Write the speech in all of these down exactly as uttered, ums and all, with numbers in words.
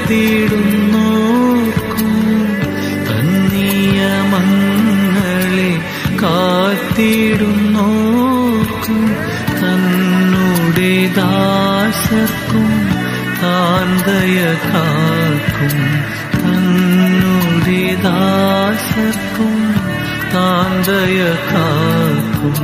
ഓർത്തിടുന്നോർക്കും തന്നിയമങ്ങളെ കാത്തിടുന്നോർക്കും തന്നുടെ ദാസർക്കും താന്തയ കാക്കും തന്നുടെ ദാസർക്കും താന്തയ കാക്കും.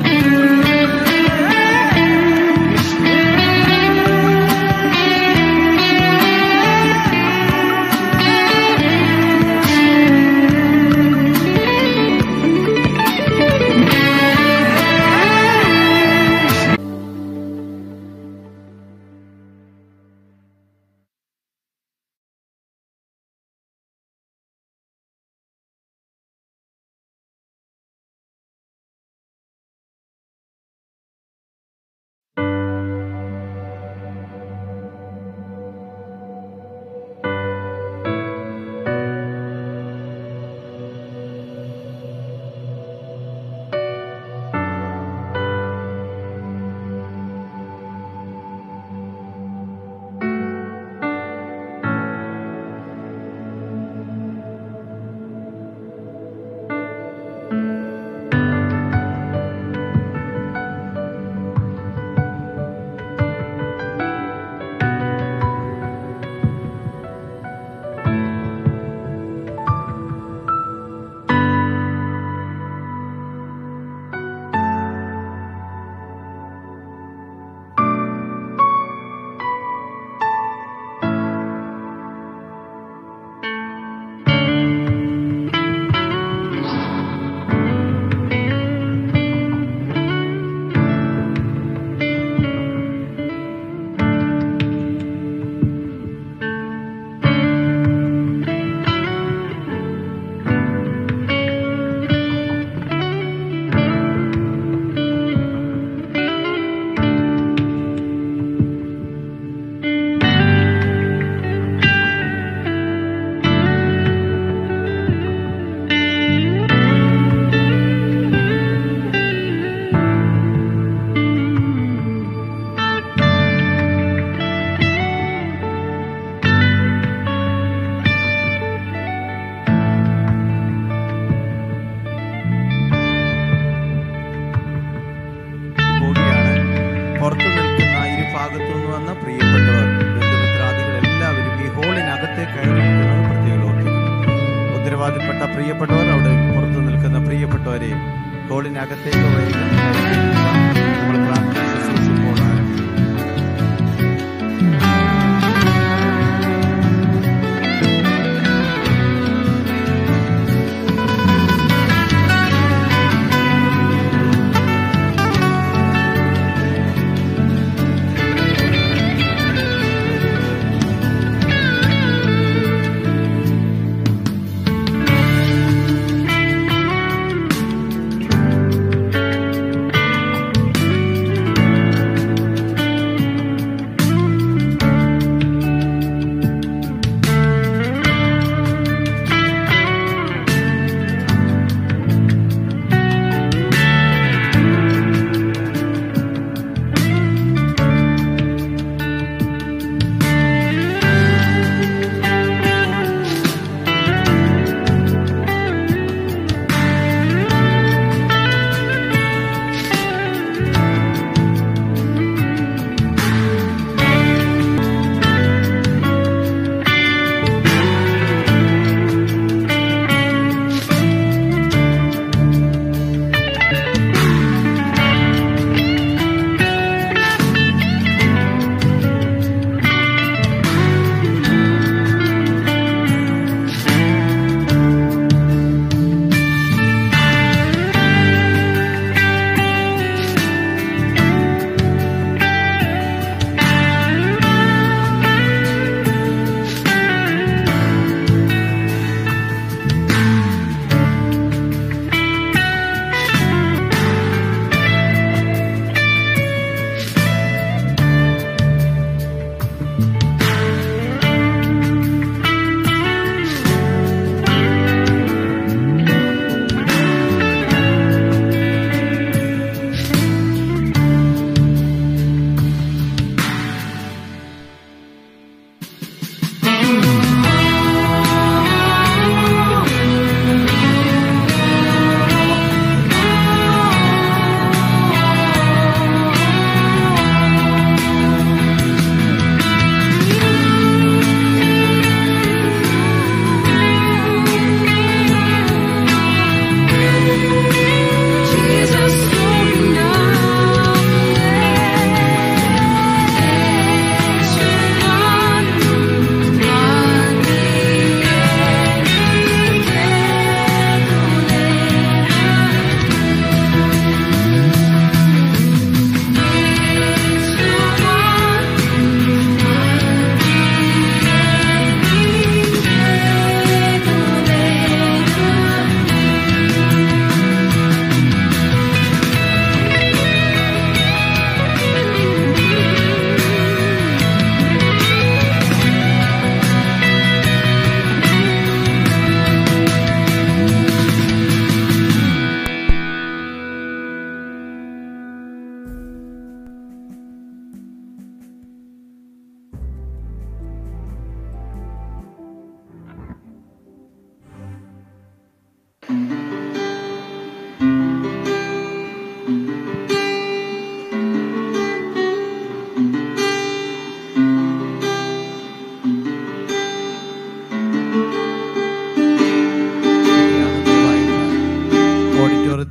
പ്രിയപ്പെട്ടവർ, അവിടെ പുറത്തു നിൽക്കുന്ന പ്രിയപ്പെട്ടവരെ ഹോളിനകത്തേക്ക് വരിക. നമ്മൾ പ്രാർത്ഥന ശുശ്രൂഷിപ്പോൾ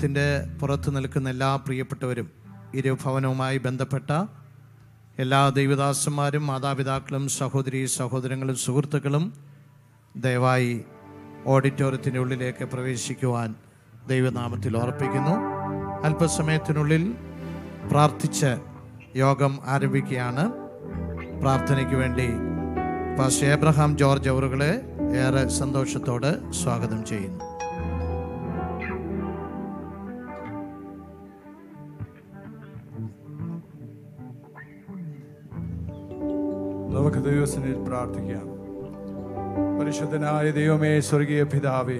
ഭവനത്തിൻ്റെ പുറത്ത് നിൽക്കുന്ന എല്ലാ പ്രിയപ്പെട്ടവരും, ഇരുഭവനവുമായി ബന്ധപ്പെട്ട എല്ലാ ദൈവദാസന്മാരും, മാതാപിതാക്കളും, സഹോദരി സഹോദരങ്ങളും സുഹൃത്തുക്കളും ദയവായി ഓഡിറ്റോറിയത്തിൻ്റെ ഉള്ളിലേക്ക് പ്രവേശിക്കുവാൻ ദൈവനാമത്തിൽ ഓർപ്പിക്കുന്നു. അല്പസമയത്തിനുള്ളിൽ പ്രാർത്ഥിച്ച് യോഗം ആരംഭിക്കുകയാണ്. പ്രാർത്ഥനയ്ക്ക് വേണ്ടി പാസ്റ്റർ എബ്രഹാം ജോർജ് അവറുകളെ ഏറെ സന്തോഷത്തോടെ സ്വാഗതം ചെയ്യുന്നു. നമുക്ക് ദൈവസന്നിധിയിൽ പ്രാർത്ഥിക്കാം. പരിശുദ്ധനായ ദൈവമേ, സ്വർഗീയ പിതാവേ,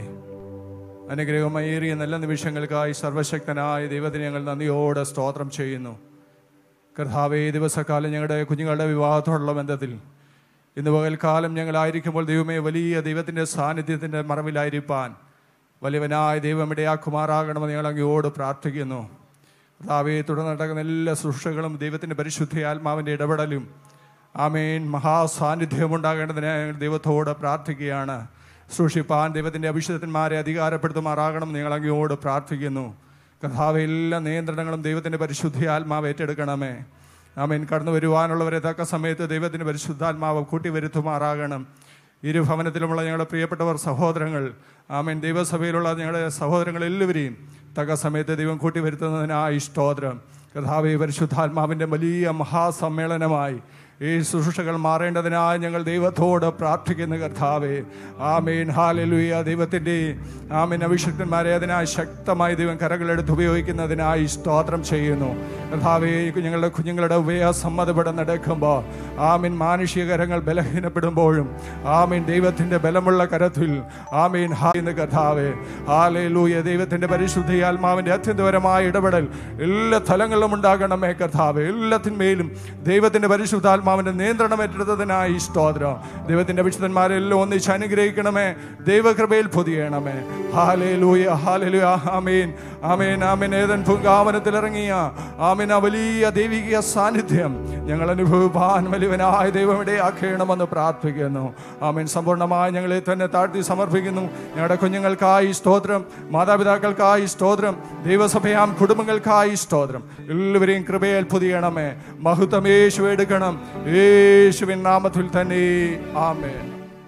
അനുഗ്രഹമേറിയ നല്ല നിമിഷങ്ങൾക്കായി സർവശക്തനായ ദൈവത്തിന് ഞങ്ങൾ നന്ദിയോടെ സ്തോത്രം ചെയ്യുന്നു. കർത്താവേ, ദിവസക്കാലം ഞങ്ങളുടെ കുഞ്ഞുങ്ങളുടെ വിവാഹത്തോടുള്ള ബന്ധത്തിൽ ഇന്ന് പകൽക്കാലം ഞങ്ങളായിരിക്കുമ്പോൾ ദൈവമേ, വലിയ ദൈവത്തിൻ്റെ സാന്നിധ്യത്തിൻ്റെ മറവിലായിരിക്കാൻ വലിയവനായ ദൈവം ഇടയാക്കുമാറാകണമെന്ന് ഞങ്ങൾ അങ്ങയോട് പ്രാർത്ഥിക്കുന്നു. കർത്താവേ, തുടർന്ന് നടക്കുന്ന എല്ലാ ശുശ്രൂഷകളും ദൈവത്തിൻ്റെ പരിശുദ്ധ ആത്മാവിൻ്റെ ഇടപെടലും ആമേൻ മഹാസാന്നിധ്യം ഉണ്ടാകേണ്ടതിന് ഞങ്ങൾ ദൈവത്തോട് പ്രാർത്ഥിക്കുകയാണ്. സൂക്ഷിപ്പാൻ ദൈവത്തിൻ്റെ അഭിഷിക്തന്മാരെ അധികാരപ്പെടുത്തുമാറാകണം നിങ്ങൾ അങ്ങയോട് പ്രാർത്ഥിക്കുന്നു. കർത്താവേ, എല്ലാ നിയന്ത്രണങ്ങളും ദൈവത്തിൻ്റെ പരിശുദ്ധ ആത്മാവ് ഏറ്റെടുക്കണമേ. ആമേൻ. കടന്നു വരുവാനുള്ളവരെ തക്ക സമയത്ത് ദൈവത്തിൻ്റെ പരിശുദ്ധാത്മാവ് കൂട്ടിവരുത്തുമാറാകണം. ഇരുഭവനത്തിലുമുള്ള ഞങ്ങളുടെ പ്രിയപ്പെട്ടവർ, സഹോദരങ്ങൾ, ആമേൻ, ദൈവസഭയിലുള്ള ഞങ്ങളുടെ സഹോദരങ്ങൾ എല്ലാവരെയും തക്ക സമയത്ത് ദൈവം കൂട്ടിവരുത്തുന്നതിനായി സ്തോത്രം. കർത്താവേ, പരിശുദ്ധാത്മാവിൻ്റെ വലിയ മഹാസമ്മേളനമായി ഈ ശുശ്രൂഷകൾ മാറേണ്ടതിനായി ഞങ്ങൾ ദൈവത്തോട് പ്രാർത്ഥിക്കുന്നു. കർത്താവേ, ആമേൻ, ഹല്ലേലൂയ. ദൈവത്തിൻ്റെ ആമേൻ അഭിഷിക്തന്മാരെ അതിനായി ശക്തമായി ദൈവം കരങ്ങളെടുത്ത് ഉപയോഗിക്കുന്നതിനായി സ്തോത്രം ചെയ്യുന്നു. കർത്താവേ, ഞങ്ങളുടെ കുഞ്ഞുങ്ങളുടെ ഉപയോഗസമ്മതപ്പെടം നടക്കുമ്പോൾ ആമേൻ മാനുഷിക കരങ്ങൾ ബലഹീനപ്പെടുമ്പോഴും ആമേൻ ദൈവത്തിൻ്റെ ബലമുള്ള കരത്തിൽ ആമേൻ ഹായിന്ന് കർത്താവേ, ഹല്ലേലൂയ. ദൈവത്തിൻ്റെ പരിശുദ്ധ ആത്മാവിൻ്റെ അത്യന്തപരമായ ഇടപെടൽ എല്ലാ തലങ്ങളിലും ഉണ്ടാകണമേ. കർത്താവേ, എല്ലാത്തിന്മേലും ദൈവത്തിൻ്റെ പരിശുദ്ധ ആത്മാവിൻ്റെ നിയന്ത്രണം ഏറ്റെടുത്തതിനായി സ്തോത്രം. ദൈവത്തിൻ്റെ വിശുദ്ധന്മാരെല്ലാം ഒന്നിച്ച് അനുഗ്രഹിക്കണമേ. ദൈവകൃപയിൽ പൊതിയണമേ. ഹല്ലേലൂയ, ഹല്ലേലൂയ. ആമേൻ, ആമേൻ, ആമേൻ. ഏദൻ പൂങ്കാവനത്തിൽ ഇറങ്ങിയ ആമേൻ ആ വലിയ ദൈവിക സാന്നിധ്യം ഞങ്ങൾ അനുഭവിപ്പാൻ വലിയവനായ ദൈവം ഇടയാക്കണമെന്ന് പ്രാർത്ഥിക്കുന്നു. ആമേൻ. സമ്പൂർണ്ണമായി ഞങ്ങളെ തന്നെ താഴ്ത്തി സമർപ്പിക്കുന്നു. ഞങ്ങളുടെ കുഞ്ഞുങ്ങൾക്കായി സ്തോത്രം, മാതാപിതാക്കൾക്കായി സ്തോത്രം, ദൈവസഭയാം കുടുംബങ്ങൾക്കായി സ്തോത്രം. എല്ലാവരെയും കൃപയിൽ പൊതിയണമേ. മഹത്വം യേശു എടുക്കണം. യേശുവിൻ നാമത്തിൽ തന്നെ ആമേൻ.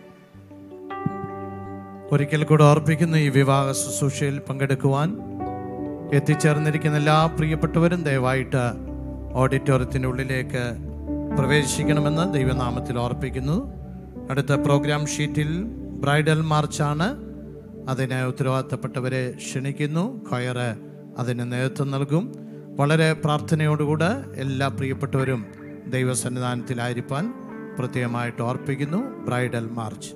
ഒരിക്കൽ കൂടെ ഓർപ്പിക്കുന്നു, ഈ വിവാഹ ശുശ്രൂഷയിൽ പങ്കെടുക്കുവാൻ എത്തിച്ചേർന്നിരിക്കുന്ന എല്ലാ പ്രിയപ്പെട്ടവരും ദയവായിട്ട് ഓഡിറ്റോറിയത്തിൻ്റെ ഉള്ളിലേക്ക് പ്രവേശിക്കണമെന്ന് ദൈവനാമത്തിൽ ഓർപ്പിക്കുന്നു. അടുത്ത പ്രോഗ്രാം ഷീറ്റിൽ ബ്രൈഡൽ മാർച്ചാണ്. അതിന് ഉത്തരവാദിത്തപ്പെട്ടവരെ ക്ഷണിക്കുന്നു. കൊയറ് അതിന് നേതൃത്വം നൽകും. വളരെ പ്രാർത്ഥനയോടുകൂടെ എല്ലാ പ്രിയപ്പെട്ടവരും ദൈവസന്നിധാനത്തിലായിരിക്കാൻ പ്രത്യേകമായിട്ട് ഓർപ്പിക്കുന്നു. Bridal march.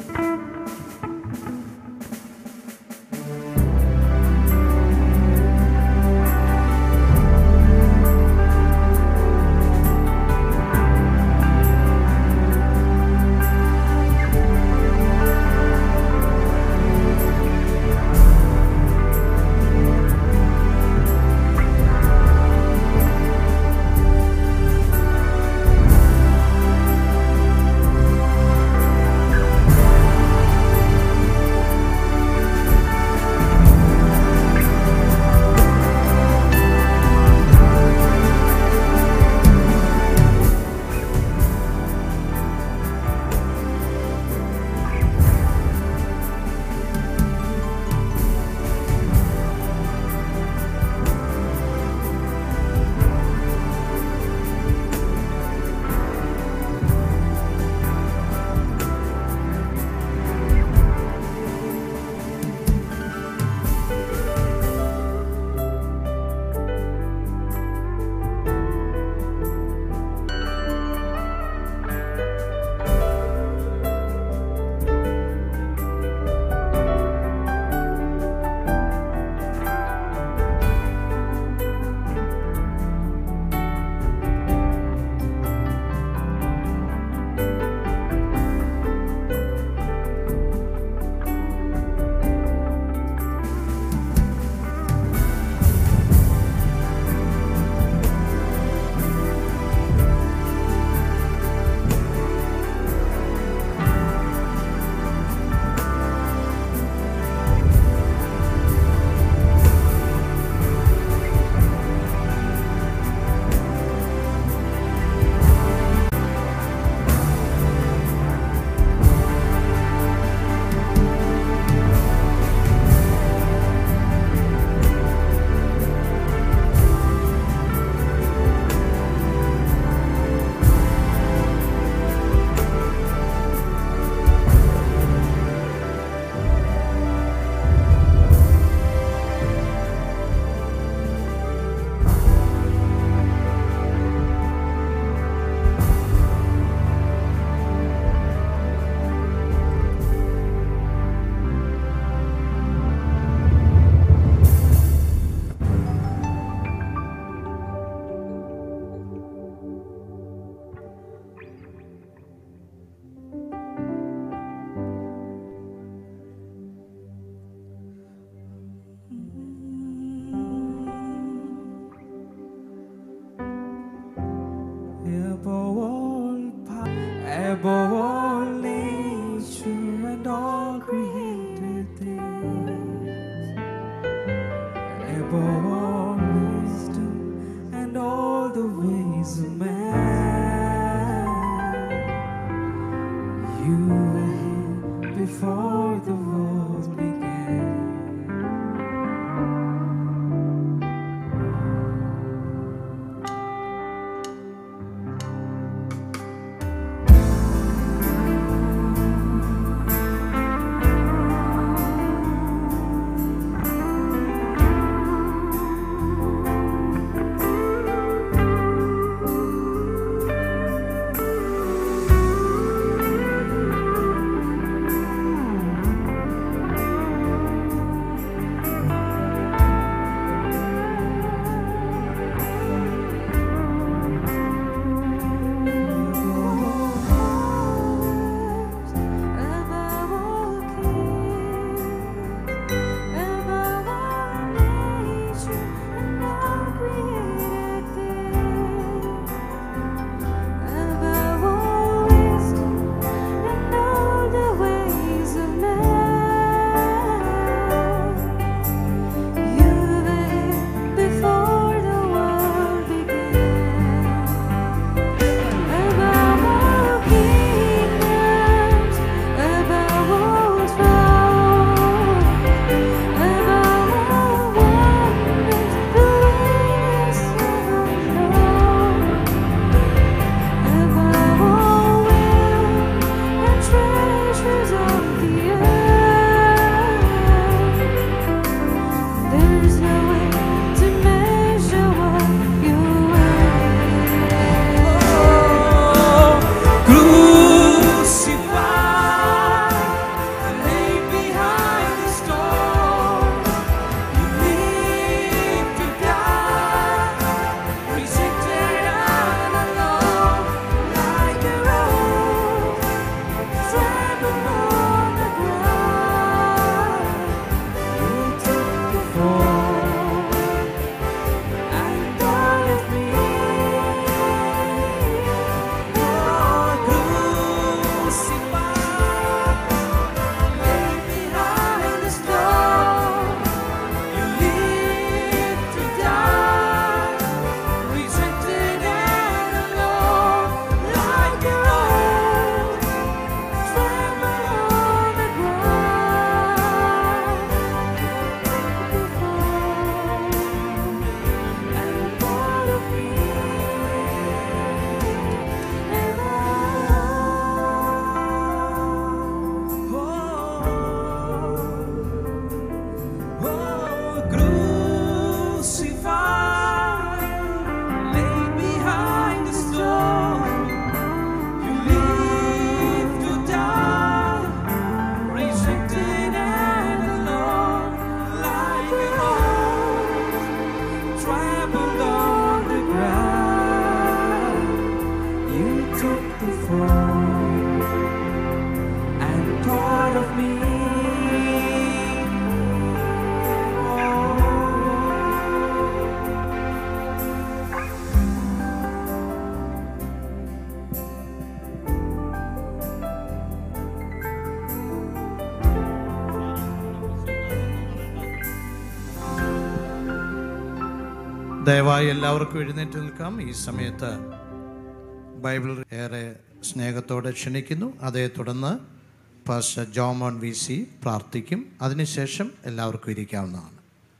created things, above all wisdom and all the ways of man. You were here before the world began. ദയവായി എല്ലാവർക്കും എഴുന്നേറ്റ് നിൽക്കാം. ഈ സമയത്ത് ബൈബിൾ ഏറെ സ്നേഹത്തോടെ ക്ഷണിക്കുന്നു. അതേ തുടർന്ന് പാസ്റ്റർ ജോമോൻ വി സി പ്രാർത്ഥിക്കും. അതിനുശേഷം എല്ലാവർക്കും ഇരിക്കാവുന്നതാണ്.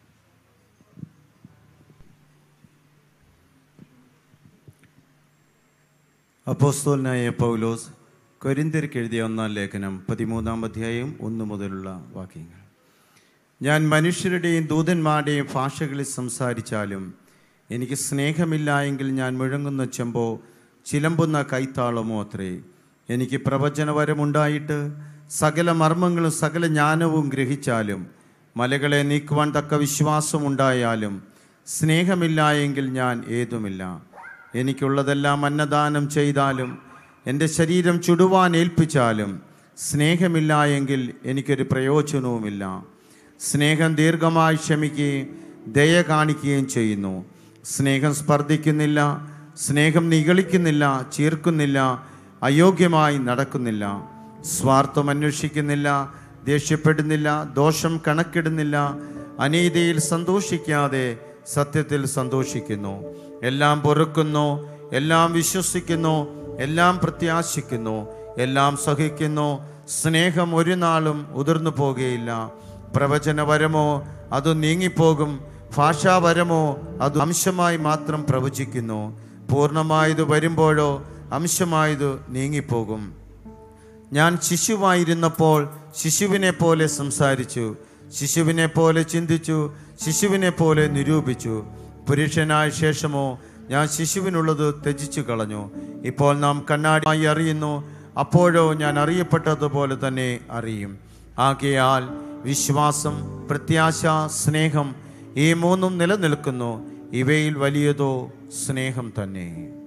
അപ്പോസ്തലനായ പൗലോസ് കൊരിന്ത്യർക്ക് എഴുതിയ ഒന്നാം ലേഖനം പതിമൂന്നാം അധ്യായം ഒന്ന് മുതലുള്ള വാക്യങ്ങൾ. ഞാൻ മനുഷ്യരുടെയും ദൂതന്മാരുടെയും ഭാഷകളിൽ സംസാരിച്ചാലും എനിക്ക് സ്നേഹമില്ല എങ്കിൽ ഞാൻ മുഴങ്ങുന്ന ചെമ്പോ ചിലമ്പുന്ന കൈത്താളമോ അത്രേ. എനിക്ക് പ്രവചനവരമുണ്ടായിട്ട് സകല മർമ്മങ്ങളും സകല ജ്ഞാനവും ഗ്രഹിച്ചാലും മലകളെ നീക്കുവാൻ തക്ക വിശ്വാസമുണ്ടായാലും സ്നേഹമില്ല എങ്കിൽ ഞാൻ ഏതുമില്ല. എനിക്കുള്ളതെല്ലാം അന്നദാനം ചെയ്താലും എൻ്റെ ശരീരം ചുടുവാൻ ഏൽപ്പിച്ചാലും സ്നേഹമില്ല എങ്കിൽ എനിക്കൊരു പ്രയോജനവുമില്ല. സ്നേഹം ദീർഘമായി ക്ഷമിക്കുകയും ദയ കാണിക്കുകയും ചെയ്യുന്നു. സ്നേഹം സ്പർദ്ധിക്കുന്നില്ല, സ്നേഹം നിഗളിക്കുന്നില്ല, ചീർക്കുന്നില്ല, അയോഗ്യമായി നടക്കുന്നില്ല, സ്വാർത്ഥം അന്വേഷിക്കുന്നില്ല, ദേഷ്യപ്പെടുന്നില്ല, ദോഷം കണക്കിടുന്നില്ല, അനീതിയിൽ സന്തോഷിക്കാതെ സത്യത്തിൽ സന്തോഷിക്കുന്നു. എല്ലാം പൊറുക്കുന്നു, എല്ലാം വിശ്വസിക്കുന്നു, എല്ലാം പ്രത്യാശിക്കുന്നു, എല്ലാം സഹിക്കുന്നു. സ്നേഹം ഒരു നാളും ഉതിർന്നു പോകുകയില്ല. പ്രവചനവരമോ അത് നീങ്ങിപ്പോകും, ഭാഷാവരമോ അത് അംശമായി മാത്രം പ്രവചിക്കുന്നു. പൂർണ്ണമായത് വരുമ്പോഴോ അംശമായത് നീങ്ങിപ്പോകും. ഞാൻ ശിശുവായിരുന്നപ്പോൾ ശിശുവിനെ പോലെ സംസാരിച്ചു, ശിശുവിനെ പോലെ ചിന്തിച്ചു, ശിശുവിനെ പോലെ നിരൂപിച്ചു. പുരുഷനായ ശേഷമോ ഞാൻ ശിശുവിനുള്ളത് ത്യജിച്ചു കളഞ്ഞു. ഇപ്പോൾ നാം കണ്ണാടിയായി അറിയുന്നു, അപ്പോഴോ ഞാൻ അറിയപ്പെട്ടതുപോലെ തന്നെ അറിയും. ആകയാൽ വിശ്വാസം, പ്രത്യാശ, സ്നേഹം ഈ മൂന്നും നിലനിൽക്കുന്നു. ഇവയിൽ വലിയതോ സ്നേഹം തന്നെ.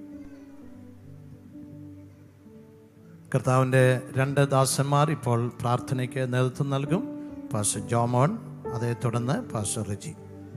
കർത്താവിൻ്റെ രണ്ട് ദാസന്മാർ ഇപ്പോൾ പ്രാർത്ഥനയ്ക്ക് നേതൃത്വം നൽകും. പാസ്റ്റർ ജോമോൻ, അതേ തുടർന്ന് പാസ്റ്റർ റെജി.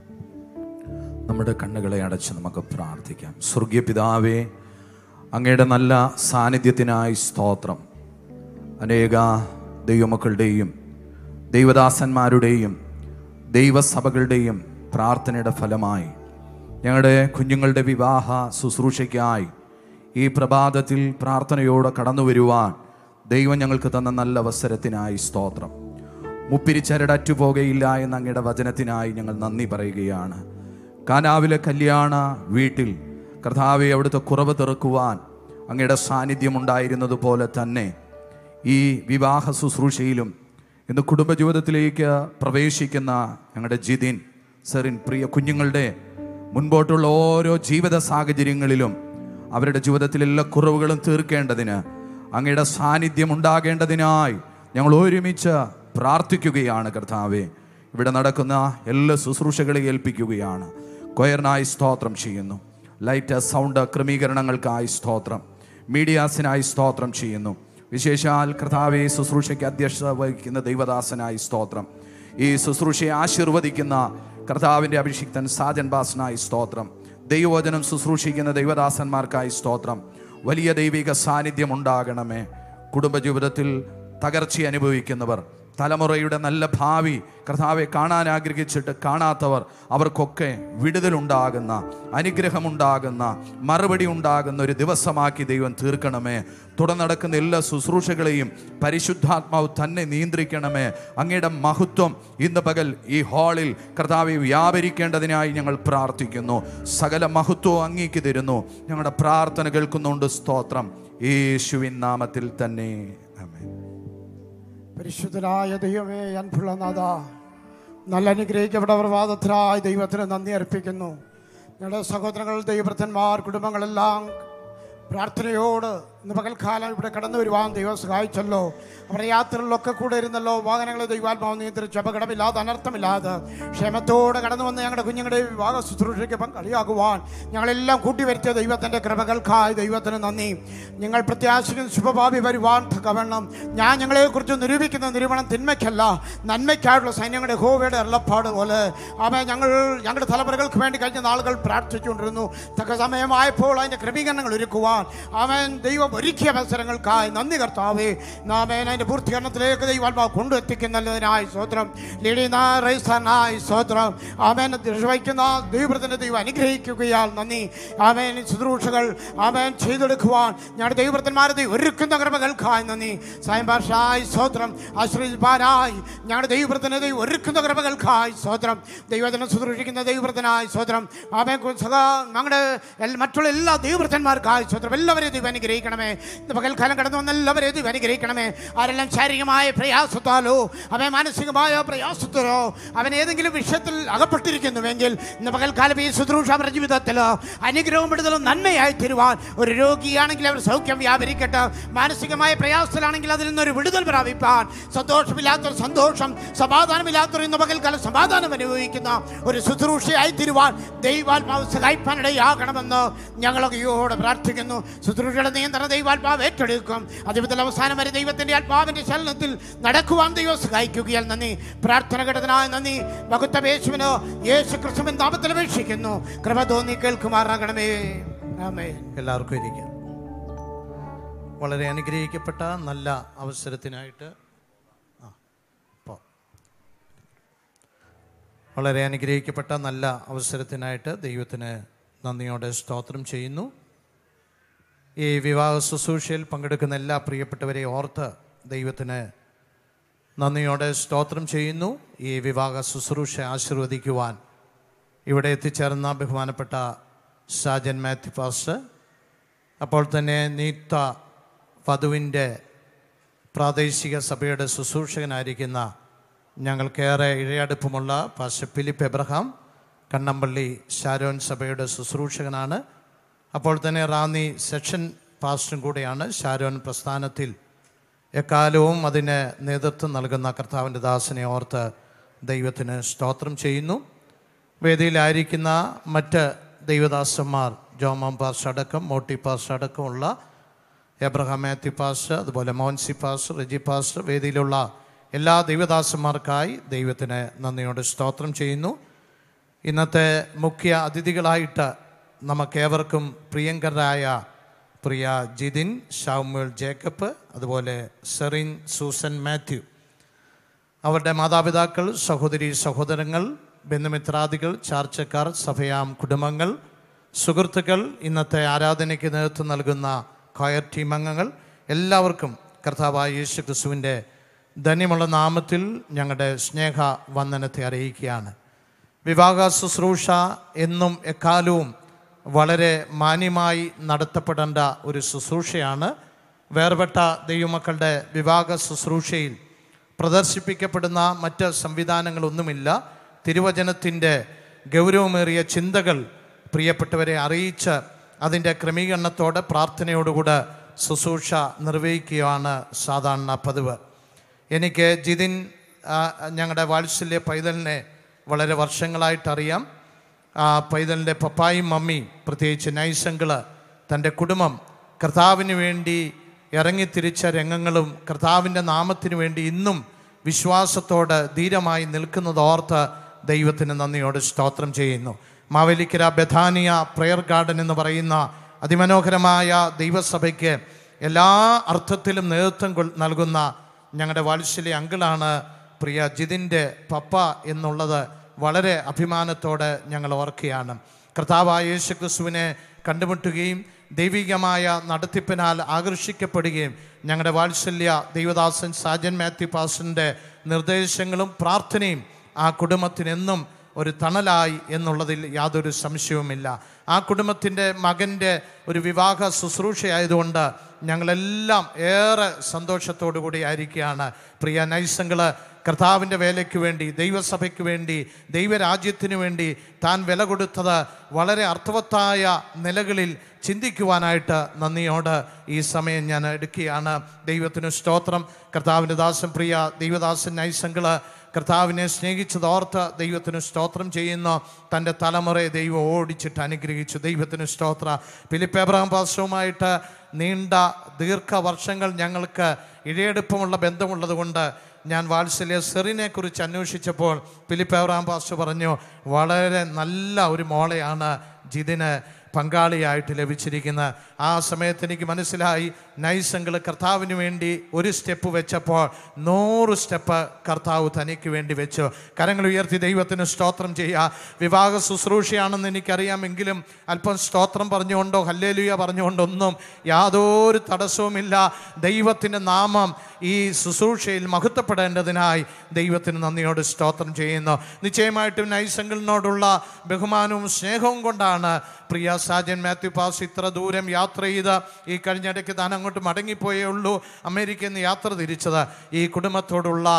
നമ്മുടെ കണ്ണുകളെ അടച്ച് നമുക്ക് പ്രാർത്ഥിക്കാം. സ്വർഗീയ പിതാവേ, അങ്ങയുടെ നല്ല സാന്നിധ്യത്തിനായി സ്തോത്രം. അനേക ദൈവമക്കളുടെയും ദൈവദാസന്മാരുടെയും ദൈവസഭകളുടെയും പ്രാർത്ഥനയുടെ ഫലമായി ഞങ്ങളുടെ കുഞ്ഞുങ്ങളുടെ വിവാഹ ശുശ്രൂഷയ്ക്കായി ഈ പ്രഭാതത്തിൽ പ്രാർത്ഥനയോടെ കടന്നു വരുവാൻ ദൈവം ഞങ്ങൾക്ക് തന്ന നല്ല അവസരത്തിനായി സ്തോത്രം. മുപ്പിരിച്ചരടറ്റു പോകുകയില്ല എന്ന അങ്ങയുടെ വചനത്തിനായി ഞങ്ങൾ നന്ദി പറയുകയാണ്. കാനാവിലെ കല്യാണ വീട്ടിൽ കർത്താവെ അവിടുത്തെ കുറവ് തീർക്കുവാൻ അങ്ങയുടെ സാന്നിധ്യം ഉണ്ടായിരുന്നതുപോലെ തന്നെ ഈ വിവാഹ ശുശ്രൂഷയിലും ഇന്ന് കുടുംബജീവിതത്തിലേക്ക് പ്രവേശിക്കുന്ന ഞങ്ങളുടെ ജിതിൻ സെറിൻ പ്രിയ കുഞ്ഞുങ്ങളുടെ മുൻപോട്ടുള്ള ഓരോ ജീവിത സാഹചര്യങ്ങളിലും അവരുടെ ജീവിതത്തിലെല്ലാ കുറവുകളും തീർക്കേണ്ടതിന് അങ്ങയുടെ സാന്നിധ്യം ഉണ്ടാകേണ്ടതിനായി ഞങ്ങൾ ഒരുമിച്ച് പ്രാർത്ഥിക്കുകയാണ്. കർത്താവെ, ഇവിടെ നടക്കുന്ന എല്ലാ ശുശ്രൂഷകളെ ഏൽപ്പിക്കുകയാണ്. കൊയറിനായി സ്തോത്രം ചെയ്യുന്നു. ലൈറ്റ് സൗണ്ട് ക്രമീകരണങ്ങൾക്കായി സ്തോത്രം. മീഡിയാസിനായി സ്തോത്രം ചെയ്യുന്നു. വിശേഷാൽ കർത്താവെ ശുശ്രൂഷയ്ക്ക് അധ്യക്ഷത വഹിക്കുന്ന ദൈവദാസനായി സ്തോത്രം. ഈ ശുശ്രൂഷയെ ആശീർവദിക്കുന്ന കർത്താവിൻ്റെ അഭിഷിക്തൻ സാജൻ ബാസിനായി സ്തോത്രം. ദൈവവചനം ശുശ്രൂഷിക്കുന്ന ദൈവദാസന്മാർക്കായി സ്തോത്രം. വലിയ ദൈവിക സാന്നിധ്യം ഉണ്ടാകണമേ. കുടുംബജീവിതത്തിൽ തകർച്ച അനുഭവിക്കുന്നവർ, തലമുറയുടെ നല്ല ഭാവി കർത്താവെ കാണാൻ ആഗ്രഹിച്ചിട്ട് കാണാത്തവർ, അവർക്കൊക്കെ വിടുതലുണ്ടാകുന്ന, അനുഗ്രഹമുണ്ടാകുന്ന, മറുപടി ഉണ്ടാകുന്ന ഒരു ദിവസമാക്കി ദൈവം തീർക്കണമേ. തുടർന്ന് നടക്കുന്ന എല്ലാ ശുശ്രൂഷകളെയും പരിശുദ്ധാത്മാവ് തന്നെ നിയന്ത്രിക്കണമേ. അങ്ങയുടെ മഹത്വം ഇന്ന് പകൽ ഈ ഹാളിൽ കർത്താവെ വ്യാപരിക്കേണ്ടതിനായി ഞങ്ങൾ പ്രാർത്ഥിക്കുന്നു. സകല മഹത്വവും അങ്ങേക്ക് തരുന്നു. ഞങ്ങളുടെ പ്രാർത്ഥന കേൾക്കുന്നുണ്ട്. സ്തോത്രം യേശുവിൻ നാമത്തിൽ തന്നെ. ആമേൻ. പരിശുദ്ധനായ ദൈവമേ, അൻപുള്ള നാഥ, നല്ല അനുഗ്രഹിക്കപ്പെട്ട പ്രഭാതത്തിനായി ദൈവത്തിന് നന്ദി അർപ്പിക്കുന്നു. ഞങ്ങളുടെ സഹോദരങ്ങൾ, ദൈവഭൃത്തന്മാർ, കുടുംബങ്ങളെല്ലാം പ്രാർത്ഥനയോട് ഇന്ന് പകൽക്കാലം ഇവിടെ കടന്നു വരുവാൻ ദൈവം സഹായിച്ചല്ലോ. അവരുടെ യാത്രകളിലൊക്കെ കൂടെ ഇരുന്നല്ലോ. വാഹനങ്ങളെ ദൈവാത്മാവ് നിയന്ത്രിച്ച് അപകടമില്ലാതെ അനർത്ഥമില്ലാതെ ക്ഷേമത്തോടെ കടന്നു വന്ന് ഞങ്ങളുടെ കുഞ്ഞുങ്ങളുടെ വിവാഹ ശുശ്രൂഷയ്ക്ക് പങ്കാളിയാകുവാൻ ഞങ്ങളെല്ലാം കൂട്ടിവരുത്തിയ ദൈവത്തിൻ്റെ കൃപകൾക്കായി ദൈവത്തിന് നന്ദി. ഞങ്ങൾ പ്രത്യാശിക്കുന്ന ശുഭഭാവി വരുവാൻ തക്കവണ്ണം ഞാൻ ഞങ്ങളെക്കുറിച്ച് നിരൂപിക്കുന്ന നിരൂപണം തിന്മയ്ക്കല്ല, നന്മയ്ക്കായിട്ടുള്ള സൈന്യങ്ങളുടെ യഹോവയുടെ അരുളപ്പാട് പോലെ അവൻ ഞങ്ങൾ ഞങ്ങളുടെ തലമുറകൾക്ക് വേണ്ടി കഴിഞ്ഞ നാളുകൾ പ്രാർത്ഥിച്ചുകൊണ്ടിരുന്നു. തക്ക സമയമായപ്പോൾ അതിൻ്റെ ക്രമീകരണങ്ങൾ ഒരുക്കുവാൻ അവൻ ദൈവം ഒരുക്കിയ അവസരങ്ങൾക്കായി നന്ദി കർത്താവേ. നാമേൻ അതിൻ്റെ പൂർത്തീകരണത്തിലേക്ക് ദൈവാത്മാവ് കൊണ്ടുവെത്തിക്കുന്നതിനായി സ്തോത്രം. ലീഡിനായി സ്തോത്രം. ആമേൻ വഹിക്കുന്ന ദൈവത്തിൻ്റെ ദൈവം അനുഗ്രഹിക്കുകയാൽ നന്ദി. ആമേൻ ശുശ്രൂഷകൾ ആമേൻ ചെയ്തെടുക്കുവാൻ ഞങ്ങളുടെ ദൈവവൃത്തന്മാരെ ദൈവം ഒരുക്കുന്ന കൃപകൾക്കായി നന്ദി. സായംഭാഷായി സ്തോത്രം. ആശ്രയിപ്പാനായി ഞങ്ങളുടെ ദൈവവൃത്തനെ ദൈവം ഒരുക്കുന്ന കൃപകൾക്കായി സ്തോത്രം. ദൈവത്തിനെ ശുശ്രൂഷിക്കുന്ന ദൈവവൃത്തനായി സ്തോത്രം. ആമേൻ ഞങ്ങളുടെ മറ്റുള്ള എല്ലാ ദൈവവൃത്തന്മാർക്കായി സ്തോത്രം. എല്ലാവരെയും ദൈവം അനുഗ്രഹിക്കണമേ. ഇന്ന് പകൽക്കാലം കടന്നു വന്ന എല്ലാവരെയും ദൈവം അനുഗ്രഹിക്കണമേ. ആരെല്ലാം ശാരീരികമായ പ്രയാസത്താലോ അവൻ മാനസികമായ പ്രയാസത്തിലോ അവൻ ഏതെങ്കിലും വിഷയത്തിൽ അകപ്പെട്ടിരിക്കുന്നുവെങ്കിൽ ഇന്ന് പകൽക്കാലം ഈ ശുശ്രൂഷ അവരുടെ ജീവിതത്തിൽ അനുഗ്രഹവും വിടുതലും നന്മയായി തരുവാൻ, ഒരു രോഗിയാണെങ്കിൽ അവർ സൗഖ്യം വ്യാപരിക്കട്ടെ, മാനസികമായ പ്രയാസത്തിലാണെങ്കിൽ അതിൽ നിന്നൊരു വിടുതൽ പ്രാപിപ്പാൻ, സന്തോഷമില്ലാത്തൊരു സന്തോഷം, സമാധാനമില്ലാത്തൊരു ഇന്ന് പകൽക്കാലം സമാധാനം അനുഭവിക്കുന്ന ഒരു ശുശ്രൂഷയായി തരുവാൻ ദൈവാത്മാവ് സഹായിപ്പാനിടയാകണമെന്ന് ഞങ്ങളൊക്കെയോടെ പ്രാർത്ഥിക്കുന്നു. ശുശ്രൂഷയുടെ നിയന്ത്രണ ദൈവാത്മാവ് ഏറ്റെടുക്കും. അതുപോലെ അവസാനം വരെ ദൈവത്തിൻ്റെ ആത്മാവിൻ്റെ ചലനത്തിൽ നടക്കുവാൻ ദൈവം സഹായിക്കുകയാൽ നന്ദി. പ്രാർത്ഥന ഘടനായി നന്ദി. മഹത്വം യേശുവിന് യേശു ക്രിസ്തുവിൻ നാമത്തിൽ അപേക്ഷിക്കുന്നു. കൃപ തോന്നി കേൾക്കുമാറാകണമേ. ആമേൻ. എല്ലാവർക്കും ഇരിക്കാം. വളരെ അനുഗ്രഹിക്കപ്പെട്ട നല്ല അവസരത്തിനായിട്ട് വളരെ അനുഗ്രഹിക്കപ്പെട്ട നല്ല അവസരത്തിനായിട്ട് ദൈവത്തിന് നന്ദിയോടെ സ്തോത്രം ചെയ്യുന്നു. ഈ വിവാഹ ശുശ്രൂഷയിൽ പങ്കെടുക്കുന്ന എല്ലാ പ്രിയപ്പെട്ടവരെ ഓർത്ത് ദൈവത്തിന് നന്ദിയോടെ സ്തോത്രം ചെയ്യുന്നു. ഈ വിവാഹ ശുശ്രൂഷ ആശീർവദിക്കുവാൻ ഇവിടെ എത്തിച്ചേർന്ന ബഹുമാനപ്പെട്ട സാജൻ മാത്യു പാസ്റ്റർ, അപ്പോൾ തന്നെ നീത്ത വധുവിൻ്റെ പ്രാദേശിക സഭയുടെ ശുശ്രൂഷകനായിരിക്കുന്ന ഞങ്ങൾക്കേറെ ഇഴയടുപ്പമുള്ള പാസ്റ്റർ ഫിലിപ്പ് എബ്രഹാം, കണ്ണമ്പള്ളി ഷാരോൻ സഭയുടെ ശുശ്രൂഷകനാണ്. അപ്പോൾ തന്നെ റാന്നി സെക്ഷൻ പാസ്റ്ററും കൂടെയാണ്. ഷാരോൻ പ്രസ്ഥാനത്തിൽ എക്കാലവും അതിന് നേതൃത്വം നൽകുന്ന കർത്താവിൻ്റെ ദാസനെ ഓർത്ത് ദൈവത്തിന് സ്തോത്രം ചെയ്യുന്നു. വേദിയിലായിരിക്കുന്ന മറ്റ് ദൈവദാസന്മാർ, ജോമോൻ പാസ്റ്റർ അടക്കം, മോട്ടി പാസ്റ്റർ അടക്കമുള്ള എബ്രഹാം മാത്യു പാസ്റ്റർ, അതുപോലെ മോൻസി പാസ്റ്റർ, റെജി പാസ്റ്റർ, വേദിയിലുള്ള എല്ലാ ദൈവദാസന്മാർക്കായി ദൈവത്തിന് നന്ദിയോടെ സ്തോത്രം ചെയ്യുന്നു. ഇന്നത്തെ മുഖ്യ അതിഥികളായിട്ട് നമുക്കേവർക്കും പ്രിയങ്കരായ പ്രിയ ജിതിൻ, ഷാമുൽ ജേക്കബ്, അതുപോലെ സെറിൻ സൂസൻ മാത്യു, അവരുടെ മാതാപിതാക്കൾ, സഹോദരി സഹോദരങ്ങൾ, ബന്ധുമിത്രാദികൾ, ചാർച്ചക്കാർ, സഭയാം കുടുംബങ്ങൾ, സുഹൃത്തുക്കൾ, ഇന്നത്തെ ആരാധനയ്ക്ക് നേതൃത്വം നൽകുന്ന കൊയർ ടീം അംഗങ്ങൾ, എല്ലാവർക്കും കർത്താവായ യേശു ക്രിസ്തുവിൻ്റെ ധന്യമുള്ള നാമത്തിൽ ഞങ്ങളുടെ സ്നേഹ വന്ദനത്തെ അറിയിക്കുകയാണ്. വിവാഹ ശുശ്രൂഷ എന്നും എക്കാലവും വളരെ മാന്യമായി നടത്തപ്പെടേണ്ട ഒരു ശുശ്രൂഷയാണ്. വേർപെട്ട ദൈവമക്കളുടെ വിവാഹ ശുശ്രൂഷയിൽ പ്രദർശിപ്പിക്കപ്പെടുന്ന മറ്റ് സംവിധാനങ്ങളൊന്നുമില്ല. തിരുവചനത്തിൻ്റെ ഗൗരവമേറിയ ചിന്തകൾ പ്രിയപ്പെട്ടവരെ അറിയിച്ച് അതിൻ്റെ ക്രമീകരണത്തോടെ പ്രാർത്ഥനയോടുകൂടെ ശുശ്രൂഷ നിർവഹിക്കുകയാണ് സാധാരണ പതിവ്. എനിക്ക് ജിതിൻ, ഞങ്ങളുടെ വാത്സല്യ പൈതലിനെ വളരെ വർഷങ്ങളായിട്ടറിയാം. ആ പൈതലിൻ്റെ പപ്പായും മമ്മിയും, പ്രത്യേകിച്ച് നൈസങ്കിള്, തൻ്റെ കുടുംബം കർത്താവിന് വേണ്ടി ഇറങ്ങിത്തിരിച്ച രംഗങ്ങളും കർത്താവിൻ്റെ നാമത്തിന് വേണ്ടി ഇന്നും വിശ്വാസത്തോടെ ധീരമായി നിൽക്കുന്നതോർത്ത് ദൈവത്തിന് നന്ദിയോട് സ്തോത്രം ചെയ്യുന്നു. മാവേലിക്കര ബഥാനിയ പ്രെയർ ഗാർഡൻ എന്ന് പറയുന്ന അതിമനോഹരമായ ദൈവസഭയ്ക്ക് എല്ലാ അർത്ഥത്തിലും നേതൃത്വം നൽകുന്ന ഞങ്ങളുടെ വാത്സല്യ അങ്കിളാണ് പ്രിയ ജിതിൻ്റെ പപ്പ എന്നുള്ളത് വളരെ അഭിമാനത്തോടെ ഞങ്ങൾ ഓർക്കുകയാണ്. കർത്താവായ യേശു ക്രിസ്തുവിനെ കണ്ടുമുട്ടുകയും ദൈവികമായ നടത്തിപ്പിനാൽ ആകർഷിക്കപ്പെടുകയും ഞങ്ങളുടെ വാത്സല്യ ദൈവദാസൻ സാജൻ മാത്യു പാസ്റ്ററിൻ്റെ നിർദ്ദേശങ്ങളും പ്രാർത്ഥനയും ആ കുടുംബത്തിനെന്നും ഒരു തണലായി എന്നുള്ളതിൽ യാതൊരു സംശയവുമില്ല. ആ കുടുംബത്തിൻ്റെ മകൻ്റെ ഒരു വിവാഹ ശുശ്രൂഷയായതുകൊണ്ട് ഞങ്ങളെല്ലാം ഏറെ സന്തോഷത്തോടു കൂടി ആയിരിക്കുകയാണ്. പ്രിയ നൈസങ്ങള് കർത്താവിൻ്റെ വേലയ്ക്ക് വേണ്ടി, ദൈവസഭയ്ക്ക് വേണ്ടി, ദൈവരാജ്യത്തിന് വേണ്ടി താൻ വില കൊടുത്തത് വളരെ അർത്ഥവത്തായ നിലകളിൽ ചിന്തിക്കുവാനായിട്ട് നന്ദിയോട് ഈ സമയം ഞാൻ എടുക്കുകയാണ്. ദൈവത്തിന് സ്തോത്രം. കർത്താവിൻ്റെ ദാസൻ പ്രിയ ദൈവദാസൻ നൈസങ്കിള് കർത്താവിനെ സ്നേഹിച്ചതോർത്ത് ദൈവത്തിന് സ്തോത്രം ചെയ്യുന്നു. തൻ്റെ തലമുറയെ ദൈവം ഓടിച്ചിട്ട് അനുഗ്രഹിച്ചു. ദൈവത്തിന് സ്തോത്ര. ഫിലിപ്പ് എബ്രഹാം പാസ്റ്ററുമായിട്ട് നീണ്ട ദീർഘവർഷങ്ങൾ ഞങ്ങൾക്ക് ഇഴയെടുപ്പമുള്ള ബന്ധമുള്ളത് കൊണ്ട് ഞാൻ വാത്സല്യ സെറിനെ കുറിച്ച് അന്വേഷിച്ചപ്പോൾ ഫിലിപ്പ് എബ്രഹാം പാസ്റ്റർ പറഞ്ഞു, വളരെ നല്ല ഒരു മോളെയാണ് ജിതിന് പങ്കാളിയായിട്ട് ലഭിച്ചിരിക്കുന്നത്. ആ സമയത്ത് എനിക്ക് മനസ്സിലായി, നൈസങ്കിൾ കർത്താവിന് വേണ്ടി ഒരു സ്റ്റെപ്പ് വെച്ചപ്പോൾ നൂറ് സ്റ്റെപ്പ് കർത്താവ് തനിക്ക് വേണ്ടി വെച്ചു. കരങ്ങൾ ഉയർത്തി ദൈവത്തിന് സ്തോത്രം ചെയ്യുക. വിവാഹ ശുശ്രൂഷയാണെന്ന് എനിക്കറിയാമെങ്കിലും അല്പം സ്തോത്രം പറഞ്ഞുകൊണ്ടോ ഹല്ലേലൂയ പറഞ്ഞുകൊണ്ടൊന്നും യാതൊരു തടസ്സവുമില്ല. ദൈവത്തിൻ്റെ നാമം ഈ ശുശ്രൂഷയിൽ മഹത്വപ്പെടേണ്ടതിനായി ദൈവത്തിന് നന്ദിയോട് സ്തോത്രം ചെയ്യുന്നു. നിശ്ചയമായിട്ടും നൈസങ്കിളിനോടുള്ള ബഹുമാനവും സ്നേഹവും കൊണ്ടാണ് പ്രിയ സാജൻ മാത്യു പാസ് ഇത്ര ദൂരം യാത്ര ചെയ്ത് ഈ കഴിഞ്ഞിടയ്ക്ക് താൻ അങ്ങോട്ട് മടങ്ങിപ്പോയേ ഉള്ളൂ, അമേരിക്കയിൽ നിന്ന് യാത്ര തിരിച്ചത് ഈ കുടുംബത്തോടുള്ള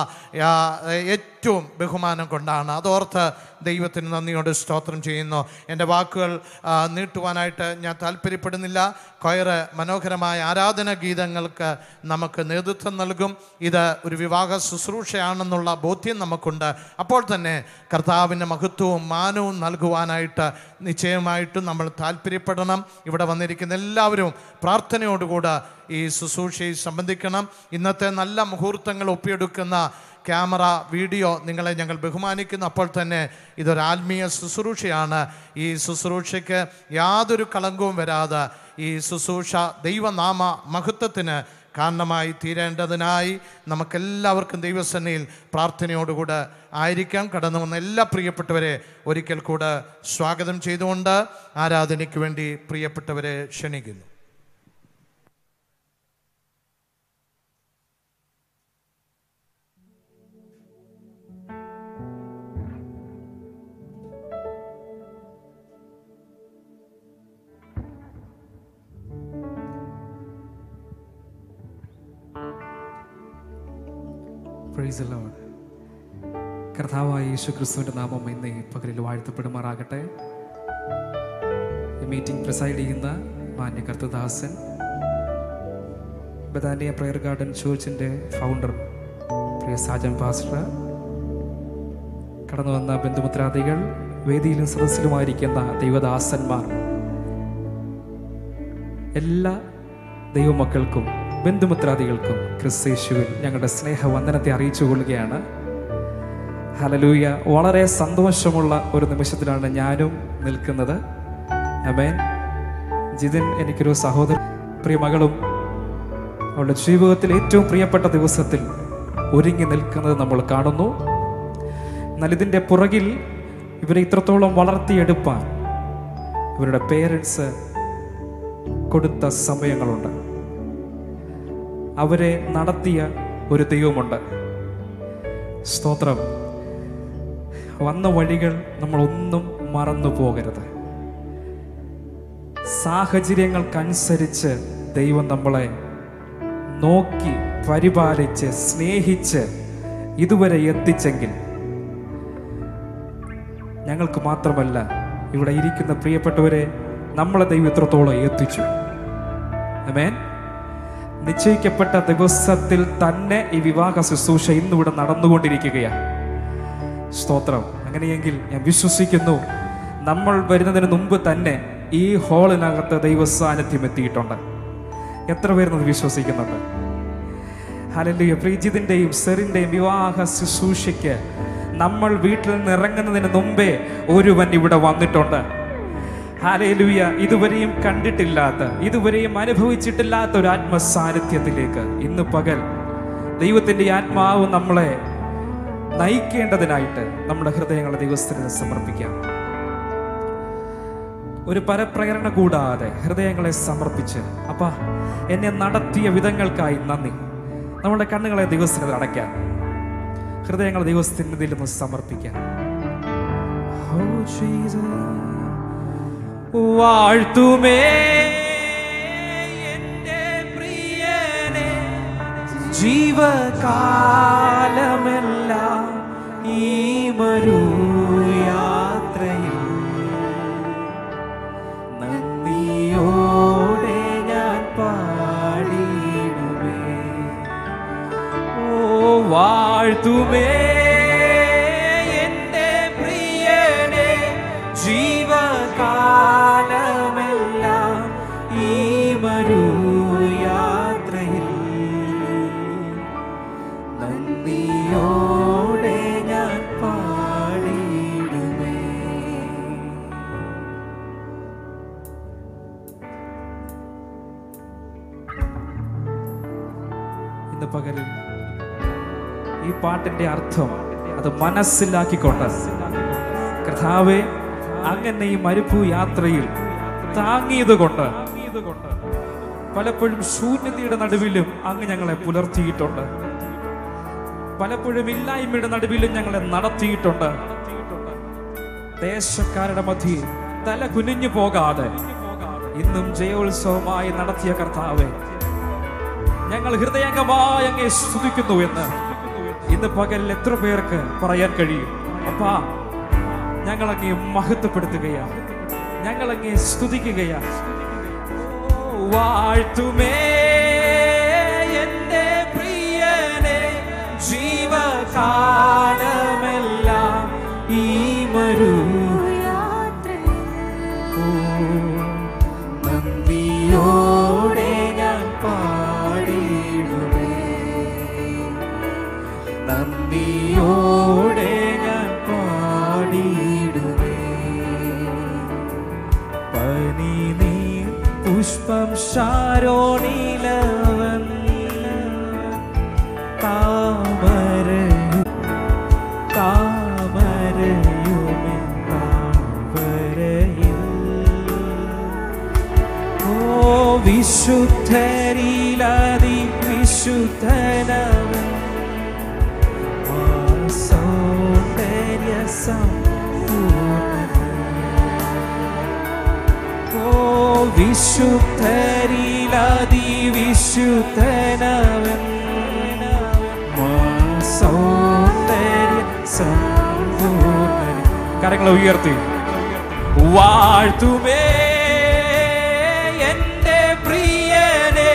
ഏറ്റവും ബഹുമാനം കൊണ്ടാണ്. അതോർത്ത് ദൈവത്തിന് നന്ദിയോട് സ്തോത്രം ചെയ്യുന്നു. എൻ്റെ വാക്കുകൾ നീട്ടുവാനായിട്ട് ഞാൻ താല്പര്യപ്പെടുന്നില്ല. കൊയറ് മനോഹരമായ ആരാധന ഗീതങ്ങൾക്ക് നമുക്ക് നേതൃത്വം നൽകും. ഇത് ഒരു വിവാഹ ശുശ്രൂഷയാണെന്നുള്ള ബോധ്യം നമുക്കുണ്ട്. അപ്പോൾ തന്നെ കർത്താവിൻ്റെ മഹത്വവും മാനവും നൽകുവാനായിട്ട് നിശ്ചയമായിട്ടും നമ്മൾ താല്പര്യപ്പെടണം. ഇവിടെ വന്നിരിക്കുന്ന എല്ലാവരും പ്രാർത്ഥനയോടുകൂടെ ഈ ശുശ്രൂഷയിൽ സംബന്ധിക്കണം. ഇന്നത്തെ നല്ല മുഹൂർത്തങ്ങൾ ഒപ്പിയെടുക്കുന്ന ക്യാമറ, വീഡിയോ നിങ്ങളെ ഞങ്ങൾ ബഹുമാനിക്കുന്നു. അപ്പോൾ തന്നെ ഇതൊരു ആത്മീയ ശുശ്രൂഷയാണ്. ഈ ശുശ്രൂഷയ്ക്ക് യാതൊരു കളങ്കവും വരാതെ ഈ ശുശ്രൂഷ ദൈവനാമ മഹത്വത്തിന് കാരണമായി തീരേണ്ടതിനായി നമുക്കെല്ലാവർക്കും ദൈവസന്നിധിയിൽ പ്രാർത്ഥനയോടുകൂടെ ആയിരിക്കാം. കടന്നു വന്ന എല്ലാ പ്രിയപ്പെട്ടവരെ ഒരിക്കൽ കൂടെ സ്വാഗതം ചെയ്തുകൊണ്ട് ആരാധനയ്ക്ക് വേണ്ടി പ്രിയപ്പെട്ടവരെ ക്ഷണിക്കുന്നു. Praise the Lord. കർത്താവായ യേശു ക്രിസ്തുവിൻ്റെ നാമം ഇന്ന് പകലിൽ വാഴ്ത്തപ്പെടുമാറാകട്ടെ. ഈ മീറ്റിംഗ് പ്രിസൈഡ് ചെയ്യുന്ന മാന്യ കർത്തദാസൻ, ബഥാനിയ പ്രയർ ഗാർഡൻ ചർച്ചിൻ്റെ ഫൗണ്ടർ പ്രിയ സാജൻ പാസ്റ്റർ, കടന്നു വന്ന ബന്ധുമിത്രാദികൾ, വേദിയിലും സദസ്സിലുമായിരിക്കുന്ന ദൈവദാസന്മാർ, എല്ലാ ദൈവമക്കൾക്കും ബന്ധുമിത്രാദികൾക്കും ക്രിസ്തയേശുവിൽ ഞങ്ങളുടെ സ്നേഹവന്ദനത്തെ അറിയിച്ചു കൊള്ളുകയാണ്. ഹല്ലേലൂയ. വളരെ സന്തോഷമുള്ള ഒരു നിമിഷത്തിലാണ് ഞാനും നിൽക്കുന്നത്. ആമേൻ. ജിതിൻ എനിക്കൊരു സഹോദരൻ, പ്രിയ മകളും അവളുടെ ജീവിതത്തിൽ ഏറ്റവും പ്രിയപ്പെട്ട ദിവസത്തിൽ ഒരുങ്ങി നിൽക്കുന്നത് നമ്മൾ കാണുന്നു. എന്നാൽ ഇതിൻ്റെ പുറകിൽ ഇവരെ ഇത്രത്തോളം വളർത്തിയെടുപ്പാൻ ഇവരുടെ പേരൻസ് കൊടുത്ത സമയങ്ങളുണ്ട്. അവരെ നടത്തിയ ഒരു ദൈവമുണ്ട്. സ്തോത്രം. വന്ന വഴികൾ നമ്മളൊന്നും മറന്നു പോകരുത്. സാഹചര്യങ്ങൾക്കനുസരിച്ച് ദൈവം നമ്മളെ നോക്കി പരിപാലിച്ച് സ്നേഹിച്ച് ഇതുവരെ എത്തിച്ചെങ്കിൽ ഞങ്ങൾക്ക് മാത്രമല്ല, ഇവിടെ ഇരിക്കുന്ന പ്രിയപ്പെട്ടവരെ നമ്മളെ ദൈവം ഇത്രത്തോളം എത്തിച്ചു. ആമേൻ. നിശ്ചയിക്കപ്പെട്ട ദിവസത്തിൽ തന്നെ ഈ വിവാഹ ശുശ്രൂഷ ഇന്നിവിടെ നടന്നുകൊണ്ടിരിക്കുകയാണ്. സ്തോത്രം. അങ്ങനെയെങ്കിൽ ഞാൻ വിശ്വസിക്കുന്നു നമ്മൾ വരുന്നതിന് മുമ്പ് തന്നെ ഈ ഹാളിനകത്ത് ദൈവ സാന്നിധ്യം എത്തിയിട്ടുണ്ട്. എത്ര പേര് വിശ്വസിക്കുന്നുണ്ട്? ഹല്ലേലൂയ. പ്രീജിതിൻ്റെയും സെറിൻ്റെയും വിവാഹ ശുശ്രൂഷയ്ക്ക് നമ്മൾ വീട്ടിൽ നിന്ന് ഇറങ്ങുന്നതിന് മുമ്പേ ഒരുവൻ ഇവിടെ വന്നിട്ടുണ്ട്. ഹല്ലേലൂയ. ഇതുവരെയും കണ്ടിട്ടില്ലാത്ത, ഇതുവരെയും അനുഭവിച്ചിട്ടില്ലാത്ത ഒരു ആത്മസാന്നിധ്യത്തിലേക്ക് ഇന്ന് പകൽ ദൈവത്തിൻ്റെ ആത്മാവ് നമ്മളെ നയിക്കേണ്ടതിനായിട്ട് നമ്മുടെ ഹൃദയങ്ങളെ ദൈവസ്ഥിരത സമർപ്പിക്കാം. ഒരു പരപ്രേരണ കൂടാതെ ഹൃദയങ്ങളെ സമർപ്പിച്ച്, അപ്പാ എന്നെ നടത്തിയ വിധങ്ങൾക്കായി നന്ദി. നമ്മുടെ കണ്ണുകളെ ദൈവസ്ഥിരത അടയ്ക്കാം. ഹൃദയങ്ങളെ ദൈവസ്ഥിരതയിൽ നിന്ന് സമർപ്പിക്കാം. വാഴ്ത്തുമേ എൻ്റെ പ്രിയനെ ജീവകാലമെല്ലാം ഈ മരുയാത്രയിൽ നന്ദിയോടെ ഞാൻ പാടിയിടുമേ. ഓ വാഴ്ത്തുമേ എൻ്റെ പ്രിയനെ ജീവകാലമെല്ലാം ഈ മരുയാത്രയിൽ നന്ദിയോടെ ഞാൻ പാടിയിടുമേ. ഇന്ന് പകലിൽ ഈ പാട്ടിന്റെ അർത്ഥം അത് മനസ്സിലാക്കിക്കൊണ്ട്, കർത്താവേ അങ്ങനെ ഈ മരുഭൂ യാത്രയിൽ താങ്ങിയത് കൊണ്ട് പലപ്പോഴും ശൂന്യതയുടെ നടുവിലും അങ്ങ് ഞങ്ങളെ പുലർത്തിയിട്ടുണ്ട്. പലപ്പോഴും ഇല്ലായ്മയുടെ നടുവിലും ഞങ്ങളെ നടത്തിയിട്ടുണ്ട്. ദേശക്കാരുടെ മധ്യേ തല കുനിഞ്ഞു പോകാതെ ഇന്നും ജയോത്സവമായി നടത്തിയ കർത്താവേ, ഞങ്ങൾ ഹൃദയംഗമായി അങ്ങേ സ്തുതിക്കുന്നു എന്ന് ഇന്ന് പകൽ എത്ര പേർക്ക് പറയാൻ കഴിയും? അപ്പാ, ഞങ്ങളങ്ങേ മഹത്വപ്പെടുത്തുകയാണ്, ഞങ്ങളങ്ങേ സ്തുതിക്കുകയാണ്. വാഴ്ത്തുമേ എൻ്റെ പ്രിയനെ ജീവകാലമെല്ലാം ഈ മരുയാത്രയിൽ നന്ദിയോടെ ഞാൻ പാടിയിടുമേ. നന്ദിയോടെ ഞാൻ പാടിയിടുമേ. പനി നീ പുഷ്പം ശാരോണിലവൻ വിശുദ്ധരിലതി വിശുദ്ധനവൻ സൗന്ദര്യ സമ്പൂർണ്ണൻ. ഓ വിശുദ്ധരിലതി വിശുദ്ധനവൻ സൗന്ദര്യ സമ്പൂർണ്ണൻ. കരങ്ങളെ ഉയർത്തി വാഴ്ത്തുമേ എന്റെ പ്രിയനെ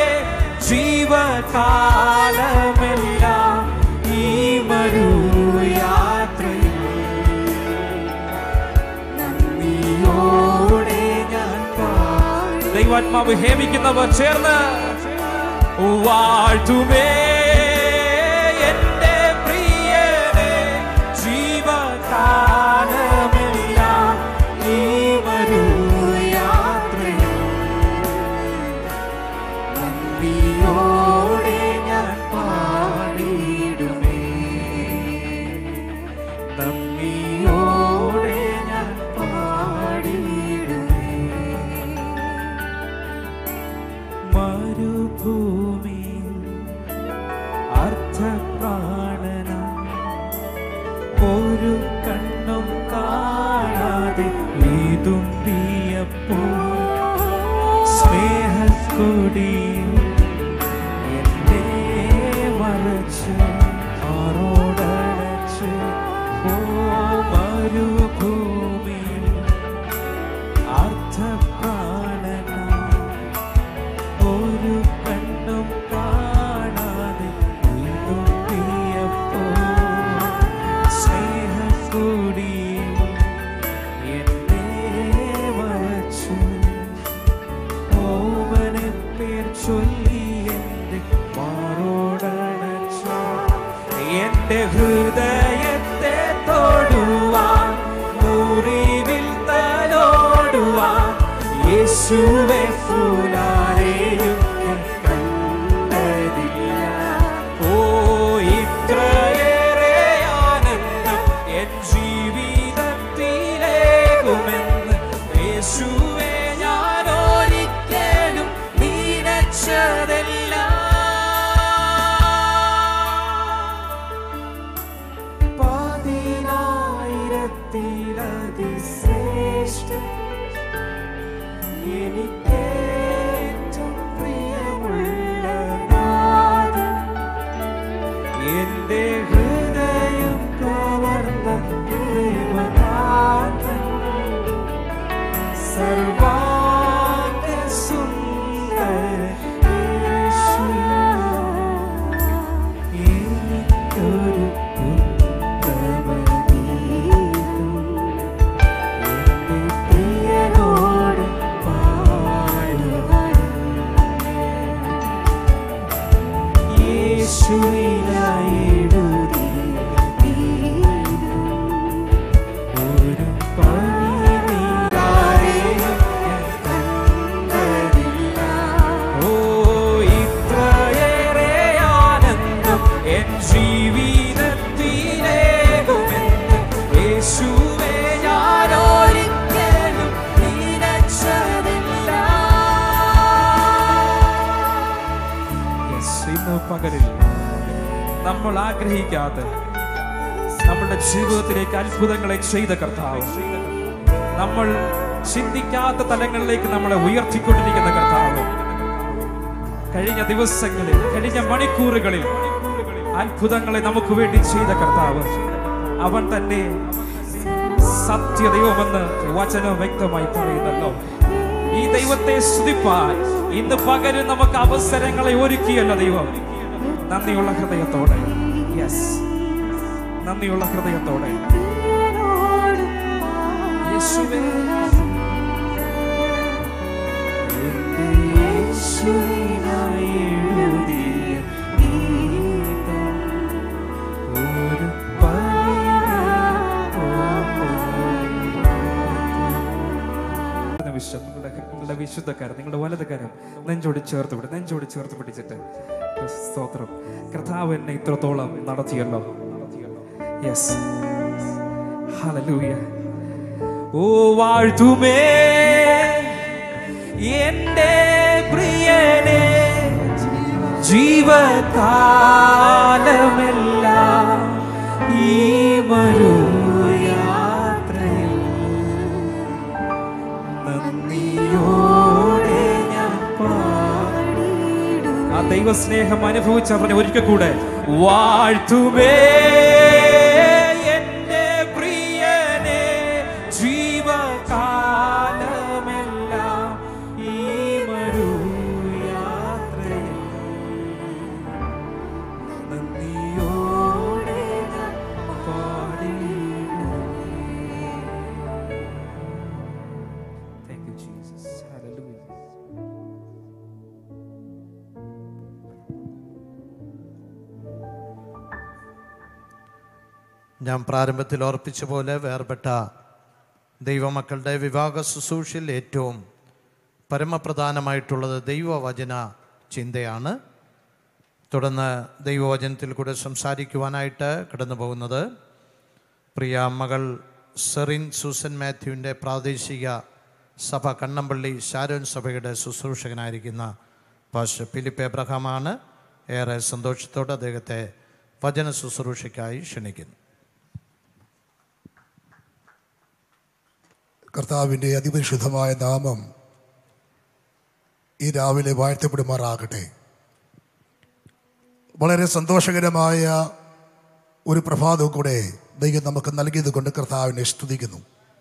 ജീവകാലമെല്ലാം ഈ മരുയാത്രയിൽ നന്ദിയോടെ ഞാൻ പാടും. ദൈവാത്മാവ് ഹേമിക്കുന്നവർ ചേർന്ന് വാഴ്ത്തുമേ എന്റെ പ്രിയനെ ജീവകാലമെല്ലാം ഈ മരുയാത്രയിൽ നന്ദിയോടെ ഞാൻ പാടിയിടുമേ. നന്ദിയോടെ ഞാൻ പാടിയിടുമേ. മരുഭൂമിയിൽ അർത്ഥപ്രാണനാം ഒരു കണ്ണും കാണാതെ വീതുമ്പിയപ്പോൾ സ്നേഹക്കൊടിയിൽ എന്നെ മറച്ച് ആറോടച്ച് ഓ മരുഭൂമിയിൽ അർത്ഥപ്രാണനാം ഒരു കണ്ണും കാണാതെ വീതുമ്പിയപ്പോൾ സ്നേഹക്കൊടിയിൽ എന്നെ മറച്ച് ഓമനെ പേർ ചൊല്ലി എന്റെ മാറോടണച്ചു. എന്റെ ഹൃദയത്തെ തൊടുവാൻ മുറിവിൽ തലോടുവാൻ യേശുവെ ഫൂലാരെയും കണ്ടതില്ല. ഓ ഇത്രയേറെ ആനന്ദം എൻ ജീവിതത്തിലേകുമെന്ന് യേശുവെ ഞാൻ ഒരിക്കലും നിനച്ചതല്ല. പതിനായിരത്തിലതിശ്രേഷ്ഠൻ എനിക്കേറ്റവും പ്രിയമുള്ള നാഥൻ എന്റെ ഹൃദയം കവർന്ന പ്രേമനാഥൻ സർവാംഗ സുന്ദര യേശു എനിക്കൊരു ഉത്തമഗീതം എന്റെ പ്രിയനോട് പാടുവാൻ യേശുവിനായി എഴുതിയ ഗീതം ഒരു പണിയാരെയും ഞാൻ കണ്ടതില്ല. ഓ ഇത്രയേറെ ആനന്ദം എൻ ജീവിതത്തിലേകുമെന്ന് യേശുവെ ഞാൻ ഒരിക്കലും നിനച്ചതില്ല. ഇന്ന് പകലിൽ നമ്മൾ ആഗ്രഹിക്കാതെ നമ്മുടെ ജീവിതത്തിലേക്ക് അത്ഭുതങ്ങളെ ചെയ്ത കർത്താവ്, നമ്മൾ ചിന്തിക്കാത്ത തലങ്ങളിലേക്ക് നമ്മളെ ഉയർത്തിക്കൊണ്ടിരിക്കുന്ന കർത്താവ്, കഴിഞ്ഞ ദിവസങ്ങളിൽ കഴിഞ്ഞ മണിക്കൂറുകളിൽ അത്ഭുതങ്ങളെ നമുക്ക് വേണ്ടി ചെയ്ത കർത്താവ്, അവൻ തന്നെ സത്യദൈവമെന്ന് വചനം വ്യക്തമായി പറയുന്നല്ലോ. ഈ ദൈവത്തെ സ്തുതിപ്പാൻ ഇന്ന് പകരം നമുക്ക് അവസരങ്ങളെ ഒരുക്കിയല്ലോ ദൈവം. നന്ദിയുള്ള ഹൃദയത്തോടെ, യെസ്, നന്ദിയുള്ള ഹൃദയത്തോടെ യേശുവേ, യേശുവിനായി എഴുതിയ ഗീതം ഒരു നിമിഷം നിങ്ങളുടെ നിങ്ങളുടെ വിശുദ്ധക്കാരൻ, നിങ്ങളുടെ വലതുകാരം നെഞ്ചോട് ചേർത്ത് പിടി നെഞ്ചോട് ചേർത്ത് പിടിച്ചിട്ട് സ്തോത്രം. കർത്താവ് എന്നെ ഇത്രത്തോളം നടത്തിയല്ലോ. Yes, hallelujah. ഓ വാഴ്ത്തുമേ എന്റെ പ്രിയനെ ജീവകാലമെല്ലാം ഈ മരുയാത്രയിൽ നന്ദിയോടെ ഞാൻ പാടിടും. ആ ദൈവസ്നേഹം അനുഭവിച്ചവനെ ഒരിക്കൽ കൂടെ വാഴ്ത്തുമേ എന്റെ പ്രിയനെ ജീവകാലമെല്ലാം ഈ മരുയാത്രയിൽ നന്ദിയോടെ ഞാൻ പാടിടും. Thank you, Jesus. Hallelujah. ഞാൻ പ്രാരംഭത്തിൽ ഓർപ്പിച്ച പോലെ വേർപെട്ട ദൈവമക്കളുടെ വിവാഹ ശുശ്രൂഷയിൽ ഏറ്റവും പരമപ്രധാനമായിട്ടുള്ളത് ദൈവവചന ചിന്തയാണ്. തുടർന്ന് ദൈവവചനത്തിൽ കൂടെ സംസാരിക്കുവാനായിട്ട് കടന്നു പോകുന്നത് പ്രിയ മകൾ സെറിൻ സൂസൻ മാത്യുവിൻ്റെ പ്രാദേശിക സഭ കണ്ണമ്പള്ളി ശാരോൻ സഭയുടെ ശുശ്രൂഷകനായിരിക്കുന്ന പാസ്റ്റർ ഫിലിപ്പ് എബ്രഹാമാണ്. ഏറെ സന്തോഷത്തോടെ അദ്ദേഹത്തെ വചന ശുശ്രൂഷയ്ക്കായി ക്ഷണിക്കുന്നു. കർത്താവിൻ്റെ അതിപരിശുദ്ധമായ നാമം ഈ രാവിലെ വാഴ്ത്തപ്പെടുമാറാകട്ടെ. വളരെ സന്തോഷകരമായ ഒരു പ്രഭാതവും കൂടെ ദൈവം നമുക്ക് നൽകിയത് കൊണ്ട് കർത്താവിനെ സ്തുതിക്കുന്നു.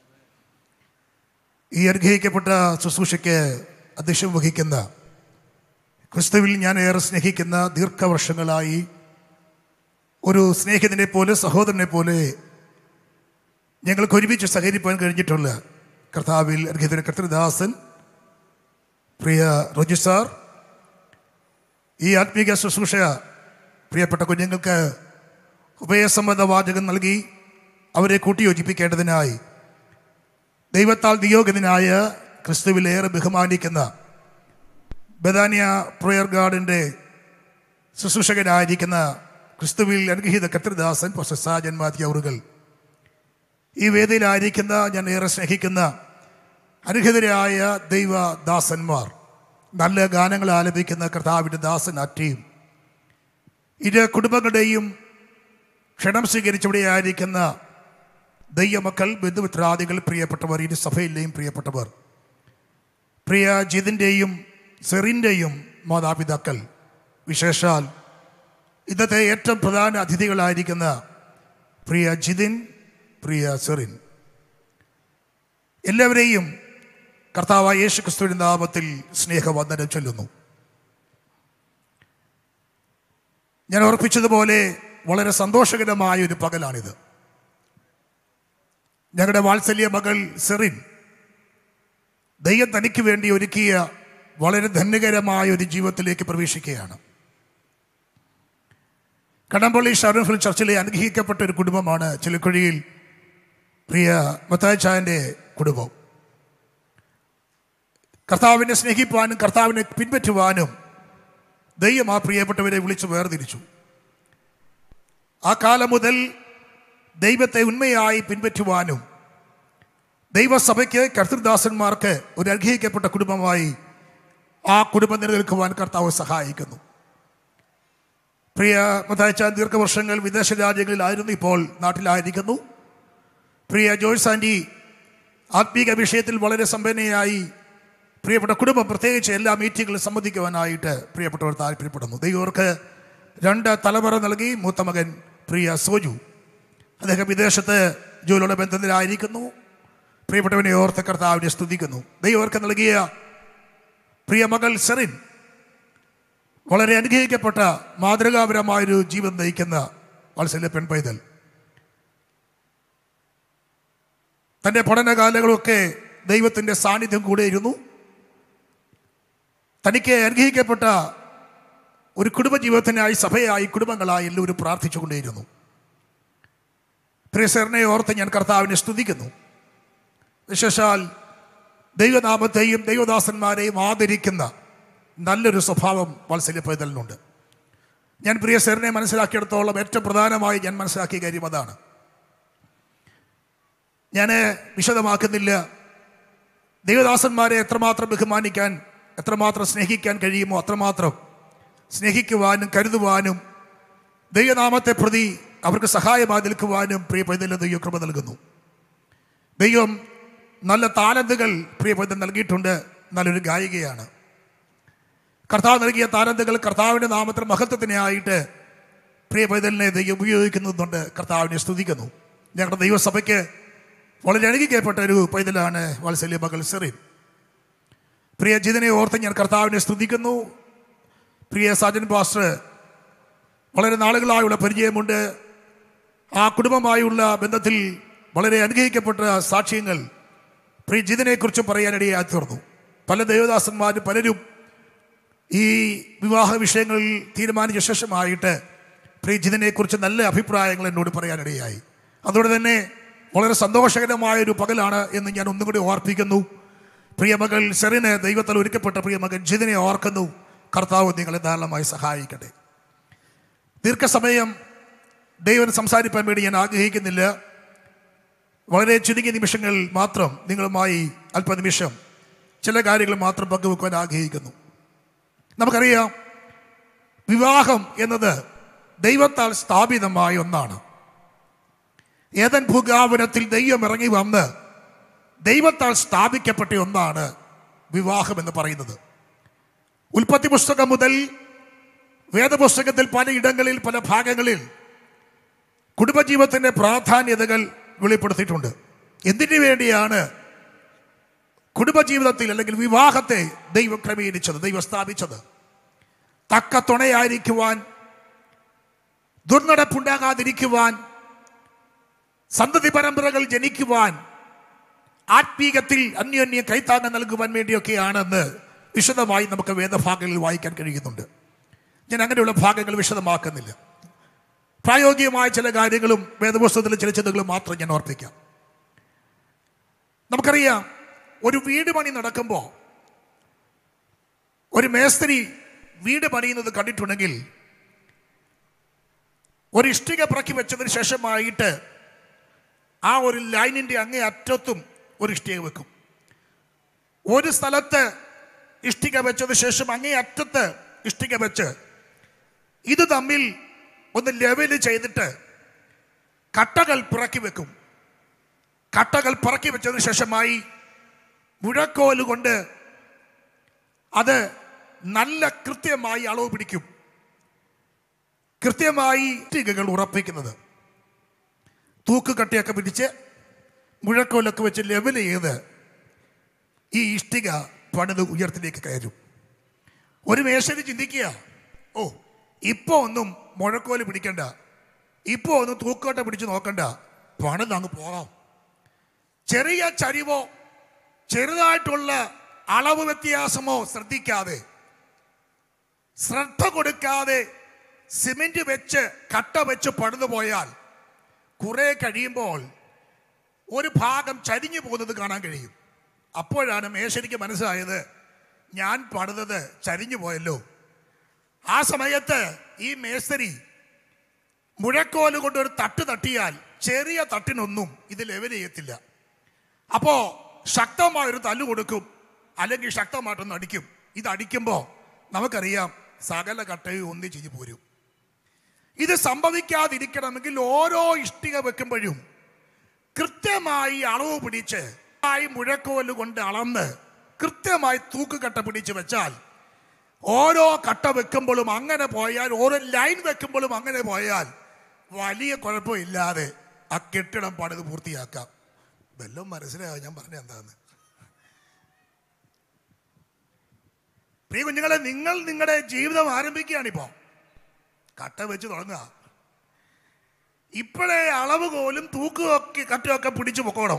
ഈ അനുഗ്രഹിക്കപ്പെട്ട ശുശ്രൂഷയ്ക്ക് അധ്യക്ഷം വഹിക്കുന്ന ക്രിസ്തുവിൽ ഞാൻ ഏറെ സ്നേഹിക്കുന്ന ദീർഘവർഷങ്ങളായി ഒരു സ്നേഹിതനെ പോലെ സഹോദരനെ പോലെ ഞങ്ങൾക്ക് ഒരുമിച്ച് സഹകരിപ്പാൻ കഴിഞ്ഞിട്ടുള്ള കർത്താവിൽ അനുഗ്രഹീതന കർത്തൃദാസൻ പ്രിയ റോജി സാർ, ഈ ആത്മീക ശുശ്രൂഷ പ്രിയപ്പെട്ട കുഞ്ഞുങ്ങൾക്ക് ഉഭയസമ്മത വാചകം നൽകി അവരെ കൂട്ടിയോജിപ്പിക്കേണ്ടതിനായി ദൈവത്താൽ നിയോഗിതനായ ക്രിസ്തുവിലേറെ ബഹുമാനിക്കുന്ന ബദാനിയ പ്രയർ ഗാർഡിൻ്റെ ശുശ്രൂഷകനായിരിക്കുന്ന ക്രിസ്തുവിൽ അനുഗ്രഹീത കർത്തൃദാസൻ പ്രൊഫസർ സാജൻ മാത്യു അവറുകൾ, ഈ വേദിയിലായിരിക്കുന്ന ഞാൻ ഏറെ സ്നേഹിക്കുന്ന അനുഗ്രഹീതരായ ദൈവദാസന്മാർ, നല്ല ഗാനങ്ങൾ ആലപിക്കുന്ന കർത്താവിൻ്റെ ദാസൻ അറ്റയും, ഇരു കുടുംബങ്ങളുടെയും ക്ഷണം സ്വീകരിച്ചവിടെ ആയിരിക്കുന്ന ദൈവമക്കൾ, ബന്ധുമിത്രാദികൾ, പ്രിയപ്പെട്ടവർ, ഇരു സഭയിലെയും പ്രിയപ്പെട്ടവർ, പ്രിയ ജിതിൻ്റെയും സെറിൻ്റെയും മാതാപിതാക്കൾ, വിശേഷാൽ ഇന്നത്തെ ഏറ്റവും പ്രധാന അതിഥികളായിരിക്കുന്ന പ്രിയ ജിതിൻ, പ്രിയ സെറിൻ, എല്ലാവരെയും കർത്താവായ യേശു ക്രിസ്തുവിന്റെ നാമത്തിൽ സ്നേഹവന്ദനം ചൊല്ലുന്നു. ഞാൻ ഓർപ്പിച്ചതുപോലെ വളരെ സന്തോഷകരമായ ഒരു പകലാണിത്. ഞങ്ങളുടെ വാത്സല്യ മകൾ സെറിൻ ദൈവം തനിക്ക് വേണ്ടി ഒരുക്കിയ വളരെ ധന്യകരമായ ഒരു ജീവിതത്തിലേക്ക് പ്രവേശിക്കുകയാണ്. കടമ്പള്ളി ഷാരോൺ ചർച്ചിലെ അനുഗ്രഹിക്കപ്പെട്ട ഒരു കുടുംബമാണ് ചിലക്കുഴിയിൽ പ്രിയ മത്തായിച്ചായൻ്റെ കുടുംബം. കർത്താവിനെ സ്നേഹിപ്പാനും കർത്താവിനെ പിൻപറ്റുവാനും ദൈവം ആ പ്രിയപ്പെട്ടവരെ വിളിച്ച് വേർതിരിച്ചു. ആ കാലം മുതൽ ദൈവത്തെ ഉണ്മയായി പിൻപറ്റുവാനും ദൈവസഭയ്ക്ക് കർത്തൃദാസന്മാർക്ക് ഒരു അനുഗ്രഹിക്കപ്പെട്ട കുടുംബമായി ആ കുടുംബം നിലനിൽക്കുവാൻ കർത്താവ് സഹായിക്കുന്നു. പ്രിയ മത്തായിച്ചാൻ ദീർഘവർഷങ്ങൾ വിദേശ രാജ്യങ്ങളിലായിരുന്നു, ഇപ്പോൾ നാട്ടിലായിരിക്കുന്നു. പ്രിയ ജോയ്സ് ആൻറ്റി ആത്മീക വിഷയത്തിൽ വളരെ സമ്പന്നയായി പ്രിയപ്പെട്ട കുടുംബം പ്രത്യേകിച്ച് എല്ലാ മീറ്റിങ്ങുകളും സംബന്ധിക്കുവാനായിട്ട് പ്രിയപ്പെട്ടവർ താല്പര്യപ്പെടുന്നു. ദൈവർക്ക് രണ്ട് തലമുറ നൽകി. മൂത്ത മകൻ പ്രിയ സോജു, അദ്ദേഹം വിദേശത്ത് ജോലിയുടെ ബന്ധത്തിലായിരിക്കുന്നു. പ്രിയപ്പെട്ടവനെ ഓർത്ത് കർത്താവിനെ സ്തുതിക്കുന്നു. ദൈവർക്ക് നൽകിയ പ്രിയ മകൾ സെറിൻ വളരെ അനുഗ്രഹിക്കപ്പെട്ട മാതൃകാപരമായൊരു ജീവിതം നയിക്കുന്ന വാത്സല്യ പെൺപൈതൽ. തൻ്റെ പഠനകാലങ്ങളൊക്കെ ദൈവത്തിൻ്റെ സാന്നിധ്യം കൂടെയിരുന്നു. തനിക്ക് അനുഗ്രഹിക്കപ്പെട്ട ഒരു കുടുംബജീവിതത്തിനായി സഭയായി കുടുംബങ്ങളായി എല്ലാവരും പ്രാർത്ഥിച്ചുകൊണ്ടേയിരുന്നു. പ്രിയ സെറിനെ ഓർത്ത് ഞാൻ കർത്താവിനെ സ്തുതിക്കുന്നു. വിശേഷാൽ ദൈവനാമത്തെയും ദൈവദാസന്മാരെയും ആദരിക്കുന്ന നല്ലൊരു സ്വഭാവം വാത്സല്യ പൈതലിനുണ്ട്. ഞാൻ പ്രിയ സെറിനെ മനസ്സിലാക്കിയിടത്തോളം ഏറ്റവും പ്രധാനമായി ഞാൻ മനസ്സിലാക്കിയ കാര്യം അതാണ്. ഞാൻ വിശദമാക്കുന്നില്ല. ദൈവദാസന്മാരെ എത്രമാത്രം ബഹുമാനിക്കാൻ എത്രമാത്രം സ്നേഹിക്കാൻ കഴിയുമോ അത്രമാത്രം സ്നേഹിക്കുവാനും കരുതുവാനും ദൈവനാമത്തെ പ്രതി അവർക്ക് സഹായമായി നിൽക്കുവാനും പ്രിയ പൈതലിന് ദൈവം കൃപ നൽകുന്നു. ദൈവം നല്ല താലന്തുകൾ പ്രിയ പൈതൽ നൽകിയിട്ടുണ്ട്. നല്ലൊരു ഗായികയാണ്. കർത്താവ് നൽകിയ താലന്തുകൾ കർത്താവിൻ്റെ നാമത്തിൽ മഹത്വത്തിനായിട്ട് പ്രിയ പൈതലിനെ ദൈവം ഉപയോഗിക്കുന്നുണ്ട്. കർത്താവിനെ സ്തുതിക്കുന്നു. ഞങ്ങളുടെ ദൈവസഭയ്ക്ക് വളരെ അനുഗ്രഹിക്കപ്പെട്ട ഒരു പൈതലാണ് വാത്സല്യ മകൾ സെറിൻ. പ്രിയ ജിതിനെ ഓർത്ത് ഞാൻ കർത്താവിനെ സ്തുതിക്കുന്നു. പ്രിയ സാജൻ പാസ്റ്റർ വളരെ നാളുകളായുള്ള പരിചയമുണ്ട്. ആ കുടുംബമായുള്ള ബന്ധത്തിൽ വളരെ അനുഗ്രഹിക്കപ്പെട്ട സാക്ഷ്യങ്ങൾ പ്രിയ ജിതിനെക്കുറിച്ച് പറയാനിടയായി തീർന്നു. പല ദേവദാസന്മാരും പലരും ഈ വിവാഹ വിഷയങ്ങളിൽ തീരുമാനിച്ച ശേഷമായിട്ട് പ്രിയ ജിതിനെക്കുറിച്ച് നല്ല അഭിപ്രായങ്ങൾ എന്നോട് പറയാനിടയായി. അതുകൊണ്ട് തന്നെ വളരെ സന്തോഷകരമായൊരു പകലാണ് എന്ന് ഞാൻ ഒന്നും കൂടി ഓർപ്പിക്കുന്നു. പ്രിയമകൾ സെറിന് ദൈവത്താൽ ഒരുക്കപ്പെട്ട പ്രിയമകൻ ജിതിനെ ഓർക്കുന്നു. കർത്താവ് നിങ്ങളെ ധാരാളമായി സഹായിക്കട്ടെ. ദീർഘസമയം ദൈവം സംസാരിക്കാൻ വേണ്ടി ഞാൻ ആഗ്രഹിക്കുന്നില്ല. വളരെ ചുരുങ്ങിയ നിമിഷങ്ങൾ മാത്രം നിങ്ങളുമായി അല്പനിമിഷം ചില കാര്യങ്ങൾ മാത്രം പങ്കുവെക്കുവാൻ ആഗ്രഹിക്കുന്നു. നമുക്കറിയാം, വിവാഹം എന്നത് ദൈവത്താൽ സ്ഥാപിതമായ ഒന്നാണ്. ഏദൻ ഭൂഗാവനത്തിൽ ദൈവം ഇറങ്ങി വന്ന് ദൈവത്താൽ സ്ഥാപിക്കപ്പെട്ട ഒന്നാണ് വിവാഹം എന്ന് പറയുന്നത്. ഉൽപ്പത്തി പുസ്തകം മുതൽ വേദപുസ്തകത്തിൽ പലയിടങ്ങളിൽ പല ഭാഗങ്ങളിൽ കുടുംബജീവിതത്തിൻ്റെ പ്രാധാന്യതകൾ വെളിപ്പെടുത്തിയിട്ടുണ്ട്. എന്തിനു വേണ്ടിയാണ് കുടുംബജീവിതത്തിൽ അല്ലെങ്കിൽ വിവാഹത്തെ ദൈവം ക്രമീകരിച്ചത്, ദൈവം സ്ഥാപിച്ചത്? തക്ക തുണയായിരിക്കുവാൻ, ദുർനടപ്പുണ്ടാകാതിരിക്കുവാൻ, സന്തതി പരമ്പരകൾ ജനിക്കുവാൻ, ആത്മീകത്തിൽ അന്യോന്യം കൈത്താങ്ങം നൽകുവാൻ വേണ്ടിയൊക്കെയാണെന്ന് വിശദമായി നമുക്ക് വേദഭാഗങ്ങളിൽ വായിക്കാൻ കഴിയുന്നുണ്ട്. ഞാൻ അങ്ങനെയുള്ള ഭാഗങ്ങൾ വിശദമാക്കുന്നില്ല. പ്രായോഗികമായ ചില കാര്യങ്ങളും വേദപുസ്തകത്തിലെ ചില ചിന്തകളും മാത്രം ഞാൻ ഓർപ്പിക്കാം. നമുക്കറിയാം, ഒരു വീട് പണി നടക്കുമ്പോൾ ഒരു മേസ്ത്രി വീട് പണിയുന്നത് കണ്ടിട്ടുണ്ടെങ്കിൽ ഒരു ഇഷ്ടിക പിറക്കി വെച്ചതിന് ശേഷമായിട്ട് ആ ഒരു ലൈനിൻ്റെ അങ്ങേ അറ്റത്തും ഒരു ഇഷ്ടിക വെക്കും. ഒരു സ്ഥലത്ത് ഇഷ്ടിക വെച്ചതിന് ശേഷം അങ്ങേ അറ്റത്ത് ഇഷ്ടിക വെച്ച് ഇത് തമ്മിൽ ഒന്ന് ലെവല് ചെയ്തിട്ട് കട്ടകൾ പിറക്കി വെക്കും. കട്ടകൾ പിറക്കി വെച്ചതിന് ശേഷമായി മുഴക്കോല് കൊണ്ട് അത് നല്ല കൃത്യമായി അളവ് പിടിക്കും. കൃത്യമായി ഇഷ്ടികകൾ ഉറപ്പിക്കുന്നത് തൂക്ക് കട്ടിയൊക്കെ പിടിച്ച് മുഴക്കോലൊക്കെ വെച്ച് ലെവൽ ചെയ്ത് ഈ ഇഷ്ടിക പണിത് ഉയരത്തിലേക്ക് കയറും. ഒരു മേശന് ചിന്തിക്കുക, ഓ ഇപ്പോൾ ഒന്നും മുഴക്കോല് പിടിക്കണ്ട, ഇപ്പോൾ ഒന്നും തൂക്കോട്ട പിടിച്ച് നോക്കണ്ട, പണിത് അങ്ങ് പോകാം. ചെറിയ ചരിവോ ചെറുതായിട്ടുള്ള അളവ് വ്യത്യാസമോ ശ്രദ്ധിക്കാതെ, ശ്രദ്ധ കൊടുക്കാതെ സിമെന്റ് വെച്ച് കട്ട വെച്ച് പണിതു പോയാൽ കുറെ കഴിയുമ്പോൾ ഒരു ഭാഗം ചരിഞ്ഞു പോകുന്നത് കാണാൻ കഴിയും. അപ്പോഴാണ് മേശരിക്ക് മനസ്സിലായത്, ഞാൻ പണിതത് ചരിഞ്ഞു പോയല്ലോ. ആ സമയത്ത് ഈ മേസ്തരി മുഴക്കോല് കൊണ്ട് ഒരു തട്ട് തട്ടിയാൽ ചെറിയ തട്ടിനൊന്നും ഇത് ലെവൽ ചെയ്യത്തില്ല. അപ്പോൾ ശക്തമായൊരു തല്ലു കൊടുക്കും, അല്ലെങ്കിൽ ശക്തമായിട്ടൊന്ന് അടിക്കും. ഇത് അടിക്കുമ്പോൾ നമുക്കറിയാം സകല കട്ടയും ഒന്നിച്ചിഞ്ഞ് പോരും. ഇത് സംഭവിക്കാതിരിക്കണമെങ്കിൽ ഓരോ ഇഷ്ടിക വെക്കുമ്പോഴും കൃത്യമായി അളവ് പിടിച്ച് മുഴക്കോല് കൊണ്ട് അളന്ന് കൃത്യമായി തൂക്കുകട്ട പിടിച്ച് വെച്ചാൽ, ഓരോ കട്ട വെക്കുമ്പോഴും അങ്ങനെ പോയാൽ, ഓരോ ലൈൻ വെക്കുമ്പോഴും അങ്ങനെ പോയാൽ വലിയ കുഴപ്പമില്ലാതെ ആ കെട്ടിടം പണിത് പൂർത്തിയാക്കാം. വല്ലതും മനസ്സിലായോ ഞാൻ പറഞ്ഞ എന്താന്ന്? പ്രിയ കുഞ്ഞുങ്ങളെ, നിങ്ങൾ നിങ്ങളുടെ ജീവിതം ആരംഭിക്കുകയാണിപ്പോൾ. കട്ട വെച്ച് തുടങ്ങുക. ഇപ്പോഴേ അളവ് കോലും തൂക്കുമൊക്കെ കട്ടയൊക്കെ പിടിച്ചു പൊക്കോണം.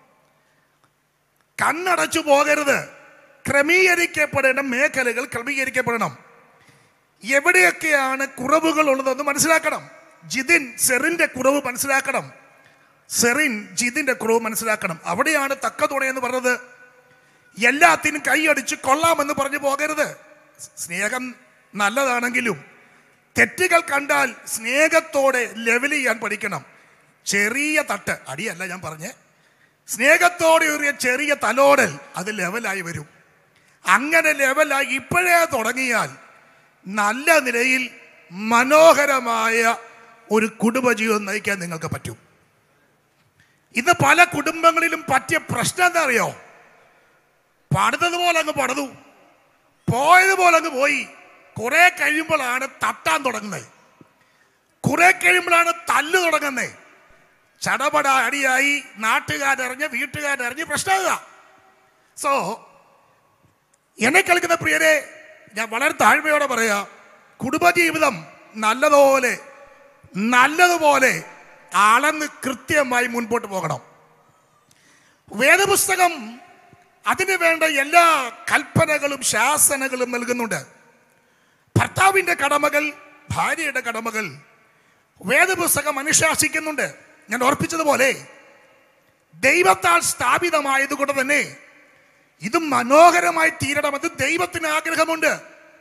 കണ്ണടച്ചു പോകരുത്. ക്രമീകരിക്കപ്പെടേണ്ട മേഖലകൾ ക്രമീകരിക്കപ്പെടണം. എവിടെയൊക്കെയാണ് കുറവുകൾ ഉള്ളതെന്ന് മനസ്സിലാക്കണം. ജിതിൻ സെറിന്റെ കുറവ് മനസ്സിലാക്കണം. സെറിൻ ജിതിന്റെ കുറവ് മനസ്സിലാക്കണം. അവിടെയാണ് തക്ക തുണയെന്ന് പറഞ്ഞത്. എല്ലാത്തിനും കൈയടിച്ച് കൊള്ളാമെന്ന് പറഞ്ഞു പോകരുത്. സ്നേഹം നല്ലതാണെങ്കിലും തെറ്റുകൾ കണ്ടാൽ സ്നേഹത്തോടെ ലെവൽ ചെയ്യാൻ പഠിക്കണം. ചെറിയ തട്ട്, അടിയല്ല ഞാൻ പറഞ്ഞേ, സ്നേഹത്തോടെ ഒരു ചെറിയ തലോടൽ അത് ലെവലായി വരും. അങ്ങനെ ലെവലായി ഇപ്പോഴേ തുടങ്ങിയാൽ നല്ല നിലയിൽ മനോഹരമായ ഒരു കുടുംബജീവിതം നയിക്കാൻ നിങ്ങൾക്ക് പറ്റും. ഇന്ന് പല കുടുംബങ്ങളിലും പറ്റിയ പ്രശ്നം എന്താ അറിയോ? പണിതതുപോലെ അങ്ങ് പണിതു, പോയതുപോലെ അങ്ങ് പോയി. കുറെ കഴിയുമ്പോഴാണ് തട്ടാൻ തുടങ്ങുന്നത്, കുറെ കഴിയുമ്പോഴാണ് തല്ല് തുടങ്ങുന്നത്. ചടപട അടിയായി, നാട്ടുകാരറിഞ്ഞ് വീട്ടുകാരറിഞ്ഞ് പ്രശ്നമാകുക. സോ എന്നെ കേൾക്കുന്ന പ്രിയരെ, ഞാൻ വളരെ താഴ്മയോടെ പറയാം, കുടുംബജീവിതം നല്ലതുപോലെ നല്ലതുപോലെ അളന്ന് കൃത്യമായി മുൻപോട്ട് പോകണം. വേദപുസ്തകം അതിന് വേണ്ട എല്ലാ കൽപ്പനകളും ശാസനകളും നൽകുന്നുണ്ട്. ഭർത്താവിൻ്റെ കടമകൾ, ഭാര്യയുടെ കടമകൾ വേദപുസ്തകം അനുശാസിക്കുന്നുണ്ട്. ഞാൻ ഓർപ്പിച്ചതുപോലെ ദൈവത്താൽ സ്ഥാപിതമായതുകൊണ്ട് തന്നെ ഇത് മനോഹരമായി തീരണമെന്ന് ദൈവത്തിന് ആഗ്രഹമുണ്ട്.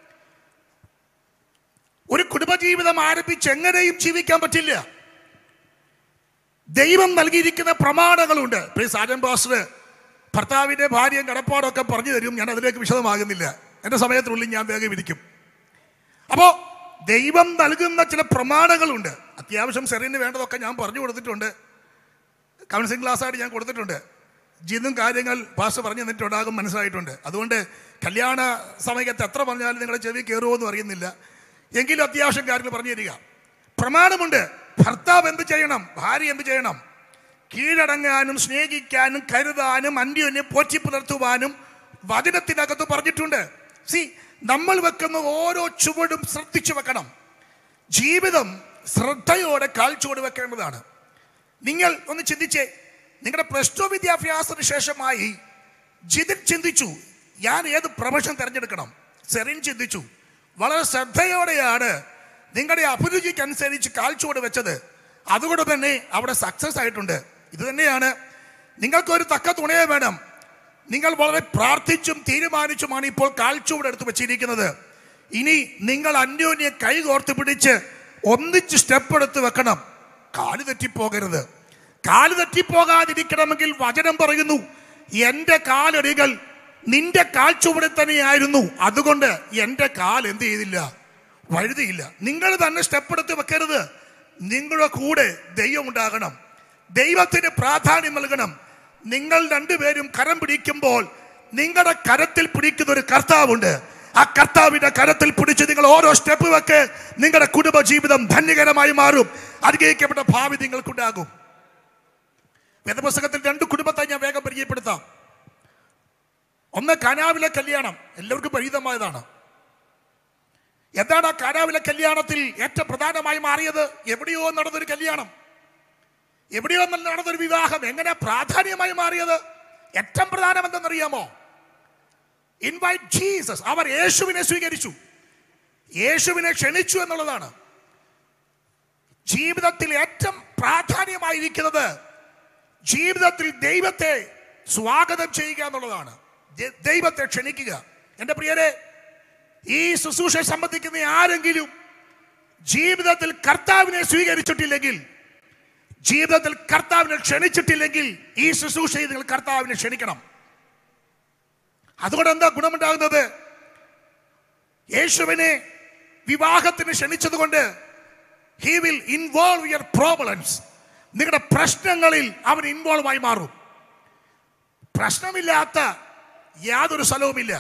ഒരു കുടുംബജീവിതം ആരംഭിച്ച് എങ്ങനെയും ജീവിക്കാൻ പറ്റില്ല. ദൈവം നൽകിയിരിക്കുന്ന പ്രമാണങ്ങളുണ്ട്. സാജൻ പാസ്റ്റർ ഭർത്താവിൻ്റെ ഭാര്യയും കടപ്പാടൊക്കെ പറഞ്ഞു തരും. ഞാൻ അതിലേക്ക് വിശദമാകുന്നില്ല, എൻ്റെ സമയത്തിനുള്ളിൽ ഞാൻ വേഗം ഇരിക്കും. അപ്പോൾ ദൈവം നൽകുന്ന ചില പ്രമാണങ്ങളുണ്ട്. അത്യാവശ്യം സെറിന് വേണ്ടതൊക്കെ ഞാൻ പറഞ്ഞു കൊടുത്തിട്ടുണ്ട്, കൗൺസിലിംഗ് ക്ലാസ്സായിട്ട് ഞാൻ കൊടുത്തിട്ടുണ്ട്. ജിന്നും കാര്യങ്ങൾ പാസ്റ്റർ പറഞ്ഞു തന്നിട്ടുണ്ടാകും, മനസ്സിലായിട്ടുണ്ട്. അതുകൊണ്ട് കല്യാണ സമയത്ത് എത്ര പറഞ്ഞാലും നിങ്ങളുടെ ചെവി കയറുമോ എന്ന് അറിയുന്നില്ല, എങ്കിലും അത്യാവശ്യം കാര്യങ്ങൾ പറഞ്ഞു തരിക. പ്രമാണമുണ്ട്. ഭർത്താവ് എന്ത് ചെയ്യണം, ഭാര്യ എന്ത് ചെയ്യണം. കീഴടങ്ങാനും സ്നേഹിക്കാനും കരുതാനും അന്യോന്യം പോറ്റി പുലർത്തുവാനും വചനത്തിനകത്ത് പറഞ്ഞിട്ടുണ്ട്. സി, നമ്മൾ വെക്കുന്ന ഓരോ ചുവടും ശ്രദ്ധിച്ചു വെക്കണം. ജീവിതം ശ്രദ്ധയോടെ കാൽച്ചുവട് വെക്കേണ്ടതാണ്. നിങ്ങൾ ഒന്ന് ചിന്തിച്ചേ, നിങ്ങളുടെ പ്ലസ് ടു വിദ്യാഭ്യാസത്തിന് ശേഷമായി ജിതിൻ ചിന്തിച്ചു ഞാൻ ഏത് പ്രൊഫഷൻ തിരഞ്ഞെടുക്കണം. സെറിൻ ചിന്തിച്ചു. വളരെ ശ്രദ്ധയോടെയാണ് നിങ്ങളുടെ അഭിരുചിക്കനുസരിച്ച് കാൽച്ചുവട് വെച്ചത്. അതുകൊണ്ട് തന്നെ അവിടെ സക്സസ് ആയിട്ടുണ്ട്. ഇത് തന്നെയാണ്, നിങ്ങൾക്കൊരു തക്ക തുണയെ വേണം. നിങ്ങൾ വളരെ പ്രാർത്ഥിച്ചും തീരുമാനിച്ചുമാണ് ഇപ്പോൾ കാൽച്ചുവട് എടുത്ത് വെച്ചിരിക്കുന്നത്. ഇനി നിങ്ങൾ അന്യോന്യം കൈ കോർത്ത് പിടിച്ച് ഒന്നിച്ച് സ്റ്റെപ്പ് എടുത്ത് വെക്കണം. കാല് തെറ്റിപ്പോകരുത്. കാല് തെറ്റിപ്പോകാതിരിക്കണമെങ്കിൽ വചനം പറയുന്നു, എൻ്റെ കാലടികൾ നിന്റെ കാൽച്ചുവടിൽ തന്നെയായിരുന്നു, അതുകൊണ്ട് എൻ്റെ കാൽ എന്ത് ചെയ്തില്ല, വഴുതിയില്ല. നിങ്ങൾ തന്നെ സ്റ്റെപ്പ് എടുത്ത് വെക്കരുത്. നിങ്ങളുടെ കൂടെ ദൈവം ഉണ്ടാകണം. ദൈവത്തിന് പ്രാധാന്യം നൽകണം. നിങ്ങൾ രണ്ടുപേരും കരം പിടിക്കുമ്പോൾ നിങ്ങളുടെ കരത്തിൽ പിടിക്കുന്ന ഒരു കർത്താവുണ്ട്. ആ കർത്താവിന്റെ കരത്തിൽ പിടിച്ച് നിങ്ങൾ ഓരോ സ്റ്റെപ്പ് വെക്ക്. നിങ്ങളുടെ കുടുംബ ജീവിതം ധന്യകരമായി മാറും. അനുഗ്രഹിക്കപ്പെട്ട ഭാവി നിങ്ങൾക്കുണ്ടാകും. വേദപുസ്തകത്തിൽ രണ്ട് കുടുംബത്തെ ഞാൻ വേഗം പരിചയപ്പെടുത്താം. ഒന്ന് കാനാവിലെ കല്യാണം, എല്ലാവർക്കും പരിചിതമായതാണ്. എന്താണ് ആ കാനാവിലെ കല്യാണത്തിൽ ഏറ്റവും പ്രധാനമായി മാറിയത്? എവിടെയോ നടന്നൊരു കല്യാണം, എവിടെയോ നടന്നൊരു വിവാഹം എങ്ങനെ പ്രാധാന്യമായി മാറിയത്? ഏറ്റവും പ്രധാനം എന്തെന്നറിയാമോ? Invite Jesus. അവർ യേശുവിനെ സ്വീകരിച്ചു, യേശുവിനെ ക്ഷണിച്ചു എന്നുള്ളതാണ്. ജീവിതത്തിൽ ഏറ്റവും പ്രാധാന്യമായിരിക്കുന്നത് ജീവിതത്തിൽ ദൈവത്തെ സ്വാഗതം ചെയ്യുക എന്നുള്ളതാണ്, ദൈവത്തെ ക്ഷണിക്കുക. എൻ്റെ പ്രിയരെ, ഈ ശുശ്രൂഷ സംബന്ധിക്കുന്ന ആരെങ്കിലും ജീവിതത്തിൽ കർത്താവിനെ സ്വീകരിച്ചിട്ടില്ലെങ്കിൽ, ജീവിതത്തിൽ കർത്താവിനെ ക്ഷണിച്ചിട്ടില്ലെങ്കിൽ, ഈ ശുശ്രൂഷയിൽ നിങ്ങൾ കർത്താവിനെ ക്ഷണിക്കണം. അതുകൊണ്ട് എന്താ ഗുണമുണ്ടാകുന്നത്? യേശുവിനെ വിവാഹത്തിന് ക്ഷണിച്ചത് കൊണ്ട് he will involve your problems. നിങ്ങളുടെ പ്രശ്നങ്ങളിൽ അവൻ ഇൻവോൾവ് ആയി മാറും. പ്രശ്നമില്ലാത്ത യാതൊരു സ്ഥലവുമില്ല.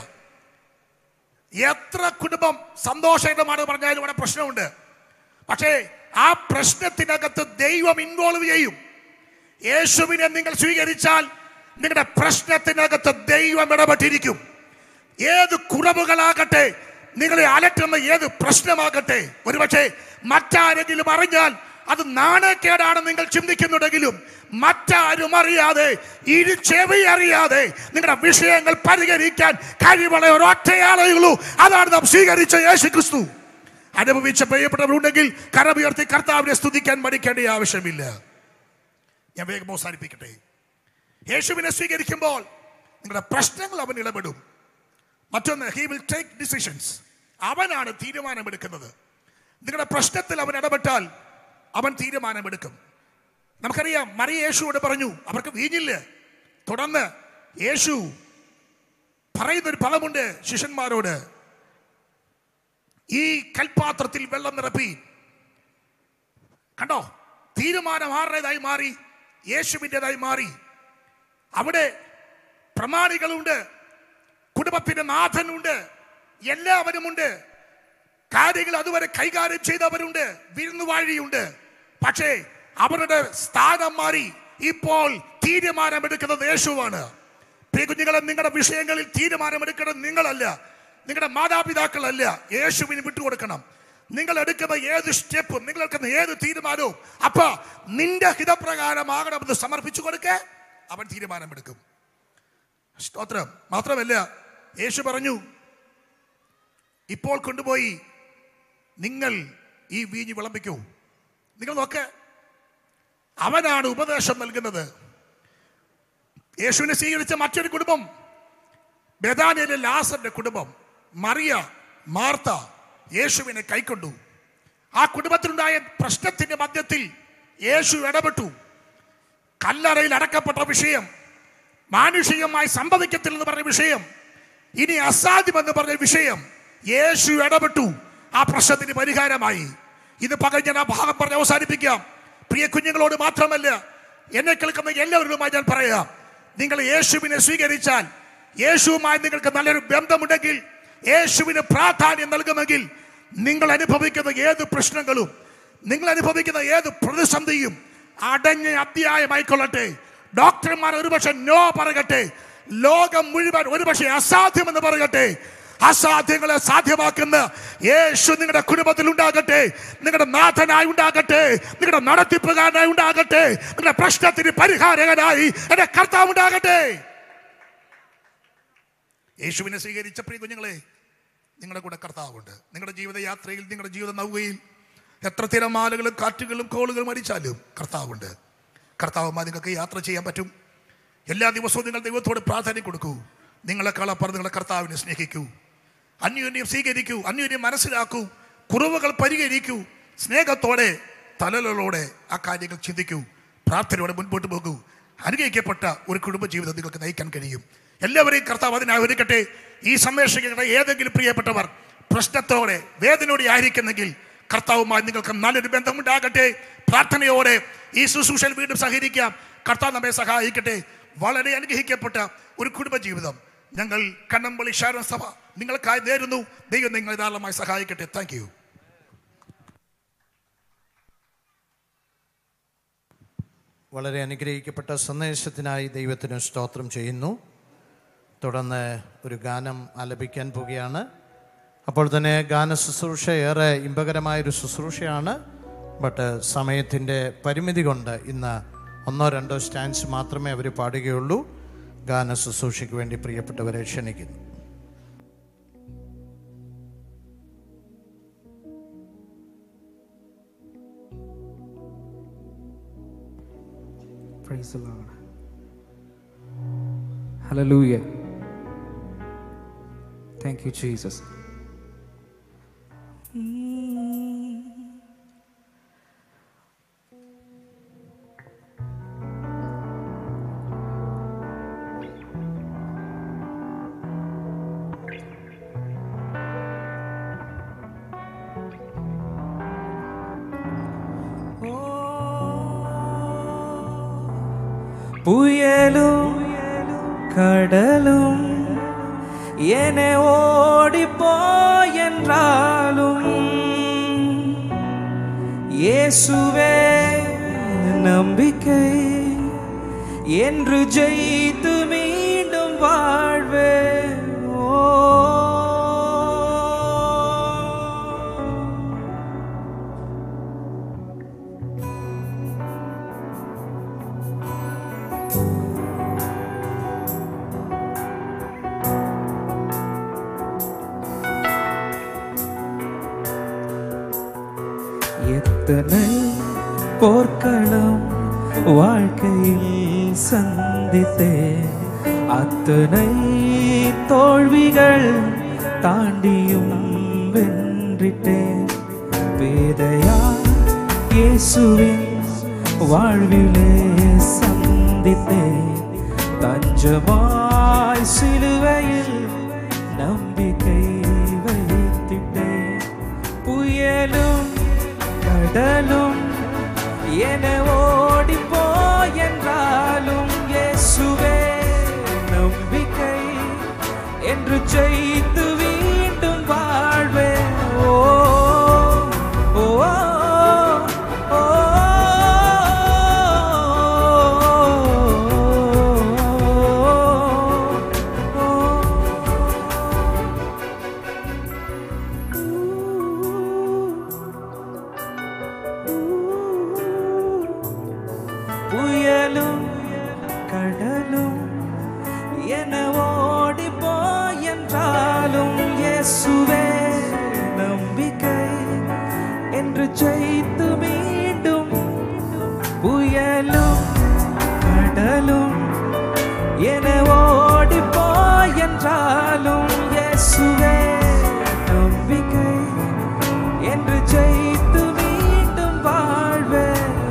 എത്ര കുടുംബം സന്തോഷകരമാണ് പറഞ്ഞാലും അവിടെ പ്രശ്നമുണ്ട്. പക്ഷേ ആ പ്രശ്നത്തിനകത്ത് ദൈവം ഇൻവോൾവ് ചെയ്യും. യേശുവിനെ നിങ്ങൾ സ്വീകരിച്ചാൽ നിങ്ങളുടെ പ്രശ്നത്തിനകത്ത് ദൈവം ഇടപെട്ടിരിക്കും. ഏത് കുറവുകളാകട്ടെ, നിങ്ങളെ അലട്ടുന്ന ഏത് പ്രശ്നമാകട്ടെ, ഒരുപക്ഷെ മറ്റാരെങ്കിലും അറിഞ്ഞാൽ അത് നാണക്കേടാണ് നിങ്ങൾ ചിന്തിക്കുന്നുണ്ടെങ്കിലും മറ്റാരും അറിയാതെ, ഇരു ചെവി അറിയാതെ നിങ്ങളുടെ വിഷയങ്ങൾ പരിഹരിക്കാൻ കഴിവുള്ള ഒരൊറ്റയാളേ ഉള്ളൂ. അതാണ് നാം സ്വീകരിച്ച യേശുക്രിസ്തു. അനുഭവിച്ച പ്രിയപ്പെട്ടവരുണ്ടെങ്കിൽ കരമുയർത്തി കർത്താവിനെ സ്തുതിക്കാൻ മടിക്കേണ്ട ആവശ്യമില്ല. ഞാൻ വേഗം അവസാനിപ്പിക്കട്ടെ. യേശുവിനെ സ്വീകരിക്കുമ്പോൾ നിങ്ങളുടെ പ്രശ്നങ്ങൾ അവൻ ഇടപെടും. മറ്റൊന്ന്, ഹി വിൽ ടേക്ക് ഡിസിഷൻസ്. അവനാണ് തീരുമാനമെടുക്കുന്നത്. നിങ്ങളുടെ പ്രശ്നത്തിൽ അവൻ ഇടപെട്ടാൽ അവൻ തീരുമാനമെടുക്കും. നമുക്കറിയാം, മറിയ യേശുവോട് പറഞ്ഞു, അവർക്ക് വീഞ്ഞില്ല. തുടർന്ന് യേശു പറയുന്നൊരു പദമുണ്ട് ശിഷ്യന്മാരോട്, ഈ കൽപാത്രത്തിൽ വെള്ളം നിറപ്പി. കണ്ടോ, തീരുമാനം ആരുടേതായി മാറി? യേശുവിൻ്റെതായി മാറി. അവിടെ പ്രമാണികളുണ്ട്, കുടുംബത്തിന്റെ നാഥനുണ്ട്, എല്ലാവരുമുണ്ട്. കാര്യങ്ങൾ അതുവരെ കൈകാര്യം ചെയ്തവരുണ്ട്, വിരുന്നുവാഴിയുണ്ട്. പക്ഷേ അവരുടെ സ്ഥാനം മാറി. ഇപ്പോൾ തീരുമാനമെടുക്കുന്നത് യേശുവാണ്. പ്രിയ കുഞ്ഞുങ്ങളെ, നിങ്ങളുടെ വിഷയങ്ങളിൽ തീരുമാനമെടുക്കുന്നത് നിങ്ങളല്ല, നിങ്ങളുടെ മാതാപിതാക്കളല്ല, യേശുവിന് വിട്ടുകൊടുക്കണം. നിങ്ങൾ എടുക്കുന്ന ഏത് സ്റ്റെപ്പും, നിങ്ങൾ എടുക്കുന്ന ഏത് തീരുമാനവും അപ്പ നിന്റെ ഹിതപ്രകാരമാകണമെന്ന് സമർപ്പിച്ചു കൊടുക്കേ, അവൻ തീരുമാനമെടുക്കും. സ്തോത്രം. മാത്രമല്ല, യേശു പറഞ്ഞു, ഇപ്പോൾ കൊണ്ടുപോയി നിങ്ങൾ ഈ വീഞ്ഞ് വിളമ്പിക്കൂ. നിങ്ങൾ നോക്ക്, അവനാണ് ഉപദേശം നൽകുന്നത്. യേശുവിനെ സ്വീകരിച്ച മറ്റൊരു കുടുംബം, ബെഥാനിയിലെ ലാസറിന്റെ കുടുംബം. മറിയ, മാർത്ത യേശുവിനെ കൈക്കൊണ്ടു. ആ കുടുംബത്തിലുണ്ടായ പ്രശ്നത്തിന്റെ മധ്യത്തിൽ യേശു ഇടപെട്ടു. കല്ലറയിൽ അടക്കപ്പെട്ട വിഷയം, മാനുഷികമായി സംഭവിക്കത്തില്ലെന്ന് പറഞ്ഞ വിഷയം, ഇനി അസാധ്യമെന്ന് പറഞ്ഞ വിഷയം, യേശു ഇടപെട്ടു. ആ പ്രശ്നത്തിന് പരിഹാരമായി. ഇത് പകൽ ഞാൻ ആ ഭാഗം പറഞ്ഞ് അവസാനിപ്പിക്കാം. പ്രിയ കുഞ്ഞുങ്ങളോട് മാത്രമല്ല, എന്നെ കേൾക്കുന്ന എല്ലാവരോടുമായി ഞാൻ പറയാം, നിങ്ങൾ യേശുവിനെ സ്വീകരിച്ചാൽ, യേശുവുമായി നിങ്ങൾക്ക് നല്ലൊരു ബന്ധമുണ്ടെങ്കിൽ, യേശുവിന് പ്രാധാന്യം നൽകുമെങ്കിൽ, നിങ്ങൾ അനുഭവിക്കുന്ന ഏത് പ്രശ്നങ്ങളും, നിങ്ങൾ അനുഭവിക്കുന്ന ഏത് പ്രതിസന്ധിയും അടഞ്ഞ അധ്യായമായിക്കൊള്ളട്ടെ. ഡോക്ടർമാർ ഒരുപക്ഷെ നോ പറയട്ടെ, ലോകം മുഴുവൻ ഒരുപക്ഷെ അസാധ്യമെന്ന് പറയട്ടെ, അസാധ്യങ്ങളെ സാധ്യമാക്കുന്ന യേശു നിങ്ങളുടെ കുടുംബത്തിൽ ഉണ്ടാകട്ടെ, നിങ്ങളുടെ നാഥനായി ഉണ്ടാകട്ടെ, നിങ്ങളുടെ നടത്തിപ്പുകാരനായി ഉണ്ടാകട്ടെ, നിങ്ങളുടെ പ്രശ്നത്തിന് പരിഹാരകനായി എന്റെ കർത്താവ് ഉണ്ടാകട്ടെ. യേശുവിനെ സ്വീകരിച്ച പ്രിയ കുഞ്ഞുങ്ങളെ, നിങ്ങളുടെ കൂടെ കർത്താവുണ്ട്. നിങ്ങളുടെ ജീവിതയാത്രയിൽ, നിങ്ങളുടെ ജീവിത നൗകയിൽ എത്ര തിരമാലകളും കാറ്റുകളും കോളുകളും അടിച്ചാലും കർത്താവുണ്ട്. കർത്താവുമായി നിങ്ങൾക്ക് യാത്ര ചെയ്യാൻ പറ്റും. എല്ലാ ദിവസവും നിങ്ങൾ ദൈവത്തോട് പ്രാധാന്യം കൊടുക്കൂ. നിങ്ങളെക്കാളും അപ്പുറം നിങ്ങളുടെ കർത്താവിനെ സ്നേഹിക്കൂ, അന്യോന്യം സ്വീകരിക്കൂ, അന്യോന്യം മനസ്സിലാക്കൂ, കുറവുകൾ പരിഹരിക്കൂ, സ്നേഹത്തോടെ തലലോടെ ആ കാര്യങ്ങൾ ചിന്തിക്കൂ, പ്രാർത്ഥനയോടെ മുൻപോട്ട് പോകൂ. അനുഗ്രഹിക്കപ്പെട്ട ഒരു കുടുംബജീവിതം നിങ്ങൾക്ക് നയിക്കാൻ കഴിയും. എല്ലാവരെയും കർത്താവ് അതിനായി ഒരുക്കട്ടെ. ഈ സന്ദേശങ്ങളുടെ ഏതെങ്കിലും പ്രിയപ്പെട്ടവർ പ്രശ്നത്തോടെ, വേദനയോടെ ആയിരിക്കുന്നെങ്കിൽ കർത്താവുമായി നിങ്ങൾക്ക് നല്ലൊരു ബന്ധമുണ്ടാകട്ടെ. പ്രാർത്ഥനയോടെ ഈ ശുശ്രൂഷയിൽ വീണ്ടും സഹകരിക്കാം. കർത്താവ് നമ്മെ സഹായിക്കട്ടെ. വളരെ അനുഗ്രഹിക്കപ്പെട്ട ഒരു കുടുംബജീവിതം ഞങ്ങൾ കണ്ണമ്പള്ളി ഷാരോൺ സഭ നിങ്ങൾക്കായി നേരുന്നു. ദൈവം നിങ്ങളെ ധാരാളമായി സഹായിക്കട്ടെ. Thank you. വളരെ അനുഗ്രഹിക്കപ്പെട്ട സന്ദേശത്തിനായി ദൈവത്തിന് സ്തോത്രം ചെയ്യുന്നു. തുടർന്ന് ഒരു ഗാനം ആലപിക്കാൻ പോവുകയാണ്. അപ്പോൾ തന്നെ ഗാന ശുശ്രൂഷ ഏറെ ഇമ്പകരമായൊരു ശുശ്രൂഷയാണ്. ബട്ട് സമയത്തിൻ്റെ പരിമിതി കൊണ്ട് ഇന്ന് ഒന്നോ രണ്ടോ സ്റ്റാൻസ് മാത്രമേ അവർ പാടുകയുള്ളൂ. ഗാന ശുശ്രൂഷയ്ക്ക് വേണ്ടി പ്രിയപ്പെട്ടവരെ ക്ഷണിക്കുന്നു. Praise the Lord. Hallelujah. Thank you, Jesus. പുയലും കടലും എന്നെ ഓടിപ്പോയെன்றாலும் യേശുവേ നம்பிக்கை என்று ஜெயித்து மீண்டும் வாழ்வே. எத்தனை போர்க்களம் வாழ்க்கையில் சந்தித்தேன், அத்தனை தோல்விகள் தாண்டியும் வென்றிட்டேன். பேதையா இயேசுவின் வாழ்விலே சந்தித்தேன், தஞ்சமாய் சிலுவையில் கடலும் என ஓடிப்போ என்றாலும் இயேசுவே நம்பிக்கை என்று ஜெயித்து மீண்டும் வாழ்வே. ஓ ஓ ஓ புயலும் கடலும் என ஓடிப்போ என்றாலும் இயேசுவே நம்பிக்கை என்று ஜெயித்து மீண்டும் புயலும் கடலும் என ஓடிப்போ என்றாலும் இயேசுவே நம்பிக்கை என்று ஜெயித்து மீண்டும் வாழ்வே.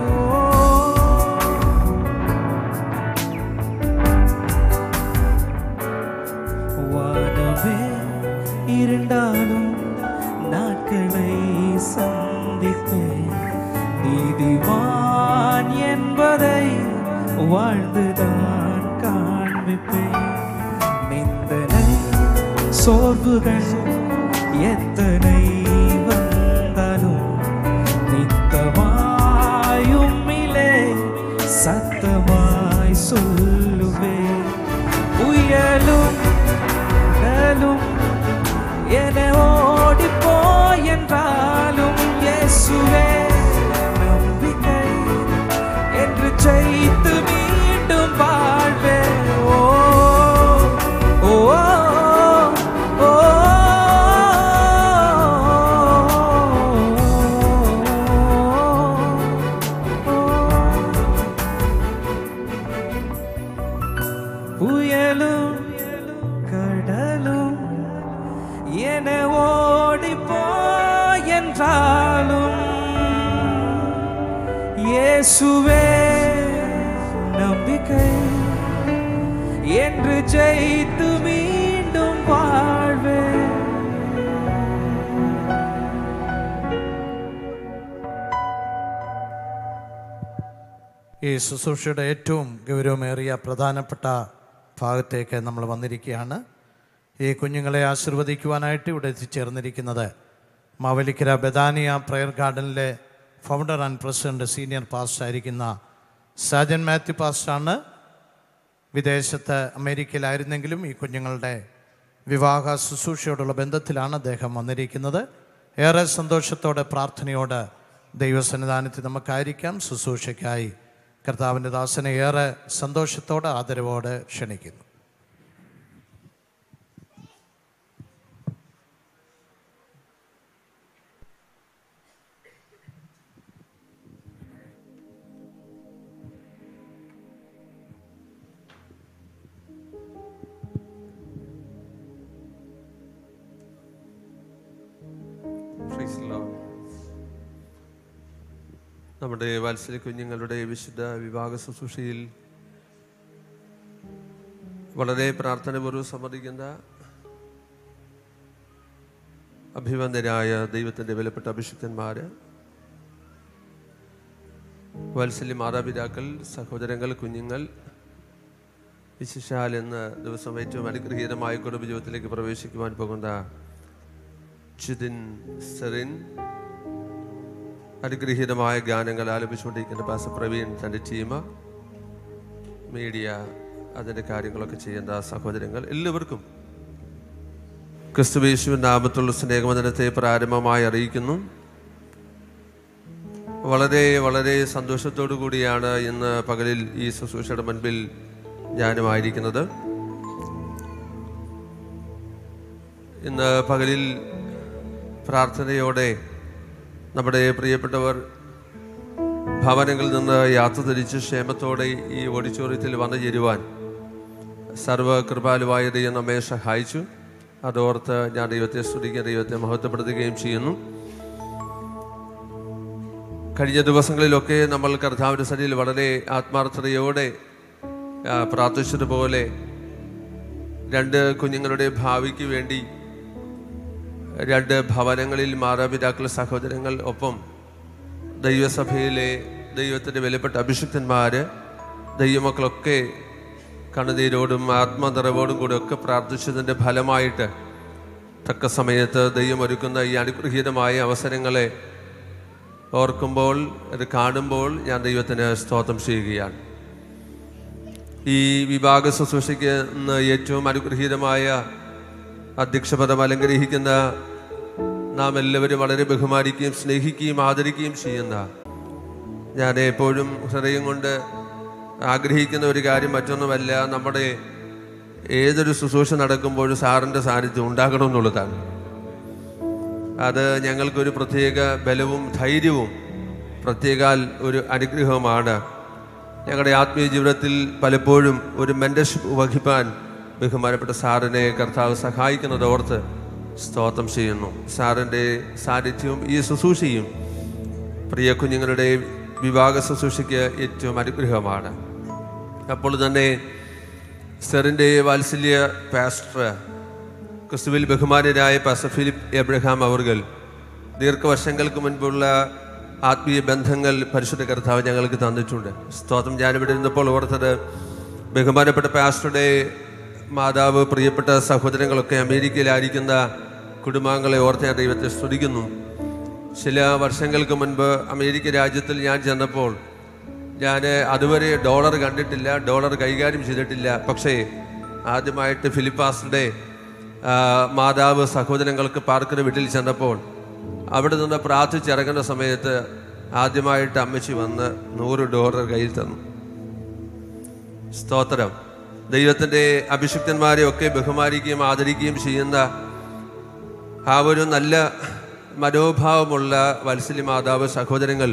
வானமே இருந்தாலும் நாட்களை சந்திப்பேன், நீதிமான் என்பதை வாழ்ந்துதான் காண்பிப்பேன். நிந்தனை சோர்வுகள் எத்தனை வந்தாலும் நித்தமாயும் இலே சத்தமாய் சொல்லுவேன். புயலும் கடலும் என ஓடிப்போ என்றாலும் இயேசுவே நம்பிக்கை என்று ஜெயித்து மீண்டும் வாழ்வே. ஓ ஓ ஓ புயலும் கடலும் என ஓடிப்போ என்றாலும் இயேசுவே நம்பிக்கை என்று ஜெயித்து மீண்டும் வாழ்வே. ഈ ശുശ്രൂഷയുടെ ഏറ്റവും ഗൗരവമേറിയ പ്രധാനപ്പെട്ട ഭാഗത്തേക്ക് നമ്മൾ വന്നിരിക്കുകയാണ്. ഈ കുഞ്ഞുങ്ങളെ ആശീർവദിക്കുവാനായിട്ട് ഇവിടെ എത്തിച്ചേർന്നിരിക്കുന്നത് മാവേലിക്കര ബദാനിയ പ്രയർ ഗാർഡനിലെ founder and president senior pastor ആയിരിക്കുന്ന സാജൻ മാത്യു പാസ്റ്ററാണ്. വിദേശത്ത് അമേരിക്കയിലായിരുന്നെങ്കിലും ഈ കുഞ്ഞുങ്ങളുടെ വിവാഹ ശുശ്രൂഷയോടുള്ള ബന്ധത്തിലാണ് അദ്ദേഹം വന്നിരിക്കുന്നത്. ഏറെ സന്തോഷത്തോടെ പ്രാർത്ഥനയോടെ ദൈവസന്നിധാനത്തിൽ നമുക്കായിരിക്കാം. ശുശ്രൂഷയ്ക്കായി കർത്താവിൻ്റെ ദാസനെ ഏറെ സന്തോഷത്തോടെ ആദരവോടെ ക്ഷണിക്കുന്നു. നമ്മുടെ വാത്സല്യ കുഞ്ഞുങ്ങളുടെ വിശുദ്ധ വിവാഹ ശുശ്രൂഷയിൽ വളരെ പ്രാർത്ഥനപൂർവ്വം സമ്മതിക്കുന്ന അഭിവന്ദരായ ദൈവത്തിൻ്റെ വിലപ്പെട്ട അഭിഷിക്തന്മാർ, വാത്സല്യ മാതാപിതാക്കൾ, സഹോദരങ്ങൾ, കുഞ്ഞുങ്ങൾ, വിശേഷാൽ എന്ന ദിവസം ഏറ്റവും അനുഗ്രഹീതമായ കുടുംബജീവിതത്തിലേക്ക് പ്രവേശിക്കുവാൻ പോകുന്ന ചിതിൻ സെറിൻ, അനുഗ്രഹീതമായ ഗാനങ്ങൾ ആലപിച്ചുകൊണ്ടിരിക്കുന്ന പാസ്റ്റർ പ്രവീൺ, തൻ്റെ ടീം, മീഡിയ, അതിൻ്റെ കാര്യങ്ങളൊക്കെ ചെയ്യേണ്ട സഹോദരങ്ങൾ, എല്ലാവർക്കും ക്രിസ്തുയേശുവിൻ നാമത്തിലുള്ള സ്നേഹവന്ദനത്തെ പ്രാരംഭമായി അറിയിക്കുന്നു. വളരെ വളരെ സന്തോഷത്തോടു കൂടിയാണ് ഇന്ന് പകലിൽ ഈ ശുശ്രൂഷയുടെ മുൻപിൽ ഞാനുമായിരിക്കുന്നത്. ഇന്ന് പകലിൽ പ്രാർത്ഥനയോടെ നമ്മുടെ പ്രിയപ്പെട്ടവർ ഭവനങ്ങളിൽ നിന്ന് യാത്ര തിരിച്ച് ക്ഷേമത്തോടെ ഈ ഓഡിറ്റോറിയത്തിൽ വന്നു ചേരുവാൻ സർവകൃപാലുവായ ദൈവം നമ്മെ സഹായിച്ചു. അതോർത്ത് ഞാൻ ദൈവത്തെ സ്തുതിക്കുകയും ദൈവത്തെ മഹത്വപ്പെടുത്തുകയും ചെയ്യുന്നു. കഴിഞ്ഞ ദിവസങ്ങളിലൊക്കെ നമ്മൾ കർത്താവിൻ്റെ സന്നിധിയിൽ വളരെ ആത്മാർത്ഥതയോടെ പ്രാർത്ഥിച്ചതുപോലെ രണ്ട് കുഞ്ഞുങ്ങളുടെ ഭാവിക്ക് വേണ്ടി രണ്ട് ഭവനങ്ങളിൽ മാതാപിതാക്കൾ, സഹോദരങ്ങൾ, ഒപ്പം ദൈവസഭയിലെ ദൈവത്തിൻ്റെ വിലപ്പെട്ട അഭിഷിക്തന്മാർ, ദൈവമക്കളൊക്കെ കണ്ണുനീരോടും ആത്മനിറവോടും കൂടി ഒക്കെ പ്രാർത്ഥിച്ചതിൻ്റെ ഫലമായിട്ട് തക്ക സമയത്ത് ദൈവം ഒരുക്കുന്ന ഈ അനുഗ്രഹീതമായ അവസരങ്ങളെ ഓർക്കുമ്പോൾ, ഇത് കാണുമ്പോൾ ഞാൻ ദൈവത്തിന് സ്തോത്രം ചെയ്യുകയാണ്. ഈ വിഭാഗ ശുശ്രൂഷയ്ക്ക് ഇന്ന് ഏറ്റവും അനുഗ്രഹീതമായ അധ്യക്ഷപദം അലങ്കരിക്കുന്ന നാം എല്ലാവരും വളരെ ബഹുമാനിക്കുകയും സ്നേഹിക്കുകയും ആദരിക്കുകയും ചെയ്യുന്ന, ഞാൻ എപ്പോഴും ഹൃദയം കൊണ്ട് ആഗ്രഹിക്കുന്ന ഒരു കാര്യം മറ്റൊന്നുമല്ല, നമ്മുടെ ഏതൊരു ശുശ്രൂഷ നടക്കുമ്പോഴും സാറിൻ്റെ സാന്നിധ്യം ഉണ്ടാകണമെന്നുള്ളതാണ്. അത് ഞങ്ങൾക്കൊരു പ്രത്യേക ബലവും ധൈര്യവും പ്രത്യേകാൽ ഒരു അനുഗ്രഹമാണ്. ഞങ്ങളുടെ ആത്മീയ ജീവിതത്തിൽ പലപ്പോഴും ഒരു മെൻറ്റർഷിപ്പ് വഹിപ്പാൻ ബഹുമാനപ്പെട്ട സാറിനെ കർത്താവ് സഹായിക്കുന്നത് ഓർത്ത് സ്തോത്രം ചെയ്യുന്നു. സാറിൻ്റെ സാന്നിധ്യവും ഈ ശുശ്രൂഷയും പ്രിയ കുഞ്ഞുങ്ങളുടെ വിവാഹ ശുശ്രൂഷയ്ക്ക് ഏറ്റവും അനുഗ്രഹമാണ്. അപ്പോൾ തന്നെ സാറിൻ്റെ വാത്സല്യ പാസ്റ്റർ, ക്രിസ്തുവിൽ ബഹുമാനരായ പാസ്റ്റർ ഫിലിപ്പ് എബ്രഹാം അവർകൾ ദീർഘവർഷങ്ങൾക്ക് മുൻപുള്ള ആത്മീയ ബന്ധങ്ങൾ പരിശുദ്ധ കർത്താവ് ഞങ്ങൾക്ക് തന്നിട്ടുണ്ട്. സ്തോത്രം. ഞാനിവിടെ ഇരുന്നപ്പോൾ ഓർത്തത്, ബഹുമാനപ്പെട്ട പാസ്റ്ററുടെ മാതാവ്, പ്രിയപ്പെട്ട സഹോദരങ്ങളൊക്കെ അമേരിക്കയിലായിരിക്കുന്ന കുടുംബാംഗങ്ങളെ ഓർത്ത് ഞാൻ ദൈവത്തെ സ്തുതിക്കുന്നു. ചില വർഷങ്ങൾക്ക് മുൻപ് അമേരിക്ക രാജ്യത്തിൽ ഞാൻ ചെന്നപ്പോൾ ഞാൻ അതുവരെ ഡോളർ കണ്ടിട്ടില്ല, ഡോളർ കൈകാര്യം ചെയ്തിട്ടില്ല. പക്ഷേ ആദ്യമായിട്ട് ഫിലിപ്പാസിൻ്റെ മാതാവ് സഹോദരങ്ങൾക്ക് പാർക്കിന് വീട്ടിൽ ചെന്നപ്പോൾ അവിടെ നിന്ന് പ്രാർത്ഥിച്ചിറങ്ങുന്ന സമയത്ത് ആദ്യമായിട്ട് അമ്മച്ചി വന്ന് നൂറ് ഡോളർ കയ്യിൽ തന്നു. സ്തോത്രം. ദൈവത്തിൻ്റെ അഭിഷിക്തന്മാരെ ഒക്കെ ബഹുമാനിക്കുകയും ആദരിക്കുകയും ചെയ്യുന്ന ആ ഒരു നല്ല മനോഭാവമുള്ള വത്സല്യ മാതാവ് സഹോദരങ്ങൾ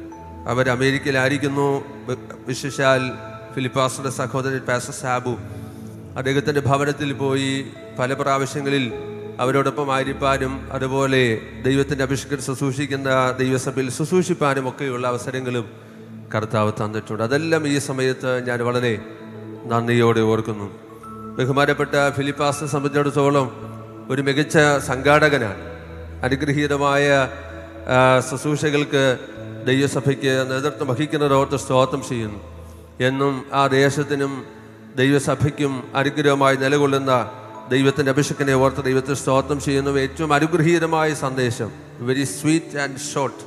അവർ അമേരിക്കയിലായിരിക്കുന്നു. വിശേഷാൽ ഫിലിപ്പാസിൻ്റെ സഹോദരൻ പാസ്റ്റർ സാബു അദ്ദേഹത്തിൻ്റെ ഭവനത്തിൽ പോയി പല പ്രാവശ്യങ്ങളിൽ അവരോടൊപ്പം ആയിരിക്കാനും അതുപോലെ ദൈവത്തിൻ്റെ അഭിഷേകം ശുശ്രൂഷിക്കുന്ന ദൈവസഭയിൽ ശുശ്രൂഷിപ്പാനും ഒക്കെയുള്ള അവസരങ്ങളും കർത്താവ് തന്നിട്ടുണ്ട്. അതെല്ലാം ഈ സമയത്ത് ഞാൻ വളരെ നന്ദിയോടെ ഓർക്കുന്നു. ബഹുമാനപ്പെട്ട ഫിലിപ്പാസിനെ സംബന്ധിച്ചിടത്തോളം ഒരു മികച്ച സംഘാടകനാണ്. അനുഗ്രഹീതമായ ശുശ്രൂഷകൾക്ക് ദൈവസഭയ്ക്ക് നേതൃത്വം വഹിക്കുന്നതോർത്ത് സ്തോത്രം ചെയ്യുന്നു. എന്നും ആ ദേശത്തിനും ദൈവസഭയ്ക്കും അനുഗ്രഹമായി നിലകൊള്ളുന്ന ദൈവത്തിൻ്റെ അഭിഷേകനെ ഓർത്ത് ദൈവത്തെ സ്തോത്രം ചെയ്യുന്നു. ഏറ്റവും അനുഗ്രഹീതമായ സന്ദേശം, വെരി സ്വീറ്റ് ആൻഡ് ഷോർട്ട്,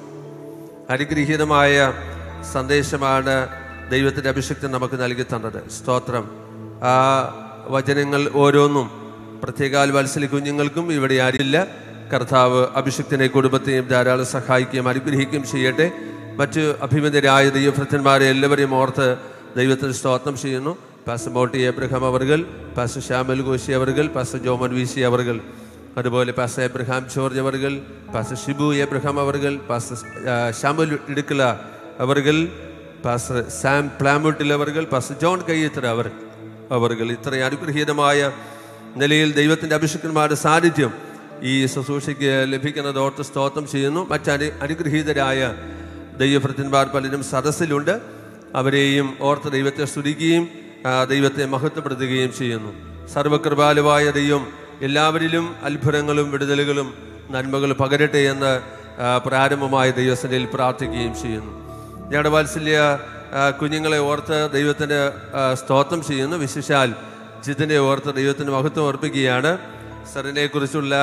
അനുഗ്രഹീതമായ സന്ദേശമാണ് ദൈവത്തിൻ്റെ അഭിഷേകൻ നമുക്ക് നൽകി തന്നത്. സ്തോത്രം. ആ വചനങ്ങൾ ഓരോന്നും പ്രത്യേകാൽ വത്സല്യ കുഞ്ഞുങ്ങൾക്കും ഇവിടെ ആരില്ല. കർത്താവ് അഭിഷിക്തനെ കുടുംബത്തെയും ധാരാളം സഹായിക്കുകയും അനുഗ്രഹിക്കുകയും ചെയ്യട്ടെ. മറ്റ് അഭിമതരായ ദൈവഭൃത്യന്മാരെ എല്ലാവരെയും ഓർത്ത് ദൈവത്തിന് സ്തോത്രം ചെയ്യുന്നു. പാസ്റ്റർ മോട്ടി എബ്രഹാം അവർകൾ, പാസ്റ്റർ ശ്യാമൽ കോശി അവർകൾ, പാസ്റ്റർ ജോമൻ വി സി അവർകൾ, അതുപോലെ പാസ്റ്റർ എബ്രഹാം ജോർജ് അവർകൾ, പാസ്റ്റർ ഷിബു എബ്രഹാം അവർകൾ, പാസ്റ്റർ ശ്യാമൽ ഇടുക്കല അവർകൾ, പാസ്റ്റർ സാം പ്ലാമുട്ടിൽ അവർകൾ, പാസ്റ്റർ ജോൺ കയ്യത്തര അവർ അവർകൾ ഇത്രയും അനുഗ്രഹീതമായ നിലയിൽ ദൈവത്തിൻ്റെ അഭിഷേകന്മാരുടെ സാന്നിധ്യം ഈ ശുശ്രൂഷയ്ക്ക് ലഭിക്കുന്നത് ഓർത്ത് സ്തോത്രം ചെയ്യുന്നു. മറ്റു അനുഗ്രഹീതരായ ദൈവഭൃത്യന്മാർ പലരും സദസ്സിലുണ്ട്. അവരെയും ഓർത്ത് ദൈവത്തെ സ്തുതിക്കുകയും ദൈവത്തെ മഹത്വപ്പെടുത്തുകയും ചെയ്യുന്നു. സർവകൃപാലുവായ ദൈവം എല്ലാവരിലും അത്ഭുതങ്ങളും വിടുതലുകളും നന്മകൾ പകരട്ടെ എന്ന് പ്രാരംഭമായ ദൈവസഭയിൽ പ്രാർത്ഥിക്കുകയും ചെയ്യുന്നു. ഞങ്ങളുടെ വാത്സല്യ കുഞ്ഞുങ്ങളെ ഓർത്ത് ദൈവത്തിന് സ്തോത്രം ചെയ്യുന്നു. വിശേഷാൽ ജിതിനെ ഓർത്ത് ദൈവത്തിന് മഹത്വം അർപ്പിക്കുകയാണ്. സാറിനെ കുറിച്ചുള്ള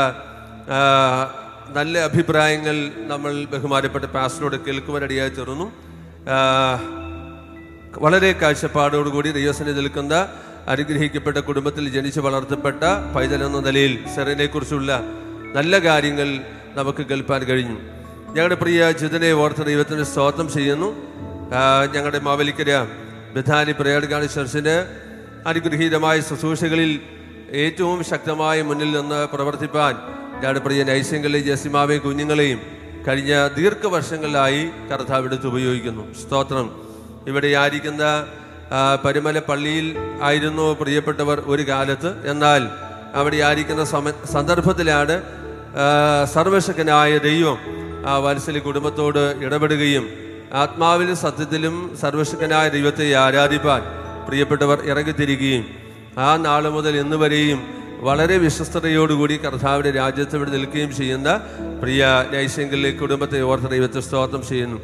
നല്ല അഭിപ്രായങ്ങൾ നമ്മൾ ബഹുമാനപ്പെട്ട പാസ്റ്ററോട് കേൾക്കുവാനിടയായി തീർന്നു. വളരെ കാഴ്ചപ്പാടോടുകൂടി ദൈവസനെ നിൽക്കുന്ന അനുഗ്രഹിക്കപ്പെട്ട കുടുംബത്തിൽ ജനിച്ച് വളർത്തപ്പെട്ട പൈതൽ എന്ന നിലയിൽ സാറിനെ കുറിച്ചുള്ള നല്ല കാര്യങ്ങൾ നമുക്ക് കേൾപ്പാൻ കഴിഞ്ഞു. ഞങ്ങളുടെ പ്രിയ ജിതിനെ ഓർത്ത് ദൈവത്തിന് സ്തോത്രം ചെയ്യുന്നു. ഞങ്ങളുടെ മാവേലിക്കര ബഥാനി പ്രയാർഗാണി ചർച്ചിന് അനുഗ്രഹീതമായ ശുശ്രൂഷകളിൽ ഏറ്റവും ശക്തമായി മുന്നിൽ നിന്ന് പ്രവർത്തിപ്പാൻ ഞങ്ങളുടെ പ്രിയ നൈസ്യങ്ങളെയും ജസിമാവെയും കുഞ്ഞുങ്ങളെയും കഴിഞ്ഞ ദീർഘവർഷങ്ങളിലായി കർത്താവ് എടുത്ത് ഉപയോഗിക്കുന്നു. സ്തോത്രം. ഇവിടെ ആയിരിക്കുന്ന പരുമല പള്ളിയിൽ ആയിരുന്നു പ്രിയപ്പെട്ടവർ ഒരു കാലത്ത്. എന്നാൽ അവിടെ ആയിരിക്കുന്ന സമ സന്ദർഭത്തിലാണ് സർവശക്തനായ ദൈവം ആ വാത്സല്യ കുടുംബത്തോട് ഇടപെടുകയും ആത്മാവിലും സത്യത്തിലും സർവശക്തനായ ദൈവത്തെ ആരാധിപ്പാൻ പ്രിയപ്പെട്ടവർ ഇറങ്ങിത്തിരിക്കുകയും ആ നാൾ മുതൽ ഇന്ന് വരെയും വളരെ വിശ്വസ്തയോടുകൂടി കർത്താവിൻ്റെ രാജ്യത്ത് ഇവിടെ നിൽക്കുകയും ചെയ്യുന്ന പ്രിയ നൈസ്യങ്ങളിലെ കുടുംബത്തെ ഓർത്ത് ദൈവത്തെ സ്തോത്രം ചെയ്യുന്നു.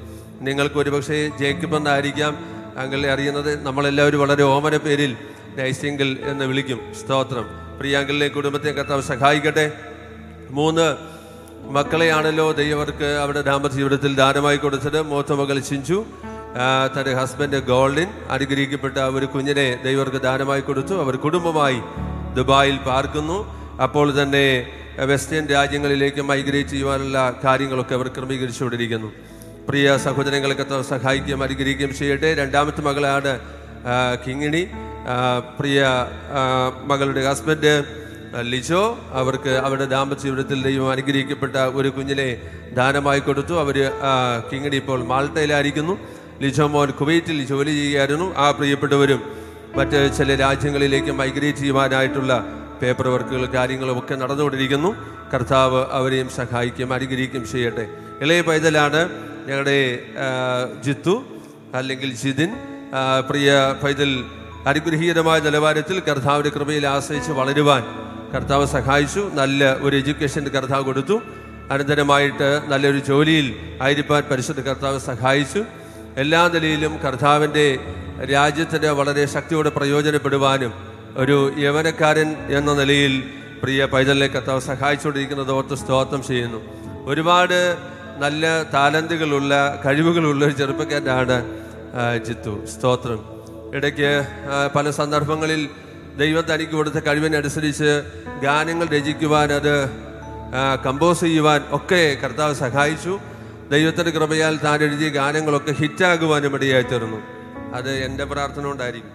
നിങ്ങൾക്ക് ഒരുപക്ഷെ ജേക്കബ് എന്നായിരിക്കാം അങ്കിളിനെ അറിയുന്നത്. നമ്മളെല്ലാവരും വളരെ ഓമന പേരിൽ നൈസിംഗിൾ എന്ന് വിളിക്കും. സ്തോത്രം. പ്രിയാങ്കിളിനെ കുടുംബത്തെ കർത്താവ് സഹായിക്കട്ടെ. മൂന്ന് മക്കളെയാണല്ലോ ദൈവർക്ക് അവിടെ ദാമ്പത്യ ജീവിതത്തിൽ ദാനമായി കൊടുത്തത്. മൂത്ത മകൾ ചിഞ്ചു, തൻ്റെ ഹസ്ബൻഡ് ഗോൾഡിൻ അനുഗ്രഹിക്കപ്പെട്ട ഒരു കുഞ്ഞിനെ ദൈവർക്ക് ദാനമായി കൊടുത്തു. അവർ കുടുംബമായി ദുബായിൽ പാർക്കുന്നു. അപ്പോൾ തന്നെ വെസ്റ്റേൺ രാജ്യങ്ങളിലേക്ക് മൈഗ്രേറ്റ് ചെയ്യുവാനുള്ള കാര്യങ്ങളൊക്കെ അവർ ക്രമീകരിച്ചുകൊണ്ടിരിക്കുന്നു. പ്രിയ സഹോദരങ്ങളെ സഹായിക്കുകയും അനുഗ്രഹിക്കുകയും ചെയ്യട്ടെ. രണ്ടാമത്തെ മകളാണ് കിങ്ങിണി. പ്രിയ മകളുടെ ഹസ്ബൻഡ് ലിജോ, അവർക്ക് അവരുടെ ദാമ്പത്യ ജീവിതത്തിൽ ദൈവം അനുഗ്രഹിക്കപ്പെട്ട ഒരു കുഞ്ഞിനെ ദാനമായി കൊടുത്തു. അവർ കിങ്ങിണി ഇപ്പോൾ മാൾട്ടയിലായിരിക്കുന്നു. ലിജോ മോൻ കുവൈറ്റിൽ ജോലി ചെയ്യുകയായിരുന്നു. ആ പ്രിയപ്പെട്ടവരും മറ്റ് ചില രാജ്യങ്ങളിലേക്ക് മൈഗ്രേറ്റ് ചെയ്യുവാനായിട്ടുള്ള പേപ്പർ വർക്കുകൾ കാര്യങ്ങളും ഒക്കെ നടന്നുകൊണ്ടിരിക്കുന്നു. കർത്താവ് അവരെയും സഹായിക്കുകയും അനുഗ്രഹിക്കുകയും ചെയ്യട്ടെ. ഇളയ പൈതലാണ് ഞങ്ങളുടെ ജിത്തു അല്ലെങ്കിൽ ജിതിൻ. പ്രിയ പൈതൽ അനുഗ്രഹീതമായ നിലവാരത്തിൽ കർത്താവിൻ്റെ കൃപയിൽ ആശ്രയിച്ച് വളരുവാൻ കർത്താവ് സഹായിച്ചു. നല്ല ഒരു എഡ്യൂക്കേഷൻ കർത്താവ് കൊടുത്തു. അനന്തരമായിട്ട് നല്ലൊരു ജോലിയിൽ ആയിരിക്കാൻ പരിശുദ്ധ കർത്താവ് സഹായിച്ചു. എല്ലാ നിലയിലും കർത്താവിൻ്റെ രാജ്യത്തിന് വളരെ ശക്തിയോടെ പ്രയോജനപ്പെടുവാനും ഒരു യവനക്കാരൻ എന്ന നിലയിൽ പ്രിയ പൈതലിനെ കർത്താവ് സഹായിച്ചുകൊണ്ടിരിക്കുന്നത് ഓർത്ത് സ്തോത്രം ചെയ്യുന്നു. ഒരുപാട് നല്ല താലന്തുകളുള്ള കഴിവുകളുള്ള ഒരു ചെറുപ്പക്കാരനാണ് ജിത്തു. സ്തോത്രം. ഇടയ്ക്ക് പല സന്ദർഭങ്ങളിൽ ദൈവം തനിക്ക് കൊടുത്ത കഴിവിനനുസരിച്ച് ഗാനങ്ങൾ രചിക്കുവാൻ, അത് കമ്പോസ് ചെയ്യുവാൻ ഒക്കെ കർത്താവ് സഹായിച്ചു. ദൈവത്തിൻ്റെ കൃപയാൽ താൻ എഴുതിയ ഗാനങ്ങളൊക്കെ ഹിറ്റാകുവാനും ഇടയായി തീർന്നു. അത് എൻ്റെ പ്രാർത്ഥന കൊണ്ടായിരിക്കും.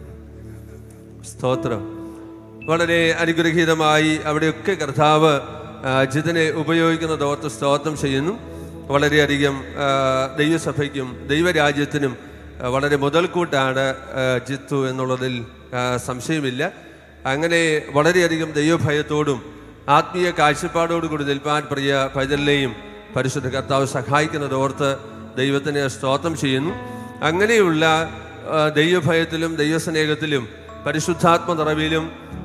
സ്തോത്രം. വളരെ അനുഗ്രഹീതമായി അവിടെയൊക്കെ കർത്താവ് ജിതിനെ ഉപയോഗിക്കുന്നത് ഓർത്ത് സ്തോത്രം ചെയ്യുന്നു. വളരെയധികം ദൈവസഭയ്ക്കും ദൈവരാജ്യത്തിനും വളരെ മുതൽക്കൂട്ടാണ് ജിത്തു എന്നുള്ളതിൽ സംശയമില്ല. അങ്ങനെ വളരെയധികം ദൈവഭയത്തോടും ആത്മീയ കാഴ്ചപ്പാടോടുകൂടി നിൽപ്പാൻ പ്രിയ പൈതലിനെയും പരിശുദ്ധ കർത്താവ് സഹായിക്കുന്നത് ഓർത്ത് ദൈവത്തിന് സ്തോത്രം ചെയ്യുന്നു. അങ്ങനെയുള്ള ദൈവഭയത്തിലും ദൈവസ്നേഹത്തിലും പരിശുദ്ധാത്മ നിറവിലും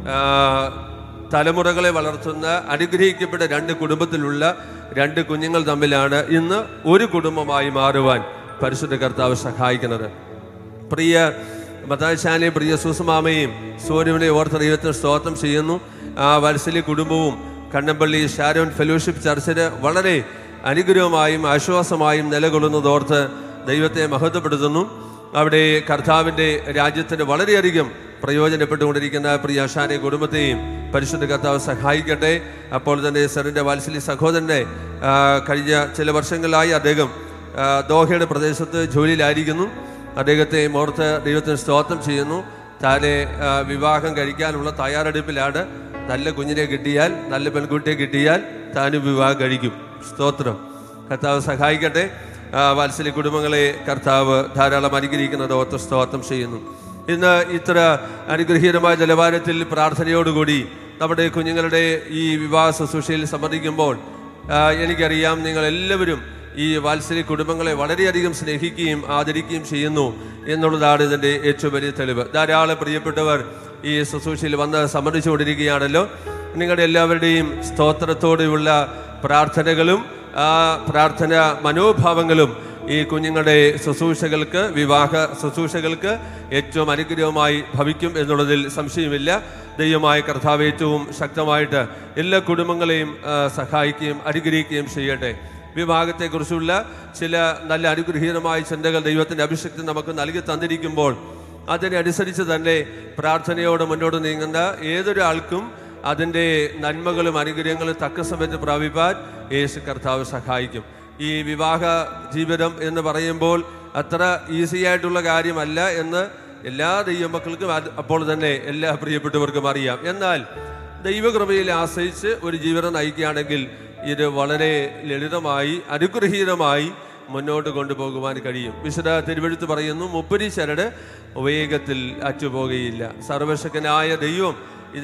തലമുറകളെ വളർത്തുന്ന അനുഗ്രഹിക്കപ്പെട്ട രണ്ട് കുടുംബത്തിലുള്ള രണ്ട് കുഞ്ഞുങ്ങൾ തമ്മിലാണ് ഇന്ന് ഒരു കുടുംബമായി മാറുവാൻ പരിശുദ്ധ കർത്താവ് സഹായിക്കുന്നത്. പ്രിയ മത്തായിച്ചാനെയും പ്രിയ സുസുമാമയും സൂര്യവിനെ ഓർത്ത് ദൈവത്തിന് സ്തോത്രം ചെയ്യുന്നു. ആ വത്സല്യ കുടുംബവും കണ്ണമ്പള്ളി ഷാരോൺ ഫെലോഷിപ്പ് ചർച്ചിന് വളരെ അനുഗ്രഹമായും ആശ്വാസമായും നിലകൊള്ളുന്നതോർത്ത് ദൈവത്തെ മഹത്വപ്പെടുത്തുന്നു. അവിടെ കർത്താവിൻ്റെ രാജ്യത്തിന് വളരെയധികം പ്രയോജനപ്പെട്ടുകൊണ്ടിരിക്കുന്ന പ്രിയ ഷാനെ കുടുംബത്തെയും പരിശുദ്ധ കർത്താവ് സഹായിക്കട്ടെ. അപ്പോൾ തന്നെ സറിൻ്റെ വാത്സല്യ സഹോദരനെ കഴിഞ്ഞ ചില വർഷങ്ങളായി അദ്ദേഹം ദോഹയുടെ പ്രദേശത്ത് ജോലിയിലായിരിക്കുന്നു. അദ്ദേഹത്തെ ഓർത്ത് ദൈവത്തിന് സ്തോത്രം ചെയ്യുന്നു. താനെ വിവാഹം കഴിക്കാനുള്ള തയ്യാറെടുപ്പിലാണ്. നല്ല കുഞ്ഞിനെ കിട്ടിയാൽ, നല്ല പെൺകുട്ടിയെ കിട്ടിയാൽ താനും വിവാഹം കഴിക്കും. സ്തോത്രം. കർത്താവ് സഹായിക്കട്ടെ. വാത്സല്യ കുടുംബങ്ങളെ കർത്താവ് ധാരാളം അനുഗ്രഹിക്കുന്നത് ഓർത്ത് സ്തോത്രം ചെയ്യുന്നു. ഇന്ന് ഇത്ര അനുഗ്രഹീതമായ നിലവാരത്തിൽ പ്രാർത്ഥനയോടുകൂടി നമ്മുടെ കുഞ്ഞുങ്ങളുടെ ഈ വിവാഹ ശുശ്രൂഷയിൽ സംബന്ധിക്കുമ്പോൾ എനിക്കറിയാം നിങ്ങൾ എല്ലാവരും ഈ വാത്സല്യ കുടുംബങ്ങളെ വളരെയധികം സ്നേഹിക്കുകയും ആദരിക്കുകയും ചെയ്യുന്നു എന്നുള്ളതാണ് ഇതിൻ്റെ ഏറ്റവും വലിയ തെളിവ്. ധാരാളം പ്രിയപ്പെട്ടവർ ഈ ശുശ്രൂഷയിൽ വന്ന് സംബന്ധിച്ചുകൊണ്ടിരിക്കുകയാണല്ലോ. നിങ്ങളുടെ എല്ലാവരുടെയും സ്തോത്രത്തോടെയുള്ള പ്രാർത്ഥനകളും ആ പ്രാർത്ഥന മനോഭാവങ്ങളും ഈ കുഞ്ഞുങ്ങളുടെ ശുശ്രൂഷകൾക്ക്, വിവാഹ ശുശ്രൂഷകൾക്ക് ഏറ്റവും അനുഗ്രഹമായി ഭവിക്കും എന്നുള്ളതിൽ സംശയമില്ല. ദൈവമായ കർത്താവ് ഏറ്റവും ശക്തമായിട്ട് എല്ലാ കുടുംബങ്ങളെയും സഹായിക്കുകയും അനുഗ്രഹിക്കുകയും ചെയ്യട്ടെ. വിവാഹത്തെക്കുറിച്ചുള്ള ചില നല്ല അനുഗ്രഹീതമായ ചിന്തകൾ ദൈവത്തിൻ്റെ അഭിഷേകത്തിൽ നമുക്ക് നൽകി തന്നിരിക്കുമ്പോൾ അതിനനുസരിച്ച് തന്നെ പ്രാർത്ഥനയോടെ മുന്നോട്ട് നീങ്ങുന്ന ഏതൊരാൾക്കും അതിൻ്റെ നന്മകളും അനുഗ്രഹങ്ങളും തക്ക സമയത്ത് പ്രാപിപ്പാൻ യേശു കർത്താവ് സഹായിക്കും. ഈ വിവാഹ ജീവിതം എന്ന് പറയുമ്പോൾ അത്ര ഈസി ആയിട്ടുള്ള കാര്യമല്ല എന്ന് എല്ലാ ദൈവമക്കൾക്കും അപ്പോൾ തന്നെ എല്ലാ പ്രിയപ്പെട്ടവർക്കും അറിയാം. എന്നാൽ ദൈവകൃപയിൽ ആശ്രയിച്ച് ഒരു ജീവിതം നയിക്കുകയാണെങ്കിൽ ഇത് വളരെ ലളിതമായി അനുഗ്രഹീതമായി മുന്നോട്ട് കൊണ്ടുപോകുവാൻ കഴിയും. വിശുദ്ധ തിരുവെഴുത്ത് പറയുന്നു, മുപ്പരി ചരട് വേഗത്തിൽ അറ്റുപോകുകയില്ല. സർവശക്തനായ ദൈവം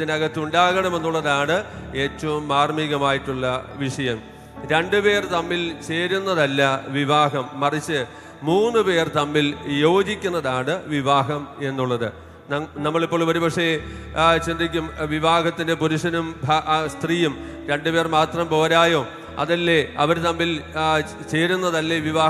ഇതിനകത്തുണ്ടാകണമെന്നുള്ളതാണ് ഏറ്റവും മാർമികമായിട്ടുള്ള വിഷയം. രണ്ടുപേർ തമ്മിൽ ചേരുന്നതല്ല വിവാഹം, മറിച്ച് മൂന്ന് പേർ തമ്മിൽ യോജിക്കുന്നതാണ് വിവാഹം എന്നുള്ളത്. നമ്മളിപ്പോൾ ഒരുപക്ഷെ ചിന്തിക്കും, വിവാഹത്തിന് പുരുഷനും സ്ത്രീയും രണ്ടുപേർ മാത്രം പോരായോ, അതല്ലേ അവർ തമ്മിൽ ചേരുന്നതല്ലേ വിവാഹം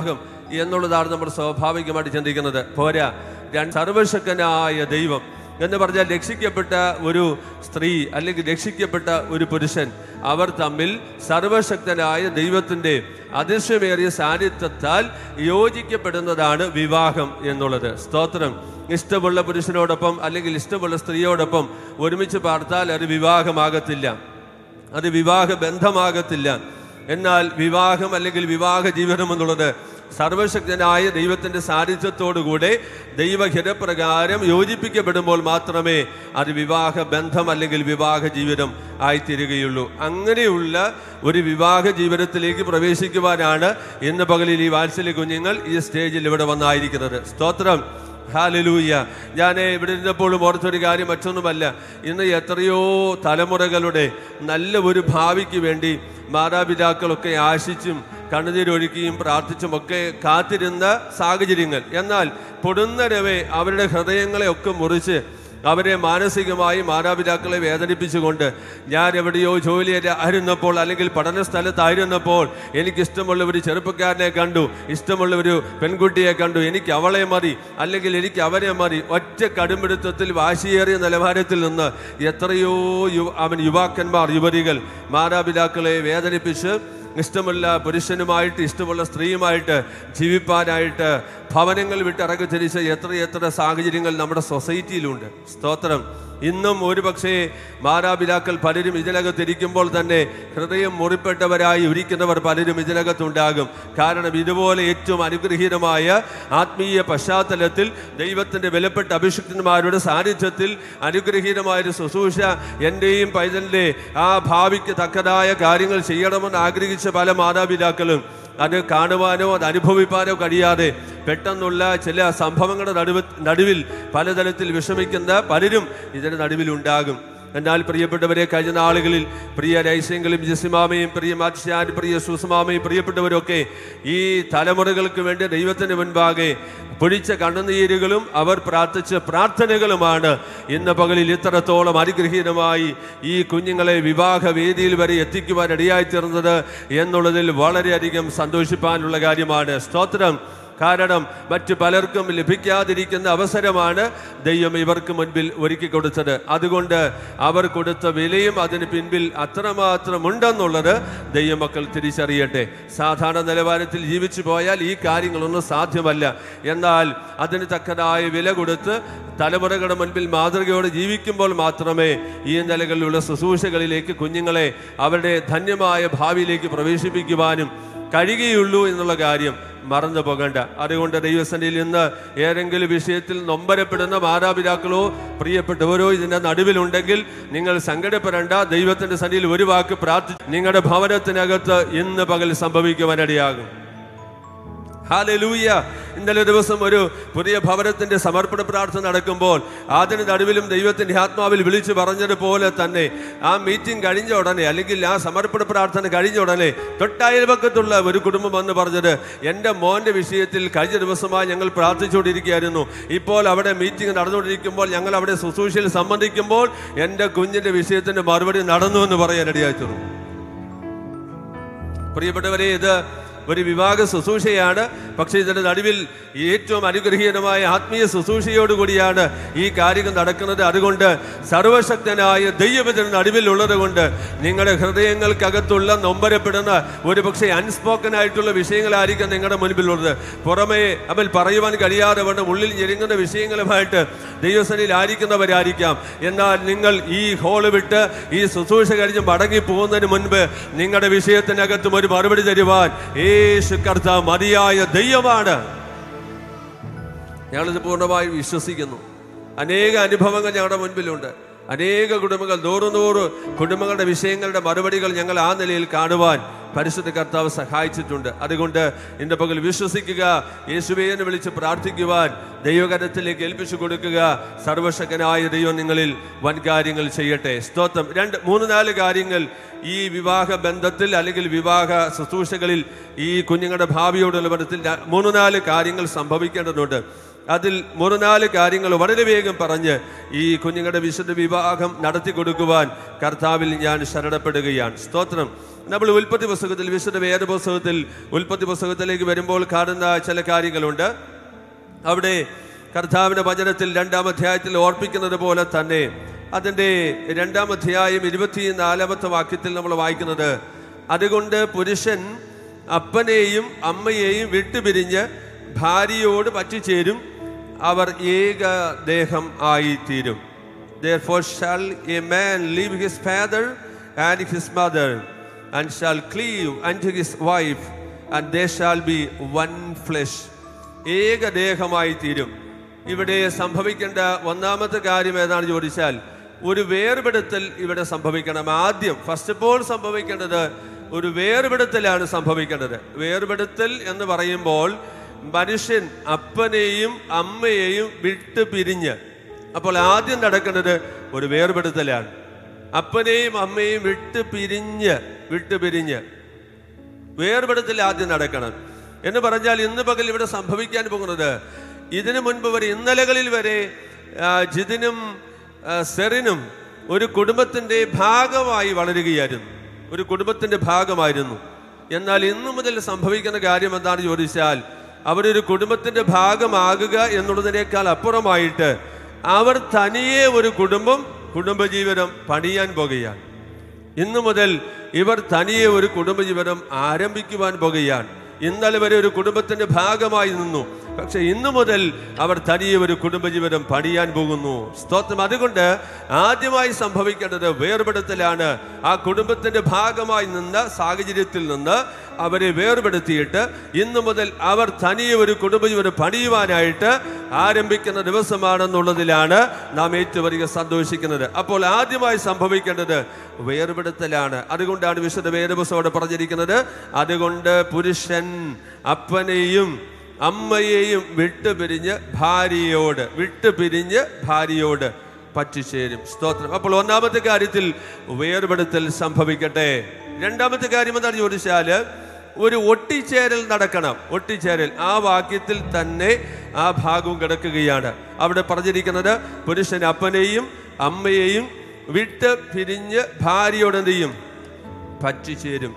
എന്നുള്ളതാണ് നമ്മൾ സ്വാഭാവികമായിട്ട് ചിന്തിക്കുന്നത്. പോരാ, രണ്ട് സർവശക്തനായ ദൈവം എന്ന് പറഞ്ഞാൽ രക്ഷിക്കപ്പെട്ട ഒരു സ്ത്രീ അല്ലെങ്കിൽ രക്ഷിക്കപ്പെട്ട ഒരു പുരുഷൻ, അവർ തമ്മിൽ സർവശക്തനായ ദൈവത്തിൻ്റെ അതിശയമേറിയ സാന്നിധ്യത്താൽ യോജിക്കപ്പെടുന്നതാണ് വിവാഹം എന്നുള്ളത്. സ്തോത്രം. ഇഷ്ടമുള്ള പുരുഷനോടൊപ്പം അല്ലെങ്കിൽ ഇഷ്ടമുള്ള സ്ത്രീയോടൊപ്പം ഒരുമിച്ച് പാർത്താൽ അത് വിവാഹമാകത്തില്ല, അത് വിവാഹ ബന്ധമാകത്തില്ല. എന്നാൽ വിവാഹം അല്ലെങ്കിൽ വിവാഹ ജീവിതം എന്നുള്ളത് സർവശക്തനായ ദൈവത്തിൻ്റെ സാന്നിധ്യത്തോടുകൂടെ ദൈവഹിതപ്രകാരം യോജിപ്പിക്കപ്പെടുമ്പോൾ മാത്രമേ അത് വിവാഹ ബന്ധം അല്ലെങ്കിൽ വിവാഹ ജീവിതം ആയിത്തീരുകയുള്ളൂ. അങ്ങനെയുള്ള ഒരു വിവാഹ ജീവിതത്തിലേക്ക് പ്രവേശിക്കുവാനാണ് ഇന്ന് പകലിൽ ഈ വാത്സല്യ കുഞ്ഞുങ്ങൾ ഈ സ്റ്റേജിൽ ഇവിടെ വന്നായിരിക്കുന്നത്. സ്തോത്രം. ഹല്ലേലൂയ. ഞാൻ ഇവിടെ ഇരുന്നപ്പോഴും ഓർത്തൊരു കാര്യം മറ്റൊന്നുമല്ല, ഇന്ന് എത്രയോ തലമുറകളുടെ നല്ല ഒരു ഭാവിക്ക് വേണ്ടി മാതാപിതാക്കളൊക്കെ ആശിച്ചും കണ്ണുനീരൊഴുക്കിയും പ്രാർത്ഥിച്ചുമൊക്കെ കാത്തിരുന്ന സാഹചര്യങ്ങൾ, എന്നാൽ പൊടുന്നരവേ അവരുടെ ഹൃദയങ്ങളെ ഒക്കെ മുറിച്ച് അവരെ മാനസികമായി മാതാപിതാക്കളെ വേദനിപ്പിച്ചുകൊണ്ട് ഞാൻ എവിടെയോ ജോലിയായിരുന്നപ്പോൾ അല്ലെങ്കിൽ പഠന സ്ഥലത്തായിരുന്നപ്പോൾ എനിക്കിഷ്ടമുള്ള ഒരു ചെറുപ്പക്കാരനെ കണ്ടു, ഇഷ്ടമുള്ള ഒരു പെൺകുട്ടിയെ കണ്ടു, എനിക്ക് അവളെ മതി അല്ലെങ്കിൽ എനിക്ക് അവരെ മതി, ഒറ്റ കടുംപിടുത്തത്തിൽ വാശിയേറിയ നിലവാരത്തിൽ നിന്ന് എത്രയോ യു അവൻ യുവാക്കന്മാർ യുവതികൾ മാതാപിതാക്കളെ വേദനിപ്പിച്ച് ഇഷ്ടമുള്ള പുരുഷനുമായിട്ട് ഇഷ്ടമുള്ള സ്ത്രീയുമായിട്ട് ജീവിപ്പാനായിട്ട് ഭവനങ്ങൾ വിട്ടിറങ്ങി തിരിച്ച എത്രയെത്ര സാഹചര്യങ്ങൾ നമ്മുടെ സൊസൈറ്റിയിലുണ്ട്. സ്തോത്രം. ഇന്നും ഒരു പക്ഷേ മാതാപിതാക്കൾ പലരും ഇതിനകത്തിരിക്കുമ്പോൾ തന്നെ ഹൃദയം മുറിപ്പെട്ടവരായി ഇരിക്കുന്നവർ പലരും ഇതിനകത്തുണ്ടാകും. കാരണം ഇതുപോലെ ഏറ്റവും അനുഗ്രഹീതമായ ആത്മീയ പശ്ചാത്തലത്തിൽ ദൈവത്തിൻ്റെ വിലപ്പെട്ട അഭിഷിക്തന്മാരുടെ സാന്നിധ്യത്തിൽ അനുഗ്രഹീതമായൊരു ശുശ്രൂഷ എൻ്റെയും പൈതലിൻ്റെ ആ ഭാവിക്ക് തക്കതായ കാര്യങ്ങൾ ചെയ്യണമെന്ന് ആഗ്രഹിച്ച പല മാതാപിതാക്കളും അത് കാണുവാനോ അത് അനുഭവിപ്പാനോ കഴിയാതെ പെട്ടെന്നുള്ള ചില സംഭവങ്ങളുടെ നടുവ് നടുവിൽ പലതരത്തിൽ വിഷമിക്കുന്ന പലരും ഇതിന് നടുവിലുണ്ടാകും. എന്നാൽ പ്രിയപ്പെട്ടവരെ, കഴിഞ്ഞ നാളുകളിൽ പ്രിയ രൈസ്യങ്ങളും ജസിമാമയും പ്രിയ മാത്സ്യാനും പ്രിയ സുസ്മാമയും പ്രിയപ്പെട്ടവരൊക്കെ ഈ തലമുറകൾക്ക് വേണ്ടി ദൈവത്തിന് മുൻപാകെ പൊഴിച്ച കണ്ണുനീരുകളും അവർ പ്രാർത്ഥിച്ച പ്രാർത്ഥനകളുമാണ് ഇന്ന് പകലിൽ ഇത്രത്തോളം അനുഗ്രഹീതമായി ഈ കുഞ്ഞുങ്ങളെ വിവാഹ വേദിയിൽ വരെ എത്തിക്കുവാൻ ഇടയായിത്തീർന്നത് എന്നുള്ളതിൽ വളരെയധികം സന്തോഷിപ്പാനുള്ള കാര്യമാണ്. സ്തോത്രം. കാരണം മറ്റു പലർക്കും ലഭിക്കാതിരിക്കുന്ന അവസരമാണ് ദൈവം ഇവർക്ക് മുൻപിൽ ഒരുക്കി കൊടുത്തത്. അതുകൊണ്ട് അവർ കൊടുത്ത വിലയും അതിന് പിൻപിൽ അത്രമാത്രം ഉണ്ടെന്നുള്ളത് ദൈവമക്കൾ തിരിച്ചറിയട്ടെ. സാധാരണ നിലവാരത്തിൽ ജീവിച്ചു പോയാൽ ഈ കാര്യങ്ങളൊന്നും സാധ്യമല്ല. എന്നാൽ അതിന് തക്കതായ വില കൊടുത്ത് തലമുറകളുടെ മുൻപിൽ മാതൃകയോടെ ജീവിക്കുമ്പോൾ മാത്രമേ ഈ നിലകളിലുള്ള ശുശ്രൂഷകളിലേക്ക് കുഞ്ഞുങ്ങളെ അവരുടെ ധന്യമായ ഭാവിയിലേക്ക് പ്രവേശിപ്പിക്കുവാനും കഴിയുകയുള്ളൂ എന്നുള്ള കാര്യം മറന്നു പോകണ്ട. അതുകൊണ്ട് ദൈവസന്നിധിയിൽ നിന്ന് ഏതെങ്കിലും വിഷയത്തിൽ നൊമ്പരപ്പെടുന്ന മാതാപിതാക്കളോ പ്രിയപ്പെട്ടവരോ ഇതിൻ്റെ നടുവിലുണ്ടെങ്കിൽ നിങ്ങൾ സങ്കടപ്പെടേണ്ട. ദൈവത്തിൻ്റെ സന്നിധിയിൽ ഒരു വാക്ക് പ്രാർത്ഥിച്ച് നിങ്ങളുടെ ഭവനത്തിനകത്ത് ഇന്ന് പകൽ സംഭവിക്കുവാനിടയാകും. ഹല്ലേലൂയ. ഇന്നലെ ദിവസം ഒരു പുതിയ ഭവനത്തിന്റെ സമർപ്പണ പ്രാർത്ഥന നടക്കുമ്പോൾ അതിന് നടുവിലും ദൈവത്തിന്റെ ആത്മാവിൽ വിളിച്ചു പറഞ്ഞതുപോലെ തന്നെ ആ മീറ്റിംഗ് കഴിഞ്ഞ ഉടനെ അല്ലെങ്കിൽ ആ സമർപ്പണ പ്രാർത്ഥന കഴിഞ്ഞ ഉടനെ തൊട്ടയൽപക്കത്തുള്ള ഒരു കുടുംബം വന്ന് പറഞ്ഞത്, എൻ്റെ മോൻ്റെ വിഷയത്തിൽ കഴിഞ്ഞ ദിവസമായി ഞങ്ങൾ പ്രാർത്ഥിച്ചുകൊണ്ടിരിക്കുകയായിരുന്നു, ഇപ്പോൾ അവിടെ മീറ്റിംഗ് നടന്നുകൊണ്ടിരിക്കുമ്പോൾ ഞങ്ങൾ അവിടെ ശുശ്രൂഷയിൽ സംബന്ധിക്കുമ്പോൾ എൻ്റെ കുഞ്ഞിൻ്റെ വിഷയത്തിൻ്റെ മറുപടി നടന്നു എന്ന് പറയാനിടയായിത്തീർന്നു. പ്രിയപ്പെട്ടവരെ, ഇത് ഒരു വിവാഹ ശുശ്രൂഷയാണ്. പക്ഷേ ഇതിൻ്റെ നടുവിൽ ഏറ്റവും അനുഗ്രഹീതമായ ആത്മീയ ശുശ്രൂഷയോടുകൂടിയാണ് ഈ കാര്യങ്ങൾ നടക്കുന്നത്. അതുകൊണ്ട് സർവശക്തനായ ദൈവത്തിന് നടുവിൽ ഉള്ളത് കൊണ്ട് നിങ്ങളുടെ ഹൃദയങ്ങൾക്കകത്തുള്ള നൊമ്പരപ്പെടുന്ന ഒരു പക്ഷേ അൺസ്പോക്കൻ ആയിട്ടുള്ള വിഷയങ്ങളായിരിക്കും നിങ്ങളുടെ മുൻപിലുള്ളത്. പുറമേ അവൻ പറയുവാൻ കഴിയാതെ വണ്ണം ഉള്ളിൽ ഞെരുങ്ങുന്ന വിഷയങ്ങളുമായിട്ട് ദൈവസന്നിധിയിൽ ആയിരിക്കുന്നവരായിരിക്കാം. എന്നാൽ നിങ്ങൾ ഈ ഹോള് വിട്ട് ഈ ശുശ്രൂഷ കഴിഞ്ഞ് മടങ്ങി പോകുന്നതിന് മുൻപ് നിങ്ങളുടെ വിഷയത്തിനകത്തും ഒരു മറുപടി തരുവാൻ യേശു കർത്താവ് മതിയായ ദൈവമാണ്. ഞങ്ങളിത് പൂർണ്ണമായി വിശ്വസിക്കുന്നു. അനേക അനുഭവങ്ങൾ ഞങ്ങളുടെ മുൻപിലുണ്ട്. അനേക കുടുംബങ്ങൾ, നൂറ് നൂറ് കുടുംബങ്ങളുടെ വിഷയങ്ങളുടെ മറുപടികൾ ഞങ്ങൾ ആ നിലയിൽ കാണുവാൻ പരിശുദ്ധ കർത്താവ് സഹായിച്ചിട്ടുണ്ട്. അതുകൊണ്ട് ഇന്ന് പകൽ വിശ്വസിക്കുക, യേശുവേ എന്ന് വിളിച്ച് പ്രാർത്ഥിക്കുവാൻ, ദൈവകരത്തിലേക്ക് ഏൽപ്പിച്ചു കൊടുക്കുക. സർവശക്തനായ ദൈവം നിങ്ങളിൽ വൻ കാര്യങ്ങൾ ചെയ്യട്ടെ. സ്തോത്രം. രണ്ട് മൂന്ന് നാല് കാര്യങ്ങൾ ഈ വിവാഹ ബന്ധത്തിൽ അല്ലെങ്കിൽ വിവാഹ ശുശ്രൂഷകളിൽ ഈ കുഞ്ഞുങ്ങളുടെ ഭാവിയോടുള്ള ബന്ധത്തിൽ മൂന്ന് നാല് കാര്യങ്ങൾ സംഭവിക്കേണ്ടതുണ്ട്. അതിൽ മൂന്ന് നാല് കാര്യങ്ങൾ വളരെ വേഗം പറഞ്ഞ് ഈ കുഞ്ഞുങ്ങളുടെ വിശുദ്ധ വിവാഹം നടത്തി കൊടുക്കുവാൻ കർത്താവിൽ ഞാൻ ശരണപ്പെടുകയാണ്. സ്തോത്രം. നമ്മൾ ഉൽപ്പത്തി പുസ്തകത്തിൽ, വിശുദ്ധ വേദ പുസ്തകത്തിൽ ഉൽപ്പത്തി പുസ്തകത്തിലേക്ക് വരുമ്പോൾ കാണുന്ന ചില കാര്യങ്ങളുണ്ട്. അവിടെ കർത്താവിൻ്റെ വചനത്തിൽ രണ്ടാം അധ്യായത്തിൽ ഓർപ്പിക്കുന്നത് പോലെ തന്നെ അതിൻ്റെ രണ്ടാം അധ്യായം ഇരുപത്തി നാലാമത്തെ വാക്യത്തിൽ നമ്മൾ വായിക്കുന്നത്, അതുകൊണ്ട് പുരുഷൻ അപ്പനെയും അമ്മയെയും വിട്ടുപിരിഞ്ഞ് ഭാര്യയോട് പറ്റിച്ചേരും, അവർ ഏക ദേഹം ആയിത്തീരും. Therefore shall a man leave his father and his mother and shall cleave unto his wife, and they shall be one flesh. ഏക ദേഹമായി തീരും. ഇവിടെ സംഭവിക്കേണ്ട ഒന്നാമത്തെ കാര്യം ഏതാണെന്ന് ചോദിച്ചാൽ, ഒരു വേർപെടുത്തൽ ഇവിടെ സംഭവിക്കണം. ആദ്യം ഫസ്റ്റ് ഓഫ് ഓൾ സംഭവിക്കേണ്ടത് ഒരു വേർപെടുത്തലാണ് സംഭവിക്കേണ്ടത്. വേർപെടുത്തൽ എന്ന് പറയുമ്പോൾ മനുഷ്യൻ അപ്പനെയും അമ്മയെയും വിട്ടു പിരിഞ്ഞ്, അപ്പോൾ ആദ്യം നടക്കേണ്ടത് ഒരു വേർപെടുത്തലാണ്. അപ്പനെയും അമ്മയെയും വിട്ടു പിരിഞ്ഞ് വിട്ടു പിരിഞ്ഞ് വേർപെടുത്തൽ ആദ്യം നടക്കണം എന്ന് പറഞ്ഞാൽ, ഇന്ന് പകൽ ഇവിടെ സംഭവിക്കാൻ പോകുന്നത്, ഇതിനു മുൻപ് വരെ ഇന്നലകളിൽ വരെ ജിതിനും സെറിനും ഒരു കുടുംബത്തിൻ്റെ ഭാഗമായി വളരുകയായിരുന്നു, ഒരു കുടുംബത്തിൻ്റെ ഭാഗമായിരുന്നു. എന്നാൽ ഇന്നു മുതൽ സംഭവിക്കുന്ന കാര്യം എന്താണെന്ന് ചോദിച്ചാൽ, അവരൊരു കുടുംബത്തിൻ്റെ ഭാഗമാകുക എന്നുള്ളതിനേക്കാൾ അപ്പുറമായിട്ട് അവർ തനിയെ ഒരു കുടുംബം കുടുംബജീവിതം പണിയാൻ പോകുകയാണ്. ഇന്നു മുതൽ ഇവർ തനിയെ ഒരു കുടുംബജീവിതം ആരംഭിക്കുവാൻ പോകുകയാണ്. ഇന്നലെ വരെ ഒരു കുടുംബത്തിൻ്റെ ഭാഗമായി നിന്നു, പക്ഷെ ഇന്നു മുതൽ അവർ തനിയെ ഒരു കുടുംബജീവിതം പണിയാൻ പോകുന്നു. സ്തോത്രം. അതുകൊണ്ട് ആദ്യമായി സംഭവിക്കേണ്ടത് വേർപെടുത്തലാണ്. ആ കുടുംബത്തിൻ്റെ ഭാഗമായി നിന്ന സാഹചര്യത്തിൽ നിന്ന് അവരെ വേർപെടുത്തിയിട്ട് ഇന്നു മുതൽ അവർ തനിയെ ഒരു കുടുംബജീവിതം പണിയുവാനായിട്ട് ആരംഭിക്കുന്ന ദിവസമാണെന്നുള്ളതിലാണ് നാം ഏറ്റവും അധികം സന്തോഷിക്കുന്നത്. അപ്പോൾ ആദ്യമായി സംഭവിക്കേണ്ടത് വേർപെടുത്തലാണ്. അതുകൊണ്ടാണ് വിശുദ്ധ വേദപുസ്തകം പറഞ്ഞിരിക്കുന്നത്, അതുകൊണ്ട് പുരുഷൻ അപ്പനെയും അമ്മയെയും വിട്ടുപിരിഞ്ഞ് ഭാര്യയോട് വിട്ടുപിരിഞ്ഞ് ഭാര്യയോട് പറ്റിച്ചേരും. സ്തോത്രം. അപ്പോൾ ഒന്നാമത്തെ കാര്യത്തിൽ വേർപെടുത്തൽ സംഭവിക്കട്ടെ. രണ്ടാമത്തെ കാര്യം എന്താണെന്ന് ചോദിച്ചാൽ, ഒരു ഒട്ടിച്ചേരൽ നടക്കണം. ഒട്ടിച്ചേരൽ ആ വാക്യത്തിൽ തന്നെ ആ ഭാഗവും കിടക്കുകയാണ്. അവിടെ പറഞ്ഞിരിക്കുന്നത്, പുരുഷൻ അപ്പനെയും അമ്മയെയും വിട്ട് പിരിഞ്ഞ് ഭാര്യയോട് എന്ത് ചെയ്യും? പറ്റിച്ചേരും.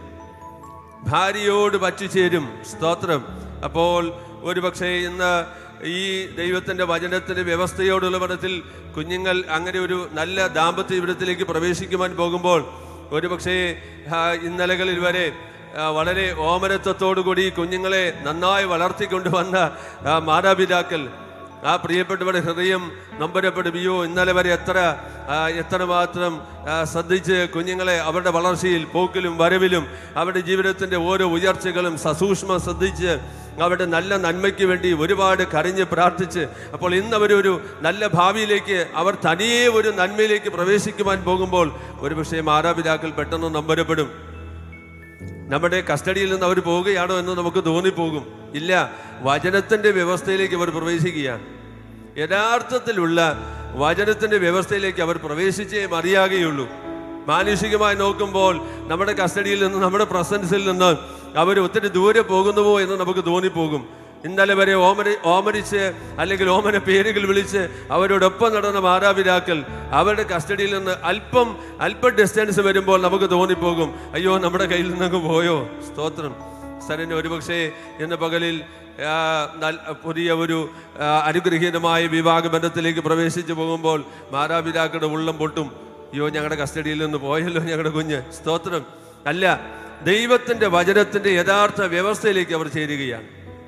ഭാര്യയോട് പറ്റിച്ചേരും. സ്തോത്രം. അപ്പോൾ ഒരുപക്ഷെ ഇന്ന് ഈ ദൈവത്തിൻ്റെ വചനത്തിൻ്റെ വ്യവസ്ഥയോടുള്ള പഠനത്തിൽ കുഞ്ഞുങ്ങൾ അങ്ങനെ ഒരു നല്ല ദാമ്പത്യ ജീവിതത്തിലേക്ക് പ്രവേശിക്കുവാൻ പോകുമ്പോൾ ഒരുപക്ഷെ ഇന്നലകളിൽ വരെ വളരെ ഓമനത്വത്തോടുകൂടി കുഞ്ഞുങ്ങളെ നന്നായി വളർത്തിക്കൊണ്ടുവന്ന മാതാപിതാക്കൾ, ആ പ്രിയപ്പെട്ടവരുടെ ഹൃദയം നൊമ്പരപ്പെടുകയോ ഇന്നലെ വരെ എത്ര എത്രമാത്രം ശ്രദ്ധിച്ച് കുഞ്ഞുങ്ങളെ അവരുടെ വളർച്ചയിൽ പോക്കിലും വരവിലും അവരുടെ ജീവിതത്തിൻ്റെ ഓരോ ഉയർച്ചകളും സസൂക്ഷ്മം ശ്രദ്ധിച്ച് അവരുടെ നല്ല നന്മയ്ക്ക് വേണ്ടി ഒരുപാട് കരഞ്ഞ് പ്രാർത്ഥിച്ച്, അപ്പോൾ ഇന്ന് അവരൊരു നല്ല ഭാവിയിലേക്ക് അവർ തനിയെ ഒരു നന്മയിലേക്ക് പ്രവേശിക്കുവാൻ പോകുമ്പോൾ ഒരുപക്ഷെ മാതാപിതാക്കൾ പെട്ടെന്ന് നൊമ്പരപ്പെടും. നമ്മുടെ കസ്റ്റഡിയിൽ നിന്ന് അവർ പോവുകയാണോ എന്ന് നമുക്ക് തോന്നിപ്പോകും. ഇല്ല, വചനത്തിൻ്റെ വ്യവസ്ഥയിലേക്ക് അവർ പ്രവേശിക്കുകയാണ്. യഥാർത്ഥത്തിലുള്ള വചനത്തിൻ്റെ വ്യവസ്ഥയിലേക്ക് അവർ പ്രവേശിച്ചേ മതിയാകുകയുള്ളൂ. മാനുഷികമായി നോക്കുമ്പോൾ നമ്മുടെ കസ്റ്റഡിയിൽ നിന്ന്, നമ്മുടെ പ്രസൻസിൽ നിന്ന് അവർ ഒത്തിരി ദൂരെ പോകുന്നുവോ എന്ന് നമുക്ക് തോന്നിപ്പോകും. ഇന്നലെ വരെ ഓമന ഓമനിച്ച് അല്ലെങ്കിൽ ഓമന പേരുകൾ വിളിച്ച് അവരോടൊപ്പം നടന്ന മാതാപിതാക്കൾ അവരുടെ കസ്റ്റഡിയിൽ നിന്ന് അല്പം അല്പം ഡിസ്റ്റൻസ് വരുമ്പോൾ നമുക്ക് തോന്നിപ്പോകും, അയ്യോ നമ്മുടെ കയ്യിൽ നിന്നങ്ങ് പോയോ. സ്തോത്രം. സരന് ഒരുപക്ഷെ ഇന്ന് പകലിൽ പുതിയ ഒരു അനുഗ്രഹീതമായ വിവാഹ ബന്ധത്തിലേക്ക് പ്രവേശിച്ചു പോകുമ്പോൾ മാതാപിതാക്കളുടെ ഉള്ളം പൊട്ടും, അയ്യോ ഞങ്ങളുടെ കസ്റ്റഡിയിൽ നിന്ന് പോയല്ലോ ഞങ്ങളുടെ കുഞ്ഞ്. സ്തോത്രം. അല്ല, ദൈവത്തിൻ്റെ വചനത്തിൻ്റെ യഥാർത്ഥ വ്യവസ്ഥയിലേക്ക് അവർ ചേരുകയാണ്.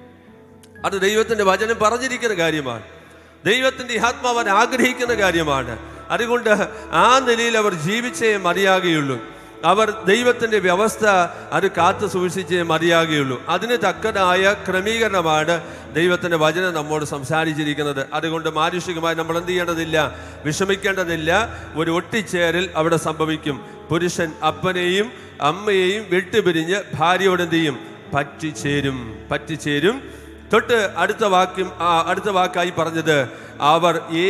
അത് ദൈവത്തിൻ്റെ വചനം പറഞ്ഞിരിക്കുന്ന കാര്യമാണ്. ദൈവത്തിൻ്റെ ആത്മാവൻ ആഗ്രഹിക്കുന്ന കാര്യമാണ്. അതുകൊണ്ട് ആ നിലയിൽ അവർ ജീവിച്ചേ മതിയാകുകയുള്ളൂ. അവർ ദൈവത്തിൻ്റെ വ്യവസ്ഥ അത് കാത്തു സൂക്ഷിച്ചേ മതിയാകുകയുള്ളൂ. അതിന് തക്കതായ ക്രമീകരണമാണ് ദൈവത്തിൻ്റെ വചനം നമ്മോട് സംസാരിച്ചിരിക്കുന്നത്. അതുകൊണ്ട് മാനുഷികമായി നമ്മൾ എന്ത് ചെയ്യേണ്ടതില്ല, വിഷമിക്കേണ്ടതില്ല. ഒരു ഒട്ടിച്ചേരൽ അവിടെ സംഭവിക്കും. പുരുഷൻ അപ്പനെയും അമ്മയെയും വിട്ടുപിരിഞ്ഞ് ഭാര്യയോട് എന്ത് ചെയ്യും? പറ്റിച്ചേരും. പറ്റിച്ചേരും. തൊട്ട് അടുത്ത വാക്യം അടുത്ത വാക്കായി പറഞ്ഞത്, അവർ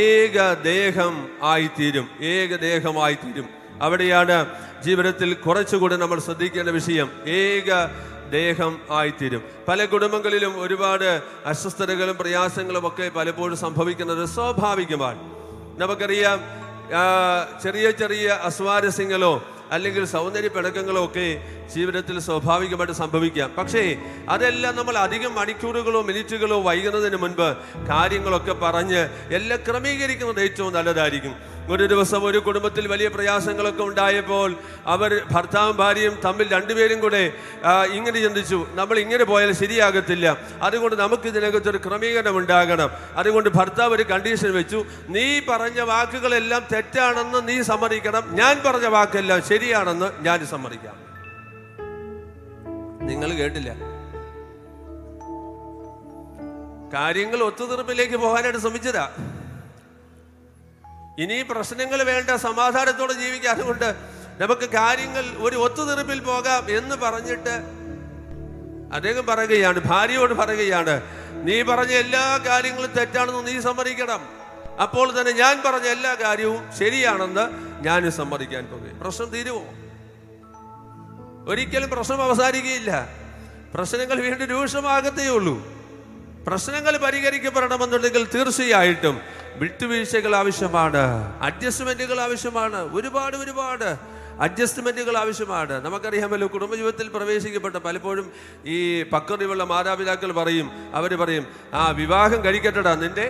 ഏകദേഹം ആയിത്തീരും. ഏകദേഹമായിത്തീരും. അവിടെയാണ് ജീവിതത്തിൽ കുറച്ചുകൂടി നമ്മൾ ശ്രദ്ധിക്കേണ്ട വിഷയം. ഏക ദേഹം ആയിത്തീരും. പല കുടുംബങ്ങളിലും ഒരുപാട് അസ്വസ്ഥതകളും പ്രയാസങ്ങളും ഒക്കെ പലപ്പോഴും സംഭവിക്കുന്നത് സ്വാഭാവികമാണ്. നമുക്കറിയാം, ചെറിയ ചെറിയ അസ്വാരസ്യങ്ങളോ അല്ലെങ്കിൽ സൗന്ദര്യ പിണക്കങ്ങളോ ഒക്കെ ജീവിതത്തിൽ സ്വാഭാവികമായിട്ട് സംഭവിക്കാം. പക്ഷേ അതെല്ലാം നമ്മൾ അധികം മണിക്കൂറുകളോ മിനിറ്റുകളോ വൈകുന്നതിന് മുൻപ് കാര്യങ്ങളൊക്കെ പറഞ്ഞ് എല്ലാം ക്രമീകരിക്കുന്നത് ഏറ്റവും നല്ലതായിരിക്കും. ഒരു ദിവസം ഒരു കുടുംബത്തിൽ വലിയ പ്രയാസങ്ങളൊക്കെ ഉണ്ടായപ്പോൾ അവർ ഭർത്താവും ഭാര്യയും തമ്മിൽ രണ്ടുപേരും കൂടെ ഇങ്ങനെ ചിന്തിച്ചു, നമ്മൾ ഇങ്ങനെ പോയാൽ ശരിയാകത്തില്ല, അതുകൊണ്ട് നമുക്ക് ഇതിനകത്തൊരു ക്രമീകരണം ഉണ്ടാകണം. അതുകൊണ്ട് ഭർത്താവ് ഒരു കണ്ടീഷൻ വെച്ചു, നീ പറഞ്ഞ വാക്കുകളെല്ലാം തെറ്റാണെന്ന് നീ സമ്മതിക്കണം, ഞാൻ പറഞ്ഞ വാക്കെല്ലാം ശരിയാണെന്ന് ഞാൻ സമ്മതിക്കാം. നിങ്ങൾ കേട്ടില്ല, കാര്യങ്ങൾ ഒത്തുതീർപ്പിലേക്ക് പോകാനായിട്ട് ശ്രമിച്ചതാ. ഇനി പ്രശ്നങ്ങൾ വേണ്ട, സമാധാനത്തോടെ ജീവിക്കുക. അതുകൊണ്ട് നമുക്ക് കാര്യങ്ങൾ ഒരു ഒത്തുതീർപ്പിൽ പോകാം എന്ന് പറഞ്ഞിട്ട് അദ്ദേഹം പറയുകയാണ്, ഭാര്യയോട് പറയുകയാണ്, നീ പറഞ്ഞ എല്ലാ കാര്യങ്ങളും തെറ്റാണെന്ന് നീ സമ്മതിക്കണം, അപ്പോൾ തന്നെ ഞാൻ പറഞ്ഞ എല്ലാ കാര്യവും ശരിയാണെന്ന് ഞാൻ സമ്മതിക്കാൻ പോകുകയും. പ്രശ്നം തീരുമോ? ഒരിക്കലും പ്രശ്നം അവസാനിക്കുകയില്ല. പ്രശ്നങ്ങൾ വീണ്ടും രൂക്ഷമാകത്തേ ഉള്ളൂ. പ്രശ്നങ്ങൾ പരിഹരിക്കപ്പെടണമെന്നുണ്ടെങ്കിൽ തീർച്ചയായിട്ടും വിട്ടുവീഴ്ചകൾ ആവശ്യമാണ്, അഡ്ജസ്റ്റ്മെന്റുകൾ ആവശ്യമാണ്, ഒരുപാട് ഒരുപാട് അഡ്ജസ്റ്റ്മെന്റുകൾ ആവശ്യമാണ്. നമുക്കറിയാമല്ലോ, കുടുംബജീവിതത്തിൽ പ്രവേശിക്കപ്പെട്ട പലപ്പോഴും ഈ പക്വതയുള്ള മാതാപിതാക്കൾ പറയും, അവർ പറയും, ആ വിവാഹം കഴിക്കട്ടടാ, നിന്റെ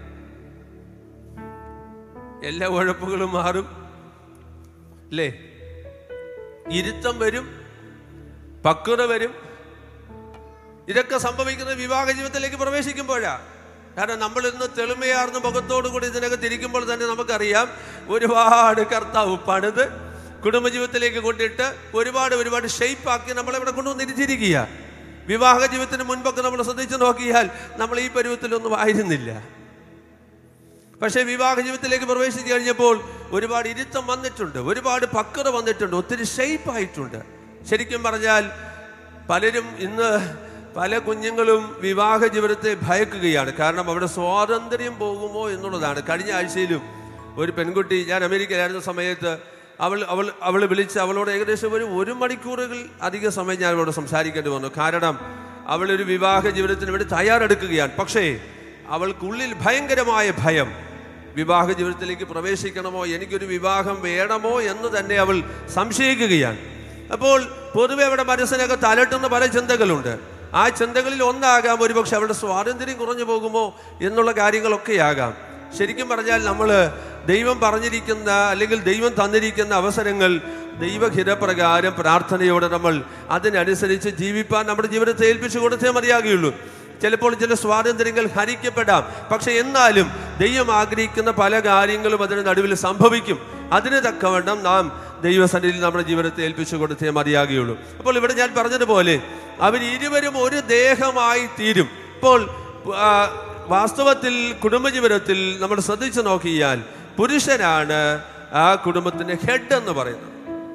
എല്ലാ ഉഴപ്പുകളും മാറും അല്ലേ, ഇരുത്തം വരും, പക്വത വരും. ഇതൊക്കെ സംഭവിക്കുന്നത് വിവാഹ ജീവിതത്തിലേക്ക് പ്രവേശിക്കുമ്പോഴാ. കാരണം നമ്മൾ ഇന്ന് തെളിമയാർന്ന മുഖത്തോടു കൂടി ഇതിനകത്ത് ഇരിക്കുമ്പോൾ തന്നെ നമുക്കറിയാം, ഒരുപാട് കർത്താവ് പണിത് കുടുംബജീവിതത്തിലേക്ക് കൊണ്ടിട്ട് ഒരുപാട് ഒരുപാട് ഷെയ്പ്പാക്കി നമ്മളെവിടെ കൊണ്ടുവന്ന് ഇരുത്തിയിരിക്കുക. വിവാഹ ജീവിതത്തിന് മുൻപൊക്കെ നമ്മൾ ശ്രദ്ധിച്ചു നോക്കിയാൽ നമ്മൾ ഈ പരുവത്തിലൊന്നും ആയിരുന്നില്ല. പക്ഷേ വിവാഹ ജീവിതത്തിലേക്ക് പ്രവേശിച്ചു കഴിഞ്ഞപ്പോൾ ഒരുപാട് ഇരുത്തം വന്നിട്ടുണ്ട്, ഒരുപാട് പക്വത വന്നിട്ടുണ്ട്, ഒത്തിരി ഷെയ്പ്പായിട്ടുണ്ട്. ശരിക്കും പറഞ്ഞാൽ പലരും ഇന്ന് പല കുഞ്ഞുങ്ങളും വിവാഹ ജീവിതത്തെ ഭയക്കുകയാണ്. കാരണം അവിടെ സ്വാതന്ത്ര്യം പോകുമോ എന്നുള്ളതാണ്. കഴിഞ്ഞ ആഴ്ചയിലും ഒരു പെൺകുട്ടി, ഞാൻ അമേരിക്കയിലായിരുന്ന സമയത്ത് അവൾ അവൾ അവൾ വിളിച്ച് അവളോട് ഏകദേശം ഒരു ഒരു മണിക്കൂറുകൾ അധിക സമയം ഞാൻ അവളോട് സംസാരിക്കേണ്ടി വന്നു. കാരണം അവളൊരു വിവാഹ ജീവിതത്തിന് വേണ്ടി തയ്യാറെടുക്കുകയാണ്. പക്ഷേ അവൾക്കുള്ളിൽ ഭയങ്കരമായ ഭയം, വിവാഹ ജീവിതത്തിലേക്ക് പ്രവേശിക്കണമോ, എനിക്കൊരു വിവാഹം വേണമോ എന്ന് തന്നെ അവൾ സംശയിക്കുകയാണ്. അപ്പോൾ പൊതുവെ അവിടെ മനസ്സിനകത്ത് അലട്ടുന്ന പല ചിന്തകളുണ്ട്. ആ ചിന്തകളിൽ ഒന്നാകാം ഒരുപക്ഷെ അവളുടെ സ്വാതന്ത്ര്യം കുറഞ്ഞു പോകുമോ എന്നുള്ള കാര്യങ്ങളൊക്കെ ആകാം. ശരിക്കും പറഞ്ഞാൽ നമ്മൾ ദൈവം പറഞ്ഞിരിക്കുന്ന അല്ലെങ്കിൽ ദൈവം തന്നിരിക്കുന്ന അവസരങ്ങൾ ദൈവഹിതപ്രകാരം പ്രാർത്ഥനയോടെ നമ്മൾ അതിനനുസരിച്ച് ജീവിപ്പാൻ നമ്മുടെ ജീവിതത്തെ ഏൽപ്പിച്ചു കൊടുത്തേ മതിയാകുകയുള്ളൂ. ചിലപ്പോൾ ചില സ്വാതന്ത്ര്യങ്ങൾ ഹരിക്കപ്പെടാം, പക്ഷെ എന്നാലും ദൈവം ആഗ്രഹിക്കുന്ന പല കാര്യങ്ങളും അതിന് നടുവിൽ സംഭവിക്കും. അതിന് തക്കവണ്ണം നാം ദൈവസന്നിധിയിൽ നമ്മുടെ ജീവിതത്തെ ഏൽപ്പിച്ചു കൊടുത്തേ മതിയാകുകയുള്ളൂ. അപ്പോൾ ഇവിടെ ഞാൻ പറഞ്ഞതുപോലെ അവർ ഇരുവരും ഒരു ദേഹമായി തീരും. ഇപ്പോൾ വാസ്തവത്തിൽ കുടുംബജീവിതത്തിൽ നമ്മൾ ശ്രദ്ധിച്ചു നോക്കിയാൽ പുരുഷനാണ് ആ കുടുംബത്തിന്റെ ഹെഡ് എന്ന് പറയുന്നത്,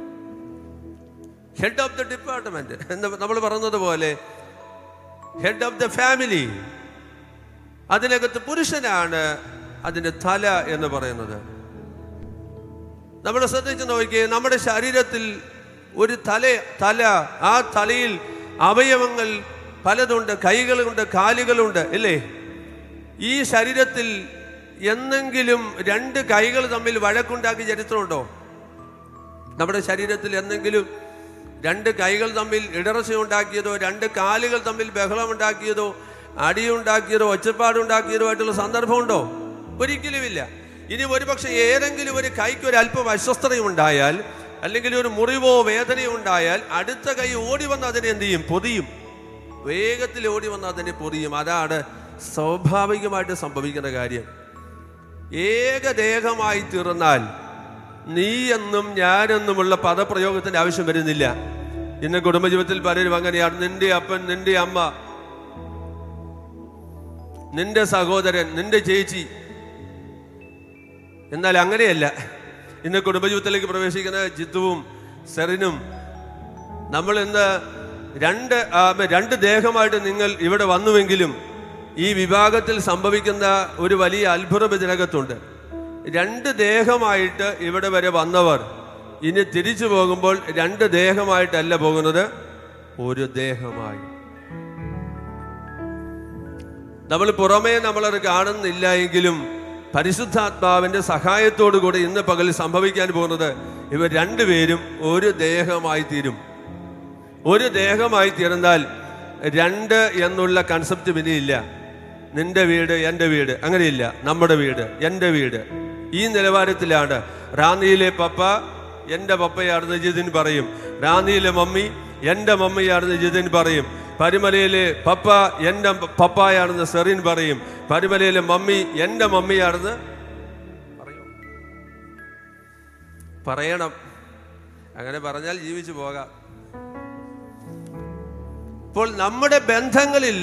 ഹെഡ് ഓഫ് ദ ഡിപ്പാർട്ട്മെന്റ് എന്ന് നമ്മൾ പറയുന്നത് പോലെ ഹെഡ് ഓഫ് ദ ഫാമിലി. അതിനകത്ത് പുരുഷനാണ് അതിന്റെ തല എന്ന് പറയുന്നത്. നമ്മൾ ശ്രദ്ധിച്ചു നോക്കിയേ, നമ്മുടെ ശരീരത്തിൽ ഒരു തല തല ആ തലയിൽ അവയവങ്ങൾ പലതുണ്ട്, കൈകളുണ്ട്, കാലുകളുണ്ട് ഇല്ലേ? ഈ ശരീരത്തിൽ എന്നെങ്കിലും രണ്ട് കൈകൾ തമ്മിൽ വഴക്കുണ്ടാക്കിയ ചരിത്രമുണ്ടോ? നമ്മുടെ ശരീരത്തിൽ എന്തെങ്കിലും രണ്ട് കൈകൾ തമ്മിൽ ഇടർച്ച ഉണ്ടാക്കിയതോ, രണ്ട് കാലുകൾ തമ്മിൽ ബഹളമുണ്ടാക്കിയതോ, അടിയുണ്ടാക്കിയതോ, ഒച്ചപ്പാടുണ്ടാക്കിയതോ ആയിട്ടുള്ള സന്ദർഭമുണ്ടോ? ഒരിക്കലുമില്ല. ഇനി ഒരുപക്ഷെ ഏതെങ്കിലും ഒരു കൈക്ക് ഒരു അല്പം അസ്വസ്ഥതയുണ്ടായാൽ അല്ലെങ്കിൽ ഒരു മുറിവോ വേദനയോ ഉണ്ടായാൽ അടുത്ത കൈ ഓടി വന്ന് അതിനെ എന്ത് ചെയ്യും? പൊതിയും. വേഗത്തിൽ ഓടി വന്ന് അതിനെ പൊതിയും. അതാണ് സ്വാഭാവികമായിട്ട് സംഭവിക്കുന്ന കാര്യം. ഏകദേഹമായി തീർന്നാൽ നീ എന്നും ഞാനെന്നുമുള്ള പദപ്രയോഗത്തിന്റെ ആവശ്യം വരുന്നില്ല. ഇന്ന് കുടുംബജീവിതത്തിൽ പലരും അങ്ങനെയാണ്. നിന്റെ അപ്പൻ, നിന്റെ അമ്മ, നിന്റെ സഹോദരൻ, നിന്റെ ചേച്ചി. എന്നാൽ അങ്ങനെയല്ല. ഇന്ന് കുടുംബജീവിതത്തിലേക്ക് പ്രവേശിക്കുന്ന ജിത്തുവും സെറിനും നമ്മൾ ഇന്ന് രണ്ട് രണ്ട് ദേഹമായിട്ട് നിങ്ങൾ ഇവിടെ വന്നുവെങ്കിലും ഈ വിഭാഗത്തിൽ സംഭവിക്കുന്ന ഒരു വലിയ അത്ഭുതം ഇതിനകത്തുണ്ട്. രണ്ട് ദേഹമായിട്ട് ഇവിടെ വരെ വന്നവർ ഇനി തിരിച്ചു പോകുമ്പോൾ രണ്ട് ദേഹമായിട്ടല്ല പോകുന്നത്, ഒരു ദേഹമായി. നമ്മൾ പുറമേ നമ്മളത് കാണുന്നില്ല എങ്കിലും പരിശുദ്ധാത്മാവിന്റെ സഹായത്തോടു കൂടി ഇന്ന് പകൽ സംഭവിക്കാൻ പോകുന്നത് ഇവർ രണ്ടുപേരും ഒരു ദേഹമായി തീരും. ഒരു ദേഹമായി തീർന്നാൽ രണ്ട് എന്നുള്ള കൺസെപ്റ്റ് പിന്നെ ഇല്ല. നിന്റെ വീട് എൻ്റെ വീട് അങ്ങനെയില്ല. നമ്മുടെ വീട് എൻ്റെ വീട് ഈ നിലവാരത്തിലാണ്. റാന്നിയിലെ പപ്പ എൻ്റെ പപ്പയാണെന്ന് ജിതിൻ പറയും. റാന്നിയിലെ മമ്മി എൻ്റെ മമ്മിയാണെന്ന് ജിതിൻ പറയും. പരുമലയിലെ പപ്പ എൻ്റെ പപ്പായാണെന്ന് സെറിൻ പറയും. പരുമലയിലെ മമ്മി എൻ്റെ മമ്മിയാണെന്ന് പറയും. പറയണം. അങ്ങനെ പറഞ്ഞാൽ ജീവിച്ചു പോകാം. ഇപ്പോൾ നമ്മുടെ ബന്ധങ്ങളിൽ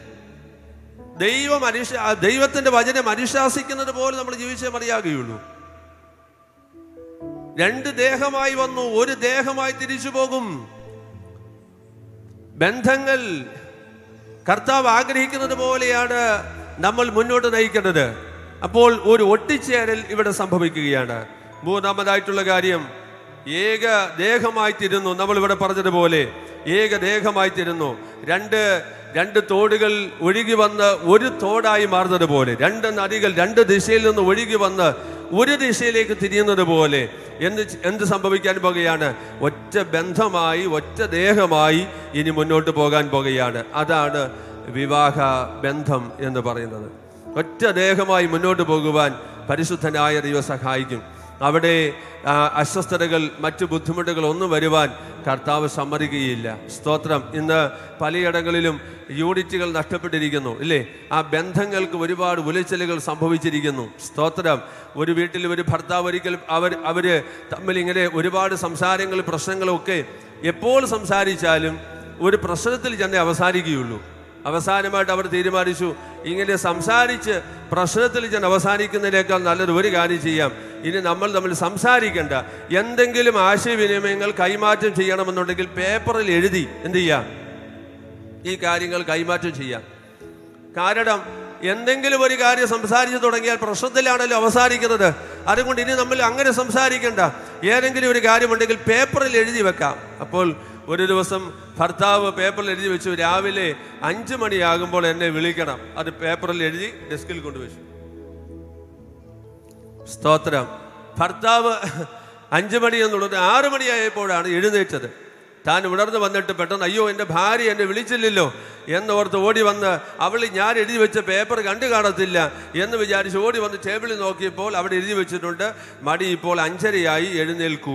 ദൈവം അനുശ ദൈവത്തിന്റെ വചനം അനുശാസിക്കുന്നത് പോലെ നമ്മൾ ജീവിച്ചേ മതിയാകുകയുള്ളൂ. രണ്ട് ദേഹമായി വന്നു, ഒരു ദേഹമായി തിരിച്ചു പോകും. ബന്ധങ്ങൾ കർത്താവ് ആഗ്രഹിക്കുന്നത് പോലെയാണ് നമ്മൾ മുന്നോട്ട് നയിക്കേണ്ടത്. അപ്പോൾ ഒരു ഒട്ടിച്ചേരൽ ഇവിടെ സംഭവിക്കുകയാണ്. മൂന്നാമതായിട്ടുള്ള കാര്യം, ഏക ദേഹമായി തീരുന്നു. നമ്മൾ ഇവിടെ പറഞ്ഞതുപോലെ ഏക ദേഹമായി തീരുന്നു. രണ്ട് രണ്ട് തോടുകൾ ഒഴുകി വന്ന് ഒരു തോടായി മാറുന്നത് പോലെ, രണ്ട് നദികൾ രണ്ട് ദിശയിൽ നിന്ന് ഒഴുകി വന്ന് ഒരു ദിശയിലേക്ക് തിരിയുന്നത് പോലെ എന്ത് എന്ത് സംഭവിക്കാൻ പോകുകയാണ്? ഒറ്റ ബന്ധമായി ഒറ്റ ദേഹമായി ഇനി മുന്നോട്ട് പോകാൻ പോകുകയാണ്. അതാണ് വിവാഹ ബന്ധം എന്ന് പറയുന്നത്. ഒറ്റ ദേഹമായി മുന്നോട്ട് പോകുവാൻ പരിശുദ്ധനായ ദൈവം സഹായിക്കും. അവിടെ അസ്വസ്ഥതകൾ മറ്റു ബുദ്ധിമുട്ടുകൾ ഒന്നും വരുവാൻ കർത്താവ് സമ്മതിക്കുകയില്ല. സ്തോത്രം. ഇന്ന് പലയിടങ്ങളിലും യൂണിറ്റുകൾ നഷ്ടപ്പെട്ടിരിക്കുന്നു ഇല്ലേ? ആ ബന്ധങ്ങൾക്ക് ഒരുപാട് ഉലച്ചിലുകൾ സംഭവിച്ചിരിക്കുന്നു. സ്തോത്രം. ഒരു വീട്ടിൽ ഒരു ഭർത്താവ് ഒരിക്കൽ അവർ അവര് തമ്മിൽ ഇങ്ങനെ ഒരുപാട് സംസാരങ്ങൾ പ്രശ്നങ്ങളും ഒക്കെ എപ്പോൾ സംസാരിച്ചാലും ഒരു പ്രശ്നത്തിൽ തന്നെ അവസാനിക്കുകയുള്ളൂ. അവസാനമായിട്ട് അവർ തീരുമാനിച്ചു, ഇങ്ങനെ സംസാരിച്ച് പ്രശ്നത്തിൽ ചെന്ന് അവസാനിക്കുന്നതിനേക്കാൾ നല്ലത് ഒരു കാര്യം ചെയ്യാം, ഇനി നമ്മൾ തമ്മിൽ സംസാരിക്കേണ്ട, എന്തെങ്കിലും ആശയവിനിമയങ്ങൾ കൈമാറ്റം ചെയ്യണമെന്നുണ്ടെങ്കിൽ പേപ്പറിൽ എഴുതി എന്ത് ചെയ്യാം, ഈ കാര്യങ്ങൾ കൈമാറ്റം ചെയ്യാം. കാരണം എന്തെങ്കിലും ഒരു കാര്യം സംസാരിച്ചു തുടങ്ങിയാൽ പ്രശ്നത്തിലാണല്ലോ അവസാനിക്കുന്നത്. അതുകൊണ്ട് ഇനി നമ്മൾ അങ്ങനെ സംസാരിക്കേണ്ട, ഏതെങ്കിലും ഒരു കാര്യമുണ്ടെങ്കിൽ പേപ്പറിൽ എഴുതി വെക്കാം. അപ്പോൾ ഒരു ദിവസം ഭർത്താവ് പേപ്പറിൽ എഴുതി വെച്ചു, രാവിലെ അഞ്ചു മണിയാകുമ്പോൾ എന്നെ വിളിക്കണം. അത് പേപ്പറിൽ എഴുതി ഡെസ്കിൽ കൊണ്ടുവച്ചു. സ്തോത്രം. ഭർത്താവ് അഞ്ചു മണി എന്നുള്ളത് ആറു മണിയായപ്പോഴാണ് എഴുന്നേറ്റത്. താൻ ഉണർന്നു വന്നിട്ട് പെട്ടെന്ന് അയ്യോ എൻ്റെ ഭാര്യ എന്നെ വിളിച്ചില്ലല്ലോ എന്നോർത്ത് ഓടി വന്ന് അവൾ ഞാൻ എഴുതി വെച്ച പേപ്പർ കണ്ടു കാണത്തില്ല എന്ന് വിചാരിച്ച് ഓടി വന്ന് ടേബിളിൽ നോക്കിയപ്പോൾ അവിടെ എഴുതി വെച്ചിട്ടുണ്ട്, മണി ഇപ്പോൾ അഞ്ചരയായി, എഴുന്നേൽക്കൂ.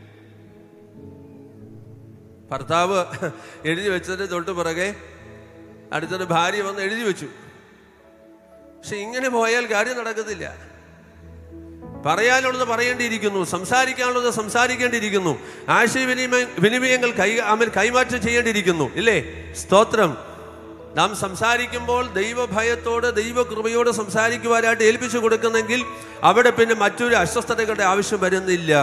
ഭർത്താവ് എഴുതി വെച്ചതിന് തൊട്ട് പുറകെ അടുത്തൊരു ഭാര്യ വന്ന് എഴുതി വെച്ചു. പക്ഷെ ഇങ്ങനെ പോയാൽ കാര്യം നടക്കത്തില്ല. പറയാനുള്ളത് പറയേണ്ടിയിരിക്കുന്നു, സംസാരിക്കാനുള്ളത് സംസാരിക്കേണ്ടിയിരിക്കുന്നു, ആശയവിനിമയ വിനിമയങ്ങൾ കൈ അമൽ കൈമാറ്റം ചെയ്യേണ്ടിയിരിക്കുന്നു ഇല്ലേ? സ്തോത്രം. നാം സംസാരിക്കുമ്പോൾ ദൈവഭയത്തോട് ദൈവകൃപയോട് സംസാരിക്കുവാനായിട്ട് ഏൽപ്പിച്ചു കൊടുക്കുന്നെങ്കിൽ അവിടെ പിന്നെ മറ്റൊരു അസ്വസ്ഥതകളുടെ ആവശ്യം വരുന്നില്ല.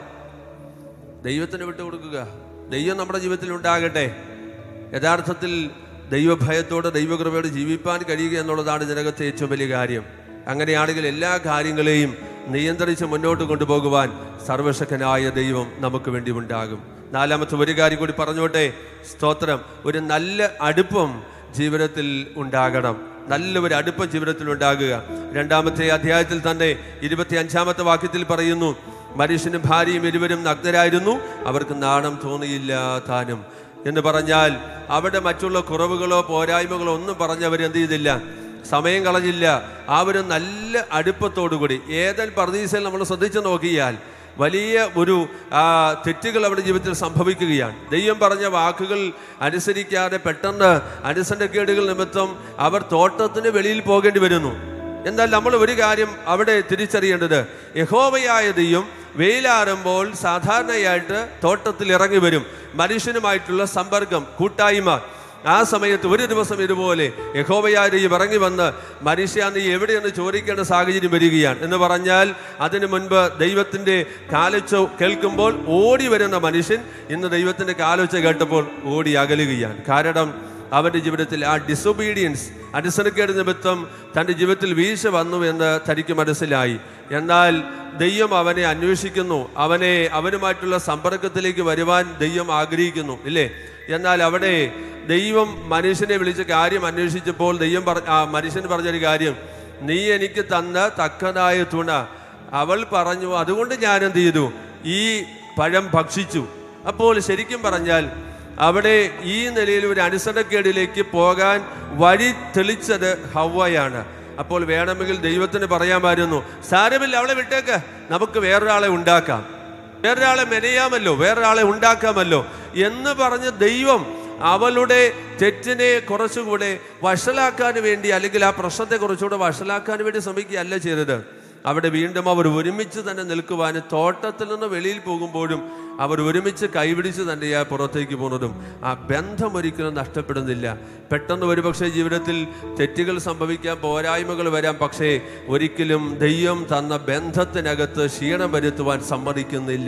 ദൈവത്തിന് വിട്ടുകൊടുക്കുക. ദൈവം നമ്മുടെ ജീവിതത്തിൽ ഉണ്ടാകട്ടെ. യഥാർത്ഥത്തിൽ ദൈവഭയത്തോടെ ദൈവകൃപയോട് ജീവിപ്പാൻ കഴിയുക എന്നുള്ളതാണ് ഇതിനകത്തെ ഏറ്റവും വലിയ കാര്യം. അങ്ങനെയാണെങ്കിൽ എല്ലാ കാര്യങ്ങളെയും നിയന്ത്രിച്ച് മുന്നോട്ട് കൊണ്ടുപോകുവാൻ സർവശക്തനായ ദൈവം നമുക്ക് വേണ്ടി ഉണ്ടാകും. നാലാമത്തെ ഒരു കാര്യം കൂടി പറഞ്ഞോട്ടെ. സ്തോത്രം. ഒരു നല്ല അടുപ്പം ജീവിതത്തിൽ ഉണ്ടാകണം. നല്ല ഒരു അടുപ്പം ജീവിതത്തിൽ ഉണ്ടാകുക. രണ്ടാമത്തെ അധ്യായത്തിൽ തന്നെ ഇരുപത്തി അഞ്ചാമത്തെ വാക്യത്തിൽ പറയുന്നു, മനുഷ്യനും ഭാര്യയും ഇരുവരും നഗ്നരായിരുന്നു, അവർക്ക് നാണം തോന്നിയില്ല താനും എന്ന് പറഞ്ഞാൽ അവിടെ മറ്റുള്ള കുറവുകളോ പോരായ്മകളോ ഒന്നും പറഞ്ഞവർ എന്ത് ചെയ്തില്ല, സമയം കളഞ്ഞില്ല. ആ ഒരു നല്ല അടുപ്പത്തോടുകൂടി ഏതൻ പർദീസയിൽ നമ്മൾ ശ്രദ്ധിച്ചു നോക്കിയാൽ വലിയ ഒരു തെറ്റുകൾ അവരുടെ ജീവിതത്തിൽ സംഭവിക്കുകയാണ്. ദൈവം പറഞ്ഞ വാക്കുകൾ അനുസരിക്കാതെ പെട്ടെന്ന് അനുസരണക്കേടുകൾ നിമിത്തം അവർ തോട്ടത്തിന് വെളിയിൽ പോകേണ്ടി വരുന്നു. എന്നാൽ നമ്മൾ ഒരു കാര്യം അവിടെ തിരിച്ചറിയേണ്ടത്, യഹോവയായ ദൈവം വെയിലാറുമ്പോൾ സാധാരണയായിട്ട് തോട്ടത്തിൽ ഇറങ്ങി വരും. മനുഷ്യനുമായിട്ടുള്ള സമ്പർക്കം, കൂട്ടായ്മ. ആ സമയത്ത് ഒരു ദിവസം ഇതുപോലെ യഹോവയായ ദൈവം ഇറങ്ങി വന്ന് മനുഷ്യ നീ എവിടെയെന്ന് ചോദിക്കേണ്ട സാഹചര്യം വരികയാണ്. എന്ന് പറഞ്ഞാൽ അതിനു മുൻപ് ദൈവത്തിൻ്റെ കാലൊച്ച കേൾക്കുമ്പോൾ ഓടി വരുന്ന മനുഷ്യൻ ഇന്ന് ദൈവത്തിൻ്റെ കാലൊച്ച കേട്ടപ്പോൾ ഓടി അകലുകയാണ്. കാരണം അവൻ്റെ ജീവിതത്തിൽ ആ ഡിസൊബീഡിയൻസ്, അനുസരണക്കേട് നിമിത്തം തൻ്റെ ജീവിതത്തിൽ വീഴ്ച വന്നു എന്ന് തനിക്ക് മനസ്സിലായി. എന്നാൽ ദൈവം അവനെ അന്വേഷിക്കുന്നു, അവനെ അവനുമായിട്ടുള്ള സമ്പർക്കത്തിലേക്ക് വരുവാൻ ദൈവം ആഗ്രഹിക്കുന്നു ഇല്ലേ? എന്നാൽ അവിടെ ദൈവം മനുഷ്യനെ വിളിച്ച് കാര്യം അന്വേഷിച്ചപ്പോൾ ദൈവം പറ മനുഷ്യൻ പറഞ്ഞൊരു കാര്യം, നീ എനിക്ക് തന്ന തക്കതായ തുണ. അവൾ പറഞ്ഞു, അതുകൊണ്ട് ഞാൻ എന്ത് ചെയ്തു, ഈ പഴം ഭക്ഷിച്ചു. അപ്പോൾ ശരിക്കും പറഞ്ഞാൽ അവിടെ ഈ നിലയിൽ ഒരു അനുസരണക്കേടിലേക്ക് പോകാൻ വഴി തെളിച്ചത് ഹവ്വയാണ്. അപ്പോൾ വേണമെങ്കിൽ ദൈവത്തിന് പറയാമായിരുന്നു, സാരമില്ല, അവളെ വിട്ടേക്ക്, നമുക്ക് വേറൊരാളെ ഉണ്ടാക്കാം, വേറൊരാളെ മെനയാമല്ലോ, വേറൊരാളെ ഉണ്ടാക്കാമല്ലോ എന്ന് പറഞ്ഞ് ദൈവം അവളുടെ തെറ്റിനെ കുറച്ചുകൂടെ വഷളാക്കാൻ വേണ്ടി, അല്ലെങ്കിൽ ആ പ്രശ്നത്തെ കുറച്ചുകൂടെ വഷളാക്കാൻ വേണ്ടി ശ്രമിക്കുകയല്ല ചെയ്തത്. അവിടെ വീണ്ടും അവർ ഒരുമിച്ച് തന്നെ നിൽക്കുവാനും തോട്ടത്തിൽ നിന്ന് വെളിയിൽ പോകുമ്പോഴും അവർ ഒരുമിച്ച് കൈപിടിച്ച് തന്നെയാണ് പുറത്തേക്ക് പോകുന്നതും. ആ ബന്ധം ഒരിക്കലും നഷ്ടപ്പെടുന്നില്ല. പെട്ടെന്ന് ഒരുപക്ഷെ ജീവിതത്തിൽ തെറ്റുകൾ സംഭവിക്കാം, പോരായ്മകൾ വരാം, പക്ഷേ ഒരിക്കലും ദൈവം തന്ന ബന്ധത്തിനകത്ത് ക്ഷീണം വരുത്തുവാൻ സമ്മതിക്കുന്നില്ല.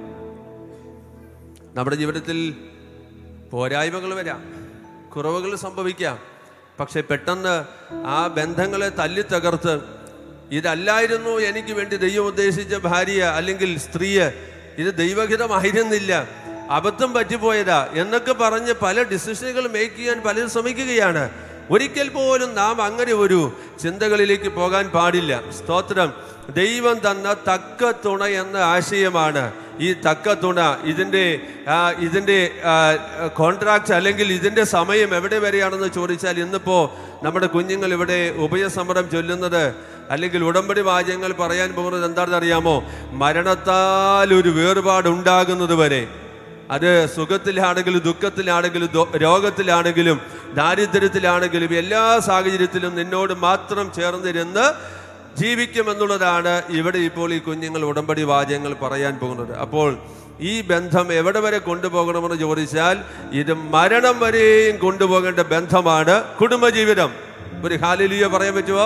നമ്മുടെ ജീവിതത്തിൽ പോരായ്മകൾ വരാം, കുറവുകൾ സംഭവിക്കാം, പക്ഷെ പെട്ടെന്ന് ആ ബന്ധങ്ങളെ തല്ലി തകർത്ത് ഇതല്ലായിരുന്നു എനിക്ക് വേണ്ടി ദൈവം ഉദ്ദേശിച്ച ഭാര്യ അല്ലെങ്കിൽ സ്ത്രീയെ, ഇത് ദൈവഹിതമായിരുന്നില്ല, അബദ്ധം പറ്റിപ്പോയതാ എന്നൊക്കെ പറഞ്ഞ് പല ഡിസിഷനുകൾ മേക്ക് ചെയ്യാൻ പലരും ശ്രമിക്കുകയാണ്. ഒരിക്കൽ പോലും നാം അങ്ങനെ ഒരു ചിന്തകളിലേക്ക് പോകാൻ പാടില്ല. സ്തോത്രം. ദൈവം തന്ന തക്ക തുണ എന്ന ആശയമാണ് ഈ തക്ക തുണ. ഇതിൻ്റെ ഇതിൻ്റെ കോൺട്രാക്ട് അല്ലെങ്കിൽ ഇതിൻ്റെ സമയം എവിടെ വരെയാണെന്ന് ചോദിച്ചാൽ, ഇന്നിപ്പോൾ നമ്മുടെ കുഞ്ഞുങ്ങൾ ഇവിടെ ഉഭയസമ്മതം ചൊല്ലുന്നത് അല്ലെങ്കിൽ ഉടമ്പടി വാചകങ്ങൾ പറയാൻ പോകുന്നത് എന്താണെന്ന് അറിയാമോ? മരണത്താൽ ഒരു വേർപാട് ഉണ്ടാകുന്നത് വരെ. അത് സുഖത്തിലാണെങ്കിലും ദുഃഖത്തിലാണെങ്കിലും രോഗത്തിലാണെങ്കിലും ദാരിദ്ര്യത്തിലാണെങ്കിലും എല്ലാ സാഹചര്യത്തിലും നിന്നോട് മാത്രം ചേർന്നിരുന്ന് ജീവിക്കുമെന്നുള്ളതാണ് ഇവിടെ ഇപ്പോൾ ഈ കുഞ്ഞുങ്ങൾ ഉടമ്പടി വാചകങ്ങൾ പറയാൻ പോകുന്നത്. അപ്പോൾ ഈ ബന്ധം എവിടെ വരെ കൊണ്ടുപോകണമെന്ന് ചോദിച്ചാൽ, ഇത് മരണം വരെയും കൊണ്ടുപോകേണ്ട ബന്ധമാണ് കുടുംബജീവിതം. ഒരു ഹല്ലേലൂയ പറയാൻ പറ്റുമോ?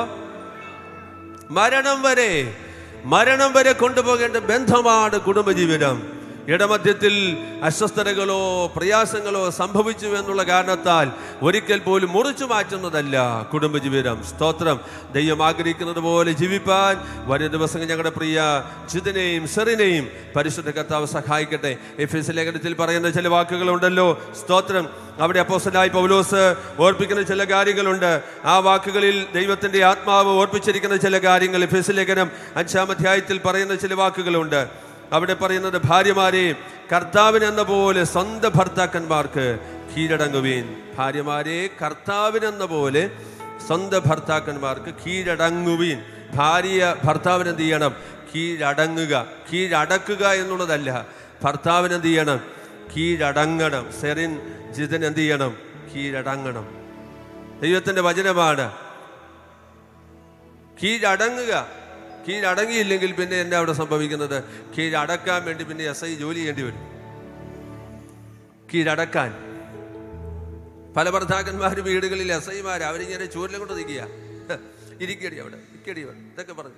മരണം വരെ മരണം വരെ കൊണ്ടുപോകേണ്ട ബന്ധമാണ് കുടുംബജീവിതം. ഇടമധ്യത്തിൽ അസ്വസ്ഥതകളോ പ്രയാസങ്ങളോ സംഭവിച്ചു എന്നുള്ള കാരണത്താൽ ഒരിക്കൽ പോലും മുറിച്ചു മാറ്റുന്നതല്ല കുടുംബജീവിതം. സ്തോത്രം. ദൈവം ആഗ്രഹിക്കുന്നത് പോലെ ജീവിപ്പാൻ വരും ദിവസങ്ങൾ ഞങ്ങളുടെ പ്രിയ ജിതിനെയും സെറിനെയും പരിശുദ്ധ കർത്താവ് സഹായിക്കട്ടെ. എഫേസ്യ ലേഖനത്തിൽ പറയുന്ന ചില വാക്കുകളുണ്ടല്ലോ. സ്തോത്രം. അവിടെ അപ്പോസ്തലനായ പൗലോസ് ഓർപ്പിക്കുന്ന ചില കാര്യങ്ങളുണ്ട്. ആ വാക്കുകളിൽ ദൈവത്തിന്റെ ആത്മാവ് ഓർപ്പിച്ചിരിക്കുന്ന ചില കാര്യങ്ങൾ എഫേസ്യ ലേഖനം അഞ്ചാം അധ്യായത്തിൽ പറയുന്ന ചില വാക്കുകളുണ്ട്. അവിടെ പറയുന്നത്, ഭാര്യമാരെ കർത്താവിനെന്ന പോലെ സ്വന്തം ഭർത്താക്കന്മാർക്ക് കീഴടങ്ങുവീൻ. ഭാര്യമാരെ കർത്താവിനെന്ന പോലെ സ്വന്തം ഭർത്താക്കന്മാർക്ക് കീഴടങ്ങുവീൻ. ഭാര്യ ഭർത്താവിന് എന്ത് ചെയ്യണം? കീഴടങ്ങുക. കീഴടക്കുക എന്നുള്ളതല്ല, ഭർത്താവിന് എന്ത് ചെയ്യണം? കീഴടങ്ങണം. സെറിൻ ജിതൻ എന്ത് ചെയ്യണം? കീഴടങ്ങണം. ദൈവത്തിന്റെ വചനമാണ്. കീഴടങ്ങുക. കീഴടങ്ങിയില്ലെങ്കിൽ പിന്നെ എന്താ അവിടെ സംഭവിക്കുന്നത്? കീഴടക്കാൻ വേണ്ടി പിന്നെ എസ് ഐ ജോലി ചെയ്യേണ്ടി വരും. കീഴടക്കാൻ പല ഭർത്താക്കന്മാർ വീടുകളിൽ എസ് ഐമാർ അവരിങ്ങനെ ചൂരിലും കൊണ്ട് നിൽക്കുക, ഇരിക്കടി അവിടെ, ഇക്കടി അവിടെ, ഇതൊക്കെ പറഞ്ഞു.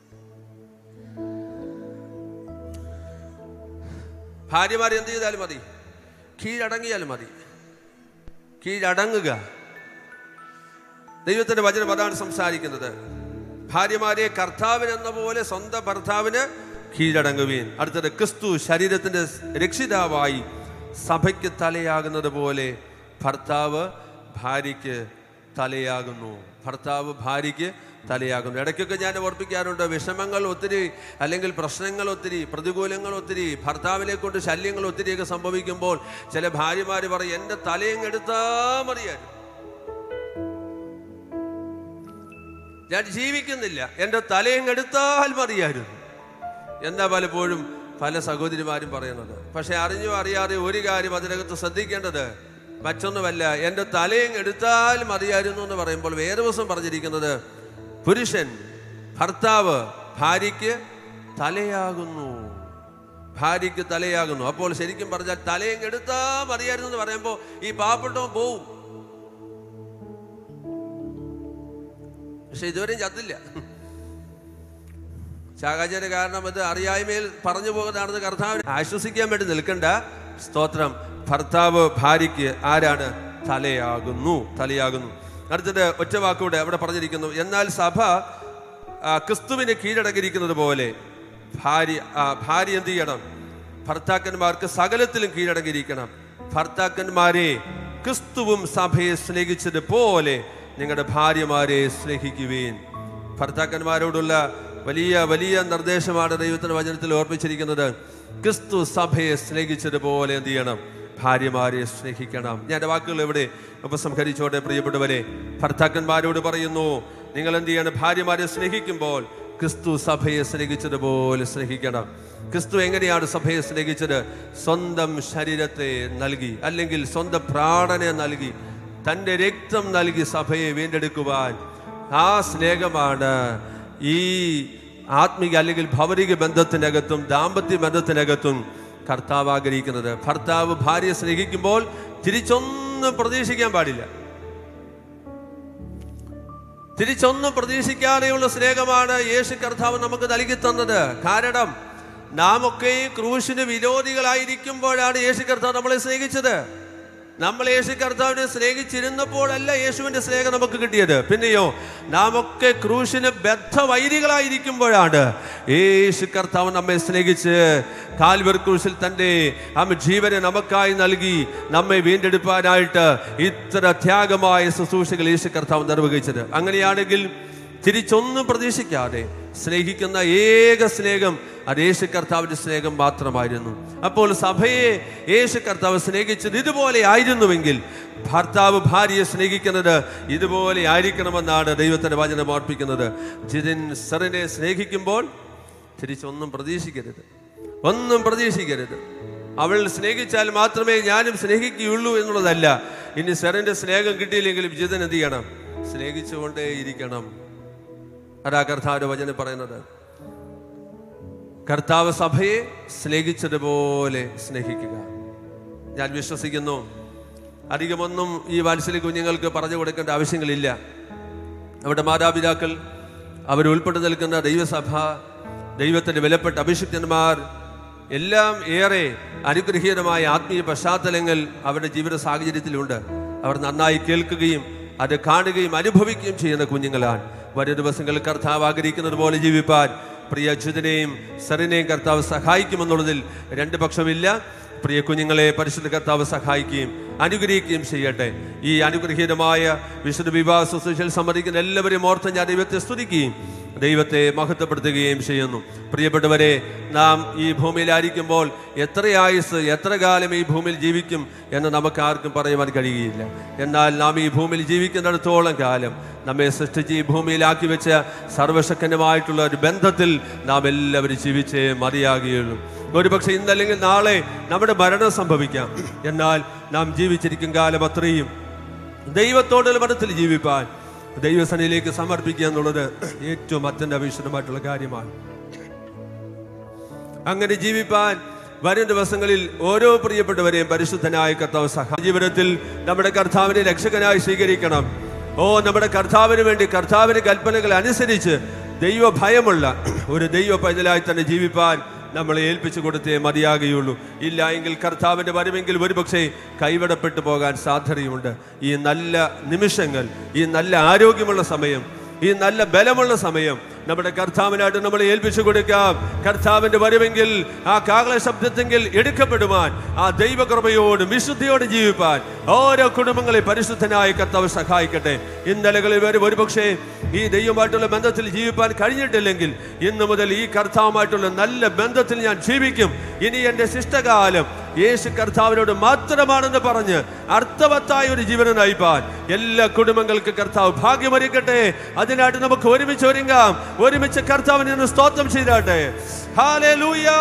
ഭാര്യമാർ എന്ത് ചെയ്താലും മതി, കീഴടങ്ങിയാലും മതി. കീഴടങ്ങുക. ദൈവത്തിന്റെ വചനം അതാണ് സംസാരിക്കുന്നത്. ഭാര്യമാരെ കർത്താവിനെന്ന പോലെ സ്വന്തം ഭർത്താവിന് കീഴടങ്ങുവീൻ. അടുത്തത്, ക്രിസ്തു ശരീരത്തിന്റെ രക്ഷിതാവായി സഭയ്ക്ക് തലയാകുന്നത് പോലെ ഭർത്താവ് ഭാര്യയ്ക്ക് തലയാകുന്നു. ഭർത്താവ് ഭാര്യയ്ക്ക് തലയാകുന്നു. ഇടയ്ക്കൊക്കെ ഞാൻ ഓർപ്പിക്കാറുണ്ട്, വിഷമങ്ങൾ ഒത്തിരി അല്ലെങ്കിൽ പ്രശ്നങ്ങൾ ഒത്തിരി, പ്രതികൂലങ്ങൾ ഒത്തിരി, ഭർത്താവിനെ കൊണ്ട് ശല്യങ്ങൾ ഒത്തിരിയൊക്കെ സംഭവിക്കുമ്പോൾ ചില ഭാര്യമാർ പറയും, എൻ്റെ തലയെടുത്താ മതിയായിരുന്നു, ഞാൻ ജീവിക്കുന്നില്ല, എൻ്റെ തലയെടുത്താൽ മതിയായിരുന്നു എന്നാ പലപ്പോഴും പല സഹോദരിമാരും പറയുന്നത്. പക്ഷെ അറിഞ്ഞോ അറിയാതെ ഒരു കാര്യം അതിനകത്ത് ശ്രദ്ധിക്കേണ്ടത് മറ്റൊന്നുമല്ല, എൻ്റെ തലയെടുത്താൽ മതിയായിരുന്നു എന്ന് പറയുമ്പോൾ വേറെ ദിവസം പറഞ്ഞിരിക്കുന്നത്, പുരുഷൻ ഭർത്താവ് ഭാര്യയ്ക്ക് തലയാകുന്നു. ഭാര്യയ്ക്ക് തലയാകുന്നു. അപ്പോൾ ശരിക്കും പറഞ്ഞാൽ തലയെടുത്താ മതിയായിരുന്നു എന്ന് പറയുമ്പോൾ ഈ പാവപ്പെട്ടവൻ പോവും. പക്ഷെ ഇതുവരെയും ചത്തില്ല. ചാകാചാര്യ കാരണം അത് അറിയായ്മയിൽ പറഞ്ഞു പോകുന്നതാണെന്ന് കർത്താവിനെ ആശ്വസിക്കാൻ വേണ്ടി നിൽക്കണ്ട. സ്തോത്രം. ഭർത്താവ് ഭാര്യയ്ക്ക് ആരാണ്? തലയാകുന്നു. തലയാകുന്നു. അടുത്തത് ഒറ്റ വാക്കൂടെ അവിടെ പറഞ്ഞിരിക്കുന്നു, എന്നാൽ സഭ ക്രിസ്തുവിനെ കീഴടങ്ങിയിരിക്കുന്നത് പോലെ ഭാര്യ ഭാര്യ എന്ത് ചെയ്യണം? ഭർത്താക്കന്മാർക്ക് സകലത്തിലും കീഴടങ്ങിയിരിക്കണം. ഭർത്താക്കന്മാരെ ക്രിസ്തുവും സഭയെ സ്നേഹിച്ചതുപോലെ നിങ്ങളുടെ ഭാര്യമാരെ സ്നേഹിക്കുവീൻ. ഭർത്താക്കന്മാരോടുള്ള വലിയ വലിയ നിർദ്ദേശമാണ് ദൈവത്തിന്റെ വചനത്തിൽ ഓർമ്മിച്ചിരിക്കുന്നത്. ക്രിസ്തു സഭയെ സ്നേഹിച്ചതുപോലെ എന്ത് ചെയ്യണം? ഭാര്യമാരെ സ്നേഹിക്കണം. ഞാൻ എൻ്റെ വാക്കുകൾ എവിടെ ഉപസംഹരിച്ചോട്ടെ പ്രിയപ്പെട്ടവരെ. ഭർത്താക്കന്മാരോട് പറയുന്നു, നിങ്ങൾ എന്ത് ചെയ്യണം? ഭാര്യമാരെ സ്നേഹിക്കുമ്പോൾ ക്രിസ്തു സഭയെ സ്നേഹിച്ചതുപോലെ സ്നേഹിക്കണം. ക്രിസ്തു എങ്ങനെയാണ് സഭയെ സ്നേഹിച്ചത്? സ്വന്തം ശരീരത്തെ നൽകി, അല്ലെങ്കിൽ സ്വന്തം പ്രാണനെ നൽകി, തൻ്റെ രക്തം നൽകി സഭയെ വീണ്ടെടുക്കുവാൻ. ആ സ്നേഹമാണ് ഈ ആത്മീക അല്ലെങ്കിൽ ഭൗതിക ബന്ധത്തിനകത്തും ദാമ്പത്യ ബന്ധത്തിനകത്തും കർത്താവ് ആഗ്രഹിക്കുന്നത്. ഭർത്താവ് ഭാര്യയെ സ്നേഹിക്കുമ്പോൾ തിരിച്ചൊന്നും പ്രതീക്ഷിക്കാൻ പാടില്ല. തിരിച്ചൊന്നും പ്രതീക്ഷിക്കാതെയുള്ള സ്നേഹമാണ് യേശു കർത്താവ് നമുക്ക് നൽകി തന്നത്. കാരണം നാം ഒക്കെ ക്രൂശിന് വിരോധികളായിരിക്കുമ്പോഴാണ് യേശു കർത്താവ് നമ്മളെ സ്നേഹിച്ചത്. നമ്മൾ യേശു കർത്താവിനെ സ്നേഹിച്ചിരുന്നപ്പോഴല്ല യേശുവിന്റെ സ്നേഹം നമുക്ക് കിട്ടിയത്. പിന്നെയോ നാം ഒക്കെ ക്രൂശിന് ബദ്ധവൈരികളായിരിക്കുമ്പോഴാണ് യേശു കർത്താവ് നമ്മെ സ്നേഹിച്ച് കാൽവരി ക്രൂശിൽ തൻ്റെ ആ ജീവനെ നമുക്കായി നൽകി നമ്മെ വീണ്ടെടുപ്പാനായിട്ട് ഇത്ര ത്യാഗമായ ശുശ്രൂഷകൾ യേശു കർത്താവ് നിർവഹിച്ചത്. അങ്ങനെയാണെങ്കിൽ തിരിച്ചൊന്നും പ്രതീക്ഷിക്കാതെ സ്നേഹിക്കുന്ന ഏക സ്നേഹം അത് യേശു കർത്താവിന്റെ സ്നേഹം മാത്രമായിരുന്നു. അപ്പോൾ സഭയെ യേശു കർത്താവ് സ്നേഹിച്ചത് ഇതുപോലെ ആയിരുന്നുവെങ്കിൽ ഭർത്താവ് ഭാര്യയെ സ്നേഹിക്കുന്നത് ഇതുപോലെ ആയിരിക്കണമെന്നാണ് ദൈവത്തിന്റെ വചനം ഓർപ്പിക്കുന്നത്. ജിതിൻ സെറിനെ സ്നേഹിക്കുമ്പോൾ തിരിച്ചൊന്നും പ്രതീക്ഷിക്കരുത്, ഒന്നും പ്രതീക്ഷിക്കരുത്. അവൾ സ്നേഹിച്ചാൽ മാത്രമേ ഞാനും സ്നേഹിക്കുകയുള്ളൂ എന്നുള്ളതല്ല. ഇനി സെറിന്റെ സ്നേഹം കിട്ടിയില്ലെങ്കിലും ജിതൻ എന്ത് ചെയ്യണം? സ്നേഹിച്ചുകൊണ്ടേ ഇരിക്കണം. അതാ കർത്താവിന്റെ വചനം പറയുന്നത്. കർത്താവ് സഭയെ സ്നേഹിച്ചതുപോലെ സ്നേഹിക്കുക. ഞാൻ വിശ്വസിക്കുന്നു അധികമൊന്നും ഈ വാത്സല്യ കുഞ്ഞുങ്ങൾക്ക് പറഞ്ഞു കൊടുക്കേണ്ട ആവശ്യങ്ങളില്ല. അവിടെ മാതാപിതാക്കൾ, അവർ ഉൾപ്പെട്ടു നിൽക്കുന്ന ദൈവസഭ, ദൈവത്തിന്റെ വിലപ്പെട്ട അഭിഷിക്തന്മാർ എല്ലാം ഏറെ അനുഗ്രഹീതമായ ആത്മീയ പശ്ചാത്തലങ്ങൾ അവരുടെ ജീവിത സാഹചര്യത്തിലുണ്ട്. അവർ നന്നായി കേൾക്കുകയും അത് കാണുകയും അനുഭവിക്കുകയും ചെയ്യുന്ന കുഞ്ഞുങ്ങളാണ്. വരും ദിവസങ്ങളിൽ കർത്താവ് ആഗ്രഹിക്കുന്നത് പോലെ ജീവിപ്പാൻ പ്രിയ അച്യുതനെയും സെറിനെയും കർത്താവ് സഹായിക്കുമെന്നുള്ളതിൽ രണ്ട് പക്ഷമില്ല. പ്രിയ കുഞ്ഞുങ്ങളെ പരിശുദ്ധ കർത്താവ് സഹായിക്കുകയും അനുഗ്രഹിക്കുകയും ചെയ്യട്ടെ. ഈ അനുഗ്രഹീതമായ വിശുദ്ധ വിവാഹ ശുശ്രൂഷയിൽ സമ്മതിക്കുന്ന എല്ലാവരെയും ഓർത്ത് ഞാൻ ദൈവത്തെ സ്തുതിക്കുകയും ദൈവത്തെ മഹത്വപ്പെടുത്തുകയും ചെയ്യുന്നു. പ്രിയപ്പെട്ടവരെ, നാം ഈ ഭൂമിയിലായിരിക്കുമ്പോൾ എത്ര ആയുസ്, എത്ര കാലം ഈ ഭൂമിയിൽ ജീവിക്കും എന്ന് നമുക്ക് ആർക്കും പറയുവാൻ കഴിയുകയില്ല. എന്നാൽ നാം ഈ ഭൂമിയിൽ ജീവിക്കുന്നിടത്തോളം കാലം നമ്മെ സൃഷ്ടിച്ച് ഈ ഭൂമിയിലാക്കി വെച്ച സർവശക്തനുമായിട്ടുള്ള ഒരു ബന്ധത്തിൽ നാം എല്ലാവരും ജീവിച്ചേ മതിയാകുകയുള്ളൂ. ഒരുപക്ഷെ ഇന്നല്ലെങ്കിൽ നാളെ നമ്മുടെ മരണം സംഭവിക്കാം. എന്നാൽ നാം ജീവിച്ചിരിക്കും കാലം അത്രയും ദൈവത്തോടുള്ള ബന്ധത്തിൽ ജീവിപ്പാൻ, ദൈവസന്നിധിയിലേക്ക് സമർപ്പിക്കുക എന്നുള്ളത് ഏറ്റവും അത്യന്താപേക്ഷിതമായിട്ടുള്ള കാര്യമാണ്. അങ്ങനെ ജീവിപ്പാൻ വരും ദിവസങ്ങളിൽ ഓരോ പ്രിയപ്പെട്ടവരെയും പരിശുദ്ധനായ കർത്താവ് സഹായ ജീവിതത്തിൽ നമ്മുടെ കർത്താവിനെ രക്ഷകനായി സ്വീകരിക്കണം. ഓ, നമ്മുടെ കർത്താവിന് വേണ്ടി കർത്താവിന്റെ കൽപ്പനകൾ അനുസരിച്ച് ദൈവ ഭയമുള്ള ഒരു ദൈവ പൈതലായി തന്നെ ജീവിപ്പാൻ നമ്മളെ ഏൽപ്പിച്ചു കൊടുത്തേ മതിയാകുകയുള്ളൂ. ഇല്ല എങ്കിൽ കർത്താവിന്റെ വരുമെങ്കിൽ ഒരുപക്ഷെ കൈവിടപ്പെട്ടു പോകാൻ സാധ്യതയുണ്ട്. ഈ നല്ല നിമിഷങ്ങൾ, ഈ നല്ല ആരോഗ്യമുള്ള സമയം, ഈ നല്ല ബലമുള്ള സമയം നമ്മുടെ കർത്താവിനായിട്ട് നമ്മളെ ഏൽപ്പിച്ചു കൊടുക്കാം. കർത്താവിന്റെ വരുമെങ്കിൽ ആ കാഹള ശബ്ദത്തെങ്കിൽ എടുക്കപ്പെടുവാൻ, ആ ദൈവകൃപയോടും വിശുദ്ധിയോടും ജീവിപ്പാൻ ഓരോ കുടുംബങ്ങളെ പരിശുദ്ധനായ കർത്താവ് സഹായിക്കട്ടെ. ഇന്നലകളിൽ വരെ ഒരുപക്ഷെ ഈ ദൈവമായിട്ടുള്ള ബന്ധത്തിൽ ജീവിപ്പാൻ കഴിഞ്ഞിട്ടില്ലെങ്കിൽ ഇന്നു മുതൽ ഈ കർത്താവുമായിട്ടുള്ള നല്ല ബന്ധത്തിൽ ഞാൻ ജീവിക്കും. ഇനി എൻ്റെ ശിഷ്ടകാലം യേശു കർത്താവിനോട് മാത്രമാണെന്ന് പറഞ്ഞ് അർത്ഥവത്തായ ഒരു ജീവനം നയിപ്പാൻ എല്ലാ കുടുംബങ്ങൾക്ക് കർത്താവ് ഭാഗ്യമൊരുക്കട്ടെ. അതിനായിട്ട് നമുക്ക് ഒരുമിച്ച് ഒരുങ്ങാം, ഒരുമിച്ച് കർത്താവിനെ ഒന്ന് സ്തോത്രം ചെയ്താട്ടെ. ഹല്ലേലൂയ.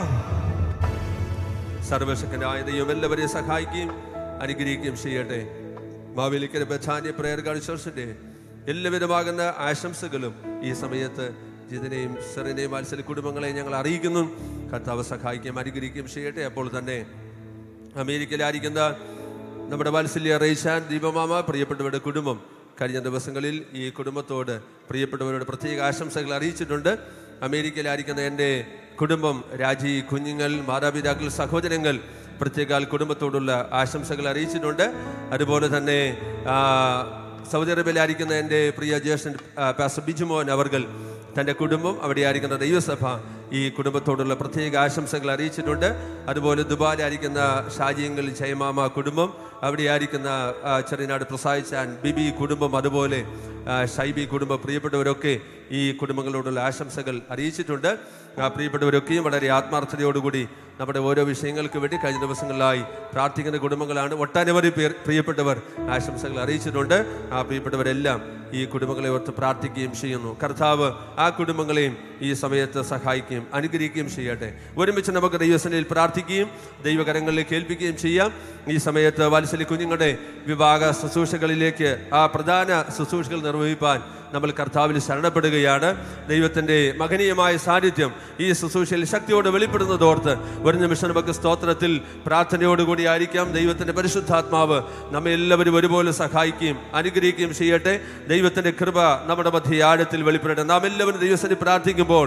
സർവശക്തനായ ദൈവം എല്ലാവരെയും സഹായിക്കുകയും അനുഗ്രഹിക്കുകയും ചെയ്യട്ടെ. മാവേലിക്കര ബഥാന്യ പ്രയർ ചർച്ചിന്റെ എല്ലാവിധമാകുന്ന ആശംസകളും ഈ സമയത്ത് ജിതിനെയും സെറിനെയും വാത്സല്യ കുടുംബങ്ങളെയും ഞങ്ങൾ അറിയിക്കുന്നു. കർത്താവ് സഹായിക്കുകയും അനുഗ്രഹിക്കുകയും ചെയ്യട്ടെ. അപ്പോൾ തന്നെ അമേരിക്കയിലായിരിക്കുന്ന നമ്മുടെ വാത്സല്യ റേഷാൻ ദീപമാമ, പ്രിയപ്പെട്ടവരുടെ കുടുംബം കഴിഞ്ഞ ദിവസങ്ങളിൽ ഈ കുടുംബത്തോട് പ്രിയപ്പെട്ടവരോട് പ്രത്യേക ആശംസകൾ അറിയിച്ചിട്ടുണ്ട്. അമേരിക്കയിലായിരിക്കുന്ന എൻ്റെ കുടുംബം, രാജി, കുഞ്ഞുങ്ങൾ, മാതാപിതാക്കൾ, സഹോദരങ്ങൾ പ്രത്യേക കുടുംബത്തോടുള്ള ആശംസകൾ അറിയിച്ചിട്ടുണ്ട്. അതുപോലെ തന്നെ സൗദി അറേബ്യയിലായിരിക്കുന്ന എൻ്റെ പ്രിയ ജ്യേഷ്ഠൻ പാസ്റ്റർ ബിജുമോൻ അവർകൾ, തൻ്റെ കുടുംബം, അവിടെ ആയിരിക്കുന്ന ദൈവസഭ ഈ കുടുംബത്തോടുള്ള പ്രത്യേക ആശംസകൾ അറിയിച്ചിട്ടുണ്ട്. അതുപോലെ ദുബായിലായിരിക്കുന്ന ഷാജിയങ്കൽ ജയമാമ കുടുംബം, അവിടെ ആയിരിക്കുന്ന ചെറിയനാട് പ്രസാദിച്ചാൻ ബിബി കുടുംബം, അതുപോലെ ഷൈബി കുടുംബം, പ്രിയപ്പെട്ടവരൊക്കെ ഈ കുടുംബങ്ങളോടുള്ള ആശംസകൾ അറിയിച്ചിട്ടുണ്ട്. പ്രിയപ്പെട്ടവരൊക്കെയും വളരെ ആത്മാർത്ഥതയോടുകൂടി നമ്മുടെ ഓരോ വിഷയങ്ങൾക്ക് വേണ്ടി കഴിഞ്ഞ ദിവസങ്ങളിലായി പ്രാർത്ഥിക്കുന്ന കുടുംബങ്ങളാണ്. ഒട്ടനവധി പേർ പ്രിയപ്പെട്ടവർ ആശംസകൾ അറിയിച്ചിട്ടുണ്ട്. ആ പ്രിയപ്പെട്ടവരെല്ലാം ഈ കുടുംബങ്ങളെ ഓർത്ത് പ്രാർത്ഥിക്കുകയും ചെയ്യുന്നു. കർത്താവ് ആ കുടുംബങ്ങളെയും ഈ സമയത്ത് സഹായിക്കുകയും അനുഗ്രഹിക്കുകയും ചെയ്യട്ടെ. ഒരുമിച്ച് നമുക്ക് ദൈവസന്നിധിയിൽ പ്രാർത്ഥിക്കുകയും ദൈവകരങ്ങളിലേക്ക് ഏൽപ്പിക്കുകയും ചെയ്യാം. ഈ സമയത്ത് വാത്സല്യ കുഞ്ഞുങ്ങളുടെ വിവാഹ ശുശ്രൂഷകളിലേക്ക്, ആ പ്രധാന ശുശ്രൂഷകൾ നിർവഹിപ്പാൻ നമ്മൾ കർത്താവിൽ ശരണപ്പെടുകയാണ്. ദൈവത്തിൻ്റെ മഹനീയമായ സാന്നിധ്യം ഈ ശുശ്രൂഷയിൽ ശക്തിയോട് വെളിപ്പെടുന്നതോർത്ത് ഒരു നിമിഷം നമുക്ക് സ്തോത്രത്തിൽ പ്രാർത്ഥനയോടുകൂടി ആയിരിക്കാം. ദൈവത്തിൻ്റെ പരിശുദ്ധാത്മാവ് നമ്മെ എല്ലാവരും ഒരുപോലെ സഹായിക്കുകയും അനുഗ്രഹിക്കുകയും ചെയ്യട്ടെ. ദൈവത്തിൻ്റെ കൃപ നമ്മുടെ മധ്യ ആഴത്തിൽ വെളിപ്പെടട്ടെ. നാം എല്ലാവരും ദൈവസന്നിധി പ്രാർത്ഥിക്കുമ്പോൾ,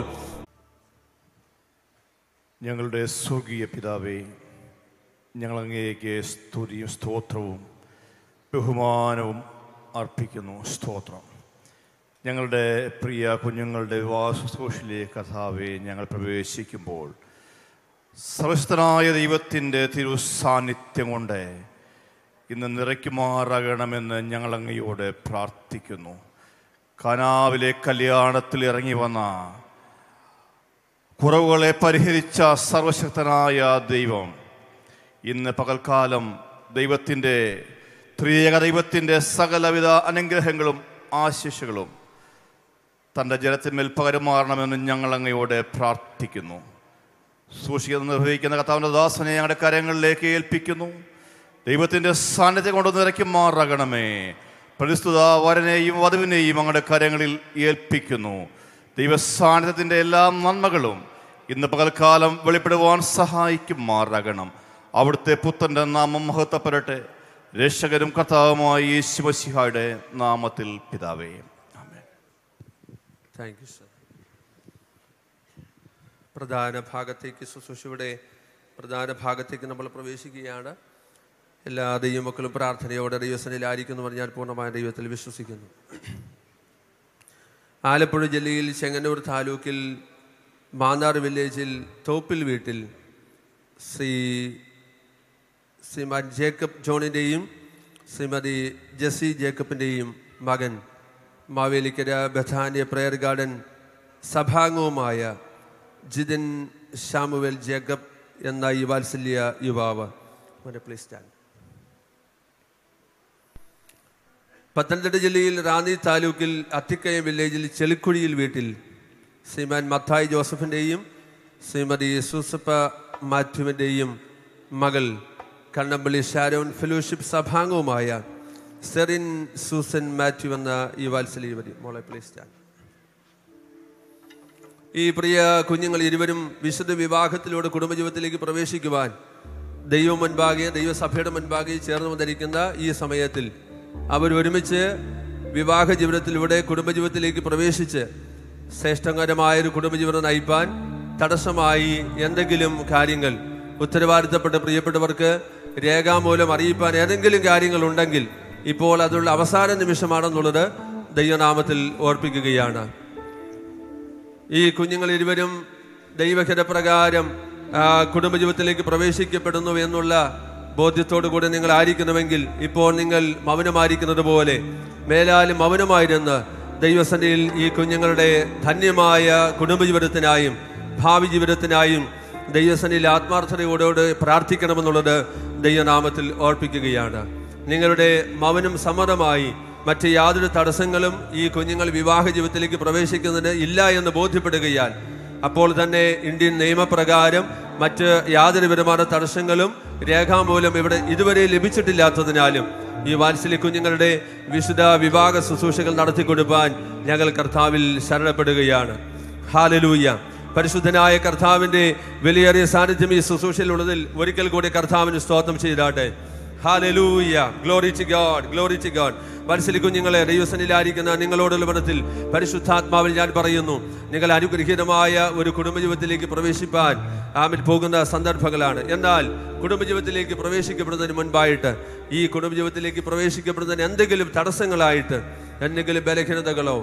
ഞങ്ങളുടെ സ്വർഗീയ പിതാവേ, ഞങ്ങൾ അങ്ങേക്ക് സ്തുതിയും സ്തോത്രവും ബഹുമാനവും അർപ്പിക്കുന്നു. സ്തോത്രം. ഞങ്ങളുടെ പ്രിയ കുഞ്ഞുങ്ങളുടെ വിവാഹ ശുശ്രൂഷയിലേക്ക് കർത്താവേ ഞങ്ങൾ പ്രവേശിക്കുമ്പോൾ സർവശക്തനായ ദൈവത്തിൻ്റെ തിരു സാന്നിധ്യം കൊണ്ട് ഇന്ന് നിറയ്ക്കുമാറാകണമെന്ന് ഞങ്ങൾ അങ്ങയോട് പ്രാർത്ഥിക്കുന്നു. കാനാവിലെ കല്യാണത്തിൽ ഇറങ്ങി വന്ന കുറവുകളെ പരിഹരിച്ച സർവശക്തനായ ദൈവം ഇന്ന് പകൽക്കാലം ദൈവത്തിൻ്റെ ത്രിയേക ദൈവത്തിൻ്റെ സകലവിധ അനുഗ്രഹങ്ങളും ആശിഷകളും തൻ്റെ ജനത്തിന്മേൽ പകരമാറണമെന്ന് ഞങ്ങൾ അങ്ങയോട് പ്രാർത്ഥിക്കുന്നു. സൂക്ഷിക്കുന്ന നിർവഹിക്കുന്ന കർത്താവിൻ്റെ ദാസനെ ഞങ്ങളുടെ കരങ്ങളിലേക്ക് ഏൽപ്പിക്കുന്നു. ദൈവത്തിൻ്റെ സാന്നിധ്യം കൊണ്ട് നിറയ്ക്കുമാറാകണമേ. പരിശുദ്ധ വരനെയും വധുവിനെയും അങ്ങയുടെ കരങ്ങളിൽ ഏൽപ്പിക്കുന്നു. ദൈവസാന്നിധ്യത്തിൻ്റെ എല്ലാ നന്മകളും ഇന്ന് പകൽക്കാലം വെളിപ്പെടുവാൻ സഹായിക്കുമാറാകണം. അവിടുത്തെ പുത്രൻ്റെ നാമം മഹത്വപ്പെടട്ടെ. രക്ഷകരും കർത്താവുമായ യേശു മശിഹായുടെ നാമത്തിൽ പിതാവേ, ആമേൻ. Thank you sir. പ്രധാന ഭാഗത്തേക്ക്, ശുശ്രൂഷയുടെ പ്രധാന ഭാഗത്തേക്ക് നമ്മൾ പ്രവേശിക്കുകയാണ്. എല്ലാ ദൈവമക്കളും പ്രാർത്ഥനയോടെ ദൈവസന്നിധിയിലായിരിക്കുന്നു ഞാൻ പൂർണ്ണമായ ദൈവത്തിൽ വിശ്വസിക്കുന്നു. ആലപ്പുഴ ജില്ലയിൽ ചെങ്ങന്നൂർ താലൂക്കിൽ മാന്നാർ വില്ലേജിൽ തോപ്പിൽ വീട്ടിൽ ശ്രീ ശ്രീമാൻ ജേക്കബ് ജോണിൻ്റെയും ശ്രീമതി ജെസ്സി ജേക്കബിൻ്റെയും മകൻ മാവേലിക്കര ബഥാനിയ പ്രയർ ഗാർഡൻ സഭാംഗവുമായ ജിതിൻ ഷാമുവേൽ ജേക്കബ് എന്ന ഈ വാത്സല്യ യുവാവ് പ്ലീസ് സ്റ്റാൻഡ്. പത്തനംതിട്ട ജില്ലയിൽ റാന്നി താലൂക്കിൽ അത്തിക്കയം വില്ലേജിൽ ചെളിക്കുഴിയിൽ വീട്ടിൽ ശ്രീമാൻ മത്തായി ജോസഫിൻ്റെയും ശ്രീമതി സൂസപ്പ മാത്യുവിൻ്റെയും മകൾ കണ്ണമ്പള്ളി ഷാരോൺ ഫെലോഷിപ്പ് സഭാംഗവുമായ സെറിൻ സൂസൻ മാത്യു എന്ന ഈ വാത്സല്യ യുവതി മോളെ പ്ലീസ് സ്റ്റാൻഡ്. ഈ പ്രിയ കുഞ്ഞുങ്ങൾ ഇരുവരും വിശുദ്ധ വിവാഹത്തിലൂടെ കുടുംബജീവിതത്തിലേക്ക് പ്രവേശിക്കുവാൻ ദൈവം മുൻപാകെ, ദൈവസഭയുടെ മുൻപാകെ ചേർന്ന് വന്നിരിക്കുന്ന ഈ സമയത്തിൽ അവർ ഒരുമിച്ച് വിവാഹ ജീവിതത്തിലൂടെ കുടുംബജീവിതത്തിലേക്ക് പ്രവേശിച്ച് ശ്രേഷ്ഠകരമായൊരു കുടുംബജീവിതം നയിപ്പാൻ തടസ്സമായി എന്തെങ്കിലും കാര്യങ്ങൾ ഉത്തരവാദിത്തപ്പെട്ട പ്രിയപ്പെട്ടവർക്ക് രേഖാമൂലം അറിയിപ്പാൻ ഏതെങ്കിലും കാര്യങ്ങൾ ഉണ്ടെങ്കിൽ ഇപ്പോൾ അതിനുള്ള അവസാന നിമിഷമാണെന്നുള്ളത് ദൈവനാമത്തിൽ ഓർപ്പിക്കുകയാണ്. ഈ കുഞ്ഞുങ്ങൾ ഇരുവരും ദൈവഹിതപ്രകാരം കുടുംബജീവിതത്തിലേക്ക് പ്രവേശിക്കപ്പെടുന്നു എന്നുള്ള ബോധ്യത്തോടു കൂടി നിങ്ങൾ ആയിരിക്കണമെങ്കിൽ ഇപ്പോൾ നിങ്ങൾ മൗനമായിരിക്കുന്നത് പോലെ മേലാലും മൗനമായിരുന്ന് ദൈവസന്നിധിയിൽ ഈ കുഞ്ഞുങ്ങളുടെ ധന്യമായ കുടുംബജീവിതത്തിനായും ഭാവി ജീവിതത്തിനായും ദൈവസന്നിധിയിൽ ആത്മാർത്ഥതയോട് പ്രാർത്ഥിക്കണമെന്നുള്ളത് ദൈവനാമത്തിൽ ഓർപ്പിക്കുകയാണ്. നിങ്ങളുടെ മൗനം സമ്മതമായി മറ്റ് യാതൊരു തടസ്സങ്ങളും ഈ കുഞ്ഞുങ്ങൾ വിവാഹ ജീവിതത്തിലേക്ക് പ്രവേശിക്കുന്നതിന് ഇല്ല എന്ന് ബോധ്യപ്പെടുകയാൽ അപ്പോൾ തന്നെ ഇന്ത്യൻ നിയമപ്രകാരം മറ്റ് യാതൊരു വിധമായ തടസ്സങ്ങളും രേഖാമൂലം ഇവിടെ ഇതുവരെ ലഭിച്ചിട്ടില്ലാത്തതിനാലും ഈ വാത്സല്യ കുഞ്ഞുങ്ങളുടെ വിശുദ്ധ വിവാഹ ശുശ്രൂഷകൾ നടത്തിക്കൊടുപ്പാൻ ഞങ്ങൾ കർത്താവിൽ ശരണപ്പെടുകയാണ്. ഹല്ലേലൂയ. പരിശുദ്ധനായ കർത്താവിൻ്റെ വിലയേറിയ സാന്നിധ്യം ഈ ശുശ്രൂഷയിലുള്ളതിൽ ഒരിക്കൽ കൂടി കർത്താവിന് സ്തോത്രം ചെയ്താട്ടെ. ഹല്ലേലൂയ. Glory to God, glory to God. വാത്സല്യ കുഞ്ഞുങ്ങളെ, ദൈവസന്നിധിയിലായിരിക്കുന്ന നിങ്ങളോടുള്ള ബന്ധത്തിൽ പരിശുദ്ധാത്മാവിൽ ഞാൻ പറയുന്നു, നിങ്ങൾ അനുഗ്രഹീതമായ ഒരു കുടുംബജീവിതത്തിലേക്ക് പ്രവേശിപ്പാൻ ആമിൽ പോകുന്ന സന്ദർഭങ്ങളാണ്. എന്നാൽ കുടുംബജീവിതത്തിലേക്ക് പ്രവേശിക്കപ്പെടുന്നതിന് മുൻപായിട്ട് ഈ കുടുംബജീവിതത്തിലേക്ക് പ്രവേശിക്കപ്പെടുന്നതിന് എന്തെങ്കിലും തടസ്സങ്ങളായിട്ട് എന്തെങ്കിലും ബലഹീനതകളോ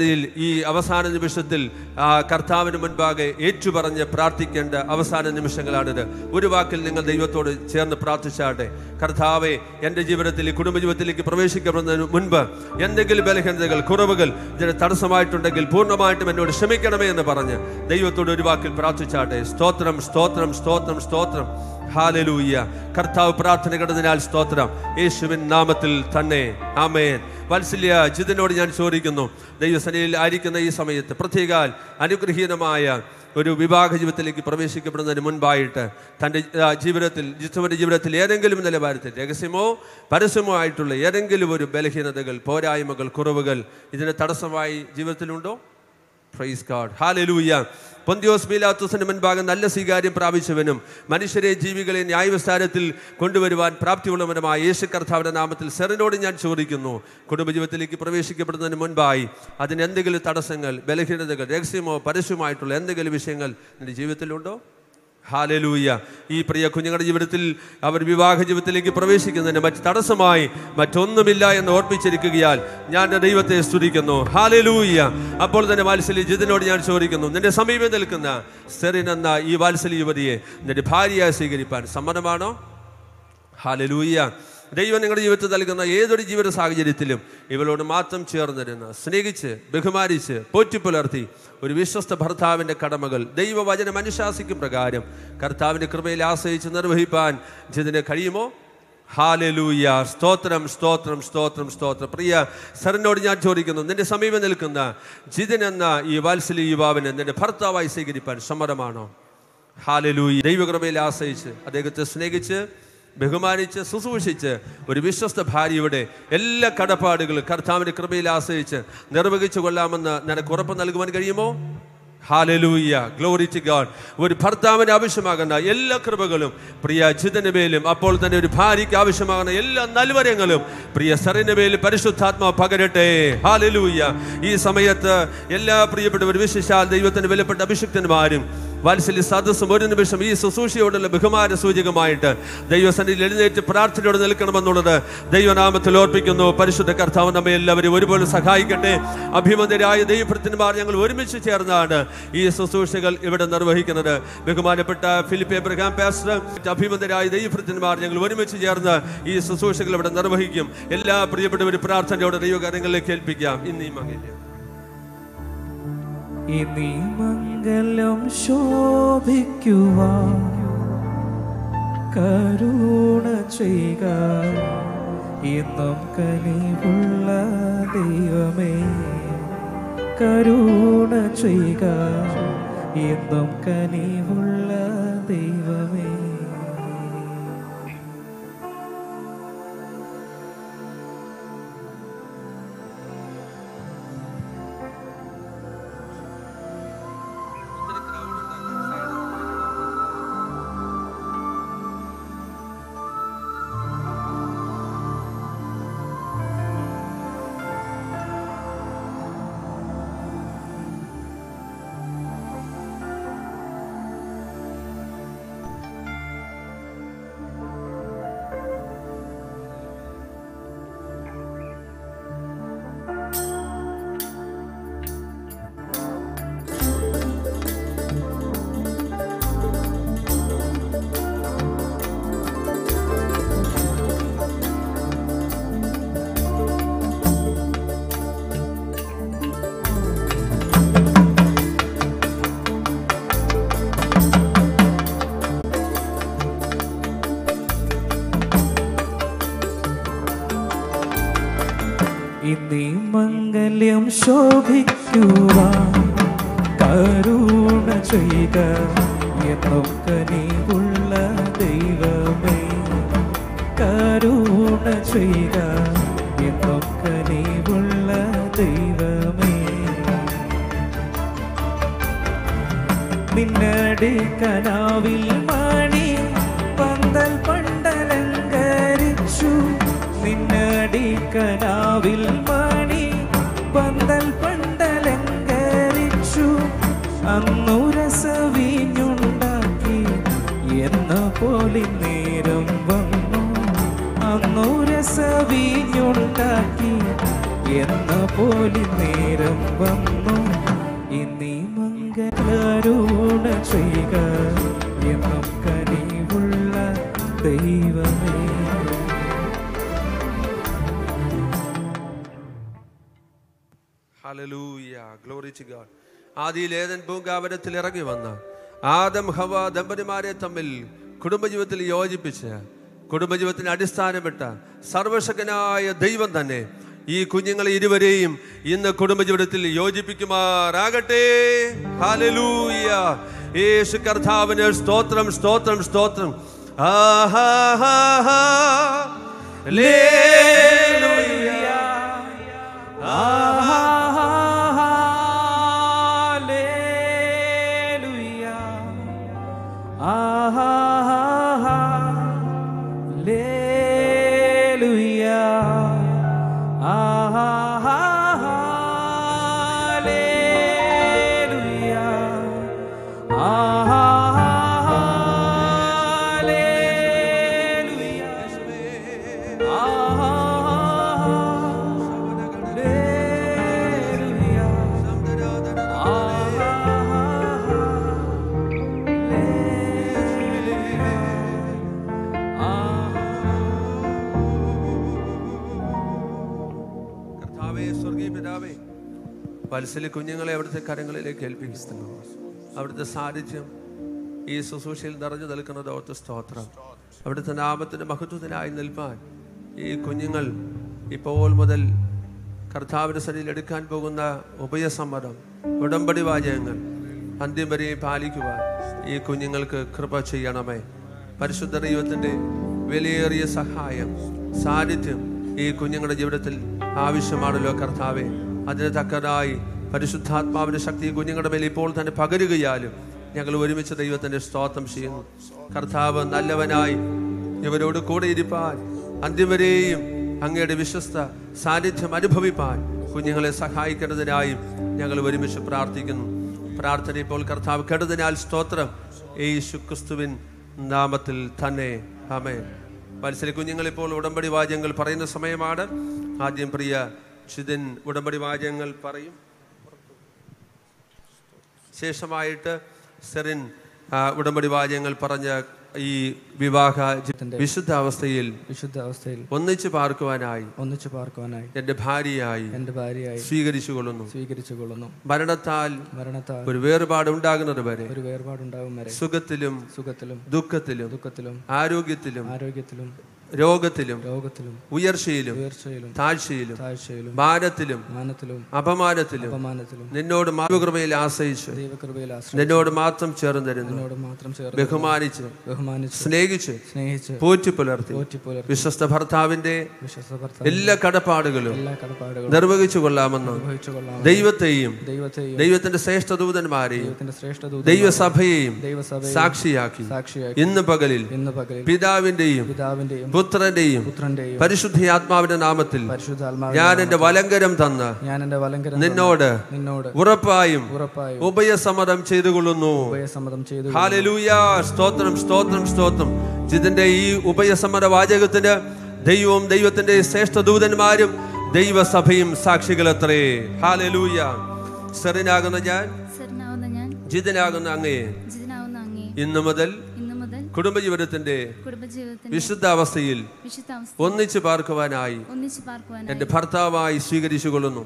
ഈ അവസാന നിമിഷത്തിൽ ആ കർത്താവിന് മുൻപാകെ ഏറ്റുപറഞ്ഞ് പ്രാർത്ഥിക്കേണ്ട അവസാന നിമിഷങ്ങളാണിത്. ഒരു വാക്കിൽ നിങ്ങൾ ദൈവത്തോട് ചേർന്ന് പ്രാർത്ഥിച്ചാട്ടെ. കർത്താവെ, എൻ്റെ ജീവിതത്തിൽ കുടുംബജീവിതത്തിലേക്ക് പ്രവേശിക്കപ്പെടുന്നതിന് മുൻപ് എന്തെങ്കിലും ബലഹീനതകൾ, കുറവുകൾ ഇതിന് തടസ്സമായിട്ടുണ്ടെങ്കിൽ പൂർണ്ണമായിട്ടും എന്നോട് ക്ഷമിക്കണമേ എന്ന് പറഞ്ഞ് ദൈവത്തോട് ഒരു വാക്കിൽ പ്രാർത്ഥിച്ചാട്ടെ. സ്തോത്രം, സ്തോത്രം, സ്തോത്രം, സ്തോത്രം. ഹല്ലേലൂയ. കർത്താവ് പ്രാർത്ഥന കേട്ടതിനാൽ സ്തോത്രം. യേശുവിൻ നാമത്തിൽ തന്നെ ആമേൻ. വാത്സല്യ ജിതിനോട് ഞാൻ ചോദിക്കുന്നു, ദൈവസനയിൽ ആയിരിക്കുന്ന ഈ സമയത്ത് പ്രത്യേകാൽ അനുഗ്രഹീതമായ ഒരു വിവാഹ ജീവിതത്തിലേക്ക് പ്രവേശിക്കപ്പെടുന്നതിന് മുൻപായിട്ട് തൻ്റെ ജീവിതത്തിൽ ജിത്തുവിൻ്റെ ജീവിതത്തിൽ ഏതെങ്കിലും നിലവാരത്തിൽ രഹസ്യമോ പരസ്യമോ ആയിട്ടുള്ള ഏതെങ്കിലും ഒരു ബലഹീനതകൾ, പോരായ്മകൾ, കുറവുകൾ ഇതിന് തടസ്സമായി ജീവിതത്തിലുണ്ടോ? Praise God. ഹല്ലേലൂയ. പൊന്തിയോസ് പീലാത്തോസിന്റെ മുൻപാകെ നല്ല സ്വീകാര്യം പ്രാപിച്ചവനും മനുഷ്യരെ ജീവികളെ ന്യായവിസ്താരത്തിൽ കൊണ്ടുവരുവാൻ പ്രാപ്തിയുള്ളവനുമായ യേശു കർത്താവിന്റെ നാമത്തിൽ സെറിനോട് ഞാൻ ചോദിക്കുന്നു, കുടുംബജീവിതത്തിലേക്ക് പ്രവേശിക്കപ്പെടുന്നതിന് മുൻപായി അതിന് എന്തെങ്കിലും തടസ്സങ്ങൾ, ബലഹീനതകൾ, രഹസ്യമോ പരസ്യമായിട്ടുള്ള എന്തെങ്കിലും വിഷയങ്ങൾ നിന്റെ ജീവിതത്തിലുണ്ടോ? ഹല്ലേലൂയ. ഈ പ്രിയ കുഞ്ഞുങ്ങളുടെ ജീവിതത്തിൽ അവർ വിവാഹ ജീവിതത്തിലേക്ക് പ്രവേശിക്കുന്നതിന് മറ്റ് തടസ്സമായി മറ്റൊന്നുമില്ല എന്ന് ഓർപ്പിച്ചിരിക്കുകയാൽ ഞാൻ ദൈവത്തെ സ്തുതിക്കുന്നു. ഹല്ലേലൂയ. അപ്പോൾ തന്നെ വാത്സല്യ ജിതിനോട് ഞാൻ ചോദിക്കുന്നു, നിന്റെ സമീപം നിൽക്കുന്ന സെറിൻ എന്ന ഈ വാത്സല്യ യുവതിയെ നിന്റെ ഭാര്യയായി സ്വീകരിപ്പാൻ സമ്മതമാണോ? ഹല്ലേലൂയ. ദൈവം നിങ്ങളുടെ ജീവിതത്തിൽ നൽകുന്ന ഏതൊരു ജീവിത സാഹചര്യത്തിലും ഇവളോട് മാത്രം ചേർന്നിരുന്ന് സ്നേഹിച്ച് ബഹുമാനിച്ച് പോറ്റിപ്പുലർത്തി ഒരു വിശ്വസ്ത ഭർത്താവിൻ്റെ കടമകൾ ദൈവവചനം അനുശാസിക്കും പ്രകാരം കർത്താവിൻ്റെ കൃപയിൽ ആശ്രയിച്ച് നിർവഹിപ്പാൻ ജിതിന് കഴിയുമോ? ഹല്ലേലൂയ. സ്തോത്രം, സ്തോത്രം, സ്തോത്രം, സ്തോത്രം. പ്രിയ സറിനോട് ഞാൻ ചോദിക്കുന്നു, നിന്റെ സമീപം നിൽക്കുന്ന ജിതിൻ എന്ന ഈ വാത്സല്യ യുവാവിനെ നിന്റെ ഭർത്താവായി സ്വീകരിപ്പാൻ സമ്മതമാണോ? ഹല്ലേലൂയ. ദൈവകൃപയിൽ ആശ്രയിച്ച് അദ്ദേഹത്തെ സ്നേഹിച്ച് ബഹുമാനിച്ച് ശുശ്രൂഷിച്ച് ഒരു വിശ്വസ്ത ഭാര്യയുടെ എല്ലാ കടപ്പാടുകളും കർത്താവിൻ്റെ കൃപയിൽ ആശ്രയിച്ച് നിർവഹിച്ചു കൊള്ളാമെന്ന് നിനക്ക് ഉറപ്പ് നൽകുവാൻ കഴിയുമോ? ഹല്ലേലൂയ. Glory to God. ഒരു ഭർത്താവിന് ആവശ്യമാകുന്ന എല്ലാ കൃപകളും പ്രിയ ജിതിന് മേലും അപ്പോൾ തന്നെ ഒരു ഭാര്യയ്ക്ക് ആവശ്യമാകുന്ന എല്ലാ നൽവരങ്ങളും പ്രിയ സെറിന് മേലും പരിശുദ്ധാത്മാവ് പകരട്ടെ. ഹല്ലേലൂയ. ഈ സമയത്ത് എല്ലാ പ്രിയപ്പെട്ടവരും വിശേഷാൽ ദൈവത്തിന് വിലപ്പെട്ട അഭിഷിക്തന്മാരും വാത്സല്യ സദസ്സും ഒരു നിമിഷം ഈ ശുശ്രൂഷയോടുള്ള ബഹുമാന സൂചകമായിട്ട് ദൈവസന്നിധിയിൽ എഴുന്നേറ്റ് പ്രാർത്ഥനയോടെ നിൽക്കണമെന്നുള്ളത് ദൈവനാമത്തിൽ ഓർപ്പിക്കുന്നു. പരിശുദ്ധ കർത്താവ് നമ്മെ എല്ലാവരും ഒരുപോലെ സഹായിക്കട്ടെ. അഭിമതരായ ദൈവഭൃത്യന്മാർ ഞങ്ങൾ ഒരുമിച്ച് ചേർന്നാണ് ഈ ശുശ്രൂഷകൾ ഇവിടെ നിർവഹിക്കുന്നത്. ബഹുമാനപ്പെട്ട ഫിലിപ്പ് എബ്രഹാം പാസ്റ്റർ, അഭിമതരായ ദൈവഭൃത്യന്മാർ ഞങ്ങൾ ഒരുമിച്ച് ചേർന്ന് ഈ ശുശ്രൂഷകൾ ഇവിടെ നിർവഹിക്കും. എല്ലാ പ്രിയപ്പെട്ടവരും പ്രാർത്ഥനയോടെ ദൈവകാര്യങ്ങളിലേക്ക് ഏൽപ്പിക്കാം. ഇന്നീ മകനെ ഇനി മംഗലം ശോഭിക്കുവാൻ കരുണ ചെയ്യുക എന്നും കനിവുള്ള ദൈവമേ, കരുണ ചെയ്യുക എന്നും കനിവുള്ള ദൈവമേ. ഇന്നീ മംഗല്യം ശോഭിക്കുവാൻ കരുണ ചെയ്യുക എന്നും കനിവുള്ള ദൈവമേ, കരുണ ചെയ്യുക എന്നും കനിവുള്ള ദൈവമേ. നിന്നടി കനാവിൽ മണി പന്തൽ പണ്ടലങ്കരിച്ചു, നിന്നടി കനാവിൽ മണി പന്തൽ പണ്ടലങ്കരിച്ചു. അന്നു രസവീഞ്ഞുണ്ടാക്കി എന്ന പോലെ നേരം വന്നു, അന്നു രസവീഞ്ഞുണ്ടാക്കി എന്ന പോലെ നേരം വന്നു. ഇന്നീ മംഗളാരൂഢ ചെയ്യുക എന്നും കനിവുള്ള ദൈവമേ. ഹല്ലേലൂയ, ഗ്ലോറി ടു ഗോഡ്. ആദിയിൽ ഏദൻ പൂങ്കാവനത്തിൽ ഇറങ്ങി വന്ന ആദം ഹവ ദമ്പതിമാരെ തമ്മിൽ കുടുംബജീവിതത്തിൽ യോജിപ്പിച്ച് കുടുംബജീവിതത്തിന് അടിസ്ഥാനപ്പെട്ട സർവശക്തനായ ദൈവം തന്നെ ഈ കുഞ്ഞുങ്ങളെ ഇരുവരെയും ഇന്ന് കുടുംബജീവിതത്തിൽ യോജിപ്പിക്കുമാറാകട്ടെ. ഹല്ലേലൂയ, യേശു കർത്താവിന് സ്തോത്രം, സ്തോത്രം, സ്തോത്രം. ആഹാ ഹാ ഹാ ഹല്ലേലൂയ, ആഹാ വത്സല കുഞ്ഞുങ്ങളെ അവിടുത്തെ കരങ്ങളിലേക്ക് ഏൽപ്പിക്കുന്നു. അവിടുത്തെ സാന്നിധ്യം ഈ ശുശ്രൂഷയിൽ നിറഞ്ഞു നിൽക്കുന്നത് ഓർത്ത് സ്തോത്രം. അവിടുത്തെ നാമത്തിൻ്റെ മഹത്വത്തിനായി നിൽപ്പാൻ ഈ കുഞ്ഞുങ്ങൾ ഇപ്പോൾ മുതൽ കർത്താവിൻ്റെ സന്നിധിയിൽ എടുക്കാൻ പോകുന്ന ഉഭയസമ്മതം, ഉടമ്പടി വാചകങ്ങൾ അന്ത്യം വരെ പാലിക്കുവാൻ ഈ കുഞ്ഞുങ്ങൾക്ക് കൃപ ചെയ്യണമേ. പരിശുദ്ധ ദൈവത്തിൻ്റെ വിലയേറിയ സഹായം, സാന്നിധ്യം ഈ കുഞ്ഞുങ്ങളുടെ ജീവിതത്തിൽ ആവശ്യമാണല്ലോ കർത്താവേ. അതിന് തക്കതായി പരിശുദ്ധാത്മാവിന്റെ ശക്തി കുഞ്ഞുങ്ങളുടെ മേൽ ഇപ്പോൾ തന്നെ പകരുകയാലും ഞങ്ങൾ ഒരുമിച്ച് ദൈവത്തിന്റെ സ്തോത്രം ചെയ്യുന്നു. കർത്താവ് നല്ലവനായി ഇവരോട് കൂടെ ഇരിപ്പാൻ അന്ത്യം വരെയും അങ്ങയുടെ വിശ്വസ്ത സാന്നിധ്യം അനുഭവിപ്പാൻ കുഞ്ഞുങ്ങളെ സഹായിക്കേണ്ടതിനായും ഞങ്ങൾ ഒരുമിച്ച് പ്രാർത്ഥിക്കുന്നു. പ്രാർത്ഥന ഇപ്പോൾ കർത്താവ് കേട്ടതിനാൽ സ്തോത്രം. യേശു ക്രിസ്തുവിൻ നാമത്തിൽ തന്നെ ആമേൻ. മത്സര കുഞ്ഞുങ്ങൾ ഇപ്പോൾ ഉടമ്പടി വാചകങ്ങൾ പറയുന്ന സമയമാണ്. ആദ്യം പ്രിയ ഷിതിൻ ഉടമ്പടി വാചകങ്ങൾ പറയും. ശേഷമായിട്ട് സെറിൻ ഉടമ്പടി വാചകങ്ങൾ പറഞ്ഞ ഈ വിവാഹ വിശുദ്ധ അവസ്ഥയിൽ വിശുദ്ധ അവസ്ഥയിൽ ഒന്നിച്ചു പാർക്കുവാനായി ഒന്നിച്ചു പാർക്കുവാനായി എന്റെ ഭാര്യയായി എന്റെ ഭാര്യയായി സ്വീകരിച്ചു കൊള്ളുന്നു സ്വീകരിച്ചു കൊള്ളുന്നു മരണത്താൽ മരണത്താൽ ഒരു വേർപാട് ഉണ്ടാകുന്നത് വരെ ഒരു വേർപാടുണ്ടാകും വരെ സുഖത്തിലും സുഖത്തിലും ദുഃഖത്തിലും ദുഃഖത്തിലും ആരോഗ്യത്തിലും ആരോഗ്യത്തിലും രോഗത്തിലും രോഗത്തിലും ഉയർച്ചയിലും ഉയർച്ചയിലും താഴ്ചയിലും താഴ്ചയിലും മാനത്തിലും മാനത്തിലും അപമാനത്തിലും അപമാനത്തിലും നിന്നോട് ദൈവകൃപയിൽ ആശ്രയിച്ച് ദൈവകൃപയിൽ ആശ്രയിച്ച് നിന്നോട് മാത്രം ചേർന്നിരുന്നു നിന്നോട് മാത്രം ചേർന്ന് ബഹുമാനിച്ച് ബഹുമാനിച്ച് സ്നേഹിച്ച് സ്നേഹിച്ച് പോറ്റി പുലർത്തി പോറ്റി പുലർത്തി വിശ്വസ്ത ഭർത്താവിന്റെ വിശ്വസ്ത ഭർത്താവിന്റെ എല്ലാ കടപ്പാടുകളും എല്ലാ കടപ്പാടുകളും നിർവഹിച്ചു കൊള്ളാമെന്ന് നിർവഹിച്ചു കൊള്ളാമെന്ന് ദൈവത്തെയും ദൈവത്തെയും ദൈവത്തിന്റെ ശ്രേഷ്ഠ ദൂതന്മാരെയും ദൈവത്തിന്റെ ശ്രേഷ്ഠ ദൈവസഭയെയും ദൈവസഭയെയും സാക്ഷിയാക്കി സാക്ഷിയാക്കി ഇന്ന് പകലിൽ ഇന്ന് പകലിൽ പിതാവിന്റെയും പിതാവിന്റെയും പുത്രന്റെയും പുത്രന്റെയും പരിശുദ്ധാത്മാവിന്റെ നാമത്തിൽ പരിശുദ്ധാത്മാവിന്റെ ഞാൻ എന്റെ വലങ്കരം തന്ന് ഞാൻ എന്റെ വലങ്കരം നിന്നോട് നിന്നോട് ഉറപ്പായും ഉറപ്പായും ഉഭയസമ്മതം ചെയ്തുകൊള്ളുന്നു. ഉഭയസമ്മതം ചെയ്തു. ഹല്ലേലൂയ, സ്തോത്രം, സ്തോത്രം, സ്തോത്രം. ഇതിന്റെ ഈ ഉഭയസമ്മത വാചകത്തിന് ദൈവവും ദൈവത്തിന്റെ ശ്രേഷ്ഠ ദൂതന്മാരും ദൈവസഭയും സാക്ഷികളത്രേ. ഹല്ലേലൂയ. സെറിനാകുന്ന ഞാൻ ജിതനാകുന്ന അങ്ങയെ ഇന്നു മുതൽ കുടുംബജീവിതത്തിന്റെ വിശുദ്ധ അവസ്ഥയിൽ ഒന്നിച്ചു പാർക്കുവാനായി എന്റെ ഭർത്താവായി സ്വീകരിച്ചു കൊള്ളുന്നു.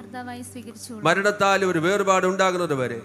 മരണത്താൽ ഒരു വേർപാട് ഉണ്ടാകുന്നത് വരെ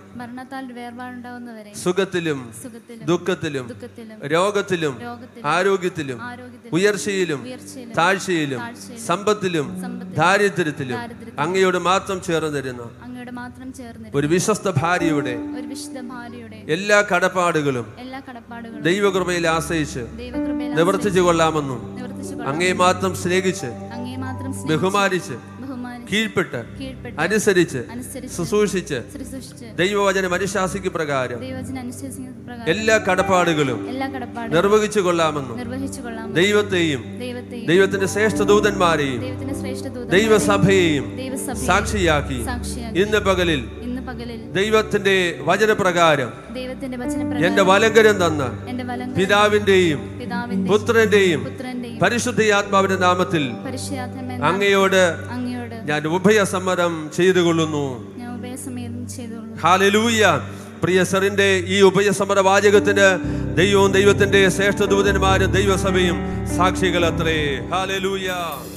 സുഖത്തിലും ദുഃഖത്തിലും രോഗത്തിലും ആരോഗ്യത്തിലും ഉയർച്ചയിലും താഴ്ചയിലും സമ്പത്തിലും ദാരിദ്ര്യത്തിലും അങ്ങയോട് മാത്രം ചേർന്നിരുന്നു ഒരു വിശ്വസ്ത ഭാര്യയുടെ എല്ലാ കടപ്പാടുകളും ദൈവകൃപയിൽ ആശ്രയിച്ച് നിവർത്തിച്ചു കൊള്ളാമെന്നും അങ്ങയെ മാത്രം സ്നേഹിച്ച് ബഹുമാനിച്ച് കീഴ്പ്പെട്ട് അനുസരിച്ച് ശുശ്രൂഷിച്ച് ദൈവവചനം അനുശാസിക്ക് പ്രകാരം എല്ലാ കടപ്പാടുകളും നിർവഹിച്ചു കൊള്ളാമെന്നും ദൈവത്തെയും ദൈവത്തിന്റെ ശ്രേഷ്ഠ ദൂതന്മാരെയും ദൈവസഭയെയും സാക്ഷിയാക്കി ഇന്ന് പകലിൽ ദൈവത്തിന്റെ വചനപ്രകാരം എന്റെ വലങ്കരം തന്ന പിതാവിന്റെയും പുത്രന്റെയും പരിശുദ്ധാത്മാവിന്റെ നാമത്തിൽ അങ്ങയോട് ഞാൻ ഉഭയസമ്മതം ചെയ്തു കൊള്ളുന്നു. ഹല്ലേലൂയ. പ്രിയ സറിന്റെ ഈ ഉഭയസമ്മത വാചകത്തിന് ദൈവവും ദൈവത്തിന്റെ ശ്രേഷ്ഠ ദൂതന്മാരും ദൈവസഭയും സാക്ഷികൾ അത്രേ. ഹല്ലേലൂയ.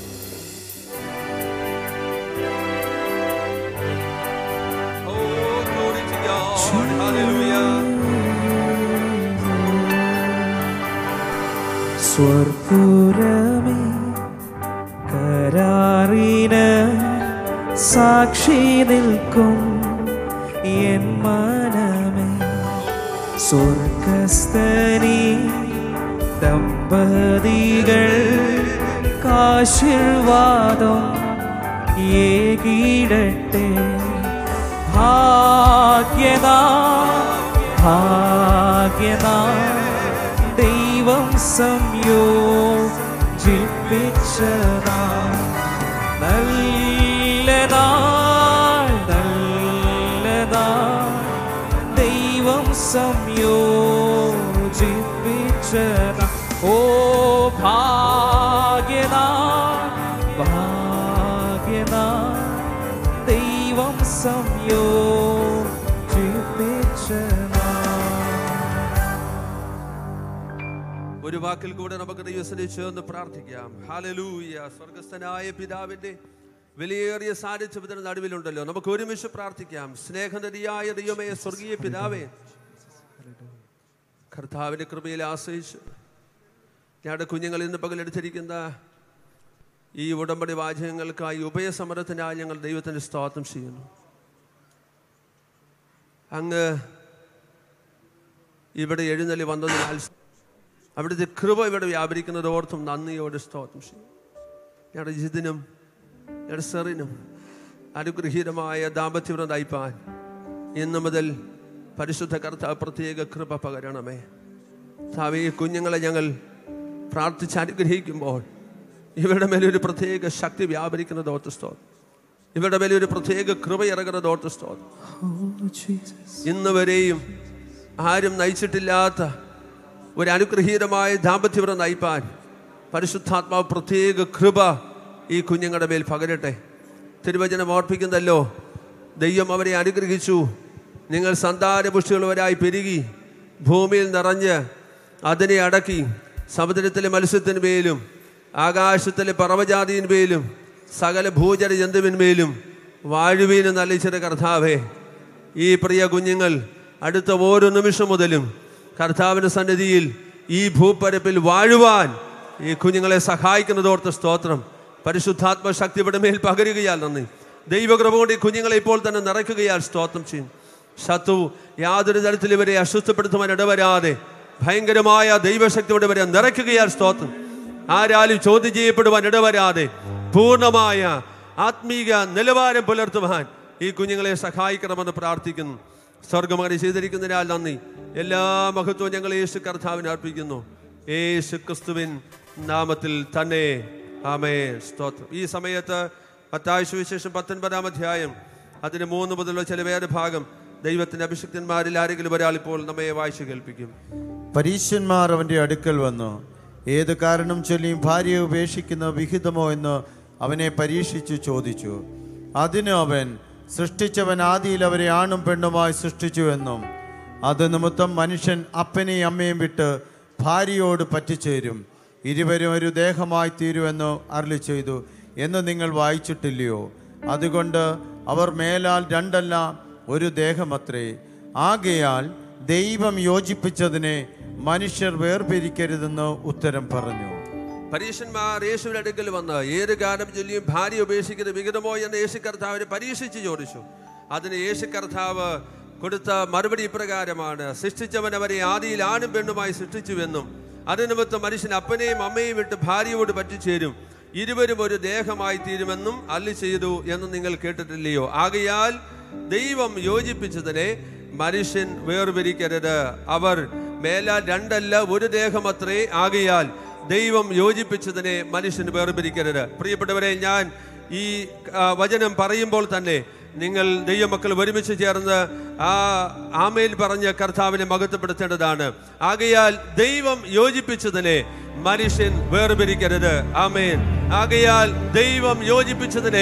സ്വർപ്പുരമേ കരാറിന് സാക്ഷി നിൽക്കും എൻ മനമേ, സ്വർഗസ്ഥനി ദമ്പതികൾ കാശീർവാദം ഏകിടട്ടെ. ഭാഗ്യനാ ഭാഗ്യനാ ദൈവം സംയോജിപ്പിച്ചതാ. നല്ലതാ നല്ലതാ ദൈവം സംയോജിപ്പിച്ചതാ. ഓ ഭാഗ്യനാ ഭാഗ്യനാ ദൈവം സംയോജിപ്പിച്ചതാ. ഒരു വാക്കിൽ കൂടെ നമുക്ക് ദൈവസന്നിധിയിൽ ചേർന്ന് പ്രാർത്ഥിക്കാം. ഹല്ലേലൂയ. സ്വർഗസ്ഥനായ പിതാവിന്റെ വിലയേറിയ സാന്നിധ്യത്തിന് നടുവിലുണ്ടല്ലോ. നമുക്ക് ഒരുമിച്ച് പ്രാർത്ഥിക്കാം. സ്നേഹനദിയായ ദൈവമേ, സ്വർഗീയ പിതാവേ, കർത്താവിന്റെ കൃപയിൽ ആശ്രയിച്ച് ഞങ്ങളുടെ കുഞ്ഞുങ്ങൾ ഇന്ന് പകലെടുത്തിരിക്കുന്ന ഈ ഉടമ്പടി വാചകങ്ങൾക്കായി ഉഭയസമരത്തിനായി ഞങ്ങൾ ദൈവത്തിന് സ്തോത്രം ചെയ്യുന്നു. അങ്ങ് ഇവിടെ എഴുന്നള്ളി വന്നതിനാൽ അവിടുത്തെ കൃപ ഇവിടെ വ്യാപരിക്കുന്നത് ഓർത്തും നന്ദിയോടെ സ്തോത്രം ചെയ്യും. ഞങ്ങളുടെ ജിതിനും ഞങ്ങളുടെ സെറിനും അനുഗ്രഹീതമായ ദാമ്പത്യവ്രതം നയിപ്പാൻ ഇന്നു മുതൽ പരിശുദ്ധ കർത്താവ് പ്രത്യേക കൃപ പകരണമേ. താവേ, ഈ കുഞ്ഞുങ്ങളെ ഞങ്ങൾ പ്രാർത്ഥിച്ച് അനുഗ്രഹിക്കുമ്പോൾ ഇവരുടെ മേലൊരു പ്രത്യേക ശക്തി വ്യാപരിക്കുന്നത് ഓർത്ത് സ്തോത്രം. ഇവരുടെ മേലൊരു പ്രത്യേക കൃപ ഇറങ്ങുന്നത് ഓർത്ത് സ്തോത്രം. ഇന്ന് വരെയും ആരും നയിച്ചിട്ടില്ലാത്ത ഒരു അനുഗ്രഹീതമായ ദാമ്പത്യവ്രതം നയിപ്പാൻ പരിശുദ്ധാത്മാവ് പ്രത്യേക കൃപ ഈ കുഞ്ഞുങ്ങളുടെ മേൽ പകരട്ടെ. തിരുവചനം ഓർപ്പിക്കുന്നല്ലോ, ദൈവം അവരെ അനുഗ്രഹിച്ചു. നിങ്ങൾ സന്താനപുഷ്ടിയുള്ളവരായി പെരുകി ഭൂമിയിൽ നിറഞ്ഞ് അതിനെ അടക്കി സമുദ്രത്തിലെ മത്സ്യത്തിന്മേലും ആകാശത്തിലെ പറവജാതിന്മേലും സകല ഭൂചര ജന്തുവിന്മേലും വാഴുവീനും നല്ലിച്ചിട്ട് കർത്താവേ, ഈ പ്രിയ കുഞ്ഞുങ്ങൾ അടുത്ത ഓരോ നിമിഷം മുതലും കർത്താവിൻ്റെ സന്നിധിയിൽ ഈ ഭൂപ്പരപ്പിൽ വാഴുവാൻ ഈ കുഞ്ഞുങ്ങളെ സഹായിക്കുന്നതോർത്ത് സ്തോത്രം. പരിശുദ്ധാത്മ ശക്തി ഇവിടെ മേൽ പകരുകയാൽ നന്ദി. ദൈവകൃപ കൊണ്ട് ഈ കുഞ്ഞുങ്ങളെ ഇപ്പോൾ തന്നെ നിറയ്ക്കുകയാൽ സ്തോത്രം ചെയ്യും. ശത്രു യാതൊരു തരത്തിൽ ഇവരെ അസ്വസ്ഥപ്പെടുത്തുവാൻ ഇടവരാതെ ഭയങ്കരമായ ദൈവശക്തി ഇവിടെ വരെ നിറയ്ക്കുകയാൽ സ്തോത്രം. ആരാലും ചോദ്യം ചെയ്യപ്പെടുവാൻ ഇടവരാതെ പൂർണ്ണമായ ആത്മീക നിലവാരം പുലർത്തുവാൻ ഈ കുഞ്ഞുങ്ങളെ സഹായിക്കണമെന്ന് പ്രാർത്ഥിക്കുന്നു. സ്വർഗമങ്ങനെ ചെയ്തിരിക്കുന്നതിനാൽ നന്ദി. എല്ലാ മഹത്വവും ഞങ്ങൾ യേശു കർത്താവിന് അർപ്പിക്കുന്നു. യേശു ക്രിസ്തുവിൻ നാമത്തിൽ തന്നെ ആമേൻ. സ്തോത്രം. ഈ സമയത്ത് മത്തായി സുവിശേഷം പത്തൊൻപതാം അധ്യായം അതിന് മൂന്ന് മുതലുള്ള ചില വേറെ ഭാഗം ദൈവത്തിന്റെ അഭിഷിക്തന്മാരിൽ ആരെങ്കിലും ഒരാൾ ഇപ്പോൾ നമ്മെ വായിച്ചു കേൾപ്പിക്കും. പരീശന്മാർ അവൻ്റെ അടുക്കൽ വന്നു ഏത് കാരണം ചൊല്ലിയും ഭാര്യയെ ഉപേക്ഷിക്കുന്ന വിഹിതമോ എന്ന് അവനെ പരീക്ഷിച്ചു ചോദിച്ചു. അതിന് അവൻ, സൃഷ്ടിച്ചവൻ ആദിയിൽ അവരെ ആണും പെണ്ണുമായി സൃഷ്ടിച്ചുവെന്നും അത് നിമിത്തം മനുഷ്യൻ അപ്പനെയും അമ്മയും വിട്ട് ഭാര്യയോട് പറ്റിച്ചേരും, ഇരുവരും ഒരു ദേഹമായി തീരുമെന്ന് അരുളി ചെയ്തു എന്ന് നിങ്ങൾ വായിച്ചിട്ടില്ലയോ? അതുകൊണ്ട് അവർ മേലാൽ രണ്ടല്ല ഒരു ദേഹമത്രേ. ആകയാൽ ദൈവം യോജിപ്പിച്ചതിനെ മനുഷ്യർ വേർപിരിക്കരുതെന്ന് ഉത്തരം പറഞ്ഞു. പരീശന്മാർ യേശുവിന്റെ അടുക്കൽ വന്ന് ഏത് കാലം ചൊല്ലിയും ഭാര്യ ഉപേക്ഷിക്കുന്ന വിഹിതമോ എന്ന് യേശു കർത്താവിനെ പരീക്ഷിച്ച് ചോദിച്ചു. അതിന് യേശു കർത്താവ് കൊടുത്ത മറുപടി ഇപ്രകാരമാണ്: സൃഷ്ടിച്ചവൻ അവരെ ആദിയിൽ ആണും പെണ്ണുമായി സൃഷ്ടിച്ചുവെന്നും അത് നിമിത്തം മനുഷ്യൻ അപ്പനെയും അമ്മയും വിട്ട് ഭാര്യയോട് പറ്റിച്ചേരും, ഇരുവരും ഒരു ദേഹമായി തീരുമെന്നും അരുളി ചെയ്തു എന്ന് നിങ്ങൾ കേട്ടിട്ടില്ലയോ? ആകയാൽ ദൈവം യോജിപ്പിച്ചതിനെ മനുഷ്യൻ വേർപിരിക്കരുത്. അവർ മേലാൽ രണ്ടല്ല ഒരു ദേഹമത്രേ. ആകയാൽ ദൈവം യോജിപ്പിച്ചതിനെ മനുഷ്യൻ വേർപിരിക്കരുത്. പ്രിയപ്പെട്ടവരെ, ഞാൻ ഈ വചനം പറയുമ്പോൾ തന്നെ നിങ്ങൾ ദൈവമക്കൾ ഒരുമിച്ച് ചേർന്ന് ആ ആമേൻ പറഞ്ഞ് കർത്താവിനെ മഹത്വപ്പെടുത്തേണ്ടതാണ്. ആകയാൽ ദൈവം യോജിപ്പിച്ചതിനെ മനുഷ്യൻ വേർപിരിക്കരുത്. ആമേൻ. ആകയാൽ ദൈവം യോജിപ്പിച്ചതിനെ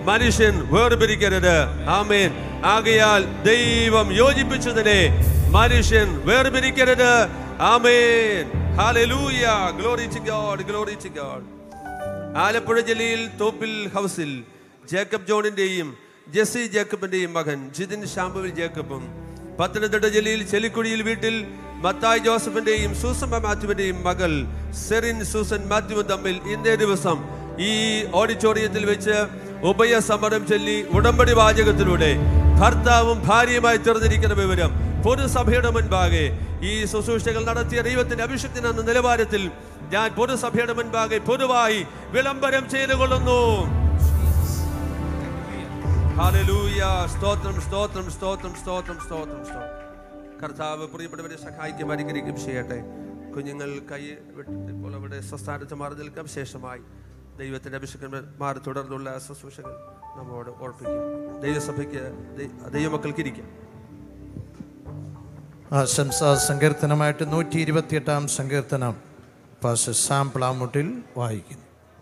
മനുഷ്യൻ വേർപിരിക്കരുത്. ആമേൻ. ആകയാൽ ദൈവം യോജിപ്പിച്ചതിനെ മനുഷ്യൻ വേർപിരിക്കരുത്. ആമേൻ. ഹല്ലേലൂയ. Glory to God, glory to God. Alappuzha ജില്ലയിൽ തോപ്പിൽ ഹൗസിൽ ജേക്കബ് ജോണിന്റെയും ജെസ്സി ജേക്കബിന്റെയും മകൻ ജിതിൻ ശാംബുവിൽ ജേക്കബും, പത്തനംതിട്ട ജില്ലയിൽ ചെലിക്കുഴിയിൽ വീട്ടിൽ മത്തായി ജോസഫിന്റെയും സൂസമ്മ മാത്യുവിന്റെയും മകൾ സെറിൻ സൂസൻ മാത്യുവും തമ്മിൽ ഇന്നേ ദിവസം ഈ ഓഡിറ്റോറിയത്തിൽ വെച്ച് ഉഭയസമ്മതം ചൊല്ലി ഉടമ്പടി വാചകത്തിലൂടെ ഭർത്താവും ഭാര്യയുമായി തീർന്നിരിക്കുന്ന വിവരം പൊതുസഭയുടെ മുൻപാകെ ഈ ശുശ്രൂഷകൾ നടത്തിയ ദൈവത്തിന്റെ അഭിഷേകത്തിന് എന്ന നിലവാരത്തിൽ ഞാൻ പൊതുസഭയുടെ മുൻപാകെ പൊതുവായി വിളംബരം ചെയ്തുകൊള്ളുന്നു. ഹല്ലേലൂയ. സ്തോത്രം, സ്തോത്രം, സ്തോത്രം, സ്തോത്രം, സ്തോത്രം, സ്തോത്രം. കർത്താവ് പ്രിയപ്പെട്ടവരെ സഹായിക്കും, അനുഗ്രഹിക്കും ചെയ്യട്ടെ. കുഞ്ഞുങ്ങൾ കൈ ഇപ്പോൾ അവിടെ സ്വസ്ഥാനത്ത് മാറി നിൽക്കാം. ശേഷമായി ദൈവത്തിന്റെ അഭിഷേകന്മാർ തുടർന്നുള്ള ശുശ്രൂഷകൾ നമ്മോട് ഓർപ്പിക്കും. ദൈവസഭയ്ക്ക് ദൈവമക്കൾക്ക് ഇരിക്കാം. ആശംസാ സങ്കീർത്തനമായിട്ട് നൂറ്റി ഇരുപത്തിയെട്ടാം സങ്കീർത്തനം പാസ്റ്റർ സാം പ്ലാമുട്ടിൽ വായിക്കുന്നു.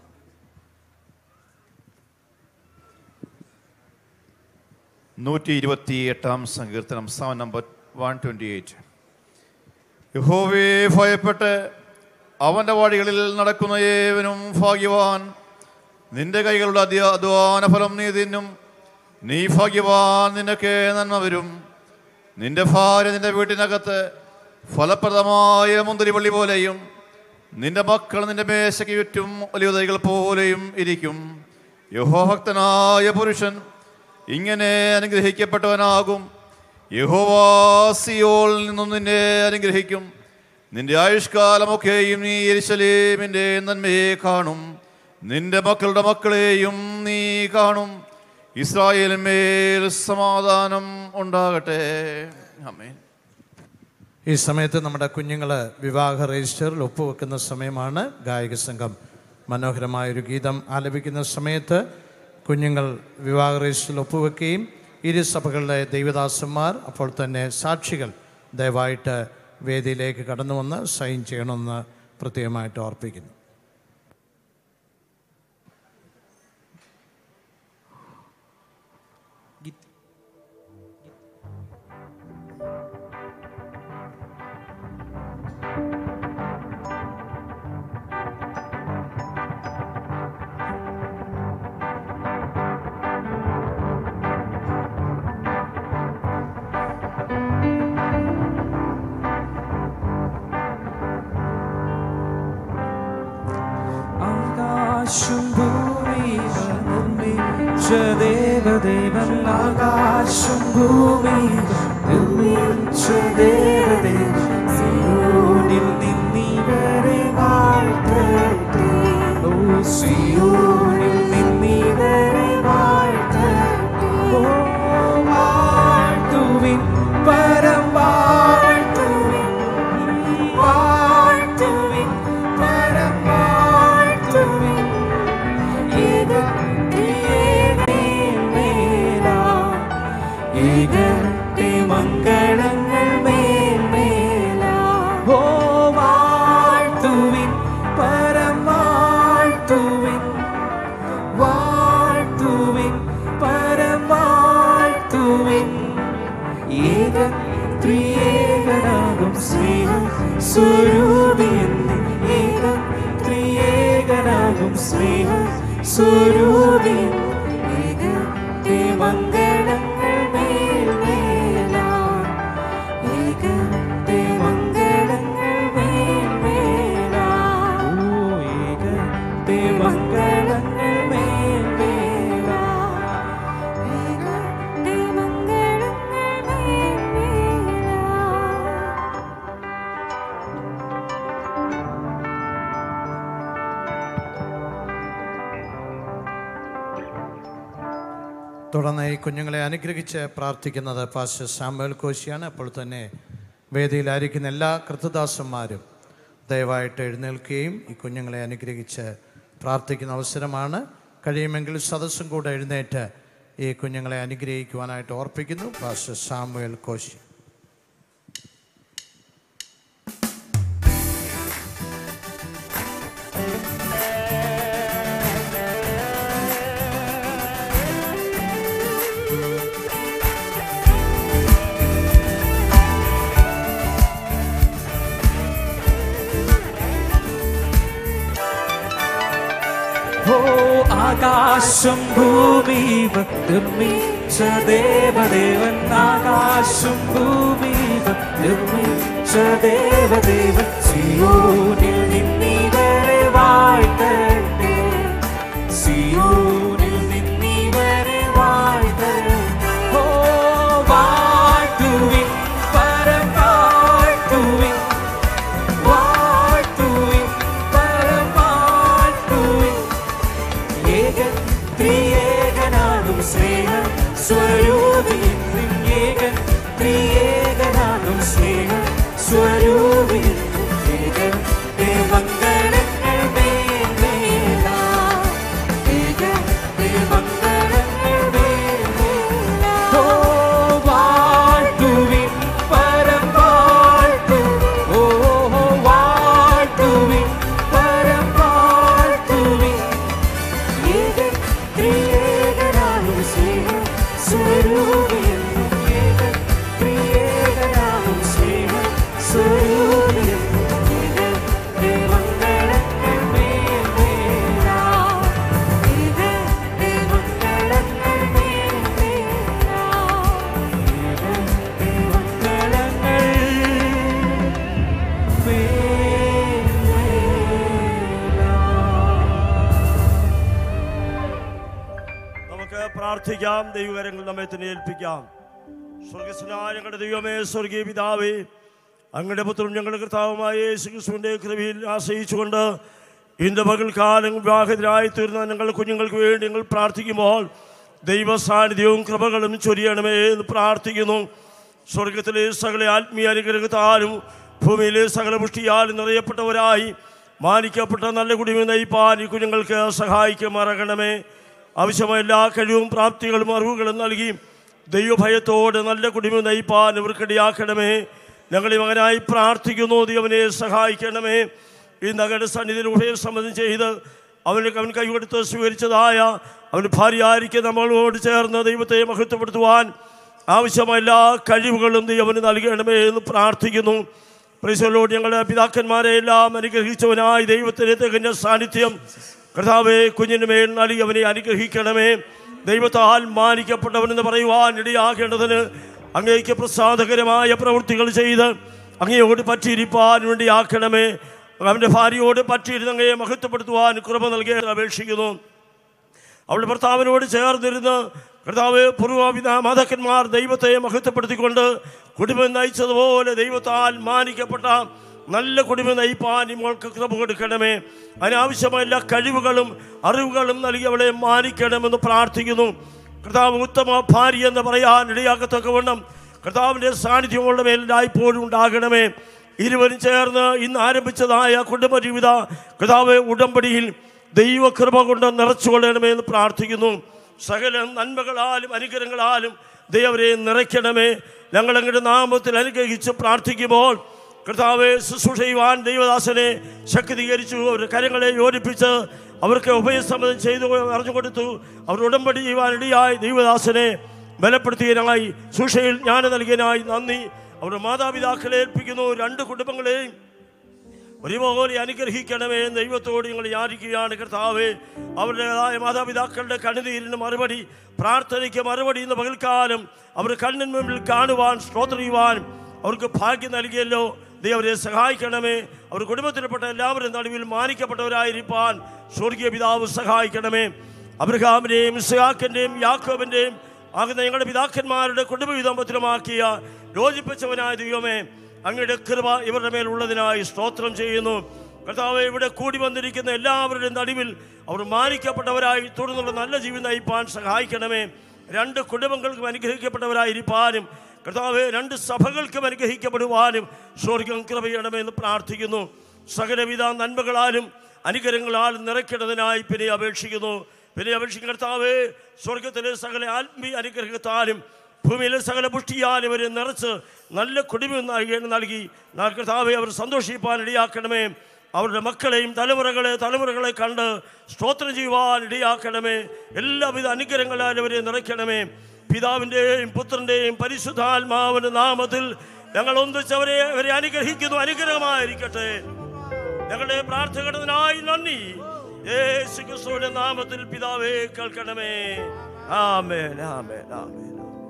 നൂറ്റി ഇരുപത്തി എട്ടാം സങ്കീർത്തനം, song number one twenty eight. യഹോവയെ ഭയപ്പെട്ട് അവൻ്റെ വഴികളിൽ നടക്കുന്ന ഏവനും ഭാഗ്യവാൻ. നിന്റെ കൈകളുടെ അധ്യ അധ്വാന ഫലം നീ തിന്നും. നീ ഭാഗ്യവാൻ, നിനക്ക് നന്മ വരും. നിന്റെ ഭാര്യ നിന്റെ വീട്ടിനകത്ത് ഫലപ്രദമായ മുന്തിരിവള്ളി പോലെയും നിന്റെ മക്കൾ നിന്റെ മേശയ്ക്ക് ചുറ്റും ഒലിവതൈകൾ പോലെയും ഇരിക്കും. യഹോഭക്തനായ പുരുഷൻ ഇങ്ങനെ അനുഗ്രഹിക്കപ്പെട്ടവനാകും. യഹോവ സിയോനിൽ നിന്നും നിന്നെ അനുഗ്രഹിക്കും. നിന്റെ ആയുഷ്കാലമൊക്കെയും നീ യെരൂശലേമിൻ്റെ നന്മയെ കാണും. നിന്റെ മക്കളുടെ മക്കളെയും നീ കാണും. ഇസ്രായേലിന്മേൽ സമാധാനം ഉണ്ടാകട്ടെ. ആമേൻ. ഈ സമയത്ത് നമ്മുടെ കുഞ്ഞുങ്ങൾ വിവാഹ രജിസ്റ്ററിൽ ഒപ്പുവെക്കുന്ന സമയമാണ്. ഗായക സംഘം മനോഹരമായൊരു ഗീതം ആലപിക്കുന്ന സമയത്ത് കുഞ്ഞുങ്ങൾ വിവാഹ രജിസ്റ്ററിൽ ഒപ്പുവെക്കുകയും ഇരു സഭകളുടെ ദൈവദാസന്മാർ അപ്പോൾ തന്നെ സാക്ഷികൾ ദയവായിട്ട് വേദിയിലേക്ക് കടന്നു വന്ന് സൈൻ ചെയ്യണമെന്ന് പ്രത്യേകമായിട്ട് ഓർപ്പിക്കുന്നു. ആകാശം ഭൂമികൾ നിർമ്മിച്ച ദേവദേവൻ. ആകാശം ഭൂമികൾ നിർമ്മിച്ച ദേവദേവൻ. സിയോനിൽ നിന്നിവരെ വാഴ്ത്തട്ടെ. ഓ സിയോനിൽ നിന്നിവരെ വാഴ്ത്തട്ടെ. ഓ വാഴ്ത്തുവിൻ, പരം വാഴ്ത്തുവിൻ, വാഴ്ത്തുവിൻ, പരം വാഴ്ത്തുവിൻ. ഏകത്തെ മംഗളങ്ങൾ മേൽമേല. ഓ വാഴ്ത്തുവിൻ, പരം വാഴ്ത്തുവിൻ, വാഴ്ത്തുവിൻ, പരം വാഴ്ത്തുവിൻ. ഏക ത്രിയേകനാകും സ്നേഹം സ്വരൂപിയെന്ന്. ഏക ത്രിയേകനാകും സ്നേഹം സ്വരൂപിയൻ. ഏകത്തെ മംഗളങ്ങൾ മേൽമേല. ഏകത്തെ മംഗളങ്ങൾ മേൽമേല. ഓ ഏകത്തെ മംഗളങ്ങൾ മേൽമേല. ഏകത്തെ മംഗളങ്ങൾ മേൽമേല. തുടർന്ന് ഈ കുഞ്ഞുങ്ങളെ അനുഗ്രഹിച്ച് പ്രാർത്ഥിക്കുന്നത് പാസ്റ്റർ സാമുവൽ കോശിയാണ്. അപ്പോൾ തന്നെ വേദിയിലായിരിക്കുന്ന എല്ലാ കൃതദാസന്മാരും ദയവായിട്ട് എഴുന്നേൽക്കുകയും ഈ കുഞ്ഞുങ്ങളെ അനുഗ്രഹിച്ച് പ്രാർത്ഥിക്കുന്ന അവസരമാണ്. കഴിയുമെങ്കിൽ സദസ്സും കൂടെ എഴുന്നേറ്റ് ഈ കുഞ്ഞുങ്ങളെ അനുഗ്രഹിക്കുവാനായിട്ട് ഓർപ്പിക്കുന്നു. പാസ്റ്റർ സാമുവൽ കോശി. ആകാശം ഭൂമി നിർമ്മിച്ച ദേവദേവൻ, ആകാശം ഭൂമി നിർമ്മിച്ച ദേവദേവൻ, സിയോനിൽ നിന്നിവരെ വാഴ്ത്തട്ടെ, സിയോനിൽ നിന്നിവരെ വാഴ്ത്തട്ടെ. ഓ വാഴ്ത്തുവിൻ, പരം വാഴ്ത്തുവിൻ, വാഴ്ത്തുവിൻ, പരം വാഴ്ത്തുവിൻ. ഏകൻ ത്രിയേകനാകും സ്നേഹ സ്വരൂപിൻ, ഏകൻ ത്രിയേകനാകും സ്നേഹ സ്വരൂപിൻ. ഏകൻ ദേവമംഗളങ്ങൾ മേൽമേലാ, ഏകൻ ദേവമംഗളങ്ങൾ മേൽമേലാ. ഓ വാഴ്ത്തുവിൻ, പരം വാഴ്ത്തുവിൻ, ഓ വാഴ്ത്തുവിൻ, പരം വാഴ്ത്തുവിൻ. ഏകൻ ത്രിയേകനാകും സ്നേഹ സ്വരൂപിൻ, ഏകൻ ത്രിയേകനാകും സ്നേഹ സ്വരൂപിൻ. ഏകൻ ദേവമംഗളങ്ങൾ മേൽമേലാ, ഏകൻ ദേവമംഗളങ്ങൾ മേൽമേലാ, ഏകൻ ദേവമംഗളങ്ങൾ നമുക്ക് പ്രാർത്ഥിക്കാം. ദൈവകരങ്ങൾ നമ്മെ തന്നെ ഏൽപ്പിക്കാം. സ്വർഗസ്നായ ഞങ്ങളുടെ ദൈവമേ, സ്വർഗീയ പിതാവേ, അങ്ങയുടെ പുത്രനും ഞങ്ങളുടെ കർത്താവുമായ യേശുക്രിസ്തുവിന്റെ കൃപയിൽ ആശ്രയിച്ചുകൊണ്ട് ഇന്ന് പകൽക്കാലം വിവാഹിതരായി തീർന്ന ഞങ്ങളുടെ കുഞ്ഞുങ്ങൾക്ക് വേണ്ടി ഞങ്ങൾ പ്രാർത്ഥിക്കുമ്പോൾ ദൈവ സാന്നിധ്യവും കൃപകളും ചൊരിയണമേ എന്ന് പ്രാർത്ഥിക്കുന്നു. സ്വർഗത്തിലെ സകല ആത്മീയ അനുഗ്രഹത്താലും ഭൂമിയിലെ സകല പുഷ്ടിയാലും നിറയപ്പെട്ടവരായി മാനിക്കപ്പെട്ട നല്ല കുടിമ നയിപ്പാൻ ഈ കുഞ്ഞുങ്ങൾക്ക് സഹായിക്കുമാറാകണമേ. ആവശ്യമായ എല്ലാ കഴിവും പ്രാപ്തികളും അറിവുകളും നൽകി ദൈവഭയത്തോടെ നല്ല കുടിമ നയിപ്പാൻ ഇവർക്കിടയാക്കണമേ. ഞങ്ങളീ മകനായി പ്രാർത്ഥിക്കുന്നു, ദൈവനെ സഹായിക്കണമേ. ഈ നഗര സന്നിധിയിലൂടെ സംബന്ധം ചെയ്ത് അവന് അവൻ കൈകൊടുത്ത് സ്വീകരിച്ചതായ അവന് ഭാര്യയായിരിക്കും നമ്മളോട് ചേർന്ന് ദൈവത്തെ മഹത്വപ്പെടുത്തുവാൻ ആവശ്യമായ എല്ലാ കഴിവുകളും ദൈവന് നൽകണമേ എന്ന് പ്രാർത്ഥിക്കുന്നു. പ്രിയസലോട് ഞങ്ങളുടെ പിതാക്കന്മാരെ എല്ലാം അനുഗ്രഹിച്ചവനായി ദൈവത്തിൻ്റെ തികഞ്ഞ സാന്നിധ്യം കർത്താവേ കുഞ്ഞിന് മേൽ നൽകി അവനെ അനുഗ്രഹിക്കണമേ. ദൈവത്താൽ മാനിക്കപ്പെട്ടവനെന്ന് പറയുവാൻ ഇടയാകേണ്ടതിന് അങ്ങേക്ക് പ്രസാദകരമായ പ്രവൃത്തികൾ ചെയ്ത് അങ്ങയോട് പറ്റിയിരിപ്പാൻ വേണ്ടി ആക്കണമേ. അവൻ്റെ ഭാര്യയോട് പറ്റിയിരുന്ന് അങ്ങയെ മഹത്വപ്പെടുത്തുവാൻ കൃപ നൽകി അപേക്ഷിക്കുന്നു. അവളുടെ ഭർത്താവിനോട് ചേർന്നിരുന്ന് കർത്താവ് പൂർവ്വപിതാ മാതാക്കന്മാർ ദൈവത്തെ മഹത്വപ്പെടുത്തിക്കൊണ്ട് കുടുംബം നയിച്ചതുപോലെ ദൈവത്താൽ മാനിക്കപ്പെട്ട നല്ല കുടുംബം നയിപ്പാൻ മോൾക്ക് കൃപ കൊടുക്കണമേ. അതിനാവശ്യമായ എല്ലാ കഴിവുകളും അറിവുകളും നൽകി അവളെ മാനിക്കണമെന്ന് പ്രാർത്ഥിക്കുന്നു. കർത്താവ് ഉത്തമ ഭാര്യ എന്ന് പറയാൻ ഇടയാക്കത്തക്കവണ്ണം കർത്താവിൻ്റെ സാന്നിധ്യം അവളുടെ മേലിലായിപ്പോഴും ഉണ്ടാകണമേ. ഇരുവരും ചേർന്ന് ഇന്ന് ആരംഭിച്ചതായ കുടുംബജീവിത കർത്താവ് ഉടമ്പടിയിൽ ദൈവകൃപ കൊണ്ട് നിറച്ചുകൊള്ളണമേ എന്ന് പ്രാർത്ഥിക്കുന്നു. സകല നന്മകളാലും അനുഗ്രഹങ്ങളാലും ദൈവരെ നിറയ്ക്കണമേ. ഞങ്ങളങ്ങയുടെ നാമത്തിൽ അനുഗ്രഹിച്ച് പ്രാർത്ഥിക്കുമ്പോൾ കർത്താവെ ശുശ്രൂഷ ചെയ്യുവാൻ ദൈവദാസനെ ശക്തീകരിച്ചു. അവരുടെ കരങ്ങളെ യോജിപ്പിച്ച് അവർക്ക് ഉഭയസമ്മതം ചെയ്തു അറിഞ്ഞു കൊടുത്തു. അവർ ഉടമ്പടി ചെയ്യുവാൻ ഇടയായി ദൈവദാസനെ ബലപ്പെടുത്തിയതിനായി ശുശ്രൂഷയിൽ ജ്ഞാനം നൽകിയതിനായി നന്ദി. അവരുടെ മാതാപിതാക്കളെ ഏൽപ്പിക്കുന്നു. രണ്ട് കുടുംബങ്ങളെയും ഒരുപോലെ അനുഗ്രഹിക്കണമേ. ദൈവത്തോട് ഞങ്ങൾ യാചിക്കുകയാണ് കർത്താവേ. അവരുടേതായ മാതാപിതാക്കളുടെ കണ്ണുനീരിന് മറുപടി, പ്രാർത്ഥനയ്ക്ക് മറുപടി ഇന്ന് പകൽക്കാലം അവർ കണ്ണിന് മുമ്പിൽ കാണുവാൻ സ്തോത്രം ചെയ്യുവാൻ അവർക്ക് ഭാഗ്യം നൽകിയല്ലോ. ദൈവരെ സഹായിക്കണമേ. അവർ കുടുംബത്തിൽപ്പെട്ട എല്ലാവരും നടുവിൽ മാനിക്കപ്പെട്ടവരായിരിക്കാൻ സ്വർഗീയ പിതാവ് സഹായിക്കണമേ. അബ്രഹാമിൻ്റെയും ഇസ്ഹാക്കിൻ്റെയും യാക്കോബിൻ്റെയും ആകുന്ന ഞങ്ങളുടെ പിതാക്കന്മാരുടെ കുടുംബവിധമ്പത്തിലുമാക്കിയ യോജിപ്പിച്ചവനായ ദൈവമേ, അങ്ങയുടെ കൃപ ഇവരുടെ മേലുള്ളതിനായി സ്തോത്രം ചെയ്യുന്നു. കർത്താവെ, ഇവിടെ കൂടി വന്നിരിക്കുന്ന എല്ലാവരുടെയും നടുവിൽ അവർ മാനിക്കപ്പെട്ടവരായി തുടർന്നുള്ള നല്ല ജീവിതം നയിപ്പാൻ സഹായിക്കണമേ. രണ്ട് കുടുംബങ്ങൾക്കും അനുഗ്രഹിക്കപ്പെട്ടവരായിരിക്കാനും കർത്താവെ രണ്ട് സഭകൾക്കും അനുഗ്രഹിക്കപ്പെടുവാനും സ്വർഗം കൃപ ചെയ്യണമേ എന്ന് പ്രാർത്ഥിക്കുന്നു. സകലവിധ നന്മകളാലും അനുഗ്രഹങ്ങളാലും നിറയ്ക്കേണ്ടതിനായി പിന്നെ അപേക്ഷിക്കുന്നു. പിന്നെ അപേക്ഷിക്കുന്ന കർത്താവെ, സ്വർഗത്തിലെ സകല ആത്മീയ അനുഗ്രഹത്താലും ഭൂമിയിലെ സകല പുഷ്ടിയാലും അവരെ നിറച്ച് നല്ല കുടുംബം നൽകി കർത്താവെ അവർ സന്തോഷിപ്പാൻ ഇടയാക്കണമേ. അവരുടെ മക്കളെയും തലമുറകളെ തലമുറകളെ കണ്ട് സ്തോത്രം ചെയ്യുവാൻ ഇടയാക്കണമേ. എല്ലാവിധ അനുഗ്രഹങ്ങളാൽ അവരെ നിറയ്ക്കണമേ. പിതാവിൻ്റെയും പുത്രൻ്റെയും പരിശുദ്ധാത്മാവിൻ്റെ നാമത്തിൽ ഞങ്ങൾ ഒന്നിച്ചവരെ അവരെ അനുഗ്രഹിക്കുന്നു. അനുഗ്രഹമായിരിക്കട്ടെ. ഞങ്ങളുടെ പ്രാർത്ഥനകളിനായി നന്ദി. യേശു ക്രിസ്തുവിന്റെ നാമത്തിൽ പിതാവേ കേൾക്കണമേ. ആമേൻ, ആമേൻ, ആമേൻ.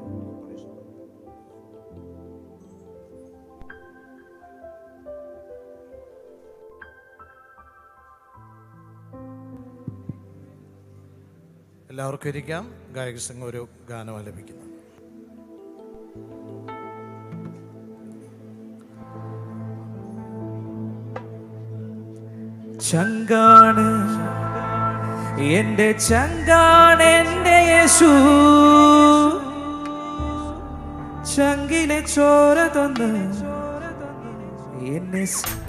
എല്ലാവർക്കും ഇരിക്കാം. ഗായക സംഘം ഒരു ഗാനം ആലപിക്കുന്നു. ചങ്കാണ് എന്റെ ചങ്കാണ് എന്റെ യേശു, ചങ്കിലെ ചോര തന്ന് എന്നെ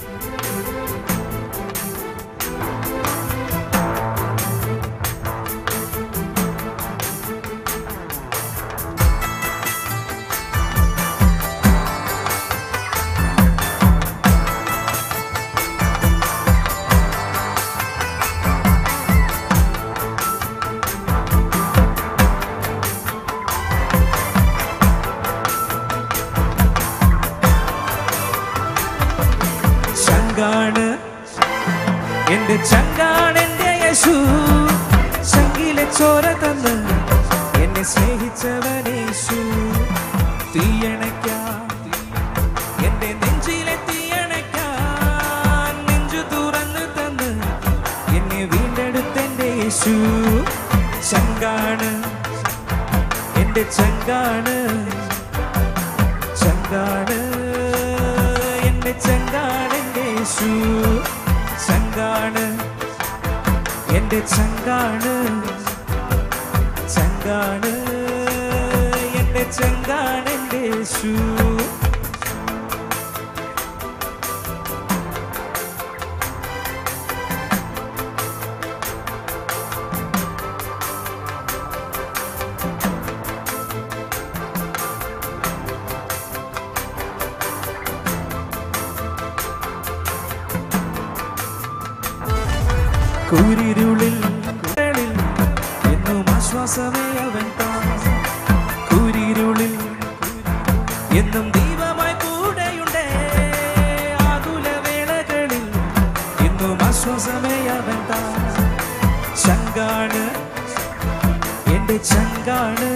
ചങ്കാണ് എന്റെ ചങ്കാണ് എന്റെ യേശു, ചങ്കിലെ ചോര തന്ന് എന്നെ സ്നേഹിച്ചവനേശു. തീയണയ്ക്കാൻ എന്റെ നെഞ്ചിലെ തീയണയ്ക്കാൻ നെഞ്ചു തുറന്ന് തന്ന് എന്നെ വീണ്ടെടുത്തെന്റെ യേശു. ചങ്കാണ് എന്റെ ചങ്കാണ്, ചങ്കാണ് എന്റെ ചങ്കാണ് എന്റെ യേശു, ചങ്കാണ് എന്റെ ചങ്കാണ്, ചങ്കാണ് എന്റെ ചങ്കാണ് എന്റെ യേശു. കൂരിരുളിൽ എന്നും ആശ്വാസമേ അവൻ താൻ, കൂരിരുളിൽ എന്നും ദൈവമായി കൂടെയുണ്ടേ, ആകുല വേളകളിൽ എന്നും ആശ്വാസമേ അവൻ താൻ. ചങ്കാണ് എന്റെ ചങ്കാണ്,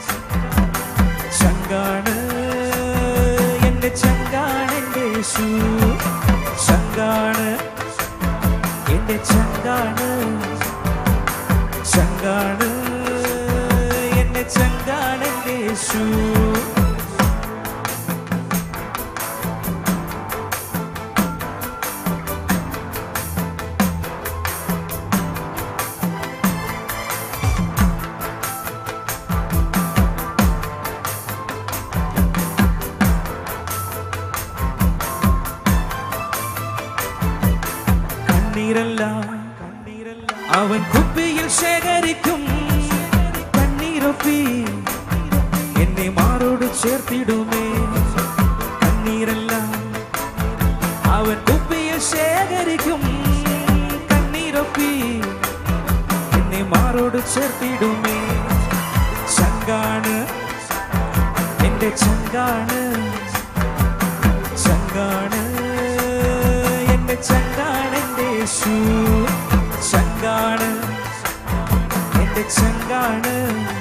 ചങ്കാണ് എന്റെ ചങ്കാണ് എന്റെ യേശു, ചങ്കാണ് എന്റെ ചങ്കാണ്, ചങ്കാണ് എന്റെ ചങ്കാണ് എന്റെ യേശു. അവൻ കുപ്പിയിൽ ശേഖരിക്കും കണ്ണീരൊപ്പി എന്നെ മാറോട് ചേർത്തിടുമേ. കണ്ണീരല്ല അവൻ കുപ്പിയിൽ ശേഖരിക്കും കണ്ണീരൊപ്പി എന്നെ മാറോട് ചേർത്തിടുമേ. ചങ്കാണ് എന്റെ ചങ്കാണ്, ചങ്കാണ് എന്റെ ചങ്കാണ് എന്റെ യേശു, ചങ്കാണ് എന്റെ ചങ്കാണ്,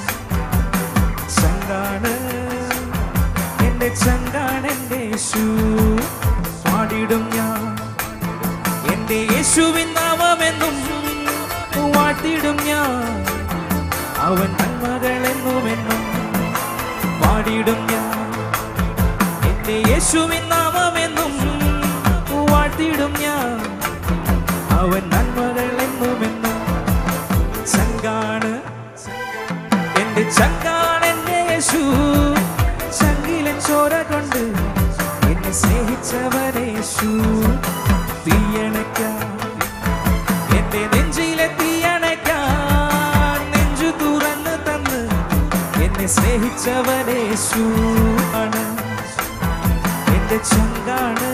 ചങ്കാണ് എന്റെ ചങ്കാണ് എന്റെ യേശു. പാടിടും ഞാൻ എന്റെ യേശുവിൻ നാമമെന്നും, വാഴ്ത്തിടും ഞാൻ അവൻ നന്മകളെന്നുമെന്നും. പാടിടും ഞാൻ എന്റെ യേശുവിൻ നാമമെന്നും, വാഴ്ത്തിടും ഞാൻ അവൻ നന്മകളെന്നുമെന്നും. ചങ്കാണ് എന്റെ ചങ്കാണ് എന്റെ യേശു, ചങ്കിലെ ചോര കൊണ്ട് എന്നെ സ്നേഹിച്ചവനേശു. തീയണയ്ക്കാൻ എന്റെ നെഞ്ചിലെ തീയണയ്ക്കാൻ നെഞ്ചു തുറന്ന് തന്ന് എന്നെ സ്നേഹിച്ചവനേശു. ആണ് എന്റെ ചങ്കാണ്,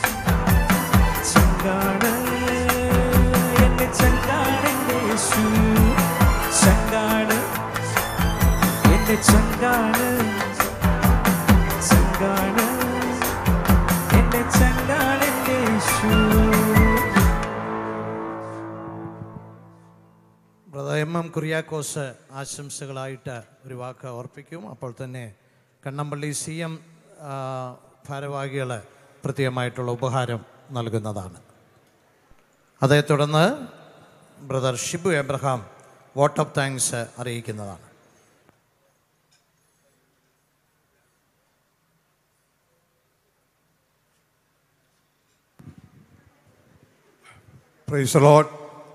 ചങ്കാണ് എന്റെ ചങ്കാണ് എന്റെ യേശു, ചങ്കാണ് എന്റെ ചങ്കാണ്, ചങ്കാണ് എന്റെ ചങ്കാണ് എന്റെ യേശു. എം എം കുര്യാക്കോസ് ആശംസകളായിട്ട് ഒരു വാക്ക് ഓർപ്പിക്കും. അപ്പോൾ തന്നെ കണ്ണമ്പള്ളി സി എം ഭാരവാഹികൾ പ്രത്യേകമായിട്ടുള്ള ഉപഹാരം നൽകുന്നതാണ്. അതേ തുടർന്ന് brother Shibu Abraham vote of thanks അറിയിക്കുന്നതാണ്. Praise the Lord.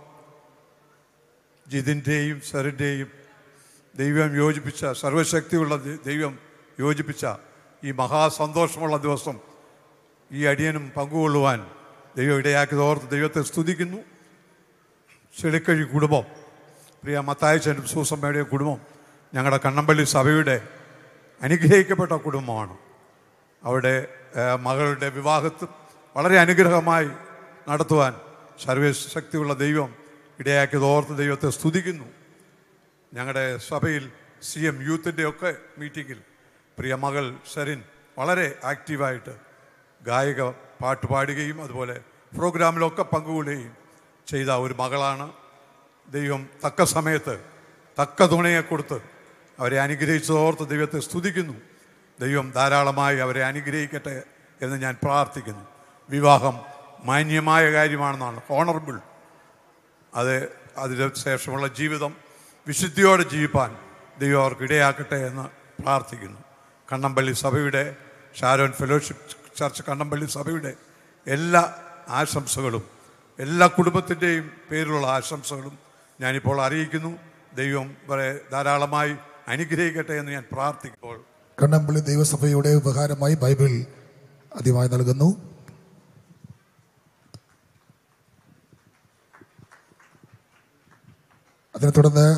ജിതിൻ്റെയും സറിൻ്റെയും ദൈവം യോജിപ്പിച്ച, സർവശക്തിയുള്ള ദൈവം യോജിപ്പിച്ച ഈ മഹാസന്തോഷമുള്ള ദിവസം ഈ അടിയനും പങ്കുകൊള്ളുവാൻ ദൈവം ഇടയാക്കിയത് ഓർത്ത് ദൈവത്തെ സ്തുതിക്കുന്നു. ചെളിക്കഴി കുടുംബം, പ്രിയ മത്തായിച്ചനും സൂസമ്മയുടെയും കുടുംബം ഞങ്ങളുടെ കണ്ണമ്പള്ളി സഭയുടെ അനുഗ്രഹിക്കപ്പെട്ട കുടുംബമാണ്. അവിടെ മകളുടെ വിവാഹത്തിൽ വളരെ അനുഗ്രഹമായി നടത്തുവാൻ സർവശക്തിയുള്ള ദൈവം ഇടയാക്കിയത് ഓർത്ത് ദൈവത്തെ സ്തുതിക്കുന്നു. ഞങ്ങളുടെ സഭയിൽ സി എം യൂത്തിൻ്റെ ഒക്കെ മീറ്റിങ്ങിൽ പ്രിയ മകൾ ഷെറിൻ വളരെ ആക്റ്റീവായിട്ട് ഗായിക പാട്ട് പാടുകയും അതുപോലെ പ്രോഗ്രാമിലൊക്കെ പങ്കുകൊള്ളുകയും ചെയ്ത ഒരു മകളാണ്. ദൈവം തക്ക സമയത്ത് തക്ക തുണയെ കൊടുത്ത് അവരെ അനുഗ്രഹിച്ചതോർത്ത് ദൈവത്തെ സ്തുതിക്കുന്നു. ദൈവം ധാരാളമായി അവരെ അനുഗ്രഹിക്കട്ടെ എന്ന് ഞാൻ പ്രാർത്ഥിക്കുന്നു. വിവാഹം മാന്യമായ കാര്യമാണെന്നാണ്, ഓണറബിൾ. അത് അതിന് ശേഷമുള്ള ജീവിതം വിശുദ്ധിയോടെ ജീവിപ്പാൻ ദൈവം അവർക്ക് ഇടയാക്കട്ടെ എന്ന് പ്രാർത്ഥിക്കുന്നു. കണ്ണമ്പള്ളി സഭയുടെ, ഷാരോൺ ഫെലോഷിപ്പ് ചർച്ച് കണ്ണമ്പള്ളി സഭയുടെ എല്ലാ ആശംസകളും എല്ലാ കുടുംബത്തിൻ്റെയും പേരിലുള്ള ആശംസകളും ഞാനിപ്പോൾ അറിയിക്കുന്നു. ദൈവം വരെ ധാരാളമായി അനുഗ്രഹിക്കട്ടെ എന്ന് ഞാൻ പ്രാർത്ഥിക്കുമ്പോൾ കണ്ണമ്പള്ളി ദൈവസഭയുടെ ഉപകാരമായി ബൈബിൾ ആദ്യമായി നൽകുന്നു. അതിനെ തുടർന്ന്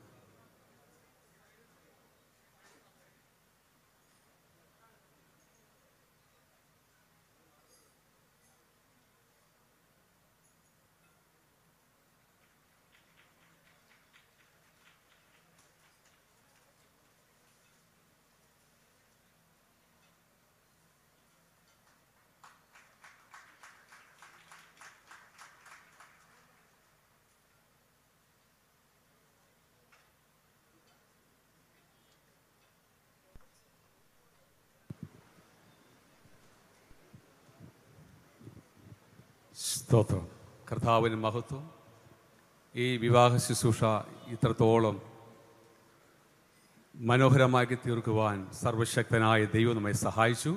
സ്തോത്രം. കർത്താവിന് മഹത്വം. ഈ വിവാഹ ശുശ്രൂഷ ഇത്രത്തോളം മനോഹരമാക്കി തീർക്കുവാൻ സർവശക്തനായ ദൈവം നമ്മെ സഹായിച്ചു.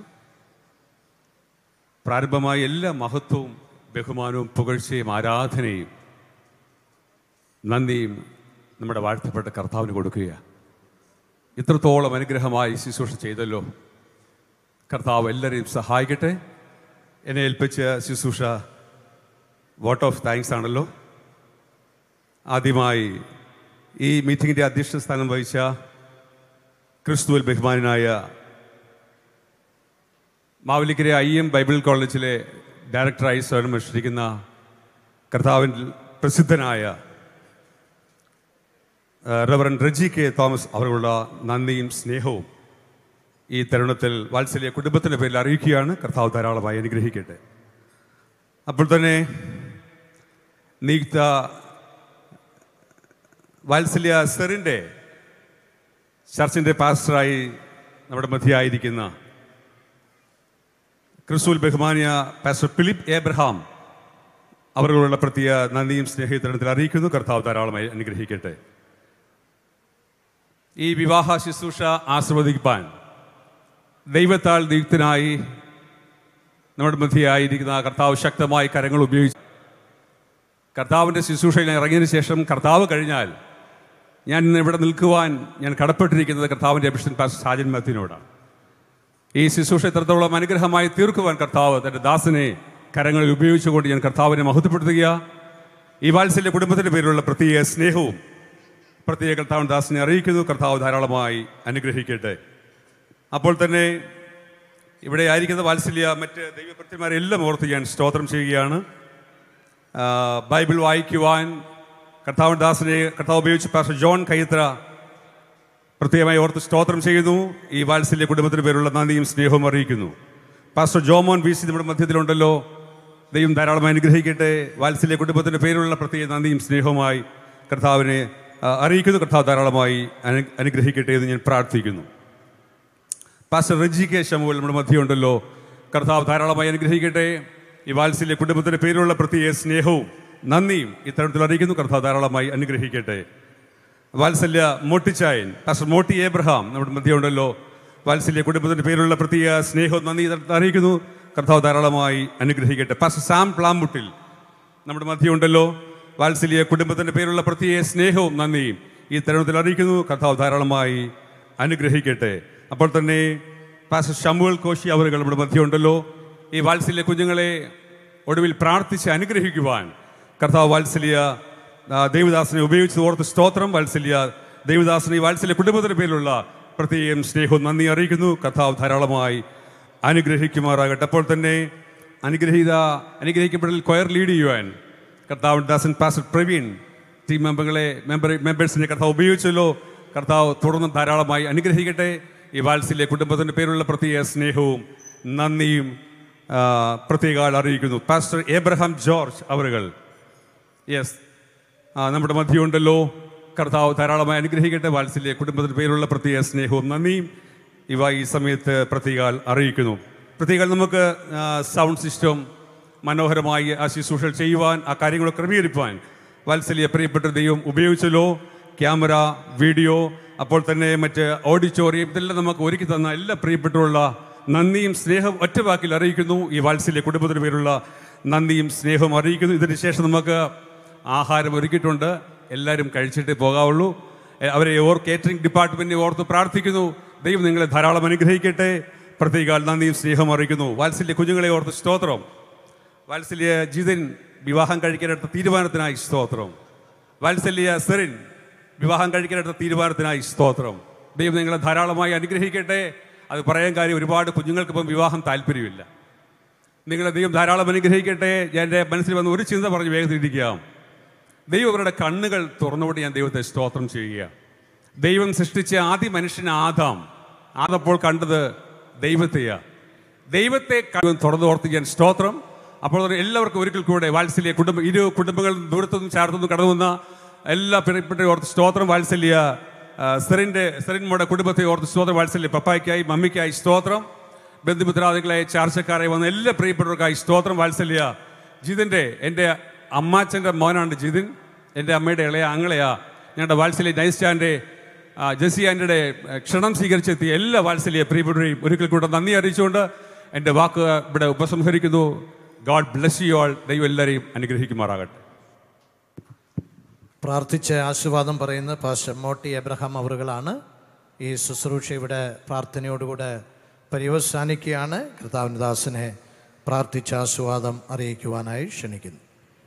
പ്രാരംഭമായ എല്ലാ മഹത്വവും ബഹുമാനവും പുകഴ്ചയും ആരാധനയും നന്ദിയും നമ്മുടെ വാഴ്ത്തപ്പെട്ട കർത്താവിന് കൊടുക്കുക. ഇത്രത്തോളം അനുഗ്രഹമായി ശുശ്രൂഷ ചെയ്തല്ലോ. കർത്താവ് എല്ലാവരെയും സഹായിക്കട്ടെ. എന്നെ ഏൽപ്പിച്ച ശുശ്രൂഷ വോട്ട് ഓഫ് താങ്ക്സ് ആണല്ലോ. ആദ്യമായി ഈ മീറ്റിങ്ങിൻ്റെ അധ്യക്ഷ സ്ഥാനം വഹിച്ച ക്രിസ്തുവിൽ ബഹുമാനായ മാവലിക്കര ഐ എം ബൈബിൾ കോളേജിലെ ഡയറക്ടറായി സേവനമനുഷ്ഠിക്കുന്ന കർത്താവിൻ്റെ പ്രസിദ്ധനായ റവറൻ റെജി കെ തോമസ് അവരുടെ നന്ദിയും സ്നേഹവും ഈ തരുണത്തിൽ വാത്സല്യ കുടുംബത്തിൻ്റെ പേരിൽ അറിയിക്കുകയാണ്. കർത്താവ് ധാരാളമായി അനുഗ്രഹിക്കട്ടെ. അപ്പോൾ തന്നെ നിയുക്ത വാത്സല്യ സെറിൻ്റെ ചർച്ചിൻ്റെ പാസ്റ്ററായി നമ്മുടെ മധ്യയായിരിക്കുന്ന ക്രിസ്തുവിൽ ബഹുമാനിയ പാസ്റ്റർ ഫിലിപ്പ് എബ്രഹാം അവர்களுള്ള പ്രത്യേക നന്ദിയും സ്നേഹത്തിനത്തിൽ അറിയിക്കുന്നു. കർത്താവ് ധാരാളമായി അനുഗ്രഹിക്കട്ടെ. ഈ വിവാഹ ശുശ്രൂഷ ആസ്വദിപ്പാൻ ദൈവത്താൽ നിയുക്തനായി നമ്മുടെ മധ്യയായിരിക്കുന്ന കർത്താവ് ശക്തമായി കരങ്ങൾ ഉപയോഗിച്ചു. കർത്താവിൻ്റെ ശുശ്രൂഷയിൽ ഇറങ്ങിയതിന് ശേഷം കർത്താവ് കഴിഞ്ഞാൽ ഞാൻ ഇന്ന് ഇവിടെ നിൽക്കുവാൻ ഞാൻ കടപ്പെട്ടിരിക്കുന്നത് കർത്താവിൻ്റെ അഭിഷേകൻ പാസ്റ്റർ സാജൻ മാത്യുവിനോടാണ്. ഈ ശുശ്രൂഷ എത്രത്തോളം അനുഗ്രഹമായി തീർക്കുവാൻ കർത്താവ് തൻ്റെ ദാസനെ കരങ്ങളിൽ ഉപയോഗിച്ചുകൊണ്ട് ഞാൻ കർത്താവിനെ മഹത്വപ്പെടുത്തുക. ഈ വാത്സല്യ കുടുംബത്തിൻ്റെ പേരിലുള്ള പ്രത്യേക സ്നേഹവും പ്രത്യേക കർത്താവിൻ്റെ ദാസനെ അറിയിക്കുന്നു. കർത്താവ് ധാരാളമായി അനുഗ്രഹിക്കട്ടെ. അപ്പോൾ തന്നെ ഇവിടെ ആയിരിക്കുന്ന വാത്സല്യ മറ്റ് ദൈവഭക്തന്മാരെ എല്ലാം ഓർത്ത് ഞാൻ സ്തോത്രം ചെയ്യുകയാണ്. ബൈബിൾ വായിക്കുവാൻ കർത്താവിൻ്റെ ദാസനെ കർത്താവ് ഉപയോഗിച്ച് പാസ്റ്റർ ജോൺ കയ്യത്ര പ്രത്യേകമായി ഓർത്ത് സ്തോത്രം ചെയ്യുന്നു. ഈ വാത്സല്യ കുടുംബത്തിന് പേരുള്ള നന്ദിയും സ്നേഹവും അറിയിക്കുന്നു. പാസ്റ്റർ ജോമോൻ വി സി നമ്മുടെ മധ്യത്തിലുണ്ടല്ലോ. ദൈവം ധാരാളമായി അനുഗ്രഹിക്കട്ടെ. വാത്സല്യ കുടുംബത്തിൻ്റെ പേരുള്ള പ്രത്യേക നന്ദിയും സ്നേഹവുമായി കർത്താവിനെ അറിയിക്കുന്നു. കർത്താവ് ധാരാളമായി അനു അനുഗ്രഹിക്കട്ടെ എന്ന് ഞാൻ പ്രാർത്ഥിക്കുന്നു. പാസ്റ്റർ റെജി കെ ശമുവേൽ നമ്മുടെ മധ്യമുണ്ടല്ലോ. കർത്താവ് ധാരാളമായി അനുഗ്രഹിക്കട്ടെ. ഈ വാത്സല്യ കുടുംബത്തിൻ്റെ പേരിലുള്ള പ്രത്യേക സ്നേഹവും നന്ദിയും ഇത്തരത്തിൽ അറിയിക്കുന്നു. കർത്താവ് ധാരാളമായി അനുഗ്രഹിക്കട്ടെ. വാത്സല്യ മോട്ടിച്ചായൻ പാസ്റ്റർ മോട്ടി ഏബ്രഹാം നമ്മുടെ മധ്യമുണ്ടല്ലോ. വാത്സല്യ കുടുംബത്തിൻ്റെ പേരിലുള്ള പ്രത്യേക സ്നേഹവും നന്ദി അറിയിക്കുന്നു. കർത്താവ് ധാരാളമായി അനുഗ്രഹിക്കട്ടെ. പാസ്റ്റർ സാം പ്ലാമുട്ടിൽ നമ്മുടെ മധ്യമുണ്ടല്ലോ. വാത്സല്യ കുടുംബത്തിൻ്റെ പേരിലുള്ള പ്രത്യേക സ്നേഹവും നന്ദിയും ഈ തരുണത്തിൽ അറിയിക്കുന്നു. കർത്താവ് ധാരാളമായി അനുഗ്രഹിക്കട്ടെ. അപ്പോൾ തന്നെ പാസ്റ്റർ ശമുവേൽ കോശി അവരുകൾ നമ്മുടെ മധ്യമുണ്ടല്ലോ. ഈ വാത്സല്യ കുഞ്ഞുങ്ങളെ ഒടുവിൽ പ്രാർത്ഥിച്ച് അനുഗ്രഹിക്കുവാൻ കർത്താവ് വാത്സല്യ ദേവദാസനെ ഉപയോഗിച്ച് ഓർത്ത് സ്തോത്രം. വാത്സല്യ ദേവദാസനെ വാത്സല്യ കുടുംബത്തിൻ്റെ പേരിലുള്ള പ്രത്യേകം സ്നേഹവും നന്ദി അറിയിക്കുന്നു. കർത്താവ് ധാരാളമായി അനുഗ്രഹിക്കുമാറാകട്ടെ. അപ്പോൾ തന്നെ അനുഗ്രഹീത അനുഗ്രഹിക്കപ്പെടൽ കൊയർ ലീഡ് ചെയ്യുവാൻ കർത്താവ് ദാസൻ പാസ്റ്റർ പ്രവീൺ ടീം മെമ്പറുകളെ മെമ്പർ മെമ്പേഴ്സിനെ കർത്താവ് ഉപയോഗിച്ചല്ലോ. കർത്താവ് തുടർന്ന് ധാരാളമായി അനുഗ്രഹിക്കട്ടെ. ഈ വാത്സല്യ കുടുംബത്തിൻ്റെ പേരിലുള്ള പ്രത്യേക സ്നേഹവും നന്ദിയും പ്രത്യേക അറിയിക്കുന്നു. പാസ്റ്റർ ഏബ്രഹാം ജോർജ് അവരുകൾ യെസ് നമ്മുടെ മധ്യമുണ്ടല്ലോ. കർത്താവ് ധാരാളമായി അനുഗ്രഹിക്കട്ടെ. വാത്സല്യ കുടുംബത്തിൻ്റെ പേരിലുള്ള പ്രത്യേക സ്നേഹവും നന്ദിയും ഇവ ഈ സമയത്ത് പ്രത്യേക അറിയിക്കുന്നു. പ്രത്യേക നമുക്ക് സൗണ്ട് സിസ്റ്റം മനോഹരമായി ആ ശുശ്രൂഷകൾ ചെയ്യുവാൻ, ആ കാര്യങ്ങൾ ക്രമീകരിക്കുവാൻ വാത്സല്യ പ്രിയപ്പെട്ട ദൈവം ഉപയോഗിച്ചല്ലോ. ക്യാമറ, വീഡിയോ, അപ്പോൾ തന്നെ മറ്റ് ഓഡിറ്റോറിയം ഇതെല്ലാം നമുക്ക് ഒരുക്കി തന്ന എല്ലാ പ്രിയപ്പെട്ടുള്ള നന്ദിയും സ്നേഹവും ഒറ്റ വാക്കിൽ അറിയിക്കുന്നു. ഈ വാത്സല്യ കുടുംബത്തിന് പേരുള്ള നന്ദിയും സ്നേഹവും അറിയിക്കുന്നു. ഇതിന് ശേഷം നമുക്ക് ആഹാരം ഒരുക്കിയിട്ടുണ്ട്. എല്ലാവരും കഴിച്ചിട്ടേ പോകാവുള്ളൂ. അവരെ ഓർ കേറ്ററിംഗ് ഡിപ്പാർട്ട്മെൻറ്റിനെ ഓർത്ത് പ്രാർത്ഥിക്കുന്നു. ദൈവം നിങ്ങളെ ധാരാളം അനുഗ്രഹിക്കട്ടെ. പ്രത്യേക നന്ദിയും സ്നേഹം അറിയിക്കുന്നു. വാത്സല്യ കുഞ്ഞുങ്ങളെ ഓർത്ത് സ്തോത്രം. വാത്സല്യ ജിതിൻ വിവാഹം കഴിക്കാനെടുത്ത തീരുമാനത്തിനായി സ്തോത്രം. വാത്സല്യ സെറിൻ വിവാഹം കഴിക്കാനെടുത്ത തീരുമാനത്തിനായി സ്തോത്രം. ദൈവം നിങ്ങളെ ധാരാളമായി അനുഗ്രഹിക്കട്ടെ. അത് പറയാൻ കാര്യം ഒരുപാട് കുഞ്ഞുങ്ങൾക്കിപ്പം വിവാഹം താല്പര്യമില്ല. നിങ്ങളെ ദൈവം ധാരാളം അനുഗ്രഹിക്കട്ടെ. എൻ്റെ മനസ്സിൽ വന്ന് ഒരു ചിന്ത പറഞ്ഞ് വേഗത്തിലിരിക്കാം. ദൈവം അവരുടെ കണ്ണുകൾ തുറന്നുകൊണ്ട് ഞാൻ ദൈവത്തെ സ്തോത്രം ചെയ്യുക. ദൈവം സൃഷ്ടിച്ച ആദ്യ മനുഷ്യൻ ആദാം. ആദപ്പോൾ കണ്ടത് ദൈവത്തെയാണ്. ദൈവത്തെ തുറന്നു ഓർത്ത് ഞാൻ സ്തോത്രം. അപ്പോൾ എല്ലാവർക്കും ഒരിക്കൽ കൂടെ വാത്സല്യ കുടുംബ ഇരു കുടുംബങ്ങൾ ദൂരത്തുനിന്നും ചേർത്തുനിന്നും കടന്നു വന്ന എല്ലാ പ്രിയപ്പെട്ട ഓർത്ത് സ്തോത്രം. വാത്സല്യ സെറിൻ്റെ സെറിൻമോടെ കുടുംബത്തെ ഓർത്ത് സ്തോത്രം. വാത്സല്യ പപ്പായ്ക്കായി മമ്മിക്കായി സ്തോത്രം. ബന്ധുമിത്രാദികളെ ചാർച്ചക്കാരെ വന്ന എല്ലാ പ്രിയപ്പെട്ടവർക്കായി സ്തോത്രം. വാത്സല്യ ജിതിൻ്റെ എൻ്റെ അമ്മാച്ചൻ്റെ മോനാണ് ജിതിൻ. എൻ്റെ അമ്മയുടെ ഇളയ ആങ്ങളെയാ. ഞങ്ങളുടെ വാത്സല്യ നൈസ്റ്റാൻ്റെ ജെസി ആൻ്റെയുടെ ക്ഷണം സ്വീകരിച്ചെത്തിയ എല്ലാ വാത്സല്യ പ്രിയപ്പെട്ടവരെയും ഒരിക്കൽ കൂടെ നന്ദി അറിയിച്ചുകൊണ്ട് എൻ്റെ വാക്ക് ഇവിടെ ഉപസംഹരിക്കുന്നു. God bless you all. ദൈവം എല്ലാവരെയും അനുഗ്രഹിക്കുമാറാകട്ടെ. പ്രാർത്ഥിച്ച് ആശീർവാദം പറയുന്ന പാസ്റ്റർ മോട്ടി എബ്രഹാം അവറുകളാണ്. ഈ ശുശ്രൂഷ ഇവിടെ പ്രാർത്ഥനയോടുകൂടെ പര്യവസാനിക്കുകയാണ്. കർത്താവിൻ്റെ ദാസനെ പ്രാർത്ഥിച്ച ആശീർവാദം അറിയിക്കുവാനായി ക്ഷണിക്കുന്നു.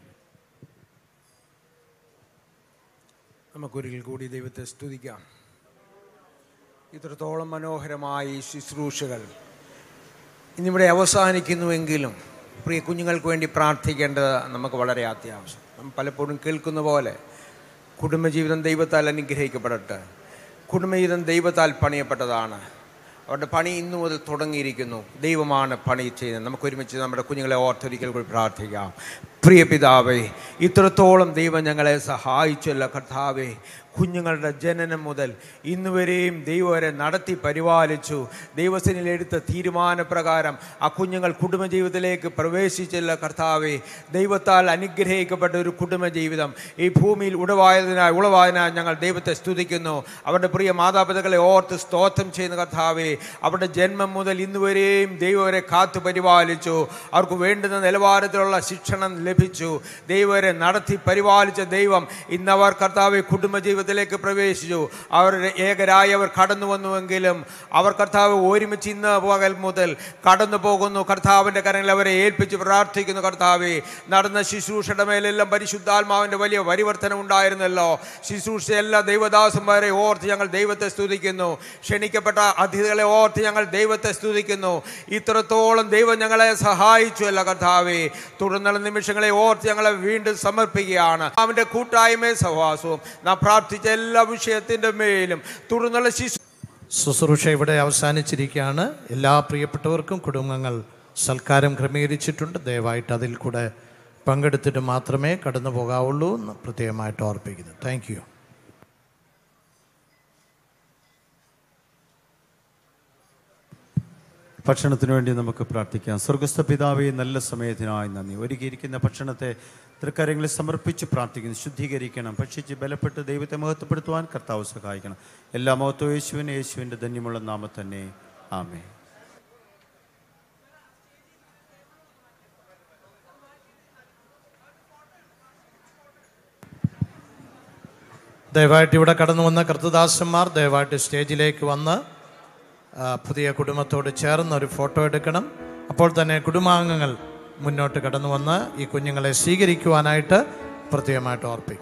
നമുക്കൊരിക്കൽ കൂടി ദൈവത്തെ സ്തുതിക്കാം. ഇത്രത്തോളം മനോഹരമായി ശുശ്രൂഷകൾ ഇന്നിവിടെ അവസാനിക്കുന്നുവെങ്കിലും പ്രിയ കുഞ്ഞുങ്ങൾക്ക് വേണ്ടി പ്രാർത്ഥിക്കേണ്ടത് നമുക്ക് വളരെ അത്യാവശ്യം. നമ്മൾ പലപ്പോഴും കേൾക്കുന്ന പോലെ കുടുംബജീവിതം ദൈവത്താൽ അനുഗ്രഹിക്കപ്പെടട്ടെ. കുടുംബജീവിതം ദൈവത്താൽ പണിയപ്പെട്ടതാണ്. അവരുടെ പണി ഇന്നു മുതൽ തുടങ്ങിയിരിക്കുന്നു. ദൈവമാണ് പണി ചെയ്യുന്നത്. നമുക്കൊരുമിച്ച് നമ്മുടെ കുഞ്ഞുങ്ങളെ ഓർത്തൊരിക്കൽ കൂടി പ്രാർത്ഥിക്കാം. പ്രിയ പിതാവേ, ഇത്രത്തോളം ദൈവം ഞങ്ങളെ സഹായിച്ചല്ല കർത്താവേ. കുഞ്ഞുങ്ങളുടെ ജനനം മുതൽ ഇന്നുവരെയും ദൈവം വരെ നടത്തി പരിപാലിച്ചു. ദൈവസേനയിൽ എടുത്ത തീരുമാനപ്രകാരം ആ കുഞ്ഞുങ്ങൾ കുടുംബജീവിതത്തിലേക്ക് പ്രവേശിച്ചില്ല കർത്താവേ. ദൈവത്താൽ അനുഗ്രഹിക്കപ്പെട്ട ഒരു കുടുംബജീവിതം ഈ ഭൂമിയിൽ ഉടവായതിനായി ഉളവായതിനായി ഞങ്ങൾ ദൈവത്തെ സ്തുതിക്കുന്നു. അവരുടെ പ്രിയ മാതാപിതാക്കളെ ഓർത്ത് സ്തോത്രം ചെയ്യുന്ന കർത്താവേ, അവരുടെ ജന്മം മുതൽ ഇന്നുവരെയും ദൈവം വരെ കാത്തു പരിപാലിച്ചു. അവർക്ക് വേണ്ടുന്ന നിലവാരത്തിലുള്ള ശിക്ഷണം ലഭിച്ചു. ദൈവരെ നടത്തി പരിപാലിച്ച ദൈവം ഇന്നവർ കർത്താവെ കുടുംബജീവിതത്തിലേക്ക് പ്രവേശിച്ചു. അവരുടെ ഏകരായി അവർ കടന്നു വന്നുവെങ്കിലും അവർ കർത്താവ് ഒരുമിച്ച് ഇന്ന് പകൽ മുതൽ കടന്നു പോകുന്നു. കർത്താവിൻ്റെ കരങ്ങളിൽ അവരെ ഏൽപ്പിച്ച് പ്രാർത്ഥിക്കുന്നു. കർത്താവെ, നടന്ന ശുശ്രൂഷയുടെ മേലെല്ലാം പരിശുദ്ധാത്മാവിൻ്റെ വലിയ പരിവർത്തനം ഉണ്ടായിരുന്നല്ലോ. ശുശ്രൂഷ എല്ലാ ദൈവദാസന്മാരെ ഓർത്ത് ഞങ്ങൾ ദൈവത്തെ സ്തുതിക്കുന്നു. ക്ഷണിക്കപ്പെട്ട അതിഥികളെ ഓർത്ത് ഞങ്ങൾ ദൈവത്തെ സ്തുതിക്കുന്നു. ഇത്രത്തോളം ദൈവം ഞങ്ങളെ സഹായിച്ചു അല്ല കർത്താവെ. തുടർന്നുള്ള നിമിഷങ്ങളെ ഓർത്ത് ഞങ്ങളെ വീണ്ടും സമർപ്പിക്കുകയാണ്. അവൻ്റെ കൂട്ടായ്മയും സഹവാസവും നാം പ്രാർത്ഥിച്ച എല്ലാ വിഷയത്തിൻ്റെ മേലും തുടർന്നുള്ള ശിശു ശുശ്രൂഷ ഇവിടെ അവസാനിച്ചിരിക്കുകയാണ്. എല്ലാ പ്രിയപ്പെട്ടവർക്കും കുടുംബങ്ങൾ സൽക്കാരം ക്രമീകരിച്ചിട്ടുണ്ട്. ദയവായിട്ട് അതിൽ കൂടെ പങ്കെടുത്തിട്ട് മാത്രമേ കടന്നു പോകാവുള്ളൂ എന്ന് പ്രത്യേകമായിട്ട് ഓർപ്പിക്കുന്നു. Thank you. ഭക്ഷണത്തിന് വേണ്ടി നമുക്ക് പ്രാർത്ഥിക്കാം. സ്വർഗസ്ഥ പിതാവേ, നല്ല സമയത്തിനായി നന്ദി. ഒരുക്കിയിരിക്കുന്ന ഭക്ഷണത്തെ തൃക്കരങ്ങളിൽ സമർപ്പിച്ച് പ്രാർത്ഥിക്കുന്നു. ശുദ്ധീകരിക്കണം, ഭക്ഷിച്ച് ബലപ്പെട്ട് ദൈവത്തെ മഹത്വപ്പെടുത്തുവാൻ കർത്താവ് സഹായിക്കണം. എല്ലാ മഹത്വവും യേശുവിന്, യേശുവിൻ്റെ ധന്യമുള്ള നാമം തന്നെ. ആമേൻ. ദയവായിട്ട് ഇവിടെ കടന്നു വന്ന കർത്തദാസന്മാർ ദയവായിട്ട് സ്റ്റേജിലേക്ക് വന്ന് പുതിയ കുടുംബത്തോട് ചേർന്ന് ഒരു ഫോട്ടോ എടുക്കണം. അപ്പോൾ തന്നെ കുടുംബാംഗങ്ങൾ മുന്നോട്ട് കടന്നു വന്ന് ഈ കുഞ്ഞുങ്ങളെ സ്വീകരിക്കുവാനായിട്ട് പ്രത്യേകമായിട്ട് ഓർപ്പിക്കും.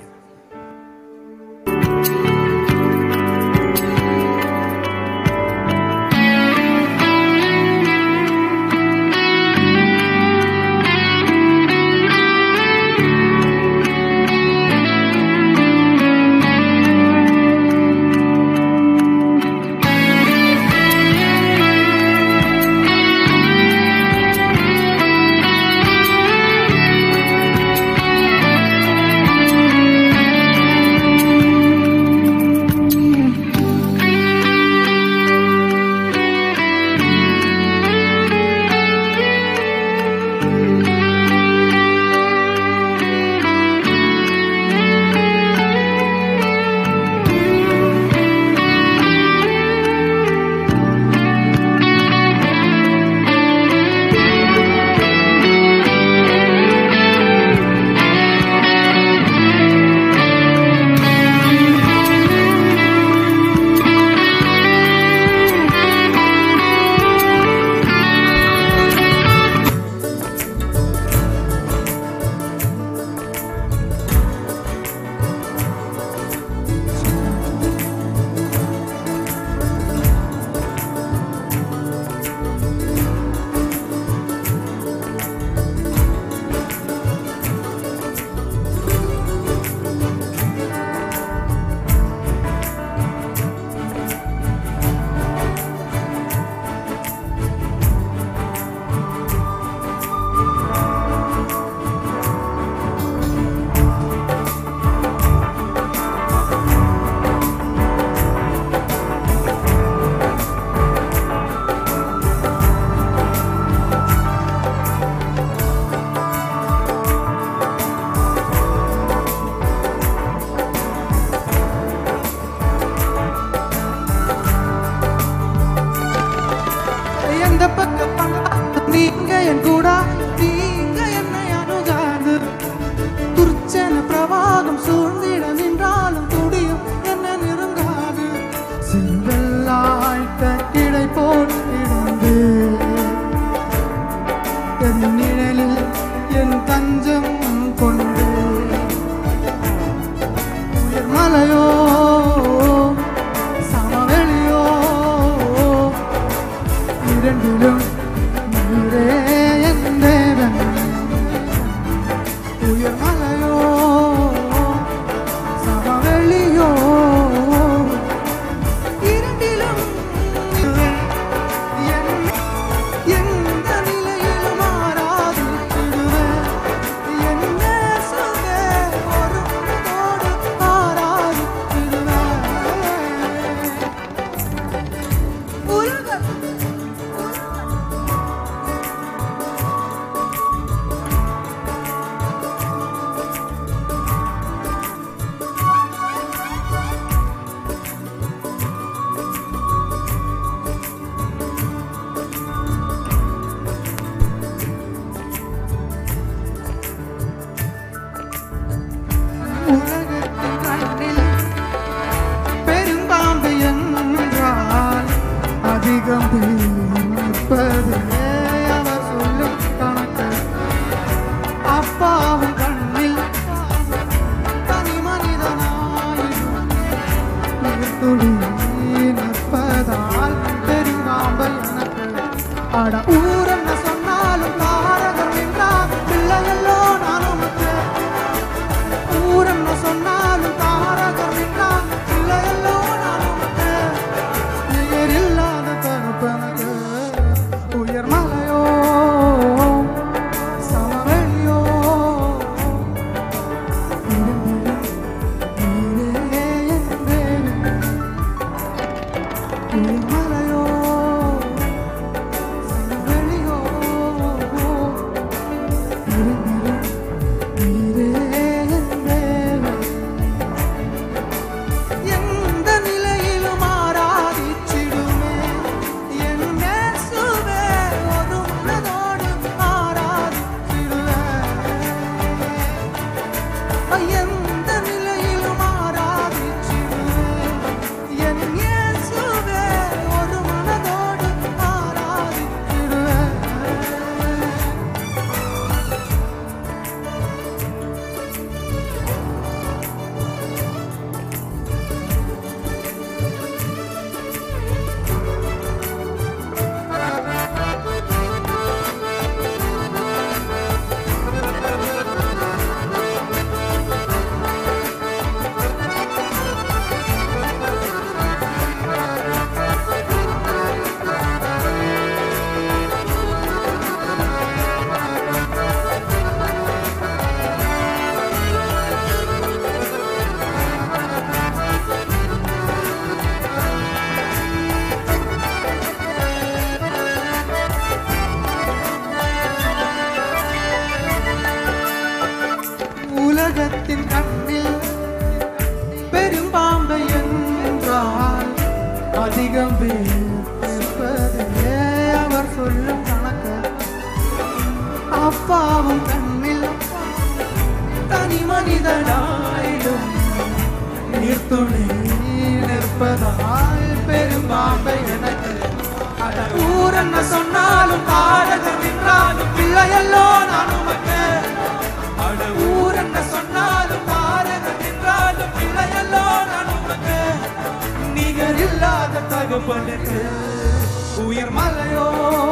உலகத்தின் கண்ணில் பெரும்பாம்பை என்றால் அதிகம் பேர்ப்பதே அவர் சொல்லும் கணக்கு. அப்பாவும் கண்ணில் தனி மனிதனாயிடும் நீர்த்துணை நிற்பதால் பெரும்பாம்பை எனக்கு. ஊர் என்ன சொன்னாலும் பாடகர் நின்றாலும் பிள்ளையல்லோ நான் உமக்கு. ஊர் என்ன சொன்னாலும் பாரதம் நின்றாலும் பிள்ளையல்லோ நான் உமக்கு. நிகர் இல்லாத தகப்பனுக்கு உயர் மலையோ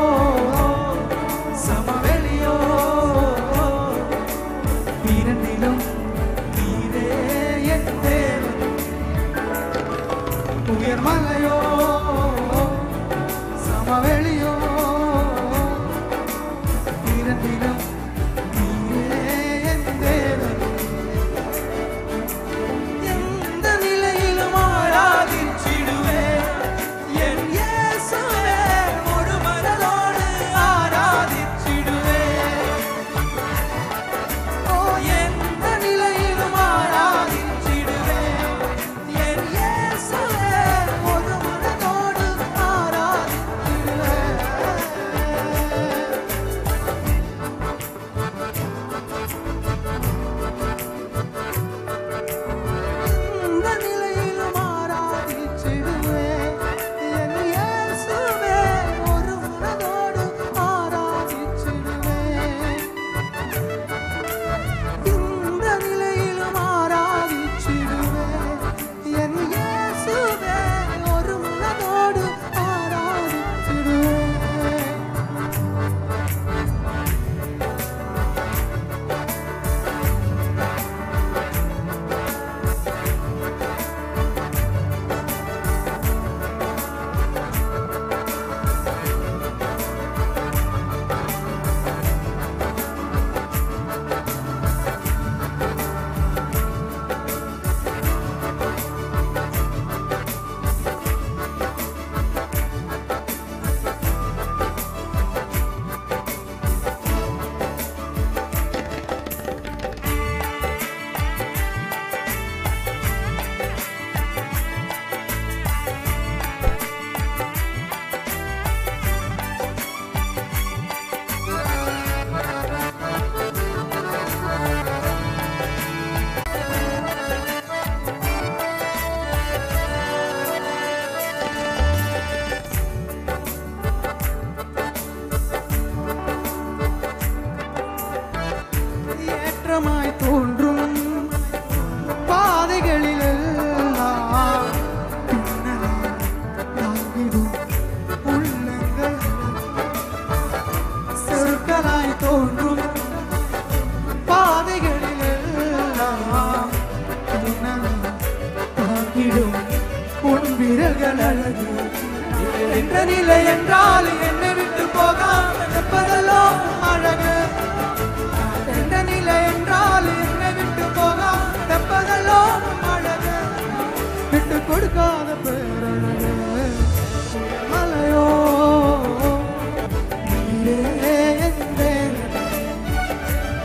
சமவெளியோ இரண்டிலும் நீரே என் தேவன். உயர் மலையோ சமவெளியோ இரண்டிலும் தோன்றும் பாதைகளிலெல்லாம் பின்னலாகிடும் உள்ளங்கள் சொற்களாய் தோன்றும் பாதைகளிலெல்லாம் பின்னலாகிடும் உன் விரல்கள் அழகு என்ற நிலை என்றால் என்னை விட்டு போகாமல் இருப்பதல்லோ அழகு. என்ற நிலை என்றால் என்னை விட்டு போகாமல் இருப்பதல்லோ அழகு. விட்டு கொடுக்காத பேரழகு மலையோ நீரே என் தேவன்.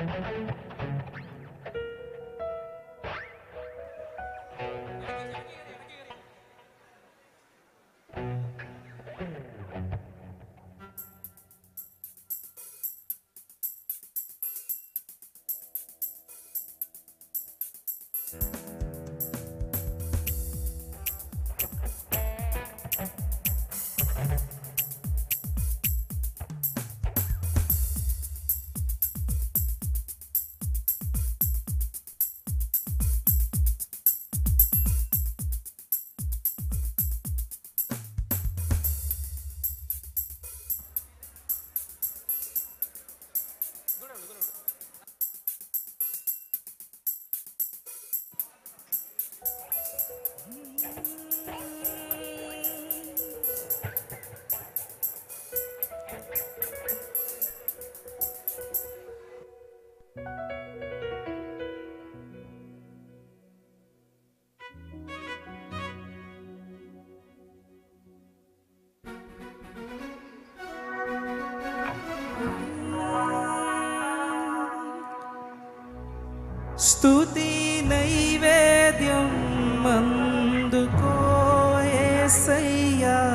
స్తుతి నైవేద్యం అందుకో యేసయ్యా,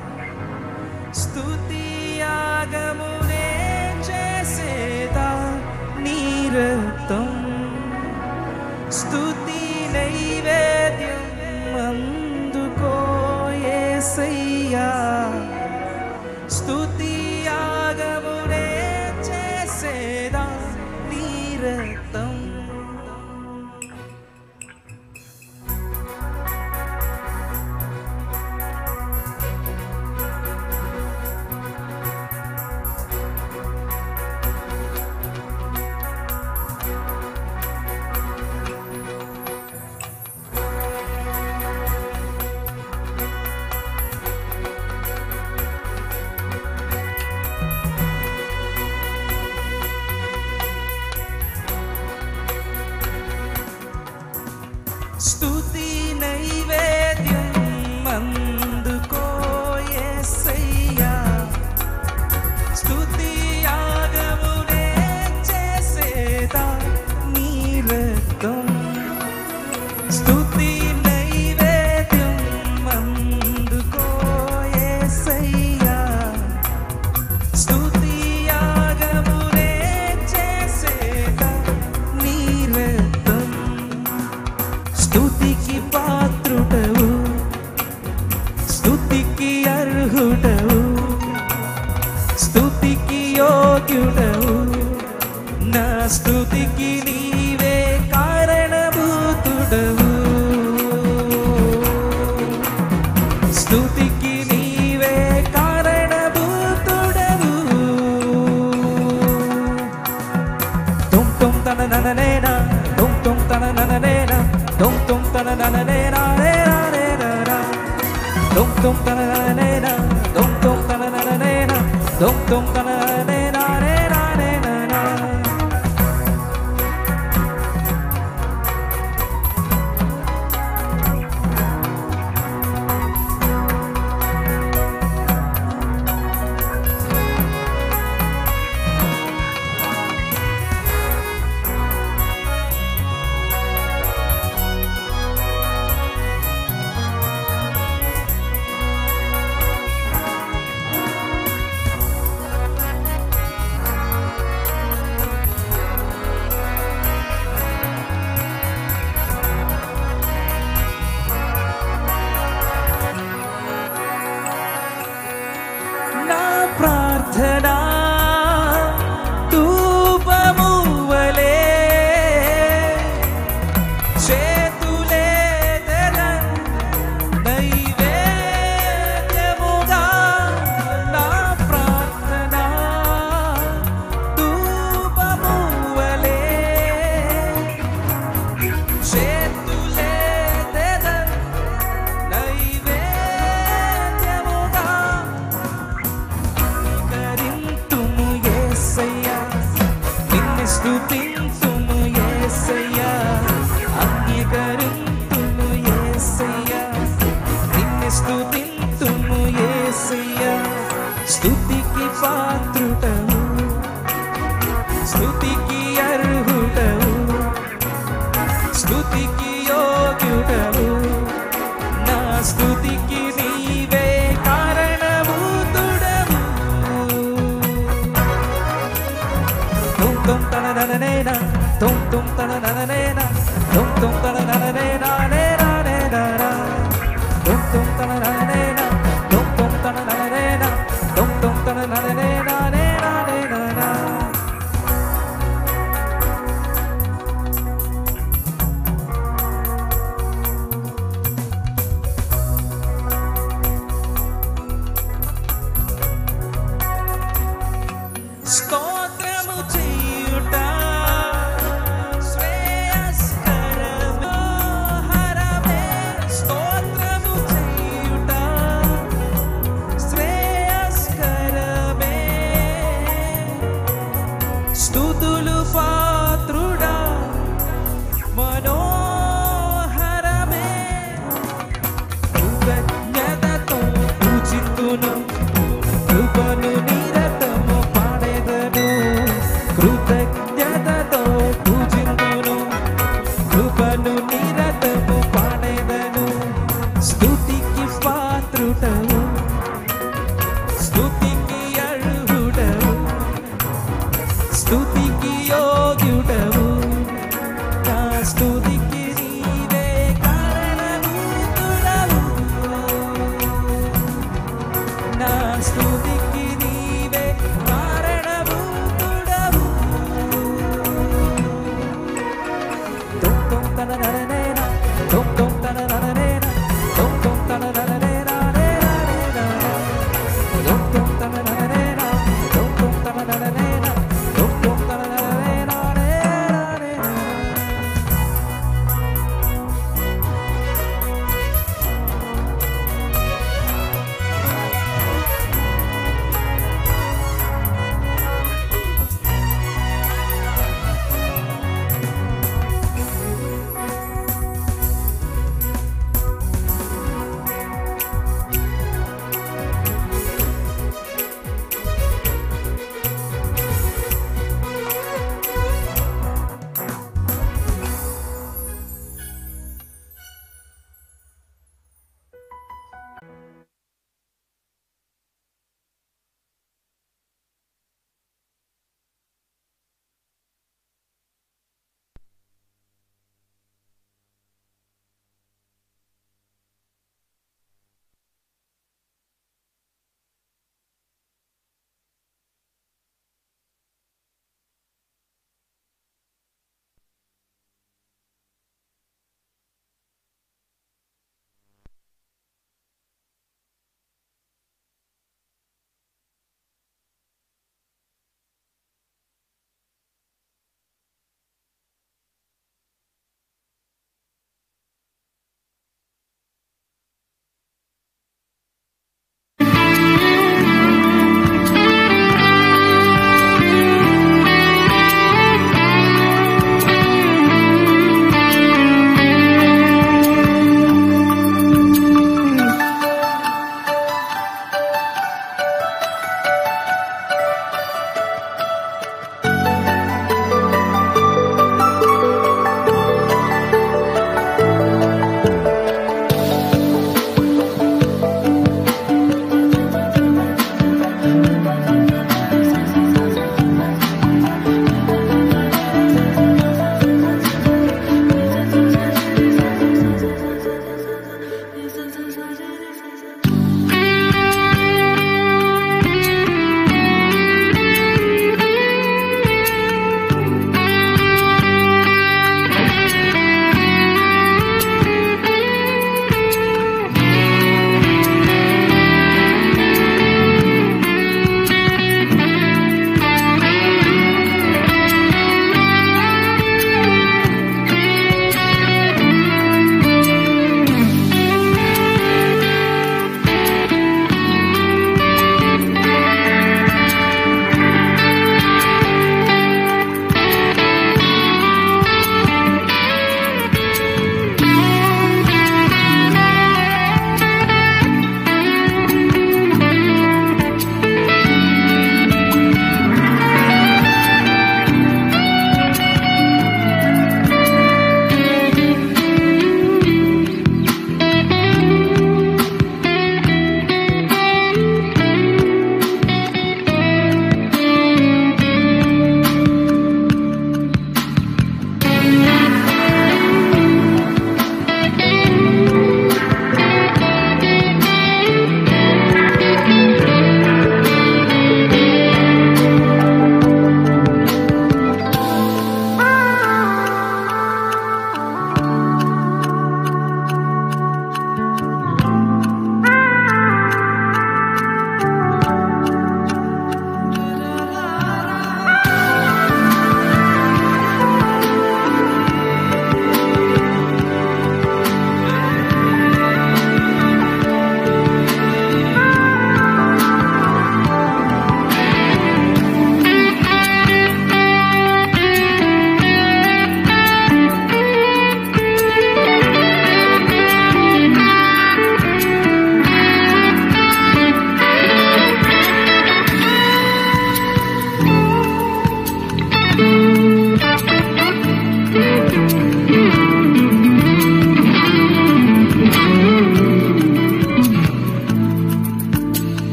స్తుతి యాగమునే చేసేదా నీ రక్తం. స్తుతి నైవేద్యం అందుకో యేసయ్యా, స్తుతి యాగమునే చేసేదా నీ రక్తం. స్తుతి నైవేద్యం అందుకో యేసయ్యా, స్తుతి యాగమునే చేసేదా నీ రక్తం. స్తుతి నైవేద్యం అందుకో యేసయ్యా, స్తుతి యాగమునే చేసేదా నీ రక్తం. స్తుతికి పాత్రుడవు, స్తుతికి అర్హుడవు, స్తుతికి యోగ్యుడవు, నా స్తుతికి నీవే కారణభూతుడవు. స్తుతికి నీవే కారణభూతుడవు. తుమ్ తుమ్ తన నననేనా, తుమ్ తుమ్ తన నననేనా, తుమ్ తుమ్ తన నననేనా రే రా రే రా రా. తుమ్ తుమ్ తన నననేనా, తుమ్ తుమ్ తన నననేనా, తుమ్ తుమ్ తన నననేనా రే రా రే రా రా. నా ప్రార్థనా ధూపము వలె చేతులెత్తెదన్ నైవేద్యముగా. నా ప్రార్థనా ధూపము వలె చేతులెత్తెదన్ నైవేద్యముగా. కరింతుము యేసయ్యా, నిన్ను స్తుతింతుము యేసయ్యా, అంగీకరింతుము యేసయ్యా, నిన్ను స్తుతింతుము యేసయ్యా. స్తుతికి పాత్రుడవు, స్తుతికి అర్హుడవు, nananena, tum tum tana nananena, tum tum tana nananena, nena nena na, tum tum tana nananena, tum tum tana nananena, tum tum tana nananena, nena nena na. స్తోత్రము చేయుట శ్రేయస్కరము హరమే స్తోత్రము చేయుట శ్రేయస్కరమే స్తుతులు పాత్రుడా మనోహరమే కృతజ్ఞతతో పూజితును కృపను నిరతము పాడెదను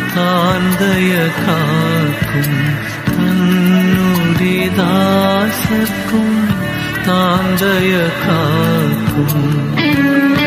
താന്തയ കാക്കും തന്നുരിദാസർക്കും താന്തയ കാക്കും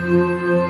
you.